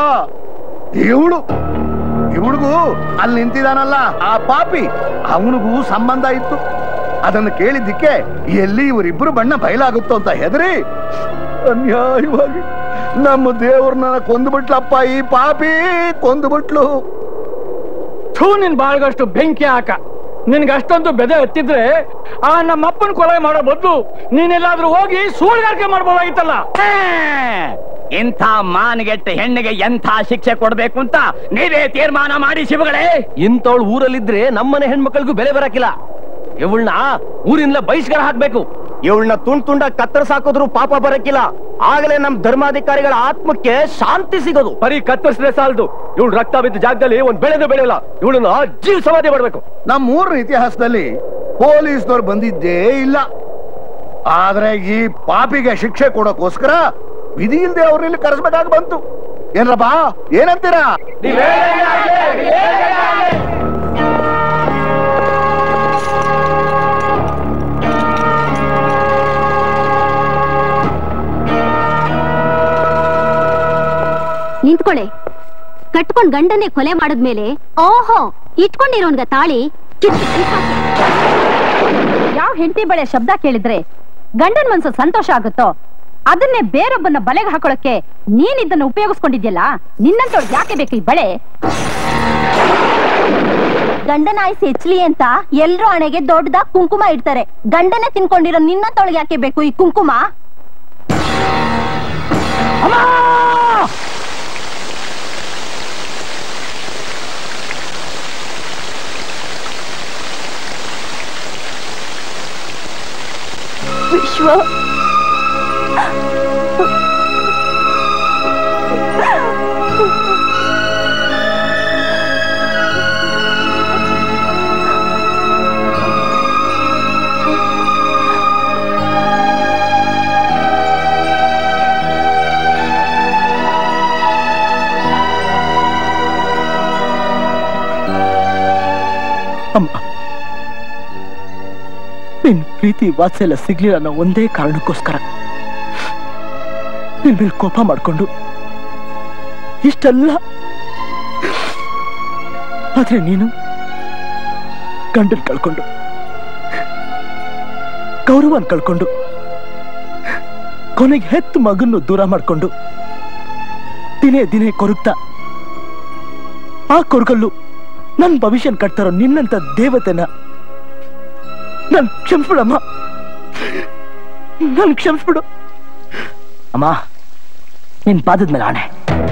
ಇವಳಿಗೂ ಅಲ್ಲಿ ನಿಂತಿದಾನಲ್ಲ ಆ ಪಾಪಿ, ಅವನಿಗೂ ಸಂಬಂಧ ಇತ್ತು. ಅದನ್ನು ಕೇಳಿದ್ದಕ್ಕೆ ಎಲ್ಲಿ ಇವರಿಬ್ರು ಬಣ್ಣ ಬಯಲಾಗುತ್ತೋ ಅಂತ ಹೆದರಿ ಅನ್ಯಾಯವಾಗಿ ನಮ್ಮ ದೇವ್ರನ್ನ ಕೊಂದುಬಿಟ್ಲಪ್ಪ ಈ ಪಾಪಿ, ಕೊಂದುಬಿಟ್ಲು. ನಿನ್ ಬಾಳ್ಗಷ್ಟು ಬೆಂಕಿ ಹಾಕ. ನಿನ್ಗೆ ಅಷ್ಟೊಂದು ಬೆದೆ ಹತ್ತಿದ್ರೆ ಆ ನಮ್ಮಪ್ಪನ ಕೊಲೆ ಮಾಡೋ ಬದಲು ನೀನೆಲ್ಲಾದ್ರೂ ಹೋಗಿ ಸೂಳ್ಗಾರಿಕೆ ಮಾಡ್ಬೋದಾಗಿತ್ತಲ್ಲ. ಇಂಥ ಮಾನಗೆಟ್ಟ ಹೆಣ್ಣಿಗೆ ಎಂಥ ಶಿಕ್ಷೆ ಕೊಡ್ಬೇಕು ಅಂತ ನೀವೇ ತೀರ್ಮಾನ ಮಾಡಿ ಶಿವಗಳೇ. ಇಂಥವಳು ಊರಲ್ಲಿದ್ರೆ ನಮ್ಮನೆ ಹೆಣ್ಮಕ್ಳಿಗೂ ಬೆಲೆ ಬರಕಿಲ್ಲ. ಇವಳನ್ನ ಊರಿಂದ ಬಹಿಷ್ಕಾರ ಹಾಕ್ಬೇಕು. ಇವಳನ್ನ ತುಂಡ ಕತ್ತರಿಸಾಕಿದ್ರು ಪಾಪ ಬರಕ್ಕಿಲ್ಲ. ಆಗಲೇ ನಮ್ ಧರ್ಮಾಧಿಕಾರಿಗಳ ಆತ್ಮಕ್ಕೆ ಶಾಂತಿ ಸಿಗೋದು. ಬರೀ ಕತ್ತರಿಸಿದ್ರೆ ಸಾಲದು, ಇವಳು ರಕ್ತ ಬಿದ್ದ ಜಾಗದಲ್ಲಿ ಒಂದ್ ಬೆಳೆದು ಬೆಳೆಯಲ್ಲ. ಇವಳನ್ನ ಜೀವ ಸಮಾಧಿ ಮಾಡ್ಬೇಕು. ನಮ್ಮ ಊರಿನ ಇತಿಹಾಸದಲ್ಲಿ ಪೊಲೀಸ್ನವ್ರು ಬಂದಿದ್ದೇ ಇಲ್ಲ. ಆದ್ರೆ ಈ ಪಾಪಿಗೆ ಶಿಕ್ಷೆ ಕೊಡೋಕೋಸ್ಕರ ವಿಧಿ ಇಲ್ದೆ ಅವ್ರಲ್ಲಿ ಕರೆಸ್ಬೇಕಾಗಿ ಬಂತು. ಏನ್ರಪ್ಪ, ಏನಂತೀರಾ? ನಿಂತ್ಕೊಳ್ಳೆ. ಕಟ್ಕೊಂಡ್ ಗಂಡನ್ನೇ ಕೊಲೆ ಮಾಡಿದ್ಮೇಲೆ ಓಹೋ ಇಟ್ಕೊಂಡಿರೋನ್ಗ ತಾಳಿ ಯಾವ ಹೆಂಡತಿ ಬಳೆ ಶಬ್ದ ಕೇಳಿದ್ರೆ ಗಂಡನ್ ಮನ್ಸು ಸಂತೋಷ ಆಗುತ್ತೋ ಅದನ್ನೇ ಬೇರೊಬ್ಬನ ಬಲೆಗೆ ಹಾಕೊಳ್ಳಕ್ಕೆ ನೀನ್ ಇದನ್ನ ಉಪಯೋಗಿಸ್ಕೊಂಡಿದ್ಯಲ್ಲ, ನಿನ್ನಂತೊಳಗೆ ಯಾಕೆ ಬೇಕು ಈ ಬಳೆ? ಗಂಡನ ಆಯ್ಸಿ ಹೆಚ್ಚಲಿ ಅಂತ ಎಲ್ರೂ ಹಣೆಗೆ ದೊಡ್ಡದಾಗ್ ಕುಂಕುಮ ಇಡ್ತಾರೆ. ಗಂಡನೇ ತಿನ್ಕೊಂಡಿರೋ ನಿನ್ನಂತೊಳಗೆ ಯಾಕೆ ಬೇಕು ಈ ಕುಂಕುಮ? ವಿಶ್ವ ಅಮ್ಮ, ನಿನ್ ಪ್ರೀತಿ ವಾತ್ಸಲ್ಯ ಸಿಗ್ಲಿಲ್ಲ ಅನ್ನೋ ಒಂದೇ ಕಾರಣಕ್ಕೋಸ್ಕರ ನಿನ್ ಮೇಲೆ ಕೋಪ ಮಾಡ್ಕೊಂಡು ಇಷ್ಟಲ್ಲ. ಆದ್ರೆ ನೀನು ಗಂಡನ್ ಕಳ್ಕೊಂಡು, ಗೌರವನ್ ಕಳ್ಕೊಂಡು, ಕೊನೆಗೆ ಹೆತ್ತು ಮಗನ್ನು ದೂರ ಮಾಡ್ಕೊಂಡು ದಿನೇ ದಿನೇ ಕೊರಗ್ತಾ, ಆ ಕೊರಗಲ್ಲು ನನ್ ಭವಿಷ್ಯನ್ ಕಟ್ತಾರೋ ನಿನ್ನಂತ ದೇವತೆನ ನನ್ ಕ್ಷಮಿಸ್ಬಿಡಮ್ಮ, ನನ್ ಕ್ಷಮಿಸ್ಬಿಡು ಅಮ್ಮ. ನಿನ್ ಪಾದದ ಮೇಲೆ ಆಣೆ.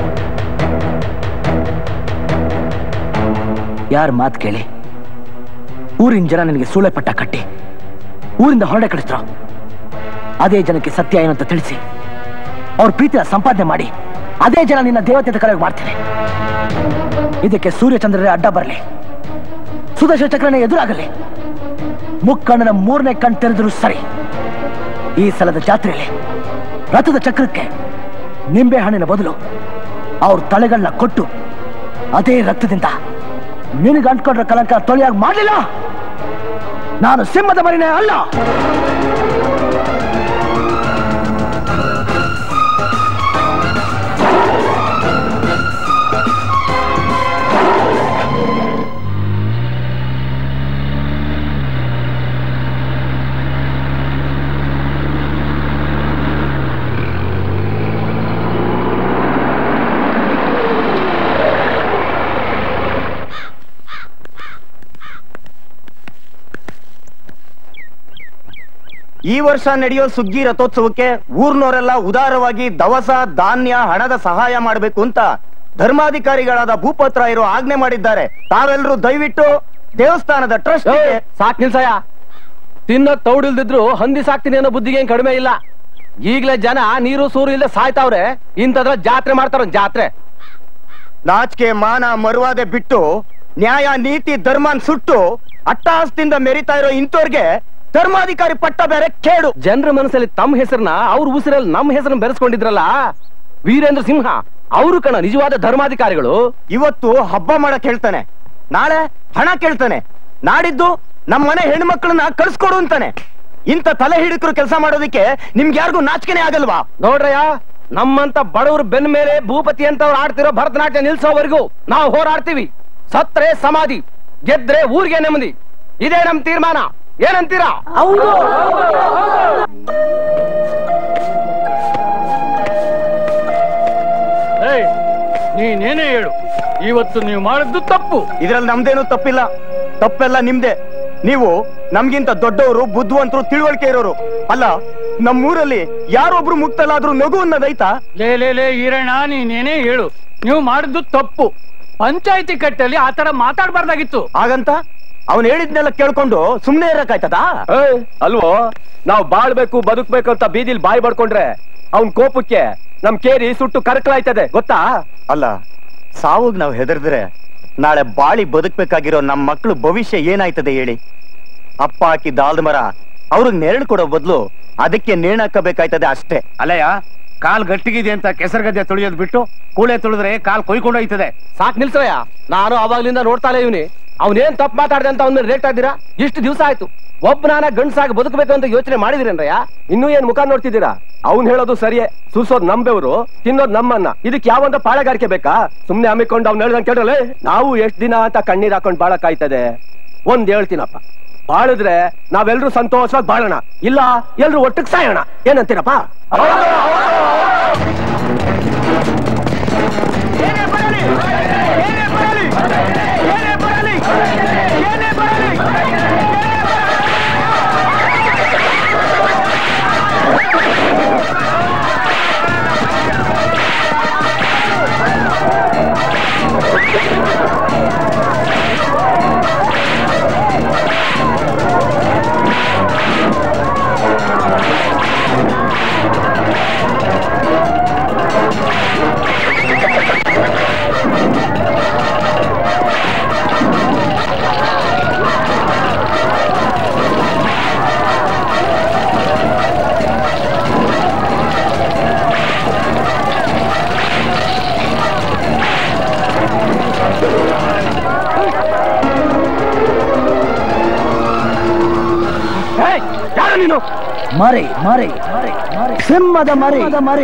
ಯಾರ ಮಾತು ಕೇಳಿ ಊರಿನ ಜನ ನಿನಗೆ ಸೂಳೆ ಪಟ್ಟ ಕಟ್ಟಿ ಊರಿಂದ ಹೊರಡೆ ಕಳಿಸ್ರು, ಅದೇ ಜನಕ್ಕೆ ಸತ್ಯ ಏನು ಅಂತ ತಿಳಿಸಿ ಅವ್ರ ಪ್ರೀತಿಯ ಸಂಪಾದನೆ ಮಾಡಿ ಅದೇ ಜನ ನಿನ್ನ ದೇವತೆ ಕರೆಗೆ ಮಾಡ್ತೀನಿ. ಇದಕ್ಕೆ ಸೂರ್ಯಚಂದ್ರರೇ ಅಡ್ಡ ಬರಲಿ, ಸುದರ್ಶನ ಚಕ್ರನೇ ಎದುರಾಗಲಿ, ಮುಕ್ಕಣ್ಣನ ಮೂರನೇ ಕಣ್ ತೆರೆದರೂ ಸರಿ. ಈ ಸಲದ ಜಾತ್ರೆಯಲ್ಲಿ ರಥದ ಚಕ್ರಕ್ಕೆ ನಿಂಬೆ ಹಣ್ಣಿನ ಬದಲು ಅವ್ರ ತಲೆಗಳನ್ನ ಕೊಟ್ಟು ಅದೇ ರಕ್ತದಿಂದ ನಿನಗೆ ಅಂಟ್ಕೊಂಡ್ರ ಕಲಂಕ ತೊಳೆಯಾಗಿ ಮಾಡಲಿಲ್ಲ. ನಾನು ಸಿಂಹದ ಮರಿನೇ ಅಲ್ಲ. ಈ ವರ್ಷ ನಡೆಯೋ ಸುಗ್ಗಿ ರಥೋತ್ಸವಕ್ಕೆ ಊರ್ನವರೆಲ್ಲ ಉದಾರವಾಗಿ ದವಸ ಧಾನ್ಯ ಹಣದ ಸಹಾಯ ಮಾಡಬೇಕು ಅಂತ ಧರ್ಮಾಧಿಕಾರಿಗಳಾದ ಭೂಪತ್ರ ಇರೋ ಆಜ್ಞೆ ಮಾಡಿದ್ದಾರೆ. ತಾವೆಲ್ಲರೂ ದಯವಿಟ್ಟು ದೇವಸ್ಥಾನದ ಟ್ರಸ್ಟ್ ಸಾಕ್ ನಿಲ್ಸಯ್ಯ. ತಿನ್ನೋ ತೌಡಿಲ್ದಿದ್ರು ಹಂದಿ ಸಾಕ್ತೀನಿ ಅನ್ನೋ ಬುದ್ಧಿಗೆ ಏನ್ ಕಡಿಮೆ ಇಲ್ಲ. ಈಗ್ಲೇ ಜನ ನೀರು ಸೂರು ಇಲ್ಲದೆ ಸಾಯ್ತಾವ್ರೆ. ಇಂಥದ್ರ ಜಾತ್ರೆ ಮಾಡ್ತಾರ ಜಾತ್ರೆ. ನಾಚಿಕೆ ಮಾನ ಮರುವಾದೆ ಬಿಟ್ಟು ನ್ಯಾಯ ನೀತಿ ಧರ್ಮನ್ ಸುಟ್ಟು ಅಟ್ಟಹಾಸದಿಂದ ಮೆರಿತಾ ಇರೋ ಇಂಥವ್ರಿಗೆ ಧರ್ಮಾಧಿಕಾರಿ ಪಟ್ಟ ಬೇರೆ ಕೇಡು. ಜನರ ಮನಸ್ಸಲ್ಲಿ ತಮ್ಮ ಹೆಸರನ್ನ ಅವ್ರ ಉಸಿರಲ್ಲಿ ನಮ್ಮ ಹೆಸರನ್ನ ಬೆರೆಸ್ಕೊಂಡಿದ್ರಲ್ಲ ವೀರೇಂದ್ರ ಸಿಂಹ ಅವರು ಕಣ ನಿಜವಾದ ಧರ್ಮಾಧಿಕಾರಿಗಳು. ಇವತ್ತು ಹಬ್ಬ ಮಾಡಕ್ ಹೇಳ್ತಾನೆ, ನಾಳೆ ಹಣ ಕೇಳ್ತಾನೆ, ನಾಡಿದ್ದು ನಮ್ಮ ಮನೆ ಹೆಣ್ಮಕ್ಳನ್ನ ಕಳ್ಸ್ಕೊಡು ಅಂತಾನೆ. ಇಂಥ ತಲೆ ಹಿಡಿಕರು ಕೆಲಸ ಮಾಡೋದಕ್ಕೆ ನಿಮ್ಗೆ ಯಾರಿಗೂ ನಾಚಿಕೆನೆ ಆಗಲ್ವಾ? ನೋಡ್ರಯ್ಯ, ನಮ್ಮಂತ ಬಡವರು ಬೆನ್ನ ಮೇಲೆ ಭೂಪತಿ ಅಂತವ್ರು ಆಡ್ತಿರೋ ಭರತನಾಟ್ಯ ನಿಲ್ಸೋವರೆಗೂ ನಾವು ಹೋರಾಡ್ತೀವಿ. ಸತ್ರೆ ಸಮಾಧಿ, ಗೆದ್ರೆ ಊರಿಗೆ ನೆಮ್ಮದಿ. ಇದೇ ನಮ್ ತೀರ್ಮಾನ. ಏನಂತೀರಾ? ಹೌದು. ನೀನೇನೇ ಹೇಳು, ಇವತ್ತು ನೀವು ಮಾಡಿದ್ದು ತಪ್ಪು. ಇದ್ರಲ್ಲಿ ನಮ್ದೇನು ತಪ್ಪಿಲ್ಲ, ತಪ್ಪೆಲ್ಲ ನಿಮ್ದೆ. ನೀವು ನಮ್ಗಿಂತ ದೊಡ್ಡವರು, ಬುದ್ಧಿವಂತರು, ತಿಳುವಳಿಕೆ ಇರೋರು. ಅಲ್ಲ, ನಮ್ಮೂರಲ್ಲಿ ಯಾರೊಬ್ರು ಮುಕ್ತಲಾದ್ರೂ ನಗು ಅನ್ನೋದೈತಾ? ಲೇ ಈರಣ್ಣ, ನೀನೇನೇ ಹೇಳು, ನೀವು ಮಾಡಿದ್ದು ತಪ್ಪು. ಪಂಚಾಯತಿ ಕಟ್ಟಲ್ಲಿ ಆತರ ಮಾತಾಡ್ಬಾರ್ದಾಗಿತ್ತು. ಹಾಗಂತ ಅವನ್ ಹೇಳಿದ್ನೆಲ್ಲ ಕೇಳ್ಕೊಂಡು ಸುಮ್ನೆ ಇರಕಾಯ್ತದ? ಅಲ್ವೋ, ನಾವು ಬಾಳ್ಬೇಕು ಬದುಕ್ಬೇಕು ಅಂತ ಬೀದಿಲ್ ಬಾಯಿ ಬಡ್ಕೊಂಡ್ರೆ ಅವನ್ ಕೋಪಕ್ಕೆ ನಮ್ ಕೇರಿ ಸುಟ್ಟು ಕರಕಲಾಯ್ತದೆ, ಗೊತ್ತಾ? ಅಲ್ಲ, ಸಾವುಗ್ ನಾವ್ ಹೆದರ್ದ್ರೆ ನಾಳೆ ಬಾಳಿ ಬದುಕ್ಬೇಕಾಗಿರೋ ನಮ್ ಮಕ್ಳು ಭವಿಷ್ಯ ಏನಾಯ್ತದೆ ಹೇಳಿ? ಅಪ್ಪ ಹಾಕಿದ್ದ ಆಲ್ದ ಮರ ಅವ್ರಿಗೆ ನೆರಳು ಕೊಡೋ ಬದಲು ಅದಕ್ಕೆ ನೇಣು ಹಾಕಬೇಕಾಯ್ತದೆ ಅಷ್ಟೇ. ಅಲ್ಲಯ್ಯ, ಕಾಲ್ ಗಟ್ಟಿಗಿದೆ ಅಂತ ಕೆಸರುಗದ್ದೆ ತುಳಿಯೋದ್ ಬಿಟ್ಟು ಕೂಳೆ ತುಳಿದ್ರೆ ಕಾಲ್ ಕೊಯ್ಕೊಂಡೋಯ್ತದೆ. ಸಾಕ್ ನಿಲ್ಸಯ್ಯ, ನಾನು ಅವಾಗ್ಲಿಂದ ನೋಡ್ತಾಳೆ ಇವನಿ. ಅವನೇನ್ ತಪ್ಪು ಮಾತಾಡ್ದೆ ಅಂತ ಅವ್ನ ರೇಟ್ ಇದ್ದೀರಾ? ಇಷ್ಟು ದಿವಸ ಆಯ್ತು. ಒಬ್ಬನಾನ ಗಂಡ್ಸಾಗಿ ಬದುಕಬೇಕು ಅಂತ ಯೋಚನೆ ಮಾಡಿದ್ರೇನ್ರಯ್ಯ? ಇನ್ನೂ ಏನ್ ಮುಖ ನೋಡ್ತಿದ್ದೀರಾ? ಅವ್ನ್ ಹೇಳೋದು ಸರಿಯೇ, ಸುರ್ಸೋದ್ ನಮ್ಬೆವ್ರು, ತಿನ್ನೋದ್ ನಮ್ಮನ್ನ. ಇದಕ್ ಯಾವಂತ ಪಾಳೆಗಾರಿಕೆ ಬೇಕಾ? ಸುಮ್ನೆ ಹಮ್ಮಿಕೊಂಡು ಅವ್ನ ಹೇಳ್ದಂಗ್ ಕೇಳಲೆ. ನಾವು ಎಷ್ಟ್ ದಿನ ಅಂತ ಕಣ್ಣೀರ್ ಹಾಕೊಂಡ್ ಬಾಳಕ್ಕಾಯ್ತದೆ? ಒಂದ್ ಹೇಳ್ತೀನಪ್ಪ, ಬಾಳಿದ್ರೆ ನಾವೆಲ್ರೂ ಸಂತೋಷವಾಗಿ ಬಾಳೋಣ, ಇಲ್ಲ ಎಲ್ರು ಒಟ್ಟಿಗೆ ಸಾಯೋಣ. ಏನಂತೀರಪ್ಪ? ನೀನು ಮರಿ ಮರಿ ಸಿಂಹದ ಮರಿ ಮರಿ.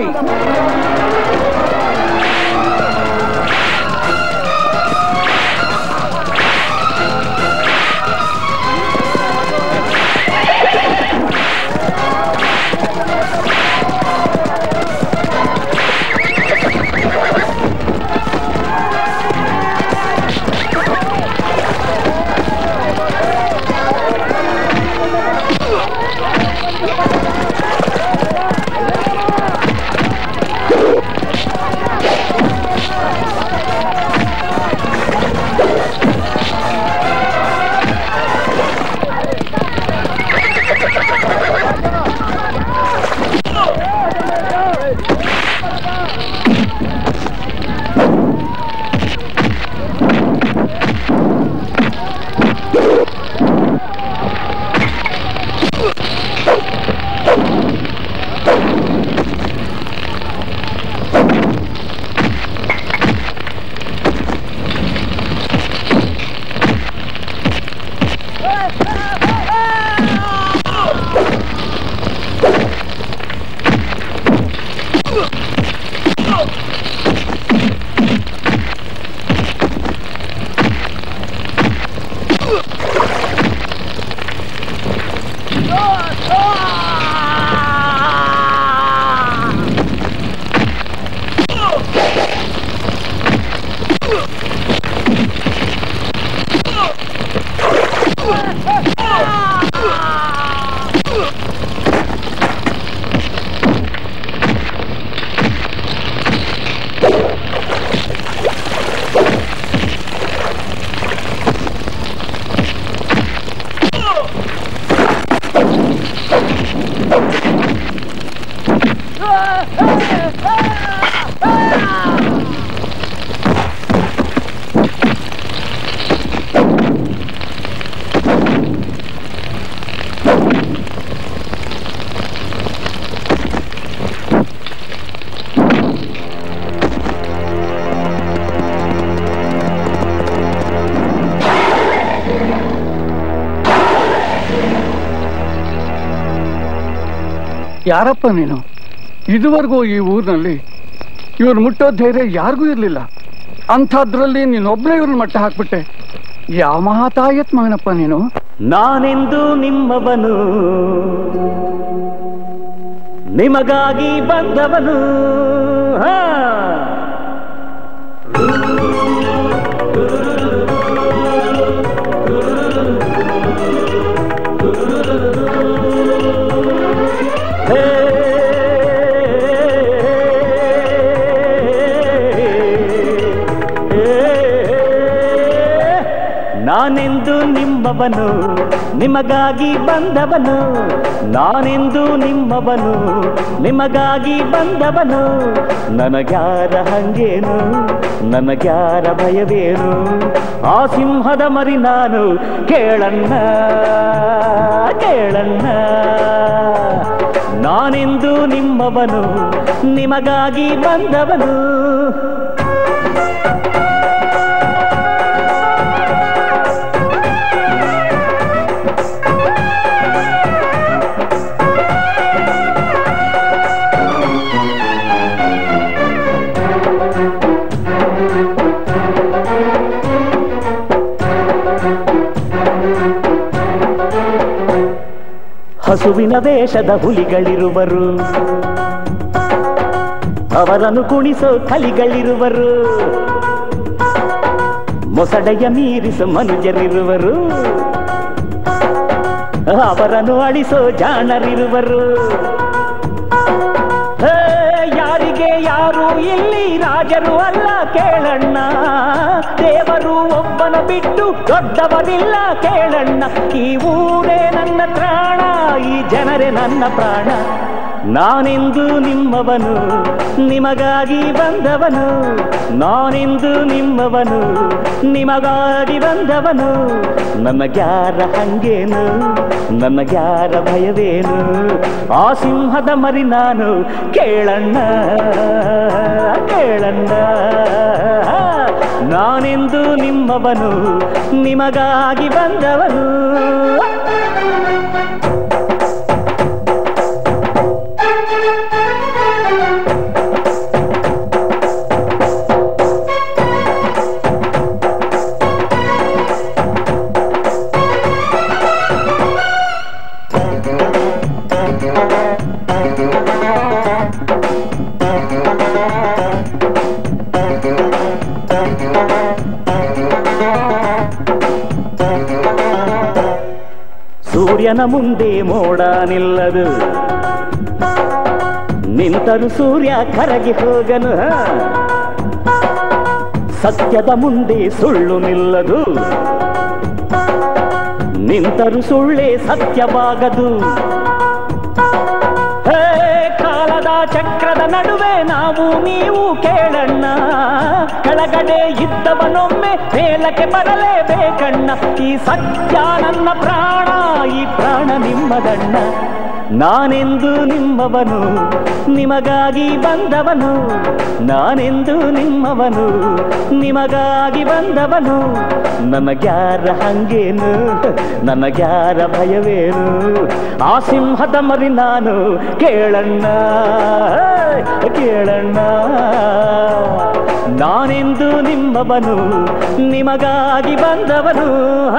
ಯಾರಪ್ಪ ನೀನು? ಇದುವರೆಗೂ ಈ ಊರಿನಲ್ಲಿ ಇವ್ರು ಮುಟ್ಟೋ ಧೈರ್ಯ ಯಾರಿಗೂ ಇರ್ಲಿಲ್ಲ. ಅಂಥದ್ರಲ್ಲಿ ನೀನೊಬ್ಳೆ ಇವ್ರನ್ನ ಮಟ್ಟ ಹಾಕ್ಬಿಟ್ಟೆ. ಯಾವ ಮಹಾತಾಯತ್ ಮಗನಪ್ಪ ನೀನು. ನಾನೆಂದು ನಿಮ್ಮವನು, ನಿಮಗಾಗಿ ಬಂದವನು. ನಾನೆಂದು ನಿಮ್ಮವನು, ನಿಮಗಾಗಿ ಬಂದವನು. ನಾನೆಂದು ನಿಮ್ಮವನು, ನಿಮಗಾಗಿ ಬಂದವನು. ನನಗ್ಯಾರ ಹಂಗೇನು, ನನಗ್ಯಾರ ಭಯವೇನು? ಆ ಸಿಂಹದ ಮರಿ ನಾನು, ಕೇಳಣ್ಣ ಕೇಳಣ್ಣ. ನಾನೆಂದು ನಿಮ್ಮವನು, ನಿಮಗಾಗಿ ಬಂದವನು. ಹಸುವಿನ ವೇಷದ ಹುಲಿಗಳಿರುವರು, ಅವರನ್ನು ಕುಣಿಸೋ ಕಲಿಗಳಿರುವರು. ಮೊಸಳೆಯ ಮೀರಿಸೋ ಮನುಜರಿರುವರು, ಅವರನ್ನು ಅಳಿಸೋ ಜಾಣರಿರುವರು. ಯಾರಿಗೆ ಯಾರು ಇಲ್ಲಿ ರಾಜರು ಅಲ್ಲ ಕೇಳಣ್ಣ. ದೇವರು ಒಬ್ಬನ ಬಿಟ್ಟು ದೊಡ್ಡವರಿಲ್ಲ ಕೇಳಣ್ಣ. ಈ ಊರೇ ನನ್ನ ಪ್ರಾಣ, ಈ ಜನರೇ ನನ್ನ ಪ್ರಾಣ. ನಾನೆಂದು ನಿಮ್ಮವನು, ನಿಮಗಾಗಿ ಬಂದವನು. ನಾನೆಂದು ನಿಮ್ಮವನು, ನಿಮಗಾಗಿ ಬಂದವನು. ನನಗ್ಯಾರ ಹಂಗೇನು, ನನಗ್ಯಾರ ಭಯವೇನು? ಆ ಸಿಂಹದ ಮರಿ ನಾನು, ಕೇಳಣ್ಣ ಕೇಳಣ್ಣ. ನಾನೆಂದು ನಿಮ್ಮವನು, ನಿಮಗಾಗಿ ಬಂದವನು. ಸೂರ್ಯನ ಮುಂದೆ ಮೋಡ ನಿಲ್ಲದು, ನಿಂತರು ಸೂರ್ಯ ಕರಗಿ ಹೋಗನು. ಸತ್ಯದ ಮುಂದೆ ಸುಳ್ಳು ನಿಲ್ಲದು, ನಿಂತರು ಸುಳ್ಳೇ ಸತ್ಯವಾಗದು. ಕಾಲದ ಚಕ್ರದ ನಡುವೆ ನಾವು ನೀವು ಕೇಳಣ್ಣ. ಕೆಳಗಡೆ ಇದ್ದವನೊಮ್ಮೆ ಮೇಲಕ್ಕೆ ಬರಲೇಬೇಕಣ್ಣ. ಈ ಸತ್ಯ ನನ್ನ ಪ್ರಾಣ, ಈ ಪ್ರಾಣ ನಿಮ್ಮದಣ್ಣ. ನಾನೆಂದು ನಿಮ್ಮವನು, ನಿಮಗಾಗಿ ಬಂದವನು. ನಾನೆಂದು ನಿಮ್ಮವನು, ನಿಮಗಾಗಿ ಬಂದವನು. ನನಗ್ಯಾರ ಹಂಗೇನು, ನನಗ್ಯಾರ ಭಯವೇನು? ಆ ಸಿಂಹದ ಮರಿ ನಾನು, ಕೇಳಣ್ಣ ಕೇಳಣ್ಣ. ನಾನೆಂದು ನಿಮ್ಮವನು, ನಿಮಗಾಗಿ ಬಂದವನು.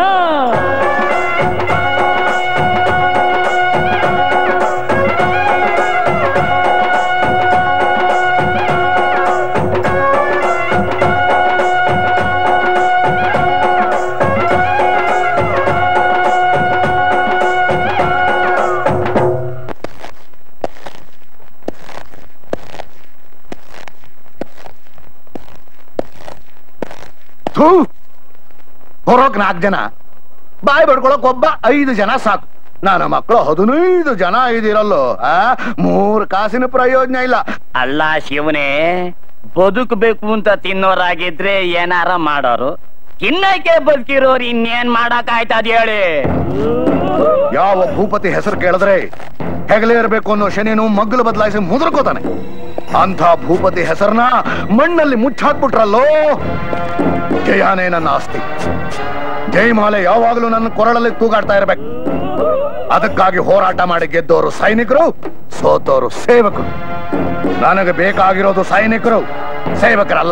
ಬರೋಕ್ 4 ಜನ, ಬಾಯಿ ಬಡ್ಕೊಳಕ್ ಒಬ್ಬ 5 ಜನ ಸಾಕು. ನನ್ನ ಮಕ್ಕಳು 15 ಜನ ಇದಿರಲ್ಲೋ, 3 ಕಾಸಿನ ಪ್ರಯೋಜನ ಇಲ್ಲ. ಅಲ್ಲ ಶಿವನೇ, ಬದುಕಬೇಕು ಅಂತ ತಿನ್ನೋರಾಗಿದ್ರೆ ಏನಾರ ಮಾಡೋರು, ತಿನ್ನಕ್ಕೆ ಬದುಕಿರೋರು ಇನ್ನೇನ್ ಮಾಡಕ್ ಆಯ್ತದ ಹೇಳಿ? ಯಾವ ಭೂಪತಿ ಹೆಸರು ಕೇಳಿದ್ರೆ ಹೆಗಲೇ ಇರಬೇಕು ಅನ್ನೋ ಶನಿನು ಮಗ್ಗಲು ಬದಲಾಯಿಸಿ ಮುದುರ್ಕೋತಾನೆ. ಅಂಥ ಭೂಪತಿ ಹೆಸರನ್ನ ಮಣ್ಣಲ್ಲಿ ಮುಚ್ಚಾಕ್ಬಿಟ್ರಲ್ಲೋ. ಜಯಾನೇ ನನ್ನ ಆಸ್ತಿ. ಜಯಮಾಲೆ ಯಾವಾಗಲೂ ನನ್ನ ಕೊರಳಲ್ಲಿ ತೂಗಾಡ್ತಾ ಇರ್ಬೇಕು. ಅದಕ್ಕಾಗಿ ಹೋರಾಟ ಮಾಡಿ ಗೆದ್ದವರು ಸೈನಿಕರು, ಸೋತವರು ಸೇವಕರು. ನನಗೆ ಬೇಕಾಗಿರೋದು ಸೈನಿಕರು, ಸೇವಕರಲ್ಲ.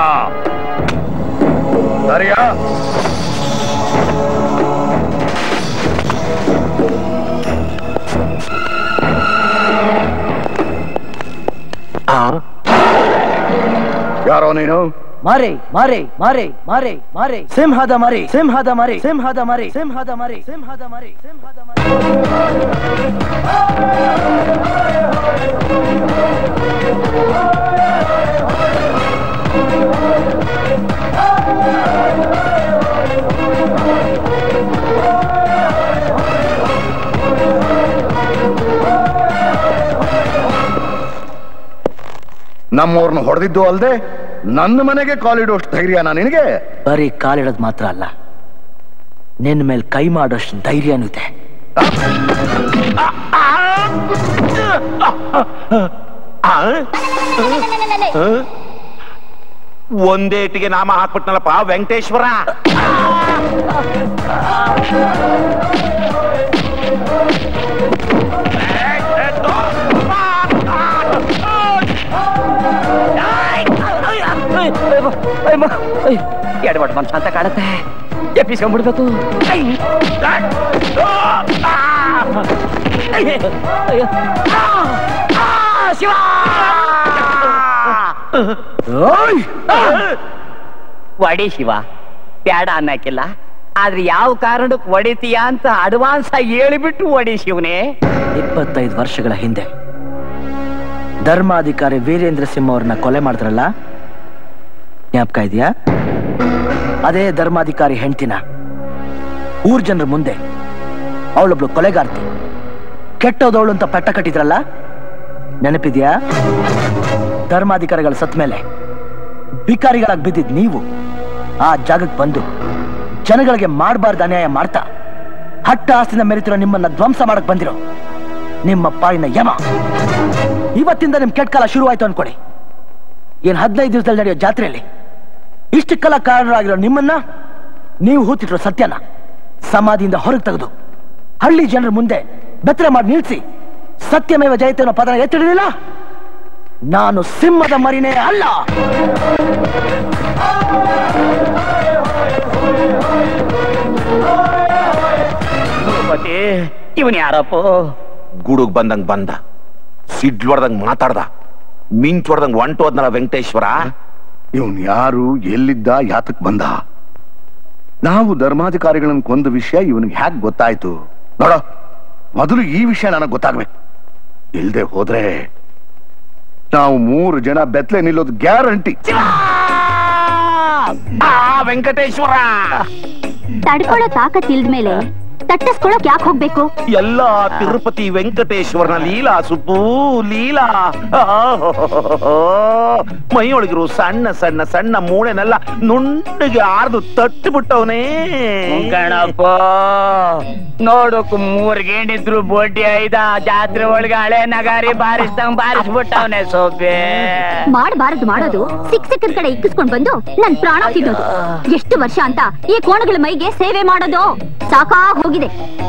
ಸರಿಯಾ? ಯಾರೋ ನೀನು? ಮಾರೆ ಮಾರೆ ಮಾರೆ ಮಾರೆ ಮಾರೆ ಸಿಂಹದ ಮರಿ, ಸಿಂಹದ ಮರಿ, ಸಿಂಹದ ಮರಿ, ಸಿಂಹದ ಮರಿ, ಸಿಂಹದ ಮರಿ, ಸಿಂಹದ ಮರಿ. ನಮ್ಮವ್ರನ್ನ ಹೊಡೆದಿದ್ದು ಅಲ್ದೆ ನನ್ನ ಮನೆಗೆ ಕಾಲಿಡೋಷ್ಟು ಧೈರ್ಯನಾ ನಿನಗೆ? ಬರೀ ಕಾಲಿಡೋದು ಮಾತ್ರ ಅಲ್ಲ, ನಿನ್ನ ಮೇಲೆ ಕೈ ಮಾಡೋಷ್ಟು ಧೈರ್ಯನೂ ಇದೆ. ಒಂದೇಟಿಗೆ ನಾಮ ಹಾಕ್ಬಿಟ್ನಲ್ಲಪ್ಪ ವೆಂಕಟೇಶ್ವರ. ಎಡಬಟ್ ಮನ್ಸ ಅಂತ ಕಾಣುತ್ತೆ, ಎಪ್ಪಿಸ್ಕೊಂಡ್ಬಿಡ್ಬೇಕು. ಶಿವ ಒಡಿ ಶಿವ, ಬ್ಯಾಡ ಅನ್ನಕ್ಕಿಲ್ಲ, ಆದ್ರೆ ಯಾವ ಕಾರಣಕ್ಕೆ ಹೊಡಿತೀಯ ಅಂತ ಅಡ್ವಾನ್ಸ್ ಆಗಿ ಹೇಳಿಬಿಟ್ಟು ಒಡಿ ಶಿವನೇ. 25 ವರ್ಷಗಳ ಹಿಂದೆ ಧರ್ಮಾಧಿಕಾರಿ ವೀರೇಂದ್ರ ಸಿಂಹ ಅವ್ರನ್ನ ಕೊಲೆ ಮಾಡಿದ್ರಲ್ಲ, ಜ್ಞಾಪಕ ಇದೆಯಾ? ಅದೇ ಧರ್ಮಾಧಿಕಾರಿ ಹೆಂಡತಿನ ಊರ್ ಜನರ ಮುಂದೆ ಅವಳೊಬ್ಳು ಕೊಲೆಗಾರ್ತಿ, ಕೆಟ್ಟೋದವಳು ಅಂತ ಪಟ್ಟ ಕಟ್ಟಿದ್ರಲ್ಲ, ನೆನಪಿದ್ಯಾ? ಧರ್ಮಾಧಿಕಾರಿಗಳ ಸತ್ ಮೇಲೆ ಭಿಕಾರಿಗಳಾಗಿ ಬಿದ್ದಿದ್ ನೀವು ಆ ಜಾಗಕ್ಕೆ ಬಂದು ಜನಗಳಿಗೆ ಮಾಡಬಾರ್ದು ಅನ್ಯಾಯ ಮಾಡ್ತಾ ಹಟ್ಟ ಆಸ್ತಿನ ಮೆರಿತಿರೋ ನಿಮ್ಮನ್ನ ಧ್ವಂಸ ಮಾಡಕ್ ಬಂದಿರೋ ನಿಮ್ಮ ಪಾಲಿನ ಯಮ. ಇವತ್ತಿಂದ ನಿಮ್ ಕೆಟ್ಟ ಕಾಲ ಶುರುವಾಯ್ತು ಅನ್ಕೊಡಿ. ಏನ್ 15 ದಿವಸದಲ್ಲಿ ನಡೆಯೋ ಜಾತ್ರೆಯಲ್ಲಿ ಇಷ್ಟಕ್ಕೆಲ್ಲ ಕಾರಣರಾಗಿರೋ ನಿಮ್ಮನ್ನ, ನೀವು ಹೂತಿಟ್ಟಿರೋ ಸತ್ಯನ ಸಮಾಧಿಯಿಂದ ಹೊರಗೆ ತೆಗೆದು ಹಳ್ಳಿ ಜನರ ಮುಂದೆ ಬೆತ್ತಲೆ ಮಾಡಿ ನಿಲ್ಸಿ ಸತ್ಯಮೇವ ಜಯತೆ ಅನ್ನೋ ಪದನ ಎತ್ತಿಡಲಿಲ್ಲ, ನಾನು ಸಿಂಹದ ಮರಿನೇ ಅಲ್ಲ. ಇವನ್ ಯಾರಪ್ಪ? ಗುಡುಗ್ ಬಂದಂಗ್ ಬಂದ, ಸಿಡ್ಲು ಹೊಡೆದಂಗ್ ಮಾತಾಡ್ದ, ಮಿಂಚ್ ಹೊಡೆದಂಗ್ ಹೊಂಟೋದ್ನಲ್ಲ ವೆಂಕಟೇಶ್ವರ. ಇವನ್ ಯಾರು, ಎಲ್ಲಿದ್ದ, ಯಾತಕ್ ಬಂದ? ನಾವು ಧರ್ಮಾಧಿಕಾರಿಗಳನ್ನ ಕೊಂದ ವಿಷಯ ಇವನಿಗೆ ಹ್ಯಾಕ್ ಗೊತ್ತಾಯ್ತು? ನೋಡ, ಮೊದಲು ಈ ವಿಷಯ ನನಗೆ ಗೊತ್ತಾಗ್ಬೇಕು. ಇಲ್ದೆ ಹೋದ್ರೆ ನಾವು 3 ಜನ ಬೆತ್ತಲೆ ನಿಲ್ಲೋದು ಗ್ಯಾರಂಟಿ. ವೆಂಕಟೇಶ್ವರ ತಡ್ಕೊಳ್ಳೋ ತಾಕತ್ ಇಲ್ದ್ಮೇಲೆ ತಟ್ಟಿಸ್ಕೊಳಕ್ ಯಾಕೆ ಹೋಗ್ಬೇಕು? ಎಲ್ಲ ತಿರುಪತಿ ವೆಂಕಟೇಶ್ವರನ ಲೀಲಾ ಸುಬ್ಬು, ಲೀಲಾ. ಮೈಯೊಳಗಿರು ಸಣ್ಣ ಸಣ್ಣ ಸಣ್ಣ ಮೂಳೆನೆಲ್ಲ ನುಂಡಿಗೆ ಆರ್ದು ತಟ್ಟು ಬಿಟ್ಟವನೇ ಕಣಪ್ಪ. ನೋಡಕ್ 3 ಗೇಣಿದ್ರು ಬೋಟಿ ಐದ ಜಾತ್ರೆ ಒಳಗೆ ಹಳೆ ನಗಾರಿ ಬಾರಿಸ್ದಂಗ್ ಬಾರಿಸ್ಬಿಟ್ಟವನೇ ಸೋಪೆ. ಮಾಡಬಾರದು ಮಾಡೋದು, ಸಿಕ್ಕದ ಕಡೆ ಇಕ್ಕಿಸ್ಕೊಂಡ್ ಬಂದು ನನ್ ಪ್ರಾಣ ತಿನ್ನೋದು. ಎಷ್ಟು ವರ್ಷ ಅಂತ ಈ ಕೋಣಗಳ ಮೈಗೆ ಸೇವೆ ಮಾಡೋದು ಸಾಕಾಗ್ ಹೋಗಿದೆ.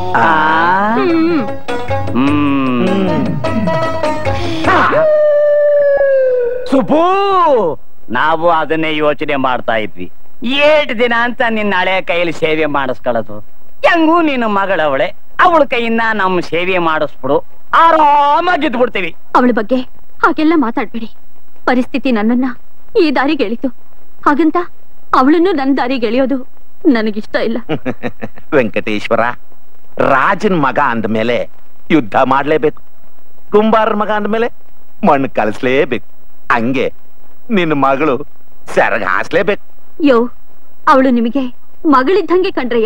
ಸುಬ್ಬು, ನಾವು ಅದನ್ನೇ ಯೋಚನೆ ಮಾಡ್ತಾ ಇದ್ವಿ. 8 ದಿನ ಅಂತ ನಿನ್ನ ಹಳೆ ಕೈಯಲ್ಲಿ ಸೇವೆ ಮಾಡಿಸ್ಕೊಳ್ಳೋದು. ಹೆಂಗೂ ನೀನು ಮಗಳವಳೆ, ಅವಳ ಕೈಯಿಂದ ನಮ್ಮ ಸೇವೆ ಮಾಡಿಸ್ಬಿಡು, ಆರಾಮಾಗಿದ್ದು ಬಿಡ್ತೀವಿ. ಅವಳ ಬಗ್ಗೆ ಹಾಗೆಲ್ಲ ಮಾತಾಡ್ಬೇಡಿ. ಪರಿಸ್ಥಿತಿ ನನ್ನನ್ನ ಈ ದಾರಿಗೆ ಎಳಿತು, ಹಾಗಂತ ಅವಳನ್ನು ನನ್ನ ದಾರಿಗೆ ಎಳೆಯೋದು ನನಗಿಷ್ಟ ಇಲ್ಲ. ವೆಂಕಟೇಶ್ವರ, ರಾಜನ್ ಮಗ ಅಂದ್ಮೇಲೆ ಯುದ್ಧ ಮಾಡ್ಲೇಬೇಕು, ಕುಂಬಾರರ ಮಗ ಅಂದ್ಮೇಲೆ ಮಣ್ಣು ಕಲಿಸ್ಲೇಬೇಕು. ಹಂಗೆ ನಿನ್ನ ಮಗಳು ಸೆರಗ ಹಾಸ್ಲೇಬೇಕು. ಯೋ, ಅವಳು ನಿಮಗೆ ಮಗಳಿದ್ದಂಗೆ ಕಂಡ್ರಯ್ಯ.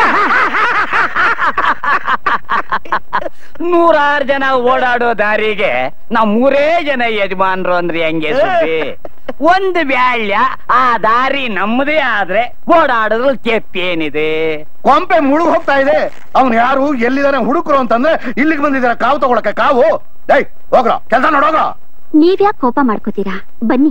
100 ಜನ ಓಡಾಡೋ ದಾರಿಗೆ ನಾವ್ 3 ಜನ ಯಜಮಾನ್ರು ಅಂದ್ರೆ ಹೆಂಗೆ ಸುದ್ದಿ? ಒಂದು ವ್ಯಾಳ್ಯ ಆ ದಾರಿ ನಮ್ಮದೇ ಆದ್ರೆ ಓಡಾಡೋದ್ರ ಕೆಪ್ಪೇನಿದೆ? ಕೊಂಪೆ ಮುಳುಗ್ ಹೋಗ್ತಾ ಇದೆ. ಅವ್ನು ಯಾರು, ಎಲ್ಲಿದಾನೆ ಹುಡುಕರು ಅಂತಂದ್ರೆ ಇಲ್ಲಿಗೆ ಬಂದಿದಾರೆ ಕಾವು ತಗೊಳಕ್ಕೆ. ಕಾವು ಹೋಗ್ರ, ಕೆಲಸ ನೋಡೋಗ್ರ. ನೀವ್ಯಾಕೆ ಕೋಪ ಮಾಡ್ಕೋತೀರಾ? ಬನ್ನಿ.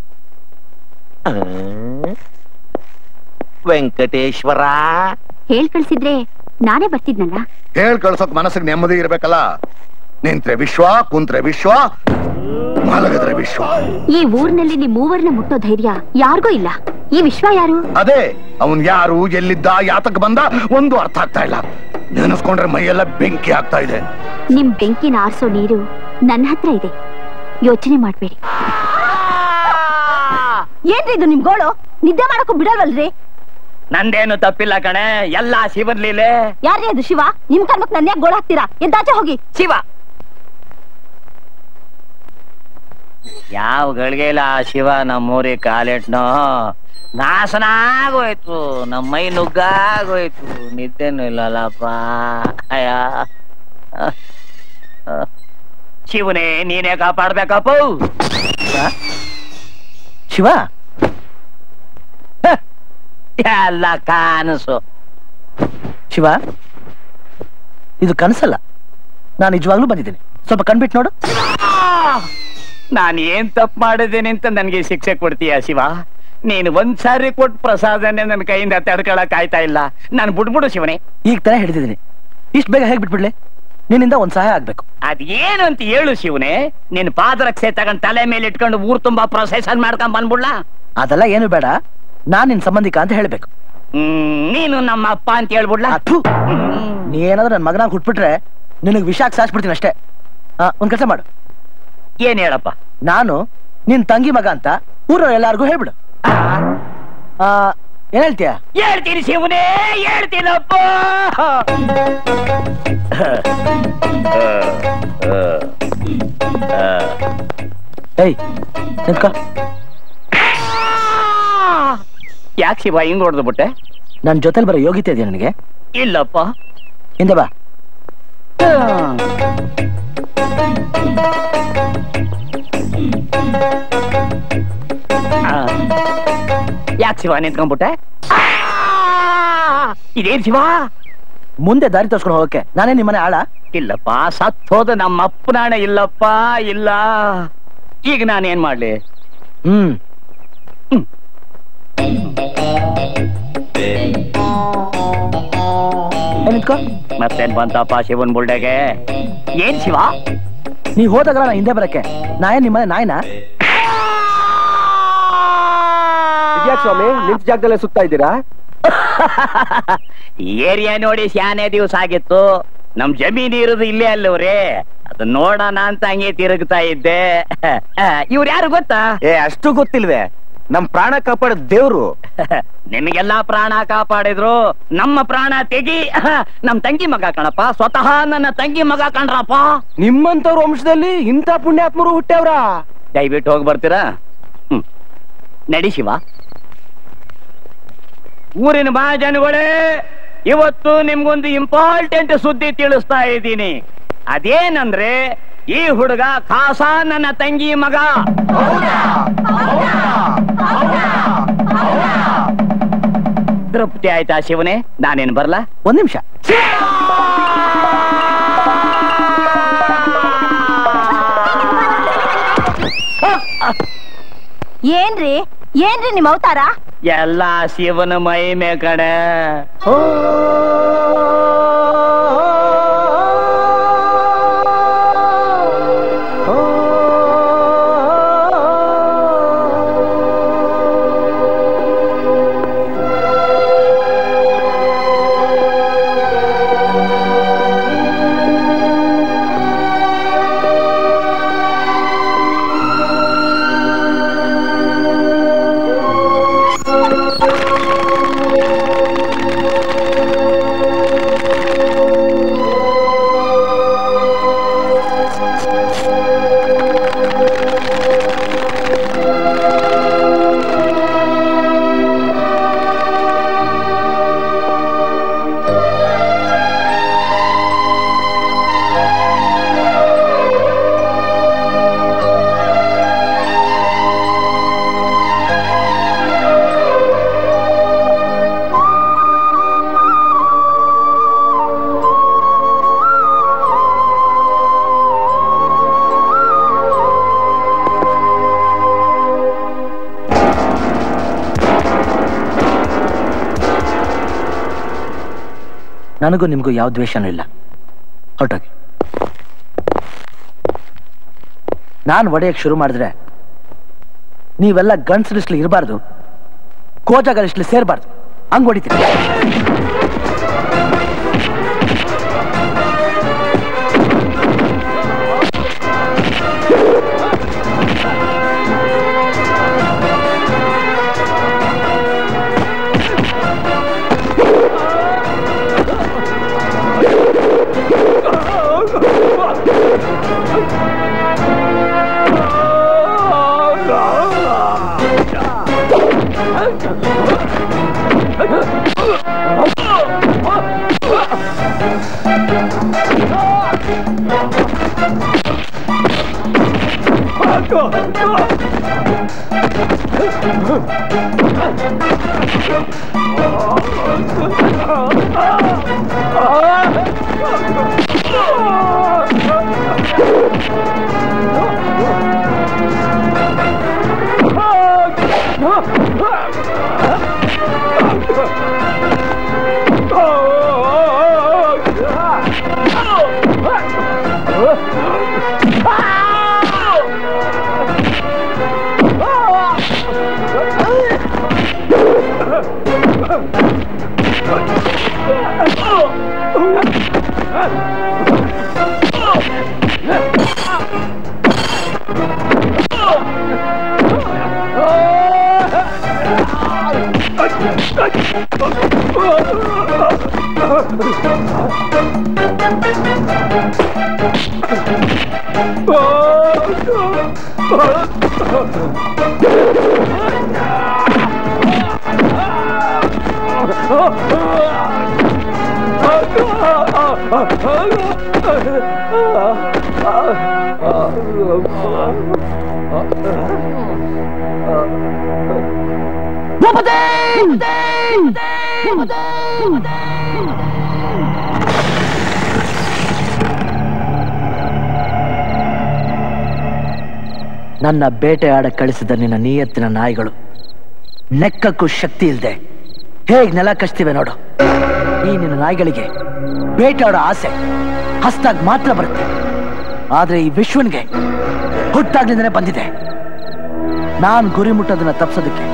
ವೆಂಕಟೇಶ್ವರ ಹೇಳ್ ಕಳ್ಸಿದ್ರೆ ನಾನೇ ಬರ್ತಿದ್ನಲ್ಲ. ಹೇಳ್ ಕಳ್ಸೋಕ್ ಮನಸ್ಸಿಗೆ ನೆಮ್ಮದಿ ಇರ್ಬೇಕಲ್ಲ. ನಿಂತ್ರೆ ವಿಶ್ವ, ಕುಂತ್ರೆ ವಿಶ್ವ, ಮಲಗಿದ್ರೆ ವಿಶ್ವ. ಈ ಊರ್ನಲ್ಲಿ ನಿಮ್ ಮೂವರ್ನ ಮುಟ್ಟೋ ಧೈರ್ಯ ಯಾರಿಗೂ ಇಲ್ಲ. ಈ ವಿಶ್ವ ಯಾರು? ಅದೇ ಅವನ್ ಯಾರು, ಎಲ್ಲಿದ್ದ, ಯಾತಕ್ ಬಂದ ಒಂದು ಅರ್ಥ ಆಗ್ತಾ ಇಲ್ಲ. ನೆನೆಸ್ಕೊಂಡ್ರೆ ಮೈಯೆಲ್ಲ ಬೆಂಕಿ ಆಗ್ತಾ ಇದೆ. ನಿಮ್ ಬೆಂಕಿನ ಆರ್ಸೋ ನೀರು ನನ್ನ ಹತ್ರ ಇದೆ, ಯೋಚನೆ ಮಾಡ್ಬೇಡಿ. ಏನ್ರಿ ಇದು ನಿಮ್ ಗೋಳು? ನಿದ್ದೆ ಮಾಡಕ್ಕೂ ಬಿಡಲ್ವಲ್ರಿ? ನಂದೇನು ತಪ್ಪಿಲ್ಲ ಕಣೆ, ಎಲ್ಲ ಶಿವನ್ ಲೀಲೆ. ಯಾರೇ ಅದು ಶಿವ? ನಿಮ್ ಕರ್ಮಕ್ ನನ್ನ ಯಾಕೆ ಗೋಳು ಹಾಕ್ತೀರಾ? ಎದ್ದಾಚೆ ಹೋಗಿ. ಶಿವ ಯಾವ ಗಳಿಗೆ ಇಲ್ಲ ಶಿವ ನಮ್ಮೂರಿ ಕಾಲಿಟ್ನೋ ನಾಶನ ಆಗೋಯ್ತು, ನಮ್ಮ ಮೈ ನುಗ್ಗಾಗೋಯ್ತು, ನಿದ್ದೆನೂ ಇಲ್ಲಲ್ಲಪ್ಪ. ಅಯ್ಯ ಶಿವನೇ ನೀನೇ ಕಾಪಾಡ್ಬೇಕಪ್ಪ. ಶಿವ ಎಲ್ಲ ಕನಸು. ಶಿವ ಇದು ಕನಸಲ್ಲ, ನಾನು ನಿಜವಾಗ್ಲೂ ಬಂದಿದ್ದೀನಿ. ಸ್ವಲ್ಪ ಕಣ್ಬಿಟ್ಟು ನೋಡು. ನಾನು ಏನ್ ತಪ್ಪು ಮಾಡಿದ್ದೀನಿ ಅಂತ ನನ್ಗೆ ಶಿಕ್ಷೆ ಕೊಡ್ತೀಯ ಶಿವ? ನೀನು ಒಂದ್ಸಾರಿ ಕೊಟ್ಟು ಪ್ರಸಾದನೆ ನನ್ನ ಕೈಯಿಂದ ತಡ್ಕೊಳಕ್ ಆಯ್ತಾ ಇಲ್ಲ. ನಾನು ಬಿಡ್ಬಿಡು ಶಿವನೇ. ಈಗ ತಾನೇ ಹಿಡಿದಿದ್ದೀನಿ, ಇಷ್ಟು ಬೇಗ ಹೇಗ್ ಬಿಟ್ಬಿಡ್ಲಿ? ನಿನ್ನಿಂದ ಒಂದ್ ಸಹಾಯ ಆಗ್ಬೇಕು. ಅದೇನು ಅಂತ ಹೇಳು ಶಿವನೇ. ನಿನ್ ಪಾದರಕ್ಷೆ ತಗೊಂಡ್ ತಲೆ ಮೇಲೆ ಇಟ್ಕೊಂಡು ಊರ್ ತುಂಬಾ ಪ್ರೊಸೆಷನ್ ಮಾಡ್ಕೊಂಡ್ ಬಂದ್ಬಿಡ್ಲಾ? ಅದೆಲ್ಲ ಏನು ಬೇಡ, ನಾನ್ ನಿನ್ ಸಂಬಂಧಿಕ ಅಂತ ಹೇಳ್ಬೇಕು. ನೀನು ನಮ್ಮ ಅಪ್ಪ ಅಂತ ಹೇಳ್ಬಿಡ್ಲಾ? ನೀ ಏನಾದ್ರೂ ನನ್ ಮಗನಾಗ ಹುಟ್ಬಿಟ್ರೆ ನಿನಗ್ ವಿಷ ಸಾಯಿಸ್ಬಿಡ್ತೀನಿ ಅಷ್ಟೇ. ಒಂದ್ ಕೆಲಸ ಮಾಡು. ಏನ್ ಹೇಳಪ್ಪ? ನಾನು ನಿನ್ ತಂಗಿ ಮಗ ಅಂತ ಊರ ಎಲ್ಲಾರ್ಗು ಹೇಳ್ಬಿಡು. ಏನ್ ಹೇಳ್ತೀಯ? ಹೇಳ್ತೀನಿ ಶಿವನೇ, ಹೇಳ್ತೀನಪ್ಪ. ಏಯ್ ನಿಂತ್ಕೋ. ಯಾಕೆ ಶಿವ ಹಿಂಗ್ ಹೊಡೆದು ಬಿಟ್ಟೆ? ನನ್ ಜೊತೆಲಿ ಬರೋ ಯೋಗ್ಯತೆ ಇದೆಯಾ ನನಗೆ? ಇಲ್ಲಪ್ಪ. ಹಿಂದೆ ಬಾ. ಯಾಕೆ ಶಿವ ನಿಂತ್ಕೊಂಡ್ಬಿಟ್ಟೆ? ಇದೇನ್ ಶಿವ? ಮುಂದೆ ದಾರಿ ತೋರ್ಸ್ಕೊಂಡು ಹೋಗಕ್ಕೆ ನಾನೇ ನಿಮ್ಮನೆ ಆಳ? ಇಲ್ಲಪ್ಪ, ಸತ್ ಹೋದ ನಮ್ಮ ಅಪ್ಪನಾಣ ಇಲ್ಲಪ್ಪ, ಇಲ್ಲ. ಈಗ ನಾನೇನ್ ಮಾಡ್ಲಿ? ಮತ್ತೇನ್ ಬಂತಪ್ಪ ಶಿವನ್ ಬುಲ್ಡೆಗೆ? ಏನ್ ಶಿವ? ನೀ ಹೋದಾಗ ನಾ ಹಿಂದೆ ಬರಕ್ಕೆ ನಾ ಏನ್ ನಿಮ್ಮನೆ ನಾಯಿನಾ? ಇದ್ಯಾಕ್ ಸ್ವಾಮಿ ನಿಂತ ಜಾಗದಲ್ಲೇ ಸುತ್ತಾ ಇದ್ದೀರಾ? ಏರಿಯಾ ನೋಡಿ ಶಾನೆ ದಿವಸ ಆಗಿತ್ತು. ನಮ್ ಜಮೀನ್ ಇರೋದು ಇಲ್ಲೇ ಅಲ್ಲವ್ರಿ, ಅದು ನೋಡೋಣ ಅಂತ ಹಂಗೆ ತಿರುಗ್ತಾ ಇದ್ದೆ. ಇವ್ರು ಯಾರು ಗೊತ್ತಾ? ಅಷ್ಟು ಗೊತ್ತಿಲ್ವೇ? ನಮ್ ಪ್ರಾಣ ಕಾಪಾಡ ದೇವ್ರು. ನಿಮಗೆಲ್ಲಾ ಪ್ರಾಣ ಕಾಪಾಡಿದ್ರು, ನಮ್ಮ ಪ್ರಾಣ ತೆಗಿ. ನಮ್ ತಂಗಿ ಮಗ ಕಣಪ್ಪ, ಸ್ವತಃ ನನ್ನ ತಂಗಿ ಮಗ ಕಣ್ರಪ್ಪ. ನಿಮ್ಮಂತವ್ರ ವಂಶದಲ್ಲಿ ಇಂಥ ಪುಣ್ಯಾತ್ಮರು ಹುಟ್ಟ್ಯಾವ್ರ? ದಯವಿಟ್ಟು ಹೋಗಿ ಬರ್ತೀರಾ? ನಡಿ ಶಿವ. ಊರಿನ ಮಹಾಜನಗಳೇ, ಇವತ್ತು ನಿಮ್ಗೊಂದು ಇಂಪಾರ್ಟೆಂಟ್ ಸುದ್ದಿ ತಿಳಿಸ್ತಾ ಇದ್ದೀನಿ. ಅದೇನಂದ್ರೆ ಈ ಹುಡುಗ ಖಾಸ ನನ್ನ ತಂಗಿ ಮಗ. ತೃಪ್ತಿ ಆಯ್ತಾ ಶಿವನೇ? ನಾನೇನ್ ಬರ್ಲಾ? ಒಂದ್ ನಿಮಿಷ. ಏನ್ರಿ ಏನ್ರಿ ನಿಮ್ ಅವತಾರ? ಎಲ್ಲ ಶಿವನ ಮಹಿಮೆ ಕಡೆ. ನನಗೂ ನಿಮಗೂ ಯಾವ ದ್ವೇಷನೂ ಇಲ್ಲ. ಹೊರಟೋಗಿ. ನಾನು ಒಡೆಯಕ್ಕೆ ಶುರು ಮಾಡಿದ್ರೆ ನೀವೆಲ್ಲ ಗನ್ಸ್ ಲಿಸ್ಟ್ಲಿ ಇರಬಾರ್ದು, ಕೋಜಾಗ ಲಿಸ್ಟ್ಲಿ ಸೇರಬಾರ್ದು. ಹಂಗ್ ಹೊಡಿತೀನಿ. ನನ್ನ ಬೇಟೆ ಆಡ ಕಳಿಸಿದ ನಿನ್ನ ನಿಯತ್ತಿನ ನಾಯಿಗಳು ನೆಕ್ಕಕ್ಕೂ ಶಕ್ತಿ ಇಲ್ಲದೆ ಹೇಗ್ ನೆಲ ಕಚ್ತಿವೆ ನೋಡು. ಈ ನಿನ್ನ ನಾಯಿಗಳಿಗೆ ಬೇಟೆ ಆಡೋ ಆಸೆ ಹಸ್ತಾಗ್ ಮಾತ್ರ ಬರುತ್ತೆ. ಆದ್ರೆ ಈ ವಿಶ್ವನ್ಗೆ ಹುಟ್ಟಾಗ್ಲಿಂದನೇ ಬಂದಿದೆ. ನಾನ್ ಗುರಿ ಮುಟ್ಟೋದನ್ನ ತಪ್ಸೋದಕ್ಕೆ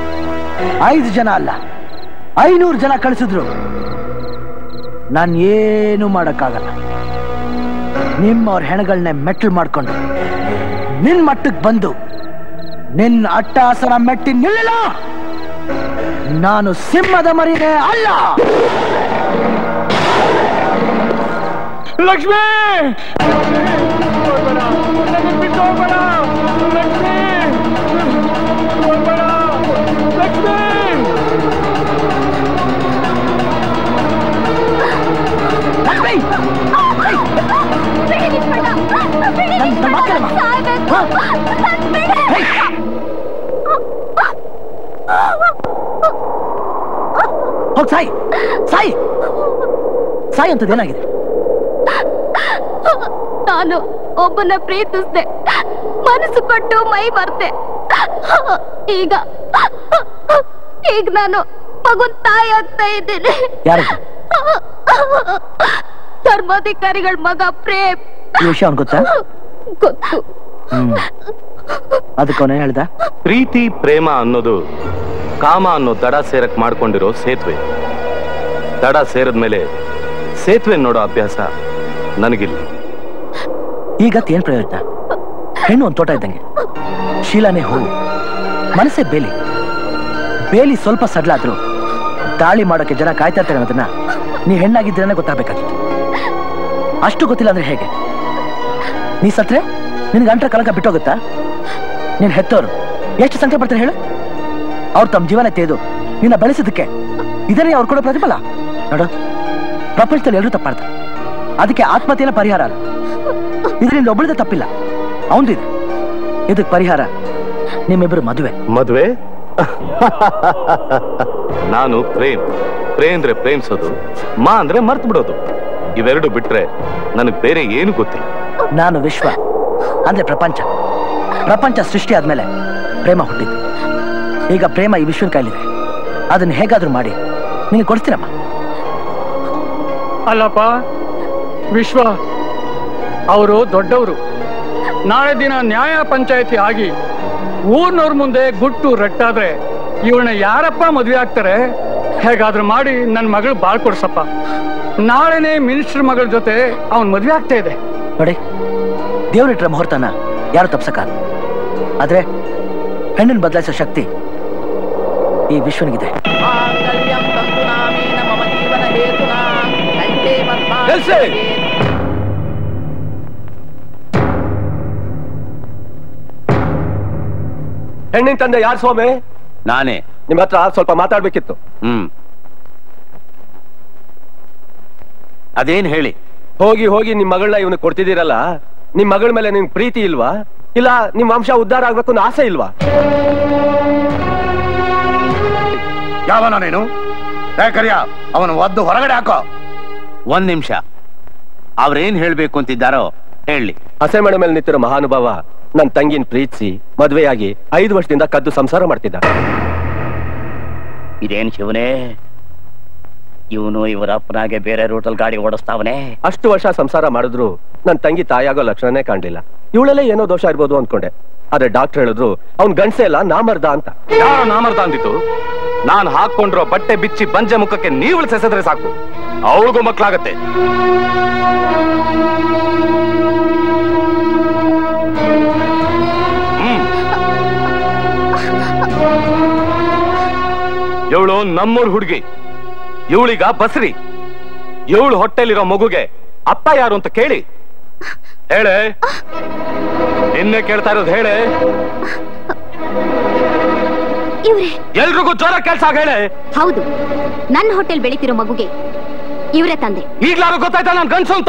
5 ಜನ ಅಲ್ಲ 500 ಜನ ಕಳಿಸಿದ್ರು ನಾನ್ ಏನು ಮಾಡಕ್ಕಾಗಲ್ಲ. ನಿಮ್ಮವ್ರ ಹೆಣಗಳನ್ನೇ ಮೆಟ್ಟಲು ಮಾಡ್ಕೊಂಡು ನಿನ್ ಮಟ್ಟಕ್ಕೆ ಬಂದು ನಿನ್ನ ಅಟ್ಟಹಾಸನ ಮೆಟ್ಟಿ ನಿಲ್ಲಿಲ್ಲ. ನಾನು ಸಿಂಹದ ಮರಿನೇ ಅಲ್ಲ. ಲಕ್ಷ್ಮಿ ಹೋಗ್ ಸಾಯಿ ಸಾಯಿ ಸಾಯಿ ಅಂತದೇನಾಗಿದೆ? ನಾನು ಒಬ್ಬನ ಪ್ರೀತಿಸ್ದೆ, ಮನಸ್ಸು ಕೊಟ್ಟು ಮೈ ಮರ್ತೆ. ಈಗ ನಾನು ಮಗುನ್ ತಾಯಿ ಆಗ್ತಾ ಇದ್ದೇನೆ. ಧರ್ಮಾಧಿಕಾರಿಗಳ ಮಗ ಪ್ರೇಮ್. ಈ ವಿಷಯ ಅವ್ನು ಗೊತ್ತಾ? ಗೊತ್ತು. ಅದಕ್ಕೆ ಅವನೇ ಹೇಳ್ದ ಪ್ರೀತಿ ಪ್ರೇಮ ಅನ್ನೋದು ಕಾಮ ಅನ್ನೋ ದಡ ಸೇರಕ್ ಮಾಡ್ಕೊಂಡಿರೋ ಸೇತುವೆ. ದಡ ಸೇರಿದ್ಮೇಲೆ ಸೇತುವೆ ನೋಡೋ ಅಭ್ಯಾಸ ನನಗಿಲ್ಲ. ಈಗ ಏನ್ ಪ್ರಯೋಜನ? ಹೆಣ್ಣು ಒಂದು ತೋಟ ಇದ್ದಂಗೆ, ಶೀಲಾನೇ ಹೂವು, ಮನಸ್ಸೇ ಬೇಲಿ. ಬೇಲಿ ಸ್ವಲ್ಪ ಸಡ್ಲಾದ್ರು ದಾಳಿ ಮಾಡೋಕೆ ಜನ ಕಾಯ್ತಾ ಇರ್ತಾರೆ ಅನ್ನೋದನ್ನ ನೀ ಹೆಣ್ಣಾಗಿದ್ದೀರನೇ ಗೊತ್ತಾಗಬೇಕಾಗಿತ್ತು. ಅಷ್ಟು ಗೊತ್ತಿಲ್ಲ ಅಂದ್ರೆ ಹೇಗೆ? ನೀ ಸತ್ರೆ ನಿನ್ಗೆ ಅಂಟ್ರ ಕಲಕ ಬಿಟ್ಟೋಗುತ್ತಾ? ನೀನ್ ಹೆತ್ತೋರು ಎಷ್ಟು ಸಂಕಟ ಪಡ್ತಾರೆ ಹೇಳು? ಅವ್ರು ತಮ್ಮ ಜೀವನ ತೇದು ನಿನ್ನ ಬೆಳೆಸಿದಕ್ಕೆ ಇದನ್ನೇ ಅವ್ರು ಕೊಡೋ ಪ್ರತಿಫಲ. ನೋಡು, ಪ್ರಪಂಚದಲ್ಲಿ ಎಲ್ಲರೂ ತಪ್ಪಾಡ್ತಾರೆ. ಅದಕ್ಕೆ ಆತ್ಮಹತ್ಯೆನ ಪರಿಹಾರ ಅಲ್ಲ. ಇದರಿಂದ ಒಬ್ಬಳಿದ ತಪ್ಪಿಲ್ಲ, ಅವನದಿದೆ. ಇದಕ್ಕೆ ಪರಿಹಾರ ನಿಮ್ಮಿಬ್ಬರು ಮದುವೆ. ಮದುವೆ? ನಾನು ಪ್ರೇಮ್ ಅಂದ್ರೆ ಪ್ರೇಮಿಸೋದು, ಮಾ ಅಂದ್ರೆ ಮರ್ತು ಬಿಡೋದು. ಇವೆರಡು ಬಿಟ್ರೆ ನನಗೆ ಬೇರೆ ಏನು ಗೊತ್ತಿಲ್ಲ. ನಾನು ವಿಶ್ವ ಅಂದ್ರೆ ಪ್ರಪಂಚ ಸೃಷ್ಟಿ ಆದ್ಮೇಲೆ ಪ್ರೇಮ ಹುಟ್ಟಿದ್ದು. ಈಗ ಪ್ರೇಮ ಈ ವಿಶ್ವನ ಕೈಲಿದೆ. ಅದನ್ನ ಹೇಗಾದ್ರೂ ಮಾಡಿ ನಿನಗೆ ಕೊಡ್ತೀರಮ್ಮ. ಅಲ್ಲಪ್ಪ ವಿಶ್ವ, ಅವರು ದೊಡ್ಡವರು, ನಾಳೆ ದಿನ ನ್ಯಾಯ ಪಂಚಾಯತಿ ಆಗಿ ಊರ್ನವ್ರ ಮುಂದೆ ಗುಟ್ಟು ರಟ್ಟಾದ್ರೆ ಇವಳನ್ನ ಯಾರಪ್ಪ ಮದ್ವೆ ಆಗ್ತಾರೆ? ಹೇಗಾದ್ರೂ ಮಾಡಿ ನನ್ನ ಮಗಳು ಬಾಳ್ ಕೊಡ್ಸಪ್ಪ. ನಾಳೆನೆ ಮಿನಿಸ್ಟರ್ ಮಗಳ ಜೊತೆ ಅವನ್ ಮದ್ವೆ ಆಗ್ತಾ ಇದೆ. ನೋಡಿ, ದೇವ್ರಿಟ್ರ ಮುಹೂರ್ತನ ಯಾರು ತಪ್ಸಕ, ಆದ್ರೆ ಹೆಣ್ಣನ್ ಬದಲಾಯಿಸೋ ಶಕ್ತಿ ಈ ವಿಶ್ವನಿಗಿದೆ. ಹೆಣ್ಣಿನ ತಂದೆ ಯಾರು ಸ್ವಾಮಿ? ನಾನೇ. ನಿಮ್ಮ ಹತ್ರ ಸ್ವಲ್ಪ ಮಾತಾಡ್ಬೇಕಿತ್ತು. ಅದೇನ್ ಹೇಳಿ? ಹೋಗಿ ಹೋಗಿ ನಿಮ್ ಮಗಳನ್ನ ಇವನು ಕೊಡ್ತಿದ್ದೀರಲ್ಲ, ನಿಮ್ ಮಗಳ ಮೇಲೆ ನಿಮ್ಗೆ ಪ್ರೀತಿ ಇಲ್ವಾ? ಇಲ್ಲ ನಿಮ್ ವಂಶ ಉದ್ಧಾರ ಆಗ್ಬೇಕು ಅನ್ನೋ ಆಸೆ ಇಲ್ವಾ? ಯಾವನ ನೀನು? ಕರಿಯ ಅವನು ಒದ್ದು ಹೊರಗಡೆ ಹಾಕೋ. ಒಂದ್ ನಿಮಿಷ, ಅವ್ರೇನ್ ಹೇಳ್ಬೇಕು ಅಂತಿದ್ದಾರೋ ಹೇಳಿ. ಹಸೆ ಮನೆ ಮೇಲೆ ನಿಂತಿರೋ ಮಹಾನುಭಾವ ನನ್ ತಂಗಿನ ಪ್ರೀತಿಸಿ ಮದ್ವೆಯಾಗಿ 5 ವರ್ಷದಿಂದ ಕದ್ದು ಸಂಸಾರ ಮಾಡ್ತಿದ್ದ. ಇದೇನ್ ಶಿವನೇ, ಇವನು ಇವರ ಅಪ್ಪನಾಗೆ ಬೇರೆ ರೂಟಲ್ ಗಾಡಿ ಓಡಿಸ್ತಾವನೆ. ಅಷ್ಟು ವರ್ಷ ಸಂಸಾರ ಮಾಡಿದ್ರು ನನ್ ತಂಗಿ ತಾಯಾಗೋ ಲಕ್ಷಣನೇ ಕಾಣ್ಲಿಲ್ಲ. ಇವಳಲ್ಲೇ ಏನೋ ದೋಷ ಇರ್ಬೋದು ಅನ್ಕೊಂಡೆ. ಆದ್ರೆ ಡಾಕ್ಟರ್ ಹೇಳಿದ್ರು ಅವ್ನ್ ಗಂಡಸೆ ಎಲ್ಲ ನಾಮರ್ದ ಅಂತ. ಯಾರು ನಾಮರ್ದ ಅಂದಿತ್ತು? ನಾನ್ ಹಾಕೊಂಡಿರೋ ಬಟ್ಟೆ ಬಿಚ್ಚಿ ಬಂಜೆ ಮುಖಕ್ಕೆ ನೀವು ಸೆಸೆದ್ರೆ ಸಾಕು, ಅವಳಿಗೂ ಮಕ್ಕಳಾಗತ್ತೆ. ಇವಳು ನಮ್ಮೂರ್ ಹುಡುಗಿ, ಇವಳಿಗ ಬಸ್ರಿ. ಇವಳು ಹೊಟ್ಟೆಲಿರೋ ಮಗುಗೆ ಅಪ್ಪ ಯಾರು ಅಂತ ಕೇಳಿ ಹೇಳೆ. ನಿನ್ನೆ ಕೇಳ್ತಾ ಇರೋದು ಹೇಳೆ. ಎಲ್ರಿಗೂ ಜೋರ ಕೆಲ್ಸ ಹೇಳೆ. ಹೌದು, ನನ್ನ ಹೋಟೆಲ್ ಬೆಳಿತಿರೋ ಮಗುಗೆ ಇವರೇ ತಂದೆ. ಈಗ್ಲಾರು ಗೊತ್ತಾಯ್ತಾ ನನ್ ಗಂಡ್ಸು ಅಂತ?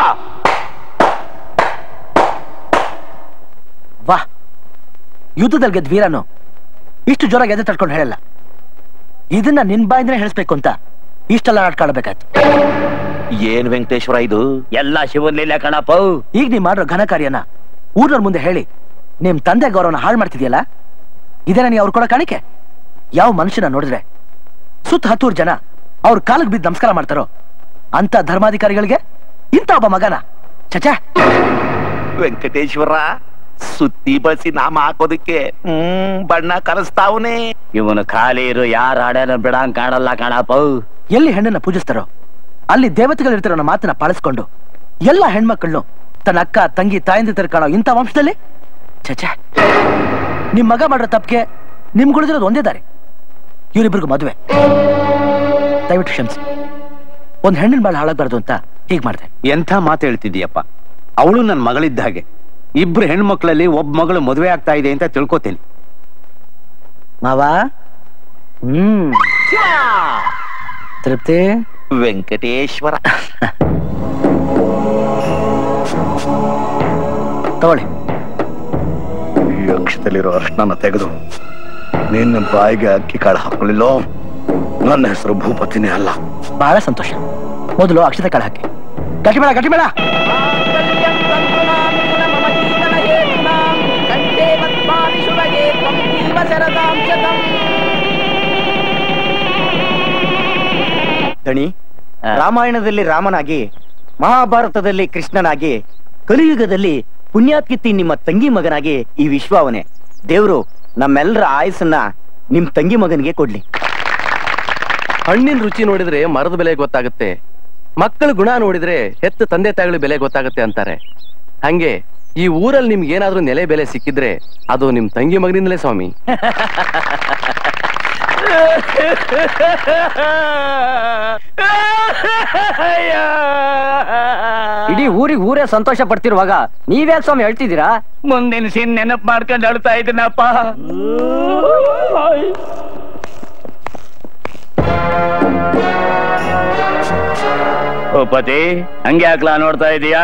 ವಾ, ಯುದ್ಧದಲ್ಲಿ ಗೆದ್ದ ವೀರನು ಇಷ್ಟು ಜೋರಾಗಿ ಎದೆ ತಡ್ಕೊಂಡು ಹೇಳಲ್ಲ. ಇದನ್ನ ನಿನ್ ಬಾಯಿಂದನೇ ಹೇಳಿಸ್ಬೇಕು ಅಂತ ಇಷ್ಟೆಲ್ಲ ನಾಟ್ಕಾಡ್ಬೇಕಾಯ್ತು. ಏನ್ ವೆಂಕಟೇಶ್ವರ ಇದು? ಎಲ್ಲ ಶಿವನ್ಲಿಲ್ಲ ಕಣಪ್ಪ. ಈಗ ನೀವ್ ಮಾಡಿರೋ ಘನ ಕಾರ್ಯನ ಊರ್ನವ್ರ ಮುಂದೆ ಹೇಳಿ ನಿಮ್ ತಂದೆ ಗೌರವನ ಹಾಳು ಮಾಡ್ತಿದ್ಯಲ್ಲ, ಇದೇನ ನೀ ಅವ್ರು ಕೊಡೋ ಕಾಣಿಕೆ? ಯಾವ ಮನುಷ್ಯನ ನೋಡಿದ್ರೆ ಸುತ್ತ 10 ಜನ ಅವ್ರ ಕಾಲಿಗೆ ಬಿದ್ದು ನಮಸ್ಕಾರ ಮಾಡ್ತಾರೋ ಅಂತ ಧರ್ಮಾಧಿಕಾರಿಗಳಿಗೆ ಇಂಥ ಒಬ್ಬ ಮಗನ ಚಚಾ. ವೆಂಕಟೇಶ್ವರ ಸುತ್ತಿ ಬಳಸಿ ನಾಮ ಹಾಕೋದಕ್ಕೆ ಬಣ್ಣ ಕಲಿಸ್ತಾವನೆ. ಇವನು ಖಾಲಿ ಇರು, ಯಾರ ಹಾಡೇನ ಬಿಡಂಗ್ ಕಾಣಲ್ಲ ಕಣಪ್ಪ. ಎಲ್ಲಿ ಹೆಣ್ಣನ್ನ ಪೂಜಿಸ್ತಾರೋ ಅಲ್ಲಿ ದೇವತೆಗಳಿರ್ತಾರೋ ಅನ್ನೋ ಮಾತನ್ನ ಪಾಲಿಸ್ಕೊಂಡು ಎಲ್ಲ ಹೆಣ್ಮಕ್ಳನ್ನು ತನ್ನ ಅಕ್ಕ ತಂಗಿ ತಾಯಂದಿ ತರ ಕಾಣೋ ಇಂಥ ವಂಶದಲ್ಲಿ ಚಚಾ. ನಿಮ್ ಮಗ ಮಾಡಿರೋ ತಪ್ಪಿಗೆ ನಿಮ್ಗುಳಿದಿರೋದು ಒಂದೇ ದಾರಿ, ಇವರಿಬ್ರಿಗೂ ಮದುವೆ. ದಯವಿಟ್ಟು ಕ್ಷಮಿಸಿ, ಒಂದ್ ಹೆಣ್ಣಿನ ಬಾಳ ಹಾಳಾಗಬಾರ್ದು ಅಂತ ಹೀಗ್ ಮಾಡ್ದೆ. ಎಂಥ ಮಾತು ಹೇಳ್ತಿದ್ದೀಯಪ್ಪ. ಅವಳು ನನ್ನ ಮಗಳಿದ್ದ ಹಾಗೆ. ಇಬ್ರು ಹೆಣ್ಮಕ್ಳಲ್ಲಿ ಒಬ್ಬ ಮಗಳು ಮದುವೆ ಆಗ್ತಾ ಇದೆ ಅಂತ ತಿಳ್ಕೊತೀನಿ. ಮಾವ ತೃಪ್ತಿ? ವೆಂಕಟೇಶ್ವರ ತಗೊಳ್ಳಿ. ಈ ಅಕ್ಷತೆಯಲ್ಲಿರೋ ಅರ್ಶನ ತೆಗೆದು ನಿನ್ನ ಬಾಯಿಗೆ ಅಕ್ಕಿ ಕಾಳು ಹಾಕೊಳ್ಳಿಲ್ಲೋ, ನನ್ನ ಹೆಸರು ಭೂಪತಿನೇ ಅಲ್ಲ. ಬಹಳ ಸಂತೋಷ. ಮೊದಲು ಅಕ್ಷತೆ ಕಾಳು ಹಾಕಿ. ಗಟ್ಟಿಬೇಡ ಗಟ್ಟಿಬೇಡ. ದಣಿ, ರಾಮಾಯಣದಲ್ಲಿ ರಾಮನಾಗಿ, ಮಹಾಭಾರತದಲ್ಲಿ ಕೃಷ್ಣನಾಗಿ, ಕಲಿಯುಗದಲ್ಲಿ ಪುಣ್ಯಾತ್ಕಿತ್ತಿ ನಿಮ್ಮ ತಂಗಿ ಮಗನಾಗಿ ಈ ವಿಶ್ವವನೇ ದೇವ್ರು ನಮ್ಮೆಲ್ಲರ ಆಯಸ್ಸನ್ನ ನಿಮ್ ತಂಗಿ ಮಗನಿಗೆ ಕೊಡ್ಲಿ. ಹಣ್ಣಿನ ರುಚಿ ನೋಡಿದ್ರೆ ಮರದ ಬೆಲೆ ಗೊತ್ತಾಗುತ್ತೆ, ಮಕ್ಕಳ ಗುಣ ನೋಡಿದ್ರೆ ಹೆತ್ತ ತಂದೆ ತಾಯಿಗಳ ಬೆಲೆ ಗೊತ್ತಾಗುತ್ತೆ ಅಂತಾರೆ. ಹಂಗೆ ಈ ಊರಲ್ಲಿ ನಿಮ್ಗೆ ಏನಾದ್ರೂ ನೆಲೆ ಬೆಲೆ ಸಿಕ್ಕಿದ್ರೆ ಅದು ನಿಮ್ ತಂಗಿ ಮಗನಿಂದಲೇ ಸ್ವಾಮಿ. ಇಡೀ ಊರೇ ಸಂತೋಷ ಪಡ್ತಿರುವಾಗ ನೀವ್ಯಾಕೆ ಸ್ವಾಮಿ ಹೇಳ್ತಿದ್ದೀರಾ? ಮುಂದಿನ ಸೀನ್ ನೆನಪು ಮಾಡ್ಕೊಂಡು ಅಳ್ತಾ ಇದ್ದೀನಪ್ಪ. ಭೂಪತಿ, ಹಂಗೆ ಹಾಕ್ಲಾ ನೋಡ್ತಾ ಇದೀಯಾ?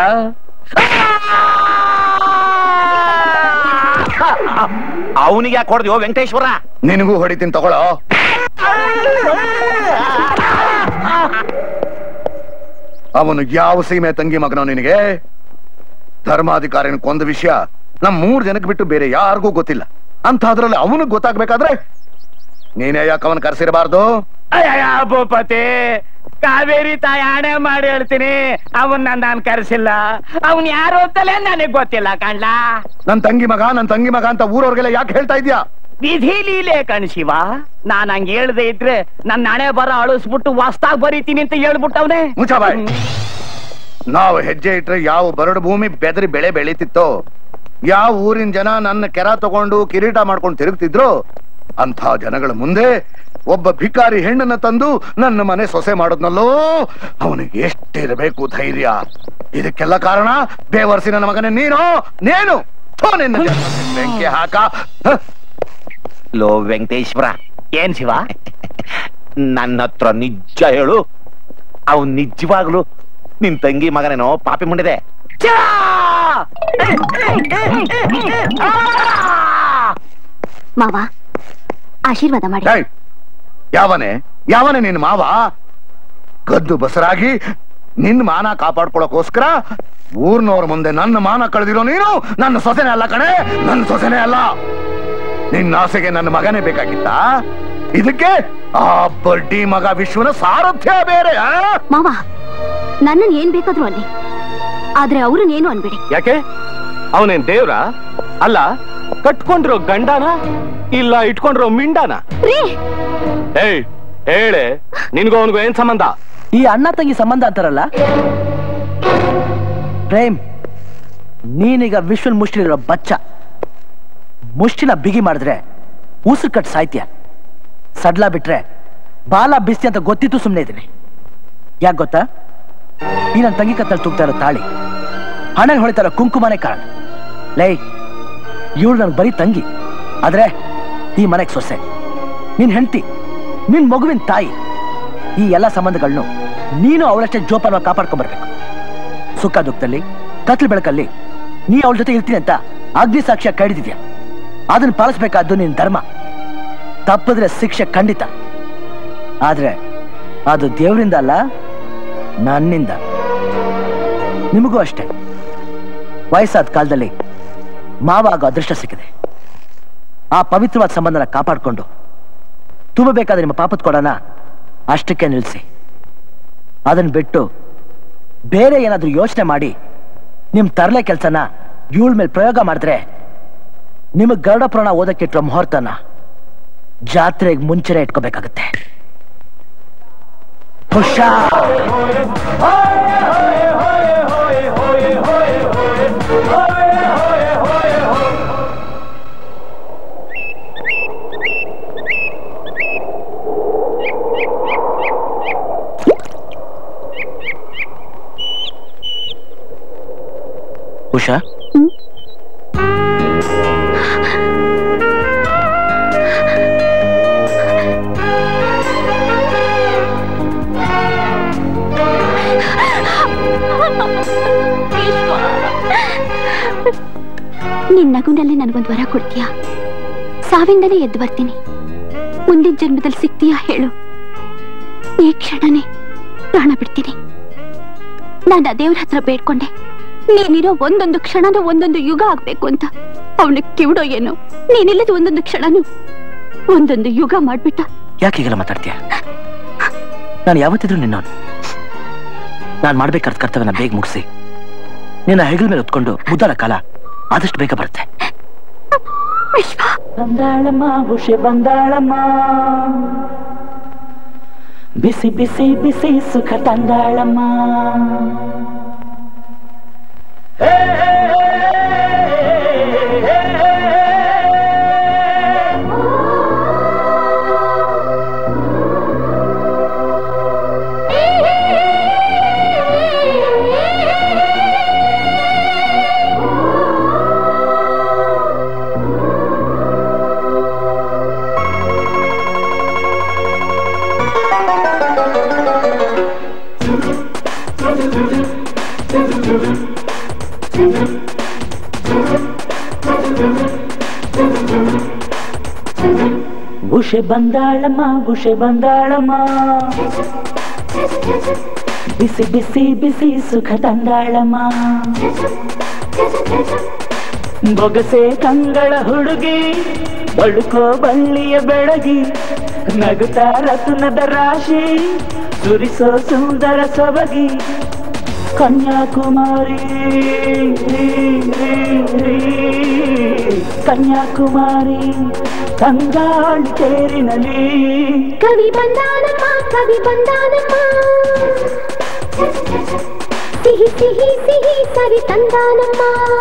ಅವನಿಗೆ ಯಾಕೆ ಹೊಡೆದ್ಯೋ ವೆಂಕಟೇಶ್ವರ? ನಿನಗೂ ಹೊಡಿತೀನಿ ತಗೊಳ್ಳೋ. ಅವನು ಯಾವ ಸೀಮೆ ತಂಗಿ ಮಗನೋ ನಿನಗೆ? ಧರ್ಮಾಧಿಕಾರಿನ ಕೊಂದ ವಿಷಯ ನಮ್ 3 ಜನಕ್ಕೆ ಬಿಟ್ಟು ಬೇರೆ ಯಾರಿಗೂ ಗೊತ್ತಿಲ್ಲ. ಅಂತಾದ್ರಲ್ಲಿ ಅವನಿಗೆ ಗೊತ್ತಾಗ್ಬೇಕಾದ್ರೆ ನೀನೇ ಯಾಕೆ ಅವನ್ ಕರೆಸಿರಬಾರ್ದು? ಭೂಪತಿ, ಕಾವೇರಿ ತಾಯಿ ಆಣೆ ಮಾಡಿ ಹೇಳ್ತೀನಿ, ಅವನ್ನ ನಾನು ಕರೆಸಿಲ್ಲ. ಅವನ್ ಯಾರು ಅಂತಲೇ ನನಗ್ ಗೊತ್ತಿಲ್ಲ ಕಣ್ಲ. ನನ್ ತಂಗಿ ಮಗ ಅಂತ ಊರವ್ರಿಗೆಲ್ಲ ಯಾಕೆ ಹೇಳ್ತಾ ಇದ್ಯಾ? ವಿಧಿ ಲೀಲೆ ಕಣ್ ಶಿವ. ನಾನ್ ಹಂಗ ಹೇಳ್ದೆ ಇದ್ರೆ ನನ್ನ ಹಣೆ ಬರ ಅಳಿಸ್ಬಿಟ್ಟು ವಾಸ್ತಾಗ್ ಬರೀತೀನಿ ಅಂತ ಹೇಳ್ಬಿಟ್ಟವ್ನೆ. ಮುಚ್ಚಬಾಯ್. ನಾವು ಹೆಜ್ಜೆ ಇಟ್ರೆ ಯಾವ ಬರಡು ಭೂಮಿ ಬೆದರಿ ಬೆಳೆ ಬೆಳೀತಿತ್ತೋ, ಯಾವ ಊರಿನ ಜನ ನನ್ನ ಕೆರ ತಗೊಂಡು ಕಿರೀಟ ಮಾಡ್ಕೊಂಡು ತಿರುಗ್ತಿದ್ರು, ಅಂಥ ಜನಗಳ ಮುಂದೆ ಒಬ್ಬ ಭಿಕಾರಿ ಹೆಣ್ಣನ್ನ ತಂದು ನನ್ನ ಮನೆ ಸೊಸೆ ಮಾಡೋದ್ನಲ್ಲೋ, ಅವನಿಗೆ ಎಷ್ಟಿರಬೇಕು ಧೈರ್ಯ. ಇದಕ್ಕೆಲ್ಲ ಕಾರಣ ಬೇವರ್ಸಿ ನನ್ನ ಮಗನೇ ನೀನು ಬೆಂಕಿ ಹಾಕ. ಲೋ ವೆಂಕಟೇಶ್ವರ, ಏನ್ ಶಿವ? ನನ್ನ ಹತ್ರ ನಿಜ ಹೇಳು, ಅವನ್ ನಿಜವಾಗ್ಲು ನಿನ್ ತಂಗಿ ಮಗನೇನೋ ಪಾಪಿ ಮುಂಡಿದೆ. ಮಾವ ಆಶೀರ್ವಾದ ಮಾಡಿ. ಯಾವನೇ ನಿನ್ ಮಾವ? ಗದ್ದು ಬಸರಾಗಿ ನಿನ್ ಮಾನ ಕಾಪಾಡ್ಕೊಳಕೋಸ್ಕರ ಊರ್ನವ್ರ ಮುಂದೆ ನನ್ನ ಮಾನ ಕಳೆದಿರೋ ನೀನು ನನ್ನ ಸೊಸೆನೇ ಅಲ್ಲ ಕಣೆ, ನನ್ನ ಸೊಸೆನೇ ಅಲ್ಲ. ನಿನ್ನ ಆಸೆಗೆ ನನ್ನ ಮಗನೇ ಬೇಕಾಗಿತ್ತ? ಇದಕ್ಕೆ ಆ ಬಡ್ಡಿ ಮಗ ವಿಶ್ವನ ಸಾರಥ್ಯ ಬೇರೆ. ಮಾವ ನನ್ನನ್ ಏನ್ ಬೇಕಾದ್ರು ಅಲ್ಲಿ, ಆದ್ರೆ ಅವ್ರನ್ನೇನು ಅನ್ಬೇಡಿ. ಯಾಕೆ? ಅವನೇನ್ ದೇವ್ರ? ಅಲ್ಲ, ಕಟ್ಕೊಂಡಿರೋ ಗಂಡನ ಇಲ್ಲ ಇಟ್ಕೊಂಡಿರೋ ಮಿಂಡಾನ? ಏಯ್ ಹೇಳೆ, ನಿನ್ಗೂ ಅವನಿಗೂ ಏನ್ ಸಂಬಂಧ? ಈ ಅಣ್ಣ ತಂಗಿ ಸಂಬಂಧ ಅಂತಾರಲ್ಲ ಪ್ರೇಮ್. ನೀನೀಗ ವಿಶ್ವನ್ ಮುಷ್ಟಿಲಿರೋ ಬಚ್ಚ. ಮುಷ್ಟಿನ ಬಿಗಿ ಮಾಡಿದ್ರೆ ಉಸಿರು ಕಟ್ ಸಾಯ್ತೀಯ. ಸಡ್ಲಾ ಬಿಟ್ರೆ ಬಾಲ ಬಿಸ್ತಿ ಅಂತ ಗೊತ್ತಿತ್ತು ಸುಮ್ಮನೆ ಇದೀನಿ. ಯಾಕೆ ಗೊತ್ತಾ? ಈ ನನ್ನ ತಂಗಿ ಕತ್ತಲ್ಲಿ ತೂಗ್ತಾ ಇರೋ ತಾಳಿ, ಹಣೆಗೆ ಹೊಳಿತಾರೋ ಕುಂಕುಮನೇ ಕಾರಣ. ಲೈ, ಇವಳು ನನ್ ಬರೀ ತಂಗಿ, ಆದ್ರೆ ಈ ಮನೆಗೆ ಸೊಸೆ, ನಿನ್ ಹೆಂಡತಿ, ನಿನ್ ಮಗುವಿನ ತಾಯಿ. ಈ ಎಲ್ಲ ಸಂಬಂಧಗಳನ್ನು ನೀನು ಅವಳಷ್ಟೇ ಜೋಪಾನವಾಗಿ ಕಾಪಾಡ್ಕೊಂಡ್ಬರ್ಬೇಕು. ಸುಖ ದುಃಖದಲ್ಲಿ ಕತ್ಲು ಬೆಳಕಲ್ಲಿ ನೀ ಅವಳ ಜೊತೆ ಇರ್ತೀನಿ ಅಂತ ಅಗ್ನಿ ಸಾಕ್ಷ್ಯ ಕಡಿದಿದ್ಯಾ. ಅದನ್ನ ಪಾಲಿಸ್ಬೇಕಾದ್ದು ನಿನ್ ಧರ್ಮ. ತಪ್ಪಿದ್ರೆ ಶಿಕ್ಷೆ ಖಂಡಿತ, ಆದ್ರೆ ಅದು ದೇವರಿಂದ ಅಲ್ಲ, ನನ್ನಿಂದ. ನಿಮಗೂ ಅಷ್ಟೇ. ವಯಸ್ಸಾದ ಕಾಲದಲ್ಲಿ ಮಾವ ಆಗೋ ಅದೃಷ್ಟ ಸಿಕ್ಕಿದೆ. ಆ ಪವಿತ್ರವಾದ ಸಂಬಂಧನ ಕಾಪಾಡಿಕೊಂಡು ತುಂಬಬೇಕಾದ ನಿಮ್ಮ ಪಾಪದ ಕೊಡನ ಅಷ್ಟಕ್ಕೆ ನಿಲ್ಲಿಸಿ. ಅದನ್ನ ಬಿಟ್ಟು ಬೇರೆ ಏನಾದ್ರೂ ಯೋಚನೆ ಮಾಡಿ ನಿಮ್ ತರಲೆ ಕೆಲಸನ ಇವಳ ಮೇಲೆ ಪ್ರಯೋಗ ಮಾಡಿದ್ರೆ ನಿಮಗ್ ಗರುಡ ಪುರಾಣ ಓದಕ್ಕಿಟ್ರೋ ಮುಹೂರ್ತನ ಜಾತ್ರೆಗೆ ಮುಂಚೆನೆ ಇಟ್ಕೋಬೇಕಾಗತ್ತೆ. ಹುಷಾರ್. ಉಷಾ, ನಿನ್ ನಗುನಲ್ಲಿ ನನಗೊಂದು ವರ ಕೊಡ್ತೀಯಾ? ಸಾವಿಂದನೇ ಎದ್ದು ಬರ್ತೀನಿ. ಮುಂದಿನ ಜನ್ಮದಲ್ಲಿ ಸಿಗ್ತೀಯಾ ಹೇಳು? ಈ ಕ್ಷಣನೇ ಪ್ರಾಣ ಬಿಡ್ತೀನಿ. ನಾನು ಆ ದೇವ್ರ ಹತ್ರ ಬೇಡ್ಕೊಂಡೆ, ನೀನಿರೋ ಒಂದೊಂದು ಕ್ಷಣನೂ ಒಂದೊಂದು ಯುಗ ಆಗ್ಬೇಕು ಅಂತ. ಅವನ ಕಿವಿಡೋ ಏನೋ, ನೀನಿಲ್ಲದ ಒಂದೊಂದು ಕ್ಷಣನೂ ಒಂದೊಂದು ಯುಗ ಮಾಡ್ಬಿಟ್ಟ. ಯಾಕೆ ಹೀಗೆಲ್ಲ ಮಾತಾಡ್ತೀಯ? ನಾನು ಯಾವತ್ತಿದ್ರು ನಿನ್ನವನು. ನಾನು ಮಾಡ್ಬೇಕಾದ ಕರ್ತವ್ಯನ ಬೇಗ ಮುಗಿಸಿ ನಿನ್ನ ಹೆಗಲ ಮೇಲೆ ಹೊತ್ಕೊಂಡು ಮುದ್ದಾಡ ಕಾಲ ಆದಷ್ಟು ಬೇಗ ಬರುತ್ತೆ. ಬಂದಾಳಮ್ಮ ಉಷೆ ಬಂದಾಳಮ್ಮ, ಬಿಸಿ ಬಿಸಿ ಬಿಸಿ ಸುಖ ತಂದಾಳಮ್ಮ. ಉಷೆ ಬಂದಾಳಮ್ಮ ಉಷೆ ಬಂದಾಳಮ್ಮ, ಬಿಸಿ ಬಿಸಿ ಬಿಸಿ ಸುಖ ತಂದಾಳಮ್ಮ. ಬೊಗಸೆ ಕಂಗಳ ಹುಡುಗಿ, ಬಳುಕೋ ಬಳ್ಳಿಯ ಬೆಳಗಿ, ನಗುತ್ತಾ ರತ್ನದ ರಾಶಿ, ಸುರಿಸೋ ಸುಂದರ ಸೊಬಗಿ ಕನ್ಯಾಕುಮಾರಿ ಕನ್ಯಾಕುಮಾರಿ ತಂಗಾಳಿ ತೇರಿನಲ್ಲಿ ಕವಿ ಬಂದಾನಮ್ಮ ಕವಿ ಬಂದಾನಮ್ಮ ಸಿಹಿ ಸಿಹಿ ಸಿಹಿ ಸರಿ ತಂದಾನಮ್ಮ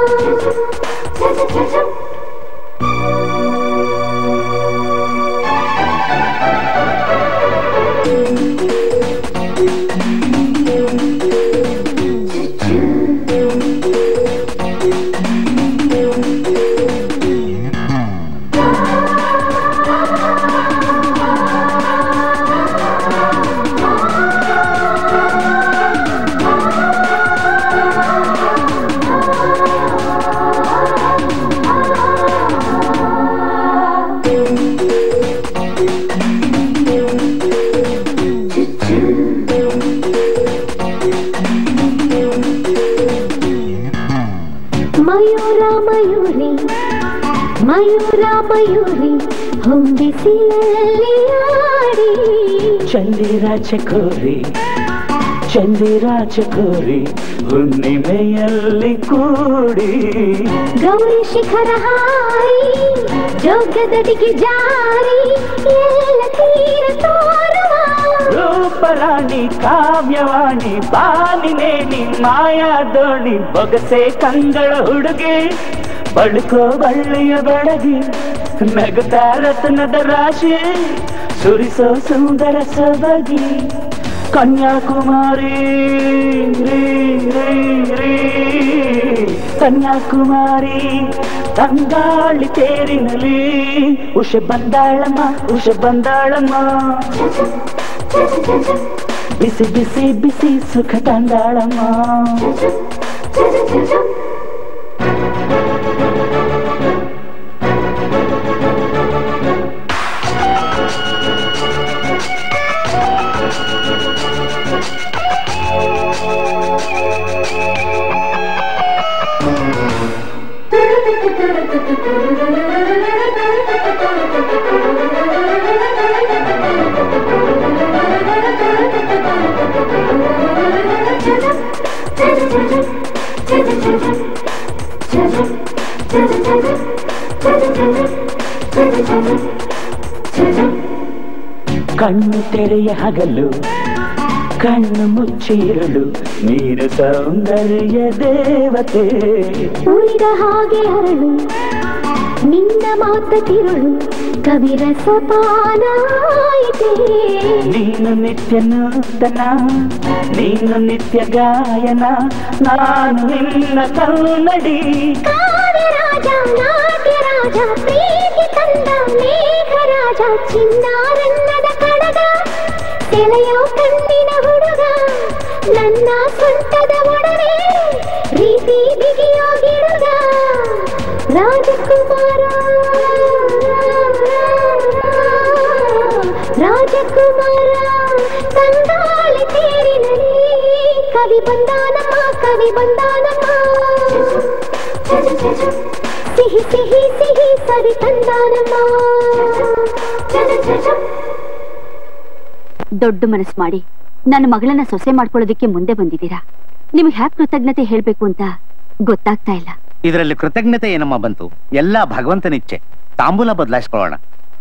ಮಯೂರ ಮಯೂರಿ ಹೊಂದಿಸಿಲಲ್ಲಿ ಆಡಿ ಚಂದಿರ ಚಕೋರಿ ಚಂದಿರ ಚಕೋರಿ ಹುಣ್ಣಿಮೆಯಲ್ಲಿ ಕೂಡಿ ಗೌರಿ ಶಿಖರ ಹಾರಿ ಜೋಗದಡಿಗೆ ಜಾರಿ ಎಲ್ಲ ತೀರ ತೋರುವ ರೂಪರಾಣಿ ಕಾವ್ಯವಾಣಿ ಬಾಲಿನೇನಿ ಮಾಯಾ ದೋಣಿ ಬೊಗಸೆ ಕಂಗಳ ಹುಡುಗಿ ಬಳುಕೋ ಬಳ್ಳಿಯ ಬೆಳಗಿ ನಗುತ್ತ ರತ್ನದ ರಾಶಿ ಸುರಿಸೋ ಸುಂದರ ಸೊಬಗಿ ಕನ್ಯಾಕುಮಾರಿ ಕನ್ಯಾಕುಮಾರಿ ತಂಗಾಳಿ ತೇರಿನಲ್ಲಿ ಉಷ ಬಂದಾಳಮ್ಮ ಬಿಸಿ ಬಿಸಿ ಬಿಸಿ ಸುಖ ತಂದಾಳಮ್ಮ ಕಣ್ಣು ತೆರೆಯ ಹಗಲು ಕಣ್ಣು ಮುಚ್ಚಿರಳು ನೀನು ಸೌಂದರ್ಯ ದೇವತೆ ಉಳಿದ ಹಾಗೆ ಅರಳು ನಿನ್ನ ಮಾತ ತಿರುಳು ಕವಿರಸ ಪಾನಾಯಿತೆ ನೀನು ನಿತ್ಯ ನೂತನ ನೀನು ನಿತ್ಯ ಗಾಯನ ನಾನು ನಿನ್ನ ಕನ್ನಡಿ ಕಾವ್ಯರಾಜ ನಾಟ್ಯರಾಜ ಪ್ರೀತಿ ತಂದ ಮೇಘರಾಜ ಚಿನ್ನಾರನ್ನದ ಕಡಗ ಸೆಳೆಯೋ ಕಣ್ಣಿನ ಹುಡುಗ ನನ್ನ ಸೊಂಟದ ಒಡವೆ ರೀತಿ ಬಿಗಿಯೋ ಗಿಡುಗ ರಾಜಕುಮಾರ ರಾಜಕುಮಾರ ತಂಗಾಳಿ ತೇರಿನಲ್ಲಿ ಕವಿ ಬಂದಾನಮ್ಮ ಸಿಹಿ ಸಿಹಿ ಸಿಹಿ ಸರಿ ತಂದಾನಮ್ಮ ದೊಡ್ಡ ಮನಸ್ಸು ಮಾಡಿ ನನ್ನ ಮಗಳನ್ನ ಸೊಸೆ ಮಾಡ್ಕೊಳ್ಳೋದಕ್ಕೆ ಮುಂದೆ ಬಂದಿದ್ದೀರಾ. ನಿಮ್ಗೆ ಹ್ಯಾಕ್ ಕೃತಜ್ಞತೆ ಹೇಳ್ಬೇಕು ಅಂತ ಗೊತ್ತಾಗ್ತಾ ಇಲ್ಲ. ಇದರಲ್ಲಿ ಕೃತಜ್ಞತೆ ಏನಮ್ಮ ಬಂತು? ಎಲ್ಲ ಭಗವಂತನಿಚ್ಛೆ. ತಾಂಬೂಲ ಬದಲಾಯಿಸ್ಕೊಳ್ಳೋಣ.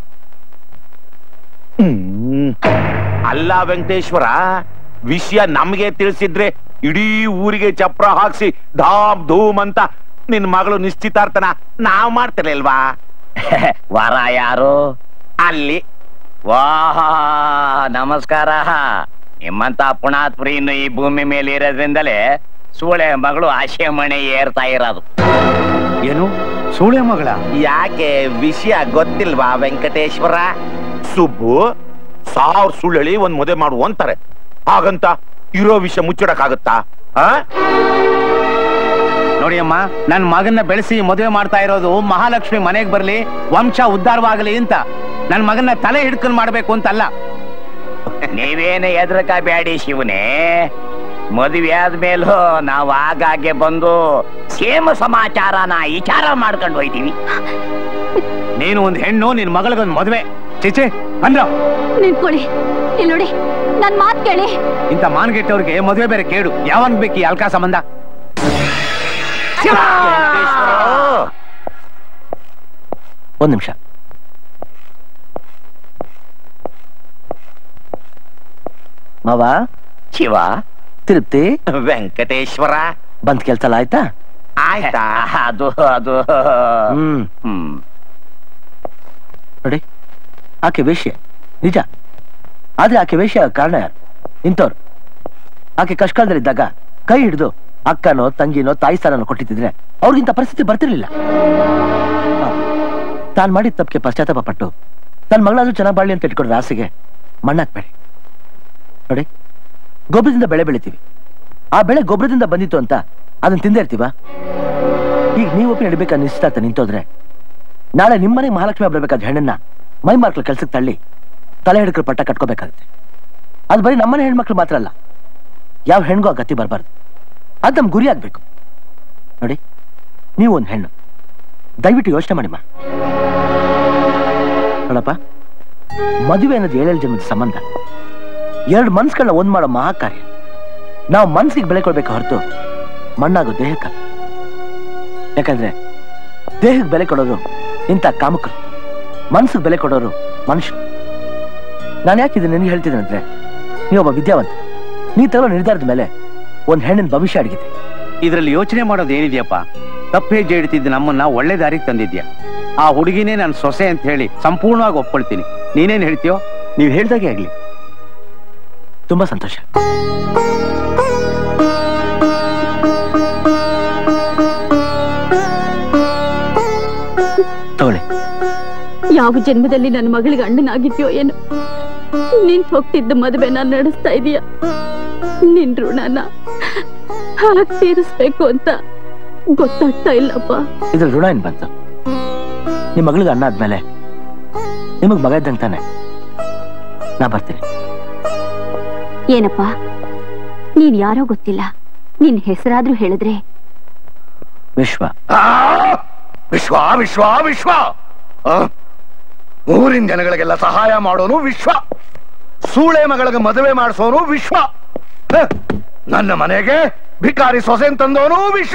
ಅಲ್ಲ ವೆಂಕಟೇಶ್ವರ, ವಿಷಯ ನಮ್ಗೆ ತಿಳಿಸಿದ್ರೆ ಇಡೀ ಊರಿಗೆ ಚಪ್ರ ಹಾಕ್ಸಿ ಧಾಮ್ ಧೂಮ್ ಅಂತ ನಿನ್ ಮಗಳು ನಿಶ್ಚಿತಾರ್ಥನ ನಾವ್ ಮಾಡ್ತಿರ್ಲಿಲ್ವಾ? ವರ ಯಾರು? ಅಲ್ಲಿ. ವಾಹ, ನಮಸ್ಕಾರ. ನಿಮ್ಮಂತ ಪುಣಾತ್ಪುರಿ ಇನ್ನು ಈ ಭೂಮಿ ಮೇಲೆ ಇರೋದ್ರಿಂದಲೇ ಸೂಳೆ ಮಗಳು ಆಶೆ ಮಣೆ ಏರ್ತಾ ಇರೋದು. ಏನು ಸೂಳೆ ಮಗಳ? ಯಾಕೆ ವಿಷಯ ಗೊತ್ತಿಲ್ವಾ ವೆಂಕಟೇಶ್ವರ? ಸುಬ್ಬು 1000 ಸುಳ್ಳು ಹೇಳಿ ಒಂದ್ ಮದುವೆ ಮಾಡುವ ಅಂತಾರೆ. ಹಾಗಂತ ಇರೋ ವಿಷಯ ಮುಚ್ಚಿಡಕ್ಕಾಗತ್ತಾ? ನೋಡಿಯಮ್ಮ, ನನ್ ಮಗನ್ನ ಬೆಳೆಸಿ ಮದುವೆ ಮಾಡ್ತಾ ಇರೋದು ಮಹಾಲಕ್ಷ್ಮಿ ಮನೆಗೆ ಬರ್ಲಿ, ವಂಶ ಉದ್ಧಾರವಾಗಲಿ ಅಂತ. ನನ್ ಮಗನ್ನ ತಲೆ ಹಿಡ್ಕೊಂಡು ಮಾಡ್ಬೇಕು ಅಂತಲ್ಲ. ನೀವೇನು ಎದ್ರಕ ಬ್ಯಾಡಿ ಶಿವನೇ. ಮದುವೆ ಆದ್ಮೇಲೂ ನಾವು ಆಗಾಗ್ಗೆ ಬಂದು ಕ್ಷೇಮ ಸಮಾಚಾರನ ವಿಚಾರ ಮಾಡ್ಕೊಂಡು ಹೋಯ್ತೀವಿ. ನೀನು ಒಂದ್ ಹೆಣ್ಣು, ನಿನ್ ಮಗಳಿಗೊಂದು ಮದುವೆ. ಚೇಚೆ ಅಂದ್ರ ನಿಂತ್ಕೊಳ್ಳಿ. ಇಲ್ಲಿ ನೋಡಿ, ನನ್ ಮಾತ್ ಕೇಳಿ. ಇಂಥ ಮಾನ್ಗೆಟ್ಟವ್ರಿಗೆ ಮದುವೆ ಬೇರೆ ಕೇಡು. ಯಾವನ್ ಬೇಕು ಈ ಅಲ್ಕಾ ಸಂಬಂಧ? ಒಂದ್ ನಿಮಿಷ. ಮಾವ. ಶಿವ. ತಿರುಪ್ತಿ. ವೆಂಕಟೇಶ್ವರ. ಬಂದ್ ಕೆಲ್ಸ ಎಲ್ಲ ಆಯ್ತಾ? ಆಯ್ತಾ? ಅದು ನೋಡಿ, ಆಕೆ ವೇಶ್ಯ ನಿಜ. ಆದ್ರೆ ಆಕೆ ವೇಶ್ಯ ಕಾರಣ ಯಾರು? ಇಂಥವ್ರು. ಆಕೆ ಕಷ್ಟಕಾಲದಲ್ಲಿದ್ದಾಗ ಕೈ ಹಿಡಿದು ಅಕ್ಕನೋ ತಂಗಿನೋ ತಾಯಿ ಸ್ಥಾನನೋ ಕೊಟ್ಟಿದ್ರೆ ಅವ್ರಿಗಿಂತ ಪರಿಸ್ಥಿತಿ ಬರ್ತಿರ್ಲಿಲ್ಲ. ತಾನು ಮಾಡಿದ ತಪ್ಪಿಗೆ ಪಶ್ಚಾತ್ತಾಪ ಪಟ್ಟು ತನ್ನ ಮಗಳಾದ್ರೂ ಚೆನ್ನಾಗಿ ಬಾಳ್ಲಿ ಅಂತ ಇಟ್ಕೊಂಡ್ರೆ ಆಸೆಗೆ ಮಣ್ಣಾಕ್ಬೇಡಿ. ನೋಡಿ, ಗೊಬ್ಬರದಿಂದ ಬೆಳೆ ಬೆಳಿತೀವಿ. ಆ ಬೆಳೆ ಗೊಬ್ಬರದಿಂದ ಬಂದಿತ್ತು ಅಂತ ಅದನ್ನ ತಿಂದೇ ಇರ್ತೀವ? ಈಗ ನೀವೊಪ್ಪಿ ನಡಿಬೇಕಾದ ನಿಶ್ಚಿತಾರ್ಥ ನಿಂತೋದ್ರೆ ನಾಳೆ ನಿಮ್ಮನೆಗೆ ಮಹಾಲಕ್ಷ್ಮಿ ಬರ್ಬೇಕಾದ ಹೆಣ್ಣನ್ನ ಮೈ ಮಾರ್ಕ್ಲ ಕೆಲ್ಸಕ್ಕೆ ತಳ್ಳಿ ತಲೆ ಹಿಡ್ಕರು ಪಟ್ಟ ಕಟ್ಕೋಬೇಕಾಗುತ್ತೆ. ಅದು ಬರೀ ನಮ್ಮನೆ ಹೆಣ್ಮಕ್ಳು ಮಾತ್ರ ಅಲ್ಲ, ಯಾವ ಹೆಣ್ಗೂ ಆ ಗತಿ ಬರಬಾರ್ದು. ಅದು ನಮ್ ಗುರಿ ಆಗ್ಬೇಕು. ನೋಡಿ, ನೀವು ಒಂದು ಹೆಣ್ಣು, ದಯವಿಟ್ಟು ಯೋಚನೆ ಮಾಡಿಮ್ಮ. ನೋಡಪ್ಪ, ಮದುವೆ ಅನ್ನೋದು 7 ಜನ್ಮದ ಸಂಬಂಧ. 2 ಮನ್ಸುಗಳನ್ನ ಒಂದ್ ಮಾಡೋ ಮಹಾಕಾರ್ಯ. ನಾವು ಮನ್ಸಿಗೆ ಬೆಲೆ ಕೊಡ್ಬೇಕು ಹೊರತು ಮಣ್ಣಾಗೋ ದೇಹಕ್ಕಲ್ಲ. ಯಾಕಂದ್ರೆ ದೇಹಕ್ಕೆ ಬೆಲೆ ಕೊಡೋರು ಇಂಥ ಕಾಮಕರು, ಮನ್ಸಿಗೆ ಬೆಲೆ ಕೊಡೋರು ಮನುಷ್ಯರು. ನಾನು ಯಾಕೆ ಇದು ನಿನಗೆ ಹೇಳ್ತಿದ್ದೇನೆ ಅಂದ್ರೆ, ನೀವೊಬ್ಬ ವಿದ್ಯಾವಂತ. ನೀ ತಗೊಳ್ಳೋ ನಿರ್ಧಾರದ ಮೇಲೆ ಒಂದ್ ಹೆಣ್ಣಿನ ಭವಿಷ್ಯ ಅಡಗಿದೆ. ಇದ್ರಲ್ಲಿ ಯೋಚನೆ ಮಾಡೋದು ಏನಿದೆಯಪ್ಪ? ತಪ್ಪು ಹೆಜ್ಜೆ ಇಡ್ತಿದ್ದು ನಮ್ಮನ್ನ ಒಳ್ಳೆ ದಾರಿಗೆ ತಂದಿದ್ಯಾ. ಆ ಹುಡುಗಿನೇ ನಾನು ಸೊಸೆ ಅಂತ ಹೇಳಿ ಸಂಪೂರ್ಣವಾಗಿ ಒಪ್ಕೊಳ್ತೀನಿ. ನೀನೇನ್ ಹೇಳ್ತೀಯೋ? ನೀವು ಹೇಳ್ದಾಗೆ ಆಗ್ಲಿ. ತುಂಬಾ ಸಂತೋಷ. ತಗೊಳ್ಳಿ. ಯಾವ ಜನ್ಮದಲ್ಲಿ ನನ್ನ ಮಗಳಿಗೆ ಅಣ್ಣನಾಗಿದ್ಯೋ ಏನು, ನಿಂತು ಹೋಗ್ತಿದ್ದ ಮದುವೆ ನಾನು ನಡೆಸ್ತಾ ಇದೀಯ. ನಿನ್ ಋಣನ ಹಾಗೆ ತೀರಿಸ್ಬೇಕು ಅಂತ ಗೊತ್ತಾಗ್ತಾ ಇಲ್ಲಪ್ಪ. ಇದ್ರ ಋಣ ಏನ್ ಬಂತು? ನಿಮ್ ಮಗಳಿಗೆ ಅಣ್ಣ ಆದ್ಮೇಲೆ ನಿಮಗ್ ಮಗ ಇದ್ದಂಗೆ ತಾನೆ. ನಾ ಬರ್ತೀನಿ. ಏನಪ್ಪ, ನೀನ್ ಯಾರೋ ಗೊತ್ತಿಲ್ಲ, ನಿನ್ ಹೆಸರಾದ್ರೂ ಹೇಳಿದ್ರೆ. ವಿಶ್ವ. ವಿಶ್ವ ವಿಶ್ವ ವಿಶ್ವ. ಊರಿನ ಜನಗಳಿಗೆಲ್ಲ ಸಹಾಯ ಮಾಡೋನು ವಿಶ್ವ. ಸೂಳೆ ಮಗಳಿಗೆ ಮದುವೆ ಮಾಡಿಸೋನು ವಿಶ್ವ. ನನ್ನ ಮನೆಗೆ ಭಿಕಾರಿ ಸೊಸೆನ್ ತಂದವನು ವಿಶ್ವ.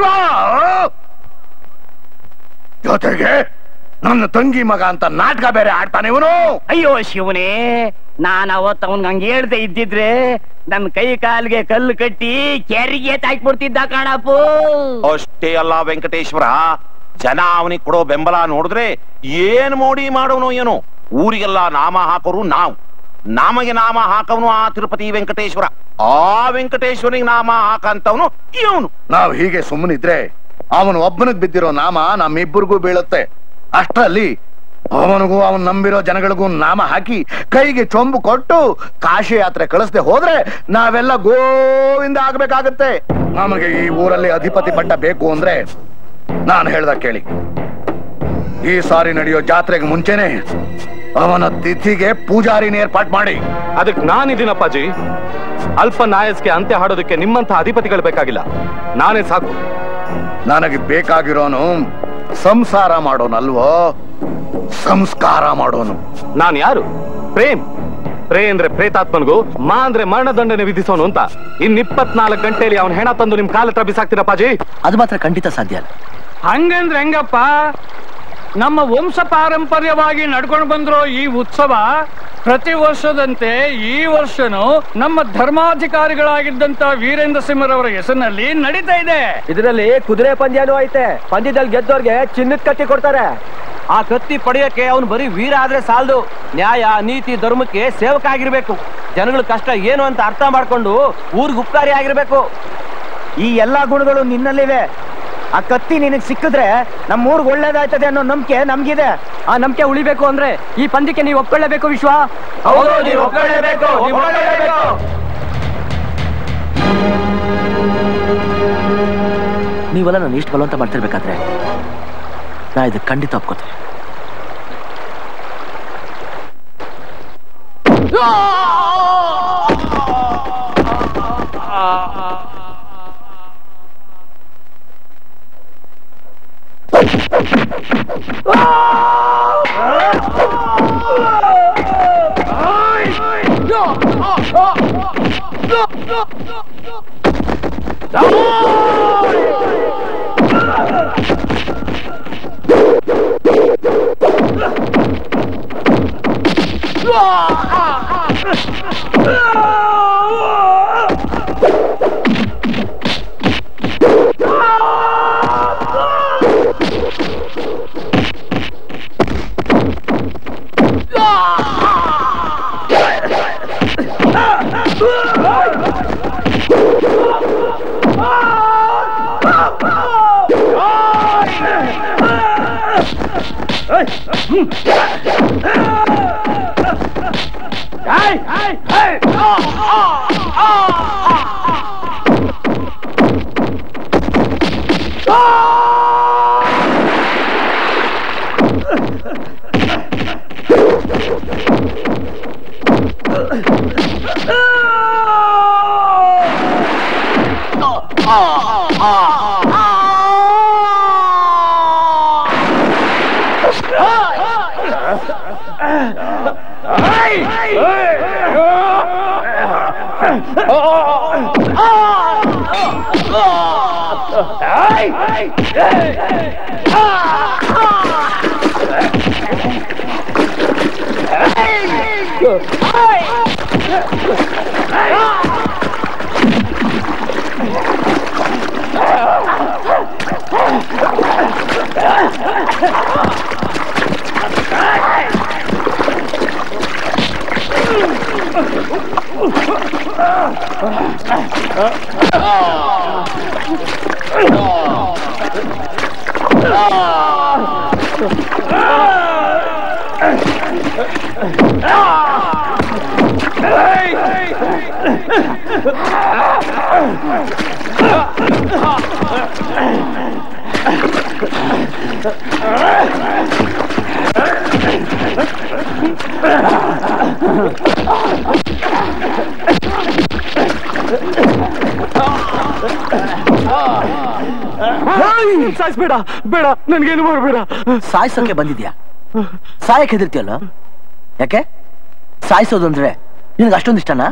ಜೊತೆಗೆ ನನ್ನ ತಂಗಿ ಮಗ ಅಂತ ನಾಟಕ ಬೇರೆ ಆಡ್ತಾನೆ ಇವನು. ಅಯ್ಯೋ ಶಿವನೇ, ನಾನು ಅವತ್ತು ಅವನ್ಗೆ ಹಂಗೆ ಹೇಳ್ದೆ ಇದ್ದಿದ್ರೆ ನನ್ನ ಕೈ ಕಾಲಿಗೆ ಕಲ್ಲು ಕಟ್ಟಿ ಕೆರಿಗೆ ತಾಕ್ಬಿಡ್ತಿದ್ದ ಕಾಣಪ್ಪು. ಅಷ್ಟೇ ಅಲ್ಲ ವೆಂಕಟೇಶ್ವರ, ಜನ ಅವನಿಗೆ ಕೊಡೋ ಬೆಂಬಲ ನೋಡಿದ್ರೆ ಏನ್ ಮೋಡಿ ಮಾಡೋನು ಏನೋ. ಊರಿಗೆಲ್ಲ ನಾಮ ಹಾಕೋರು ನಾವು, ನಮಗೆ ನಾಮ ಹಾಕವನು ಆ ತಿರುಪತಿ ವೆಂಕಟೇಶ್ವರ, ಆ ವೆಂಕಟೇಶ್ವರಿಗೆ ನಾಮ ಹಾಕಂತವನು ಇವನು. ನಾವು ಹೀಗೆ ಸುಮ್ಮನಿದ್ರೆ ಅವನು ಒಬ್ಬನಿಗೆ ಬಿದ್ದಿರೋ ನಾಮ ನಮ್ಮಿಬ್ಬರಿಗೂ ಬೀಳುತ್ತೆ. ಅಷ್ಟರಲ್ಲಿ ಅವನಿಗೂ ಅವನ್ ನಂಬಿರೋ ಜನಗಳಿಗೂ ನಾಮ ಹಾಕಿ ಕೈಗೆ ಚೊಂಬು ಕೊಟ್ಟು ಕಾಶಿ ಯಾತ್ರೆ ಕಳಿಸದೆ ಹೋದ್ರೆ ನಾವೆಲ್ಲ ಗೋವಿಂದ ಆಗ್ಬೇಕಾಗತ್ತೆ. ನಮಗೆ ಈ ಊರಲ್ಲಿ ಅಧಿಪತಿ ಪಟ್ಟ ಬೇಕು ಅಂದ್ರೆ ನಾನು ಹೇಳ್ದ ಕೇಳಿ. ಈ ಸಾರಿ ನಡೆಯೋ ಜಾತ್ರೆಗೆ ಮುಂಚೆನೆ ಅವನ ತಿಥಿಗೆ ಪೂಜಾರಿನ ಏರ್ಪಾಟ್ ಮಾಡಿ. ಅದಕ್ಕೆ ನಾನಿದ್ದೀನಪ್ಪಾಜಿ. ಅಲ್ಪ ನಾಯಸ್ಗೆ ಅಂತ್ಯ ಹಾಡೋದಕ್ಕೆ ನಿಮ್ಮಂತ ಅಧಿಪತಿಗಳು ಬೇಕಾಗಿಲ್ಲ, ನಾನೇ ಸಾಕು. ನನಗೆ ಬೇಕಾಗಿರೋನು ಸಂಸಾರ ಮಾಡೋನಲ್ವೋ, ಸಂಸ್ಕಾರ ಮಾಡೋನು. ನಾನು ಯಾರು? ಪ್ರೇಮ್. ಪ್ರೇ ಅಂದ್ರೆ ಪ್ರೇತಾತ್ಮನ್ಗೂ, ಮಾ ಅಂದ್ರೆ ಮರಣದಂಡನೆ ವಿಧಿಸೋನು ಅಂತ. ಇನ್ 24 ಗಂಟೆಯಲ್ಲಿ ಅವನ ಹೆಣ ತಂದು ನಿಮ್ ಕಾಲ ಹತ್ರ ಬಿಸಾಕ್ತೀರಪ್ಪಾಜಿ? ಅದು ಮಾತ್ರ ಖಂಡಿತ ಸಾಧ್ಯ ಅಲ್ಲ. ಹಂಗಂದ್ರೆ ಹೆಂಗಪ್ಪ? ನಮ್ಮ ವಂಶ ಪಾರಂಪರ್ಯವಾಗಿ ನಡ್ಕೊಂಡು ಬಂದಿರೋ ಈ ಉತ್ಸವ ಪ್ರತಿ ವರ್ಷದಂತೆ ಈ ವರ್ಷನೂ ನಮ್ಮ ಧರ್ಮಾಧಿಕಾರಿಗಳಾಗಿದ್ದಂತ ವೀರೇಂದ್ರ ಸಿಂಹರವರ ಹೆಸರಿನಲ್ಲಿ ನಡೀತಾ ಇದೆ. ಇದರಲ್ಲಿ ಕುದುರೆ ಪಂದ್ಯನೂ ಐತೆ. ಪಂದ್ಯದಲ್ಲಿ ಗೆದ್ದವ್ರಿಗೆ ಚಿನ್ನದ ಕತ್ತಿ ಕೊಡ್ತಾರೆ. ಆ ಕತ್ತಿ ಪಡೆಯಕ್ಕೆ ಅವನು ಬರೀ ವೀರ ಆದ್ರೆ ಸಾಲದು, ನ್ಯಾಯ ನೀತಿ ಧರ್ಮಕ್ಕೆ ಸೇವಕ ಆಗಿರ್ಬೇಕು. ಜನಗಳ ಕಷ್ಟ ಏನು ಅಂತ ಅರ್ಥ ಮಾಡ್ಕೊಂಡು ಊರಿಗೆ ಉಪಕಾರಿ ಆಗಿರ್ಬೇಕು. ಈ ಎಲ್ಲಾ ಗುಣಗಳು ನಿನ್ನಲ್ಲಿವೆ. ಆ ಕತ್ತಿ ನಿನಗೆ ಸಿಕ್ಕಿದ್ರೆ ನಮ್ಮ ಊರಿಗೆ ಒಳ್ಳೇದಾಯ್ತದೆ ಅನ್ನೋ ನಂಬಿಕೆ ನಮ್ಗಿದೆ. ಆ ನಂಬಿಕೆ ಉಳಿಬೇಕು ಅಂದ್ರೆ ಈ ಪಂದ್ಯಕ್ಕೆ ನೀವು ಒಪ್ಕೊಳ್ಳೇಬೇಕು ವಿಶ್ವ. ನೀವೆಲ್ಲ ನಾನು ಇಷ್ಟು ಬಲವಂತ ಮಾಡ್ತಿರ್ಬೇಕಾದ್ರೆ ನಾ ಇದು ಖಂಡಿತ ಒಪ್ಕೋತೀನಿ. ಸಾಯಿಸ್ಬೇಡ, ಬೇಡ, ನನ್ಗೇನು ಮಾಡಬೇಡ. ಸಾಯಿಸೋಕೆ ಬಂದಿದ್ಯಾ? ಸಾಯಕ್ಕೆ ಹೆದರ್ತೀಯಲ್ಲ? ಯಾಕೆ? ಸಾಯಿಸೋದು ಅಂದ್ರೆ ನಿನಗೆ ಅಷ್ಟೊಂದು ಇಷ್ಟನಾ?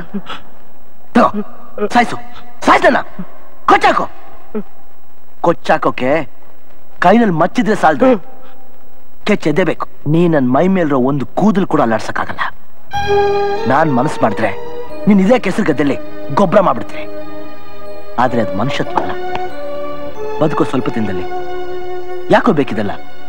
ಸಾಯಿಸು, ಸಾಯ್ತನ ಕೊಚ್ಚಾಕೋ. ಕೊಚ್ಚಾಕೋಕೆ ಕೈನಲ್ಲಿ ಮಚ್ಚಿದ್ರೆ ಸಾಲದು, ಕೆಚ್ಚೆದ್ದೇಬೇಕು. ನೀ ನನ್ನ ಮೈ ಮೇಲಿರೋ ಒಂದು ಕೂದಲು ಕೂಡ ಅಲ್ಲಾಡ್ಸಕ್ಕಾಗಲ್ಲ. ನಾನ್ ಮನಸ್ಸು ಮಾಡಿದ್ರೆ ನೀನ್ ಇದೇ ಕೆಸರು ಗದ್ದೆಯಲ್ಲಿ ಗೊಬ್ಬರ ಮಾಡ್ಬಿಡ್ತೀನಿ. ಆದ್ರೆ ಅದು ಮನುಷ್ಯತ್ವ ಅಲ್ಲ. ಬದುಕೋ ಸ್ವಲ್ಪ ದಿನದಲ್ಲಿ ಯಾಕೋ ಬೇಕಿದಲ್ಲ?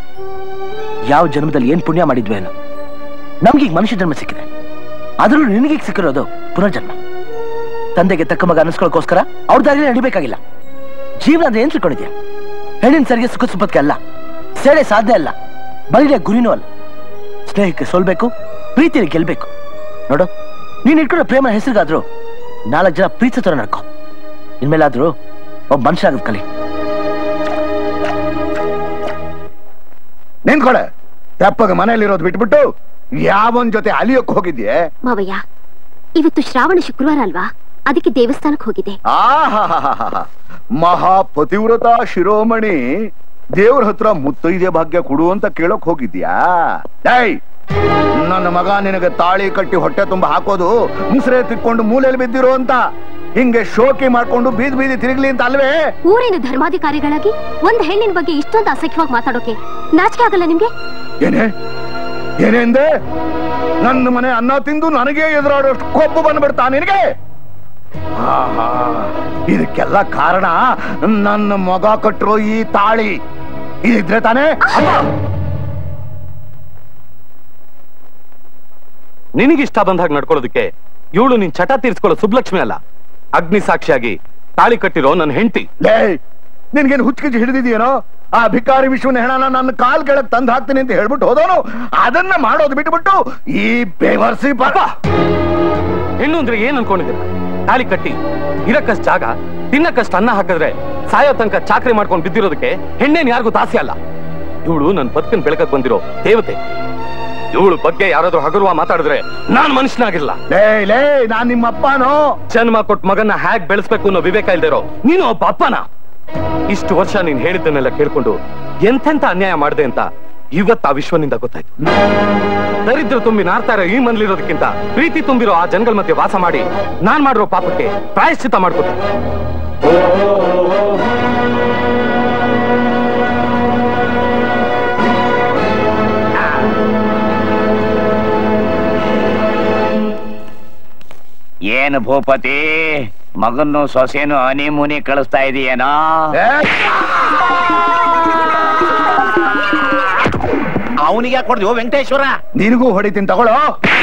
ಯಾವ ಜನ್ಮದಲ್ಲಿ ಏನ್ ಪುಣ್ಯ ಮಾಡಿದ್ವಿ ಏನೋ, ನಮ್ಗೀಗ ಮನುಷ್ಯ ಜನ್ಮ ಸಿಕ್ಕಿದೆ. ಆದ್ರೂ ನಿನಗೀಗ ಸಿಕ್ಕಿರೋದು ಪುನರ್ಜನ್ಮ. ತಂದೆಗೆ ತಕ್ಕ ಮಗ ಅನ್ನಿಸ್ಕೊಳ್ಳೋಕೋಸ್ಕರ ಅವ್ರ ದಾರಿಯಲ್ಲಿ ನಡಿಬೇಕಾಗಿಲ್ಲ. ಜೀವನ ಅಂದ್ರೆ ಏನ್ ತಿಳ್ಕೊಂಡಿದ್ಯಾ? ಹೆಣ್ಣಿನ ಸರಿಗೆ ಸುಖ ಸುಪ್ಪತ್ಕೆ ಅಲ್ಲ, ಸೇಳೆ ಸಾಧ್ಯ ಅಲ್ಲ, ಬಲಿಯ ಗುರಿನೂ ಅಲ್ಲ. ಸ್ನೇಹಕ್ಕೆ ಸೋಲ್ಬೇಕು, ಪ್ರೀತಿಯಲ್ಲಿ ಗೆಲ್ಬೇಕು. ನೋಡು, ನೀನ್ ಇಟ್ಕೊಳ್ಳೋ ಪ್ರೇಮ ಹೆಸರಿಗಾದ್ರೂ 4 ಜನ ಪ್ರೀತಿ ತರ ನಡ್ಕೋ. ಇನ್ಮೇಲಾದ್ರೂ ಒಬ್ಬ ಮನುಷ್ಯ ಆಗದ್ ಕಲಿ. ನಿಂತ್ಕೊಳೆ. ತೆಪ್ಪಗ ಮನೆಯಲ್ಲಿರೋದು ಬಿಟ್ಬಿಟ್ಟು ಯಾವನ್ ಜೊತೆ ಅಲಿಯೋಕ್ ಹೋಗಿದ್ಯೆ? ಮಾವಯ್ಯ, ಇವತ್ತು ಶ್ರಾವಣ ಶುಕ್ರವಾರ ಅಲ್ವಾ, ಅದಕ್ಕೆ ದೇವಸ್ಥಾನಕ್ಕೆ ಹೋಗಿದೆ. ಮಹಾಪತಿವ್ರತ ಶಿರೋಮಣಿ ದೇವ್ರ ಹತ್ರ ಮುತ್ತೈದೆ ಭಾಗ್ಯ ಕೊಡು ಅಂತ ಕೇಳೋಕ್ ಹೋಗಿದ್ಯಾ? ನನ್ನ ಮಗ ನಿನಗೆ ತಾಳಿ ಕಟ್ಟಿ ಹೊಟ್ಟೆ ತುಂಬ ಹಾಕೋದು ಮುಸ್ರೆ ತಿಕ್ಕೊಂಡು ಮೂಲೆಯಲ್ಲಿ ಬಿದ್ದಿರೋ ಅಂತ, ಹಿಂಗೆ ಶೋಕಿ ಮಾಡ್ಕೊಂಡು ಬೀದಿ ಬೀದಿ ತಿರುಗ್ಲಿ ಅಂತ ಅಲ್ವೇ? ಊರಿನ ಧರ್ಮಾಧಿಕಾರಿಗಳಾಗಿ ಒಂದ್ ಹೆಣ್ಣಿನ ಬಗ್ಗೆ ಇಷ್ಟೊಂದು ಅಸಖ್ಯವಾಗಿ ಮಾತಾಡೋಕೆ ನಾಚಿಕೆ ಆಗಲ್ಲ ನಿಮ್ಗೆ? ಏನೆಂದೆ? ನನ್ನ ಮನೆ ಅನ್ನ ತಿಂದು ನನಗೆ ಎದುರಾಡೋಷ್ಟು ಕೊಬ್ಬು ಬಂದ್ಬಿಡ್ತಾ ನಿನಗೆ? ಇದಕ್ಕೆಲ್ಲ ಕಾರಣ ನನ್ನ ಮಗ ಕಟ್ಟಿರೋ ಈ ತಾಳಿ. ಇದ್ರೆ ತಾನೇ? ನಿನಗಿಷ್ಟ ಬಂದಾಗ ನಡ್ಕೊಳ್ಳೋದಕ್ಕೆ ಇವಳು ನಿನ್ ಚಟ ತೀರ್ಸ್ಕೊಳ್ಳೋ ಸುಬ್ಲಕ್ಷ್ಮಿ ಅಲ್ಲ, ಅಗ್ನಿ ಸಾಕ್ಷಿಯಾಗಿ ತಾಳಿ ಕಟ್ಟಿರೋ ನನ್ನ ಹೆಂಡತಿ. ನಿನ್ಗೇನು ಹುಚ್ಚಿಗೆ ಹಿಡಿದಿದೆಯೇನೋ? ಆ ಭಿಕಾರಿ ವಿಶ್ವನ ಹೆಣನ ನನ್ನ ಕಾಲ್ ಕೆಳಗ್ ತಂದು ಹಾಕ್ತೀನಿ ಅಂತ ಹೇಳ್ಬಿಟ್ಟು ಹೋದವನು ಅದನ್ನ ಮಾಡೋದು ಬಿಟ್ಬಿಟ್ಟು ಈ ಬೇವರ್ಸಿ ಪಾಪ. ಹೆಣ್ಣು ಅಂದ್ರೆ ಏನ್ ಅನ್ಕೊಂಡಿದ್ದೀರ? ತಾಳಿ ಕಟ್ಟಿ ಇರಕ್ಕಷ್ಟು ಜಾಗ, ತಿನ್ನಕ್ಕಷ್ಟು ಅನ್ನ ಹಾಕಿದ್ರೆ ಸಾಯೋ ತನಕ ಚಾಕ್ರಿ ಮಾಡ್ಕೊಂಡು ಬಿದ್ದಿರೋದಕ್ಕೆ ಹೆಣ್ಣೇನ್ ಯಾರಿಗೂ ದಾಸಿ ಅಲ್ಲ. ಇವಳು ನನ್ನ ಬದುಕಿನ ಬೆಳಕಕ್ಕೆ ಬಂದಿರೋ ದೇವತೆ. ಇವಳು ಬಗ್ಗೆ ಯಾರಾದ್ರೂ ಹಗುರವ ಮಾತಾಡಿದ್ರೆ ನಾನ್ ಮನುಷ್ಯನಾಗಿಲ್ಲ. ನಾನ್ ನಿಮ್ಮ ಅಪ್ಪನೋ? ಜನ್ಮ ಕೊಟ್ಟ ಮಗನ್ನ ಹ್ಯಾಕ್ ಬೆಳೆಸ್ಬೇಕು ಅನ್ನೋ ವಿವೇಕ ಇಲ್ದಿರೋ ನೀನು ಒಬ್ಬ ಅಪ್ಪನ? ಇಷ್ಟು ವರ್ಷ ನೀನ್ ಹೇಳಿದ್ದನ್ನೆಲ್ಲ ಕೇಳ್ಕೊಂಡು ಎಂತೆಂತ ಅನ್ಯಾಯ ಮಾಡಿದೆ ಅಂತ ಇವತ್ತು ಆ ವಿಶ್ವನಿಂದ ಗೊತ್ತಾಯ್ತು. ದರಿದ್ರ ತುಂಬಿ ನಾರ್ತಾ ಇರೋ ಈ ಮನ್ಲಿರೋದಕ್ಕಿಂತ ಪ್ರೀತಿ ತುಂಬಿರೋ ಆ ಜನಗಳ ಮಧ್ಯೆ ವಾಸ ಮಾಡಿ ನಾನ್ ಮಾಡಿರೋ ಪಾಪಕ್ಕೆ ಪ್ರಾಯಶ್ಚಿತ್ತ ಮಾಡ್ಕೋತೀನಿ. ಏನು ಭೂಪತಿ, ಮಗನ್ನು ಸೊಸೆನು ಹನಿಮೂನಿ ಕಳಿಸ್ತಾ ಇದೀಯೇನೋ? ಅವನಿಗೆ ಕೊಡ್ದು ವೆಂಕಟೇಶ್ವರ. ನಿನಗೂ ಹೊಡಿತೀನಿ ತಗೊಳ್ಳೋ.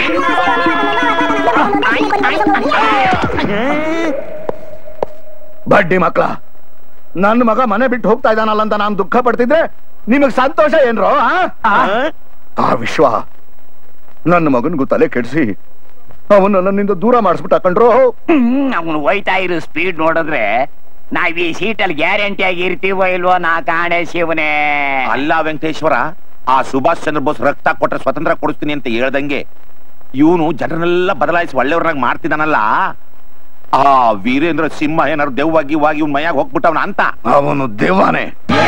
ಬಡ್ಡಿ ಮಕ್ಕಳ, ನನ್ನ ಮಗ ಮನೆ ಬಿಟ್ಟು ಹೋಗ್ತಾ ಇದ್ದಾನಲ್ಲ ಅಂತ ನಾನು ದುಃಖ ಪಡ್ತಿದ್ರೆ ನಿಮಗ್ ಸಂತೋಷ ಏನ್ರೋ? ಆ ವಿಶ್ವ ನನ್ನ ಮಗನ್ಗೂ ತಲೆ ಕೆಡಿಸಿ ಅವನು ನನ್ನಿಂದ ದೂರ ಮಾಡಿಸ್ಬಿಟ್ಟು ಹಾಕೊಂಡ್ರು. ಅವನು ಹೋಯ್ತಾ ಇರೋ ಸ್ಪೀಡ್ ನೋಡಿದ್ರೆ ನಾವ್ ಈ ಸೀಟಲ್ಲಿ ಗ್ಯಾರಂಟಿ ಆಗಿ ಇರ್ತೀವೋ ಇಲ್ವೋ ನಾ ಕಾಣೆ ಶಿವನೇ. ಅಲ್ಲ ವೆಂಕಟೇಶ್ವರ, ಆ ಸುಭಾಷ್ ಚಂದ್ರ ಬೋಸ್ ರಕ್ತ ಕೊಟ್ರೆ ಸ್ವತಂತ್ರ ಕೊಡಿಸ್ತೀನಿ ಅಂತ ಹೇಳ್ದಂಗೆ ಇವನು ಜನರನ್ನೆಲ್ಲ ಬದಲಾಯಿಸಿ ಒಳ್ಳೆಯವ್ರನ್ನಾಗಿ ಮಾಡ್ತಿದ್ದಾನಲ್ಲ. ಆ ವೀರೇಂದ್ರ ಸಿಂಹ ಏನಾದ್ರು ದೆವ್ವಾಗಿ ಇವ್ನ ಮೈಯಾಗ ಹೋಗ್ಬಿಟ್ಟವನ ಅಂತ. ಅವನು ದೆವ್ವಾನೆ.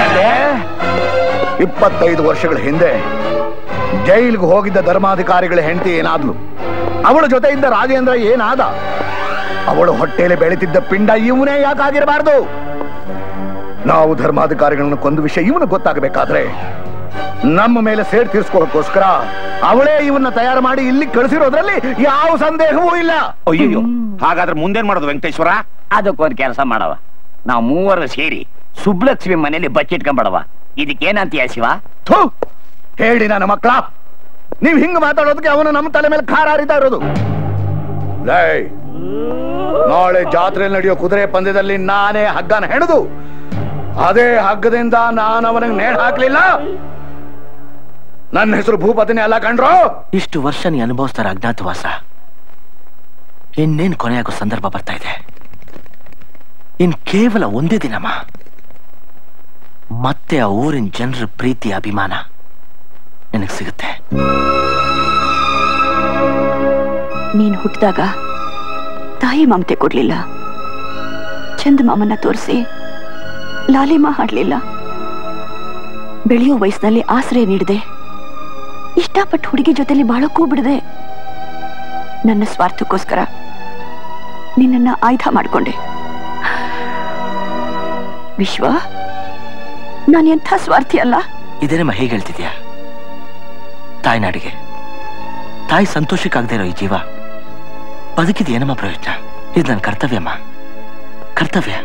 25 ವರ್ಷಗಳ ಹಿಂದೆ ಜೈಲ್ಗೆ ಹೋಗಿದ್ದ ಧರ್ಮಾಧಿಕಾರಿಗಳ ಹೆಂಡತಿ ಏನಾದ್ಲು, ಅವಳ ಜೊತೆಯಿಂದ ರಾಜೇಂದ್ರ ಏನಾದ? ಅವಳು ಹೊಟ್ಟೆಯಲ್ಲಿ ಬೆಳೀತಿದ್ದ ಪಿಂಡ ಇವನೇ ಯಾಕಾಗಿರಬಾರ್ದು? ನಾವು ಧರ್ಮಾಧಿಕಾರಿಗಳನ್ನು ಕೊಂದ ವಿಷಯ ಇವನು ಗೊತ್ತಾಗಬೇಕಾದ್ರೆ ನಮ್ಮ ಮೇಲೆ ಸೇಡ್ ತೀರ್ಸ್ಕೊಳ್ಳೋಕ್ಕೋಸ್ಕರ ಅವಳೇ ಇವನ್ನ ತಯಾರು ಮಾಡಿ ಇಲ್ಲಿ ಕಳಿಸಿರೋದ್ರಲ್ಲಿ ಯಾವ ಸಂದೇಹವೂ ಇಲ್ಲ. ಅಯ್ಯೋ, ಹಾಗಾದ್ರೆ ಮುಂದೇನ್ ಮಾಡೋದು ವೆಂಕಟೇಶ್ವರ? ಅದಕ್ಕೊಂದು ಕೆಲಸ ಮಾಡವ, ನಾವು ಮೂವರು ಸೇರಿ ಸುಬ್ಲಕ್ಷ್ಮಿ ಮನೇಲಿ ಬಚ್ಚಿಟ್ಕೊಂಡ್ಬಡವ. ಇದಕ್ಕೇನಂತೀಯ ಶಿವ? ಹೇಳಿ ನನ್ನ ಮಕ್ಕಳ, ನೀವ್ ಹಿಂಗ್ ಮಾತಾಡೋದಕ್ಕೆ ಅವನು ನಮ್ಮ ತಲೆ ಮೇಲೆ ಖಾರ ಹರಿತಾ ಇರೋದು. ನಾಳೆ ಜಾತ್ರೆಯಲ್ಲಿ ನಡೆಯೋ ಕುದುರೆ ಪಂದ್ಯದಲ್ಲಿ ನಾನೇ ಹಗ್ಗನ ಹೆಣೆದು ಅದೇ ಹಗ್ಗದಿಂದ ನಾನು ಅವನಿಗೆ ನೇಣು ಹಾಕ್ಲಿಲ್ಲ, ನನ್ನ ಹೆಸರು ಭೂಪತಿನೇ ಅಲ್ಲ ಕಂಡ್ರು. ಇಷ್ಟು ವರ್ಷ ನೀ ಅನುಭವಿಸ್ತಾರ ಅಜ್ಞಾತವಾಸ ಇನ್ನೇನು ಕೊನೆಯಾಗೋ ಸಂದರ್ಭ ಬರ್ತಾ ಇದೆ. ಇನ್ ಕೇವಲ ಒಂದೇ ದಿನಮ್ಮ ಮತ್ತೆ ಆ ಊರಿನ ಜನರ ಪ್ರೀತಿ ಅಭಿಮಾನ ನಿನಗೆ ಸಿಗುತ್ತೆ. ನೀನು ಹುಟ್ಟಿದಾಗ ತಾಯಿ ಮಮತೆ ಕೊಡ್ಲಿಲ್ಲ, ಚಂದ ಮಾಮನ್ನ ತೋರಿಸಿ ಲಾಲಿಮಾ ಹಾಡ್ಲಿಲ್ಲ, ಬೆಳೆಯೋ ವಯಸ್ಸಿನಲ್ಲಿ ಆಶ್ರಯ ನೀಡಿದೆ, ಇಷ್ಟಪಟ್ಟು ಹುಡುಗಿ ಜೊತೆಲಿ ಬಾಳಕ್ಕೂ ಬಿಡದೆ, ನನ್ನ ಸ್ವಾರ್ಥಕ್ಕೋಸ್ಕರ ನಿನ್ನನ್ನ ಆಯುಧ ಮಾಡ್ಕೊಂಡೆ. ವಿಶ್ವ, ನಾನು ಎಂಥ ಸ್ವಾರ್ಥಿ ಅಲ್ಲ. ಇದೇನಮ್ಮ ಹೇಗೆ ಹೇಳ್ತಿದ್ಯಾ? ತಾಯ್ನಾಡಿಗೆ ತಾಯಿ ಸಂತೋಷಕ್ಕಾಗದೇ ಇರೋ ಈ ಜೀವ ಬದುಕಿದೇನಮ್ಮ ಪ್ರಯೋಜನ? ಇದು ನನ್ನ ಕರ್ತವ್ಯಮ್ಮ, ಕರ್ತವ್ಯ.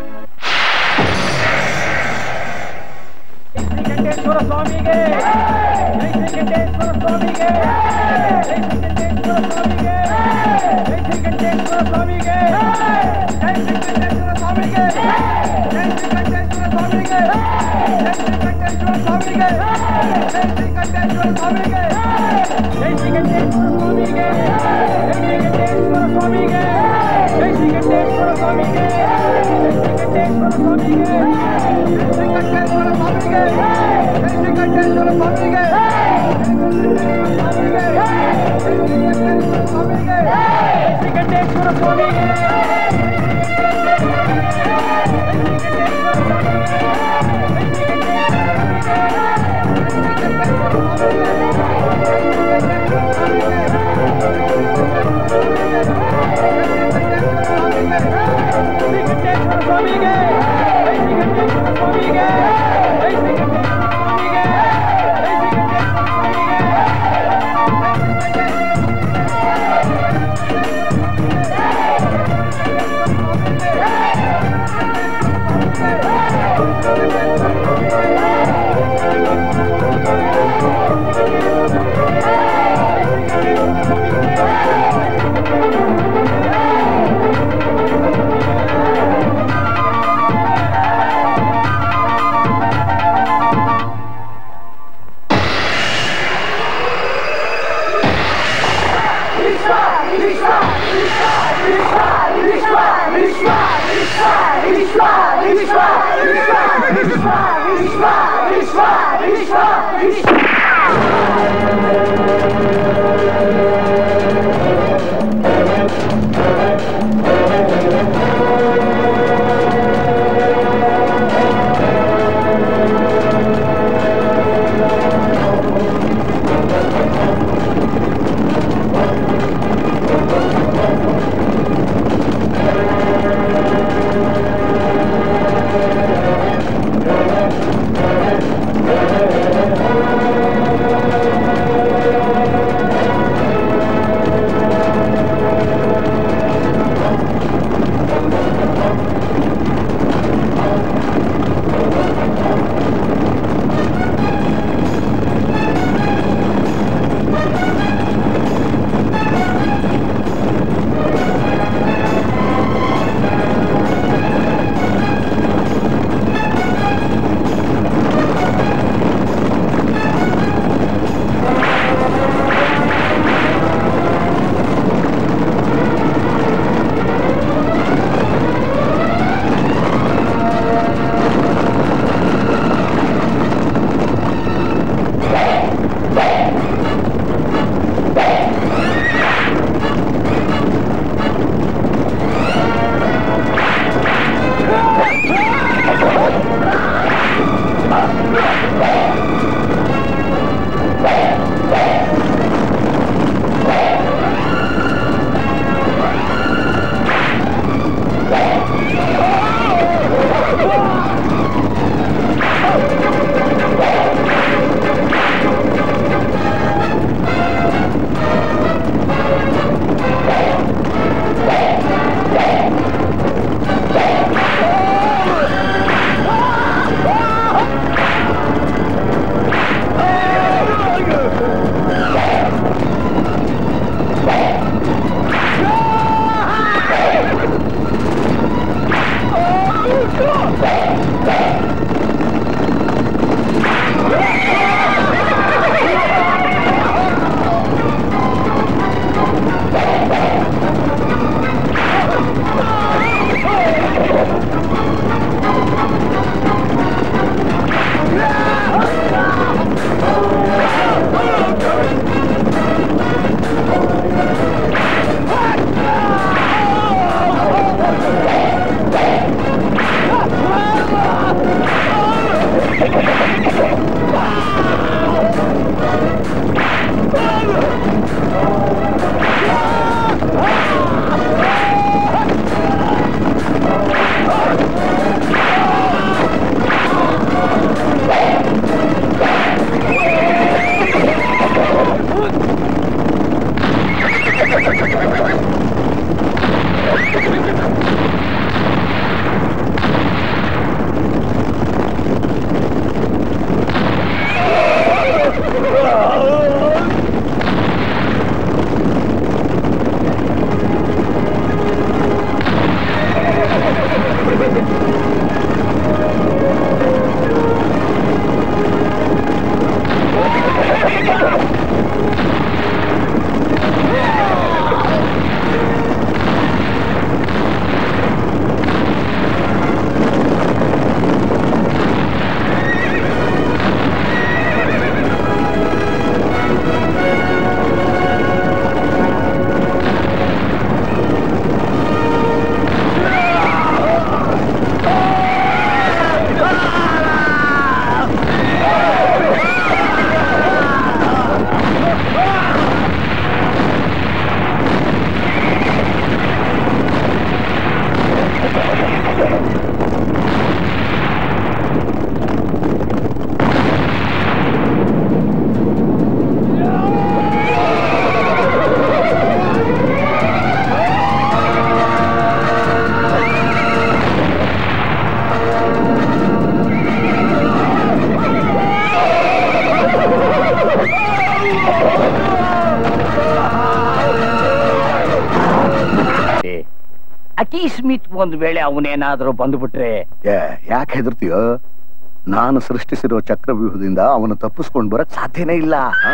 ಅಕಸ್ಮಿತ್ ಒಂದ್ ವೇಳೆ ಅವನೇನಾದ್ರೂ ಬಂದ್ಬಿಟ್ರೆ ಯಾಕೆ ಹೆದರ್ತೀಯೋ? ನಾನು ಸೃಷ್ಟಿಸಿರೋ ಚಕ್ರವ್ಯೂಹದಿಂದ ಅವನು ತಪ್ಪಿಸ್ಕೊಂಡು ಬರಕ್ ಸಾಧ್ಯನೇ ಇಲ್ಲ.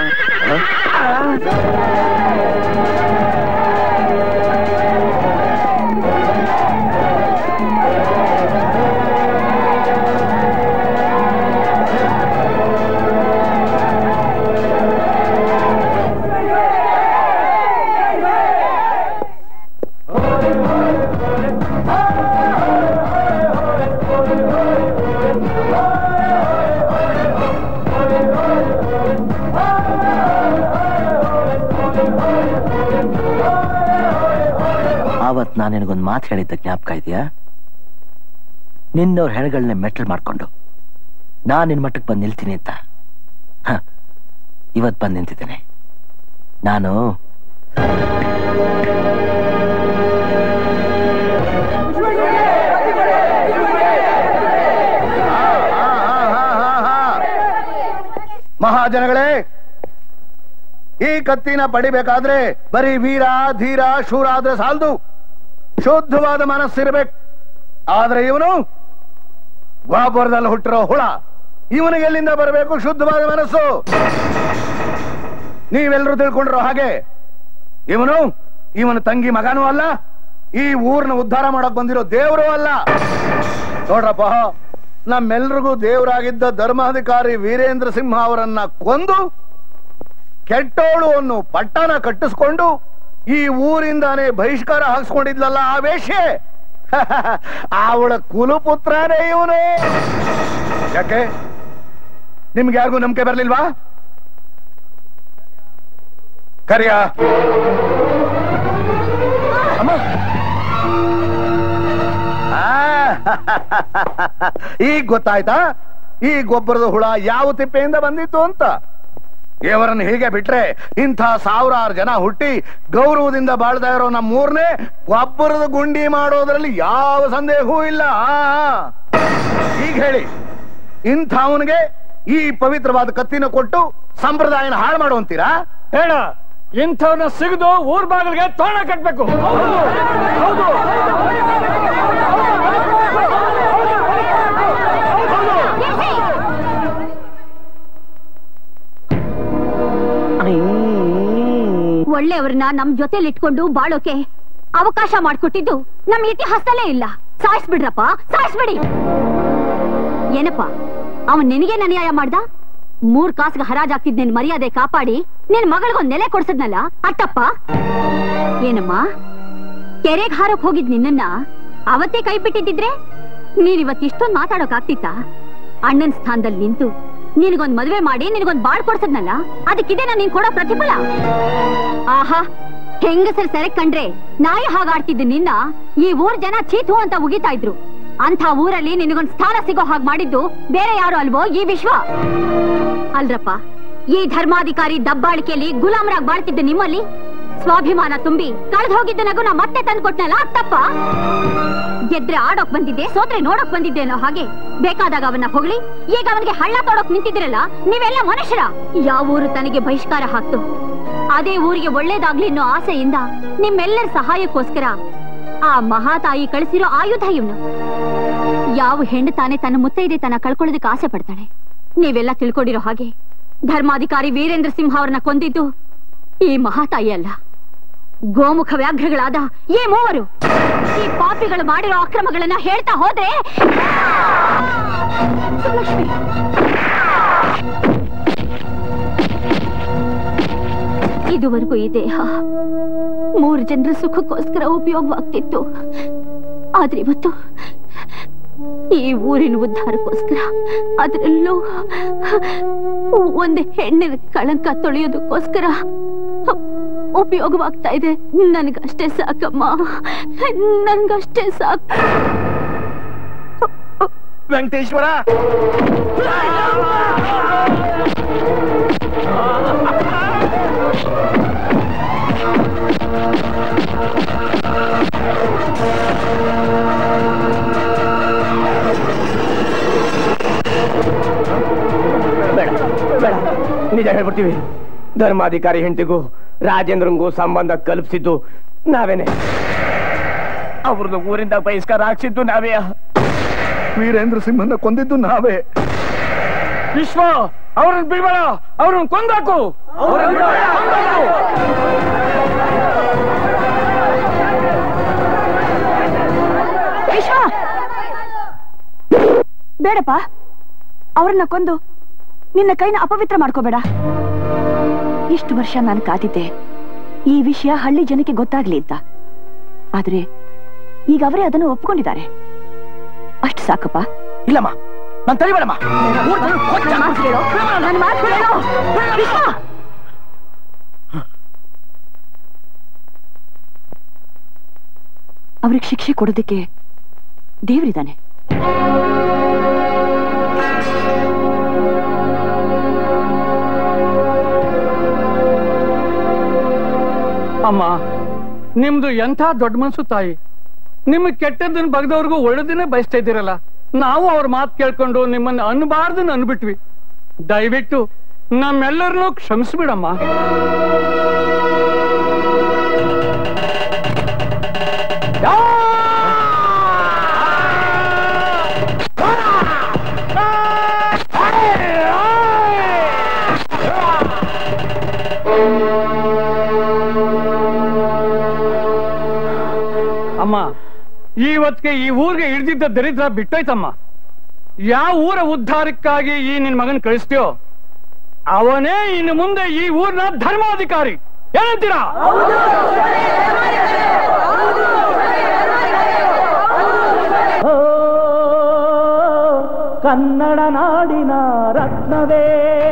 ಆವತ್ ನಾನು ನಿನಗೊಂದು ಮಾತು ಹೇಳಿದ್ದ ಜ್ಞಾಪಕ ಇದೆಯಾ? ನಿನ್ನವ್ರ ಹೆಣಗಳನ್ನೇ ಮೆಟ್ಲ್ ಮಾಡ್ಕೊಂಡು ನಾನು ನಿನ್ ಮಟ್ಟಕ್ಕೆ ಬಂದು ನಿಲ್ತೀನಿ ಅಂತ. ಇವತ್ ಬಂದು ನಿಂತಿದ್ದೇನೆ ನಾನು. ಮಹಾಜನಗಳೇ, ಈ ಕತ್ತಿನ ಪಡಿಬೇಕಾದ್ರೆ ಬರೀ ವೀರ ಧೀರ ಶೂರ ಆದ್ರೆ ಸಾಲದು, ಶುದ್ಧವಾದ ಮನಸ್ಸಿರ್ಬೇಕು. ಆದ್ರೆ ಇವನು ಗೋಪುರದಲ್ಲಿ ಹುಟ್ಟಿರೋ ಹುಳ, ಇವನಿಗೆ ಎಲ್ಲಿಂದ ಬರಬೇಕು ಶುದ್ಧವಾದ ಮನಸ್ಸು? ನೀವೆಲ್ಲರೂ ತಿಳ್ಕೊಂಡಿರೋ ಹಾಗೆ ಇವನು ತಂಗಿ ಮಗನೂ ಅಲ್ಲ, ಈ ಊರ್ನ ಉದ್ಧಾರ ಮಾಡಕ್ ಬಂದಿರೋ ದೇವರು ಅಲ್ಲ. ನೋಡ್ರಪ್ಪ, ನಮ್ಮೆಲ್ರಿಗೂ ದೇವರಾಗಿದ್ದ ಧರ್ಮಾಧಿಕಾರಿ ವೀರೇಂದ್ರ ಸಿಂಹ ಅವರನ್ನ ಕೊಂದು ಕೆಟ್ಟೋಳು ಅನ್ನೋ ಪಟ್ಟಣ ಕಟ್ಟಿಸ್ಕೊಂಡು ಈ ಊರಿಂದಾನೇ ಬಹಿಷ್ಕಾರ ಹಾಕ್ಸ್ಕೊಂಡಿದ್ಲಲ್ಲ ಆ ವೇಶ್ಯೆ, ಅವಳ ಕುಲಪುತ್ರನೇ ಇವನು. ಯಾಕೆ ನಿಮ್ಗೆ ಯಾರಿಗೂ ನಂಬಿಕೆ ಬರ್ಲಿಲ್ವಾ? ಕರಿಯ ಅಮ್ಮ, ಈಗ ಗೊತ್ತಾಯ್ತಾ ಈ ಗೊಬ್ಬರದ ಹುಳ ಯಾವ ತಿಪ್ಪೆಯಿಂದ ಬಂದಿತ್ತು ಅಂತ? ಇವರನ್ನು ಹೀಗೆ ಬಿಟ್ರೆ ಇಂಥ ಸಾವಿರಾರು ಜನ ಹುಟ್ಟಿ ಗೌರವದಿಂದ ಬಾಳ್ತಾ ಇರೋ ನಮ್ಮೂರ್ನೇ ಗೊಬ್ಬರದ ಗುಂಡಿ ಮಾಡೋದ್ರಲ್ಲಿ ಯಾವ ಸಂದೇಹವೂ ಇಲ್ಲ. ಈಗ ಹೇಳಿ, ಇಂಥವನಿಗೆ ಈ ಪವಿತ್ರವಾದ ಕತ್ತಿನ ಕೊಟ್ಟು ಸಂಪ್ರದಾಯನ ಹಾಳು ಮಾಡುವಂತೀರಾ? ಹೇಳ, ಇಂಥವ್ರನ್ನ ಸಿಗದು ಊರ್ ಬಾಗಿಲಿಗೆ ತೋರಣ ಕಟ್ಬೇಕು. ಒಳ್ಳೆಯವ್ರನ್ನ ನಮ್ ಜೊತೆಲಿ ಇಟ್ಕೊಂಡು ಬಾಳೋಕೆ ಅವಕಾಶ ಮಾಡ್ಕೊಟ್ಟಿದ್ದು ನಮ್ ಇತಿಹಾಸದಲ್ಲೇ ಇಲ್ಲ. ಸಾಯಿಸ್ಬಿಡ್ರಪ್ಪ, ಸಾಯಿಸ್ಬಿಡಿ. ಏನಪ್ಪ ಅವನ್ ನಿನಗೆ ಅನ್ಯಾಯ ಮಾಡ್ದ? 3 ಕಾಸಿಗೆ ಹರಾಜಾಗ್ತಿದ್ ನಿನ್ ಮರ್ಯಾದೆ ಕಾಪಾಡಿ ನಿನ್ ಮಗಳಿಗೊಂದ್ ನೆಲೆ ಕೊಡ್ಸದ್ನಲ್ಲ ಅಟ್ಟಪ್ಪ. ಏನಮ್ಮ ಕೆರೆಗ್ ಹಾರಕ್ ಹೋಗಿದ್ ನಿನ್ನನ್ನ ಅವತ್ತೇ ಕೈ ಬಿಟ್ಟಿದ್ದಿದ್ರೆ ನೀನ್ ಇವತ್ ಇಷ್ಟೊಂದ್ ಮಾತಾಡೋಕ್ ಆಗ್ತಿತ್ತ? ಅಣ್ಣನ್ ಸ್ಥಾನದಲ್ಲಿ ನಿಂತು ನಿನಗೊಂದ್ ಮದ್ವೆ ಮಾಡಿ ನಿನಗೊಂದ್ ಬಾಳ್ ಕೊಡ್ಸದ್ನಲ್ಲ, ಅದಕ್ಕಿದೇನ ನೀನ್ ಕೊಡೋ ಪ್ರತಿಫಲ? ಆಹಾ, ಹೆಂಗಸರ್ ಸೆರೆ ಕಂಡ್ರೆ ನಾಯಿ ಹಾಗಾಡ್ತಿದ್ದು ನಿನ್ನ ಈ ಊರ್ ಜನ ಚೀತು ಅಂತ ಉಗಿತಾ ಇದ್ರು. ಅಂಥ ಊರಲ್ಲಿ ನಿನಗೊಂದ್ ಸ್ಥಾನ ಸಿಗೋ ಹಾಗೆ ಮಾಡಿದ್ದು ಬೇರೆ ಯಾರು ಅಲ್ವೋ ಈ ವಿಶ್ವ ಅಲ್ರಪ್ಪ. ಈ ಧರ್ಮಾಧಿಕಾರಿ ದಬ್ಬಾಳಿಕೆಯಲ್ಲಿ ಗುಲಾಮರಾಗಿ ಬಾಳ್ತಿದ್ದ ನಿಮ್ಮಲ್ಲಿ ಸ್ವಾಭಿಮಾನ ತುಂಬಿ ಕಳೆದು ಹೋಗಿದ್ದ ನಗುನ ಮತ್ತೆ ತಂದ್ಕೊಟ್ನಲ್ಲ ತಪ್ಪ? ಗೆದ್ರೆ ಆಡೋಕ್ ಬಂದಿದ್ದೆ, ಸೋತ್ರೆ ನೋಡೋಕ್ ಬಂದಿದ್ದೆ ಅನ್ನೋ ಹಾಗೆ ಬೇಕಾದಾಗ ಅವನ್ನ ಹೊಗಳಿ ಈಗ ಅವನಿಗೆ ಹಳ್ಳ ತೋಡೋಕ್ ನಿಂತಿದ್ರಲ್ಲ, ನೀವೆಲ್ಲ ಮನುಷ್ಯರ? ಯಾವ ಊರು ತನಗೆ ಬಹಿಷ್ಕಾರ ಹಾಕ್ತು ಅದೇ ಊರಿಗೆ ಒಳ್ಳೇದಾಗ್ಲಿ ಅನ್ನೋ ಆಸೆಯಿಂದ ನಿಮ್ಮೆಲ್ಲರ ಸಹಾಯಕ್ಕೋಸ್ಕರ ಆ ಮಹಾತಾಯಿ ಕಳಿಸಿರೋ ಆಯುಧ ಇವನು. ಯಾವ ಹೆಣ್ಣು ತಾನೇ ತನ್ನ ಮುತ್ತೈದೆ ತನ್ನ ಕಳ್ಕೊಳ್ಳೋದಕ್ಕೆ ಆಸೆ ಪಡ್ತಾಳೆ? ನೀವೆಲ್ಲ ತಿಳ್ಕೊಂಡಿರೋ ಹಾಗೆ ಧರ್ಮಾಧಿಕಾರಿ ವೀರೇಂದ್ರ ಸಿಂಹ ಅವರನ್ನ ಕೊಂದಿದ್ದು ಈ ಮಹಾತಾಯಿ ಅಲ್ಲ, ಗೋಮುಖ ವ್ಯಾಘ್ರಗಳಾದ ಈ ಮೂವರು. ಈ ಪಾಪಿಗಳು ಮಾಡಿರೋ ಅಕ್ರಮಗಳನ್ನ ಹೇಳ್ತಾ ಹೋದ್ರೆ ಇದುವರೆಗೂ ಈ ದೇಹ 3 ಜನರ ಸುಖಕ್ಕೋಸ್ಕರ ಉಪಯೋಗವಾಗ್ತಿತ್ತು. ಆದ್ರೆ ಇವತ್ತು ಈ ಊರಿನ ಉದ್ಧಾರಕ್ಕೋಸ್ಕರ, ಅದರಲ್ಲೂ ಒಂದು ಹೆಣ್ಣಿನ ಕಳಂಕ ತೊಳೆಯೋದಕ್ಕೋಸ್ಕರ ಉಪಯೋಗವಾಗ್ತಾ ಇದೆ. ನನ್ಗಷ್ಟೇ ಸಾಕಮ್ಮ, ನನ್ಗಷ್ಟೇ ಸಾಕು. ವೆಂಕಟೇಶ್ವರ, ಬೇಡ ಬೇಡ, ನಿಜ ಹೇಳ್ಬಿಡ್ತೀವಿ. ಧರ್ಮಾಧಿಕಾರಿ ಹೆಂಡತಿಗೂ ರಾಜೇಂದ್ರಂಗೂ ಸಂಬಂಧ ಕಲ್ಪಿಸಿದ್ದು ನಾವೇನೆ. ಅವ್ರದ್ದು ಊರಿಂದ ಬಹಿಷ್ಕಾರ ಹಾಕ್ಸಿದ್ದು ನಾವೇ. ವೀರೇಂದ್ರ ಸಿಂಹನ ಕೊಂದಿದ್ದು ನಾವೇ. ವಿಶ್ವ ಅವ್ರನ್ನ ಬಿಡ್ಬೇಡ, ಅವ್ರನ್ನ ಕೊಂದಾಕು. ವಿಶ್ವ ಬೇಡಪ್ಪ, ಅವ್ರನ್ನ ಕೊಂದು ನಿನ್ನ ಕೈನ ಅಪವಿತ್ರ ಮಾಡ್ಕೋಬೇಡ. ಇಷ್ಟು ವರ್ಷ ನಾನು ಕಾದಿದ್ದೆ ಈ ವಿಷಯ ಹಳ್ಳಿ ಜನಕ್ಕೆ ಗೊತ್ತಾಗ್ಲಿ ಅಂತ. ಆದ್ರೆ ಈಗ ಅವರೇ ಅದನ್ನು ಒಪ್ಕೊಂಡಿದ್ದಾರೆ. ಅಷ್ಟು ಸಾಕಪ್ಪ. ಇಲ್ಲಮ್ಮ, ನಾನು ತಡಿಬೇಡಮ್ಮ. ಅವ್ರಿಗೆ ಶಿಕ್ಷೆ ಕೊಡೋದಕ್ಕೆ ದೇವರಿದ್ದಾನೆ. ಅಮ್ಮ, ನಿಮ್ದು ಎಂಥ ದೊಡ್ಡ ಮನ್ಸು ತಾಯಿ. ನಿಮಗೆ ಕೆಟ್ಟದ್ದನ್ನು ಬಗ್ದವ್ರಿಗೂ ಒಳ್ಳೆದನ್ನೇ ಬಯಸ್ತಾ ಇದ್ದೀರಲ್ಲ. ನಾವು ಅವ್ರ ಮಾತು ಕೇಳ್ಕೊಂಡು ನಿಮ್ಮನ್ನು ಅನ್ಬಾರ್ದನ್ನ ಅನ್ಬಿಟ್ವಿ. ದಯವಿಟ್ಟು ನಮ್ಮೆಲ್ಲರನ್ನೂ ಕ್ಷಮಿಸ್ಬಿಡಮ್ಮ. ಅಮ್ಮ, ಇವತ್ತಿಗೆ ಈ ಊರಿಗೆ ಹಿಡಿದಿದ್ದ ದರಿದ್ರ ಬಿಟ್ಟೋಯ್ತಮ್ಮ. ಯಾವ ಊರ ಉದ್ಧಾರಕ್ಕಾಗಿ ಈ ನಿನ್ ಮಗನ್ ಕಳಿಸ್ತೀಯೋ ಅವನೇ ಇನ್ನು ಮುಂದೆ ಈ ಊರಿನ ಧರ್ಮಾಧಿಕಾರಿ. ಏನಂತೀರಾ? ಕನ್ನಡ ನಾಡಿನ ರತ್ನವೇ,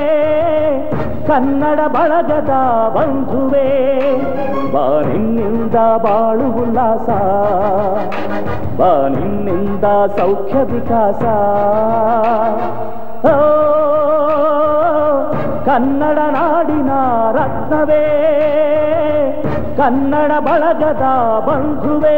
ಕನ್ನಡ ಬಳಗದ ಬಂಧುವೇ, ಬಾನಿನ್ನಿಂದ ಬಾಳು ಉಲ್ಲಾಸ, ಬಾನಿನ್ನಿಂದ ಸೌಖ್ಯ ವಿಕಾಸ. ಓ ಕನ್ನಡ ನಾಡಿನ ರತ್ನವೇ, ಕನ್ನಡ ಬಳಗದ ಬಂಧುವೇ.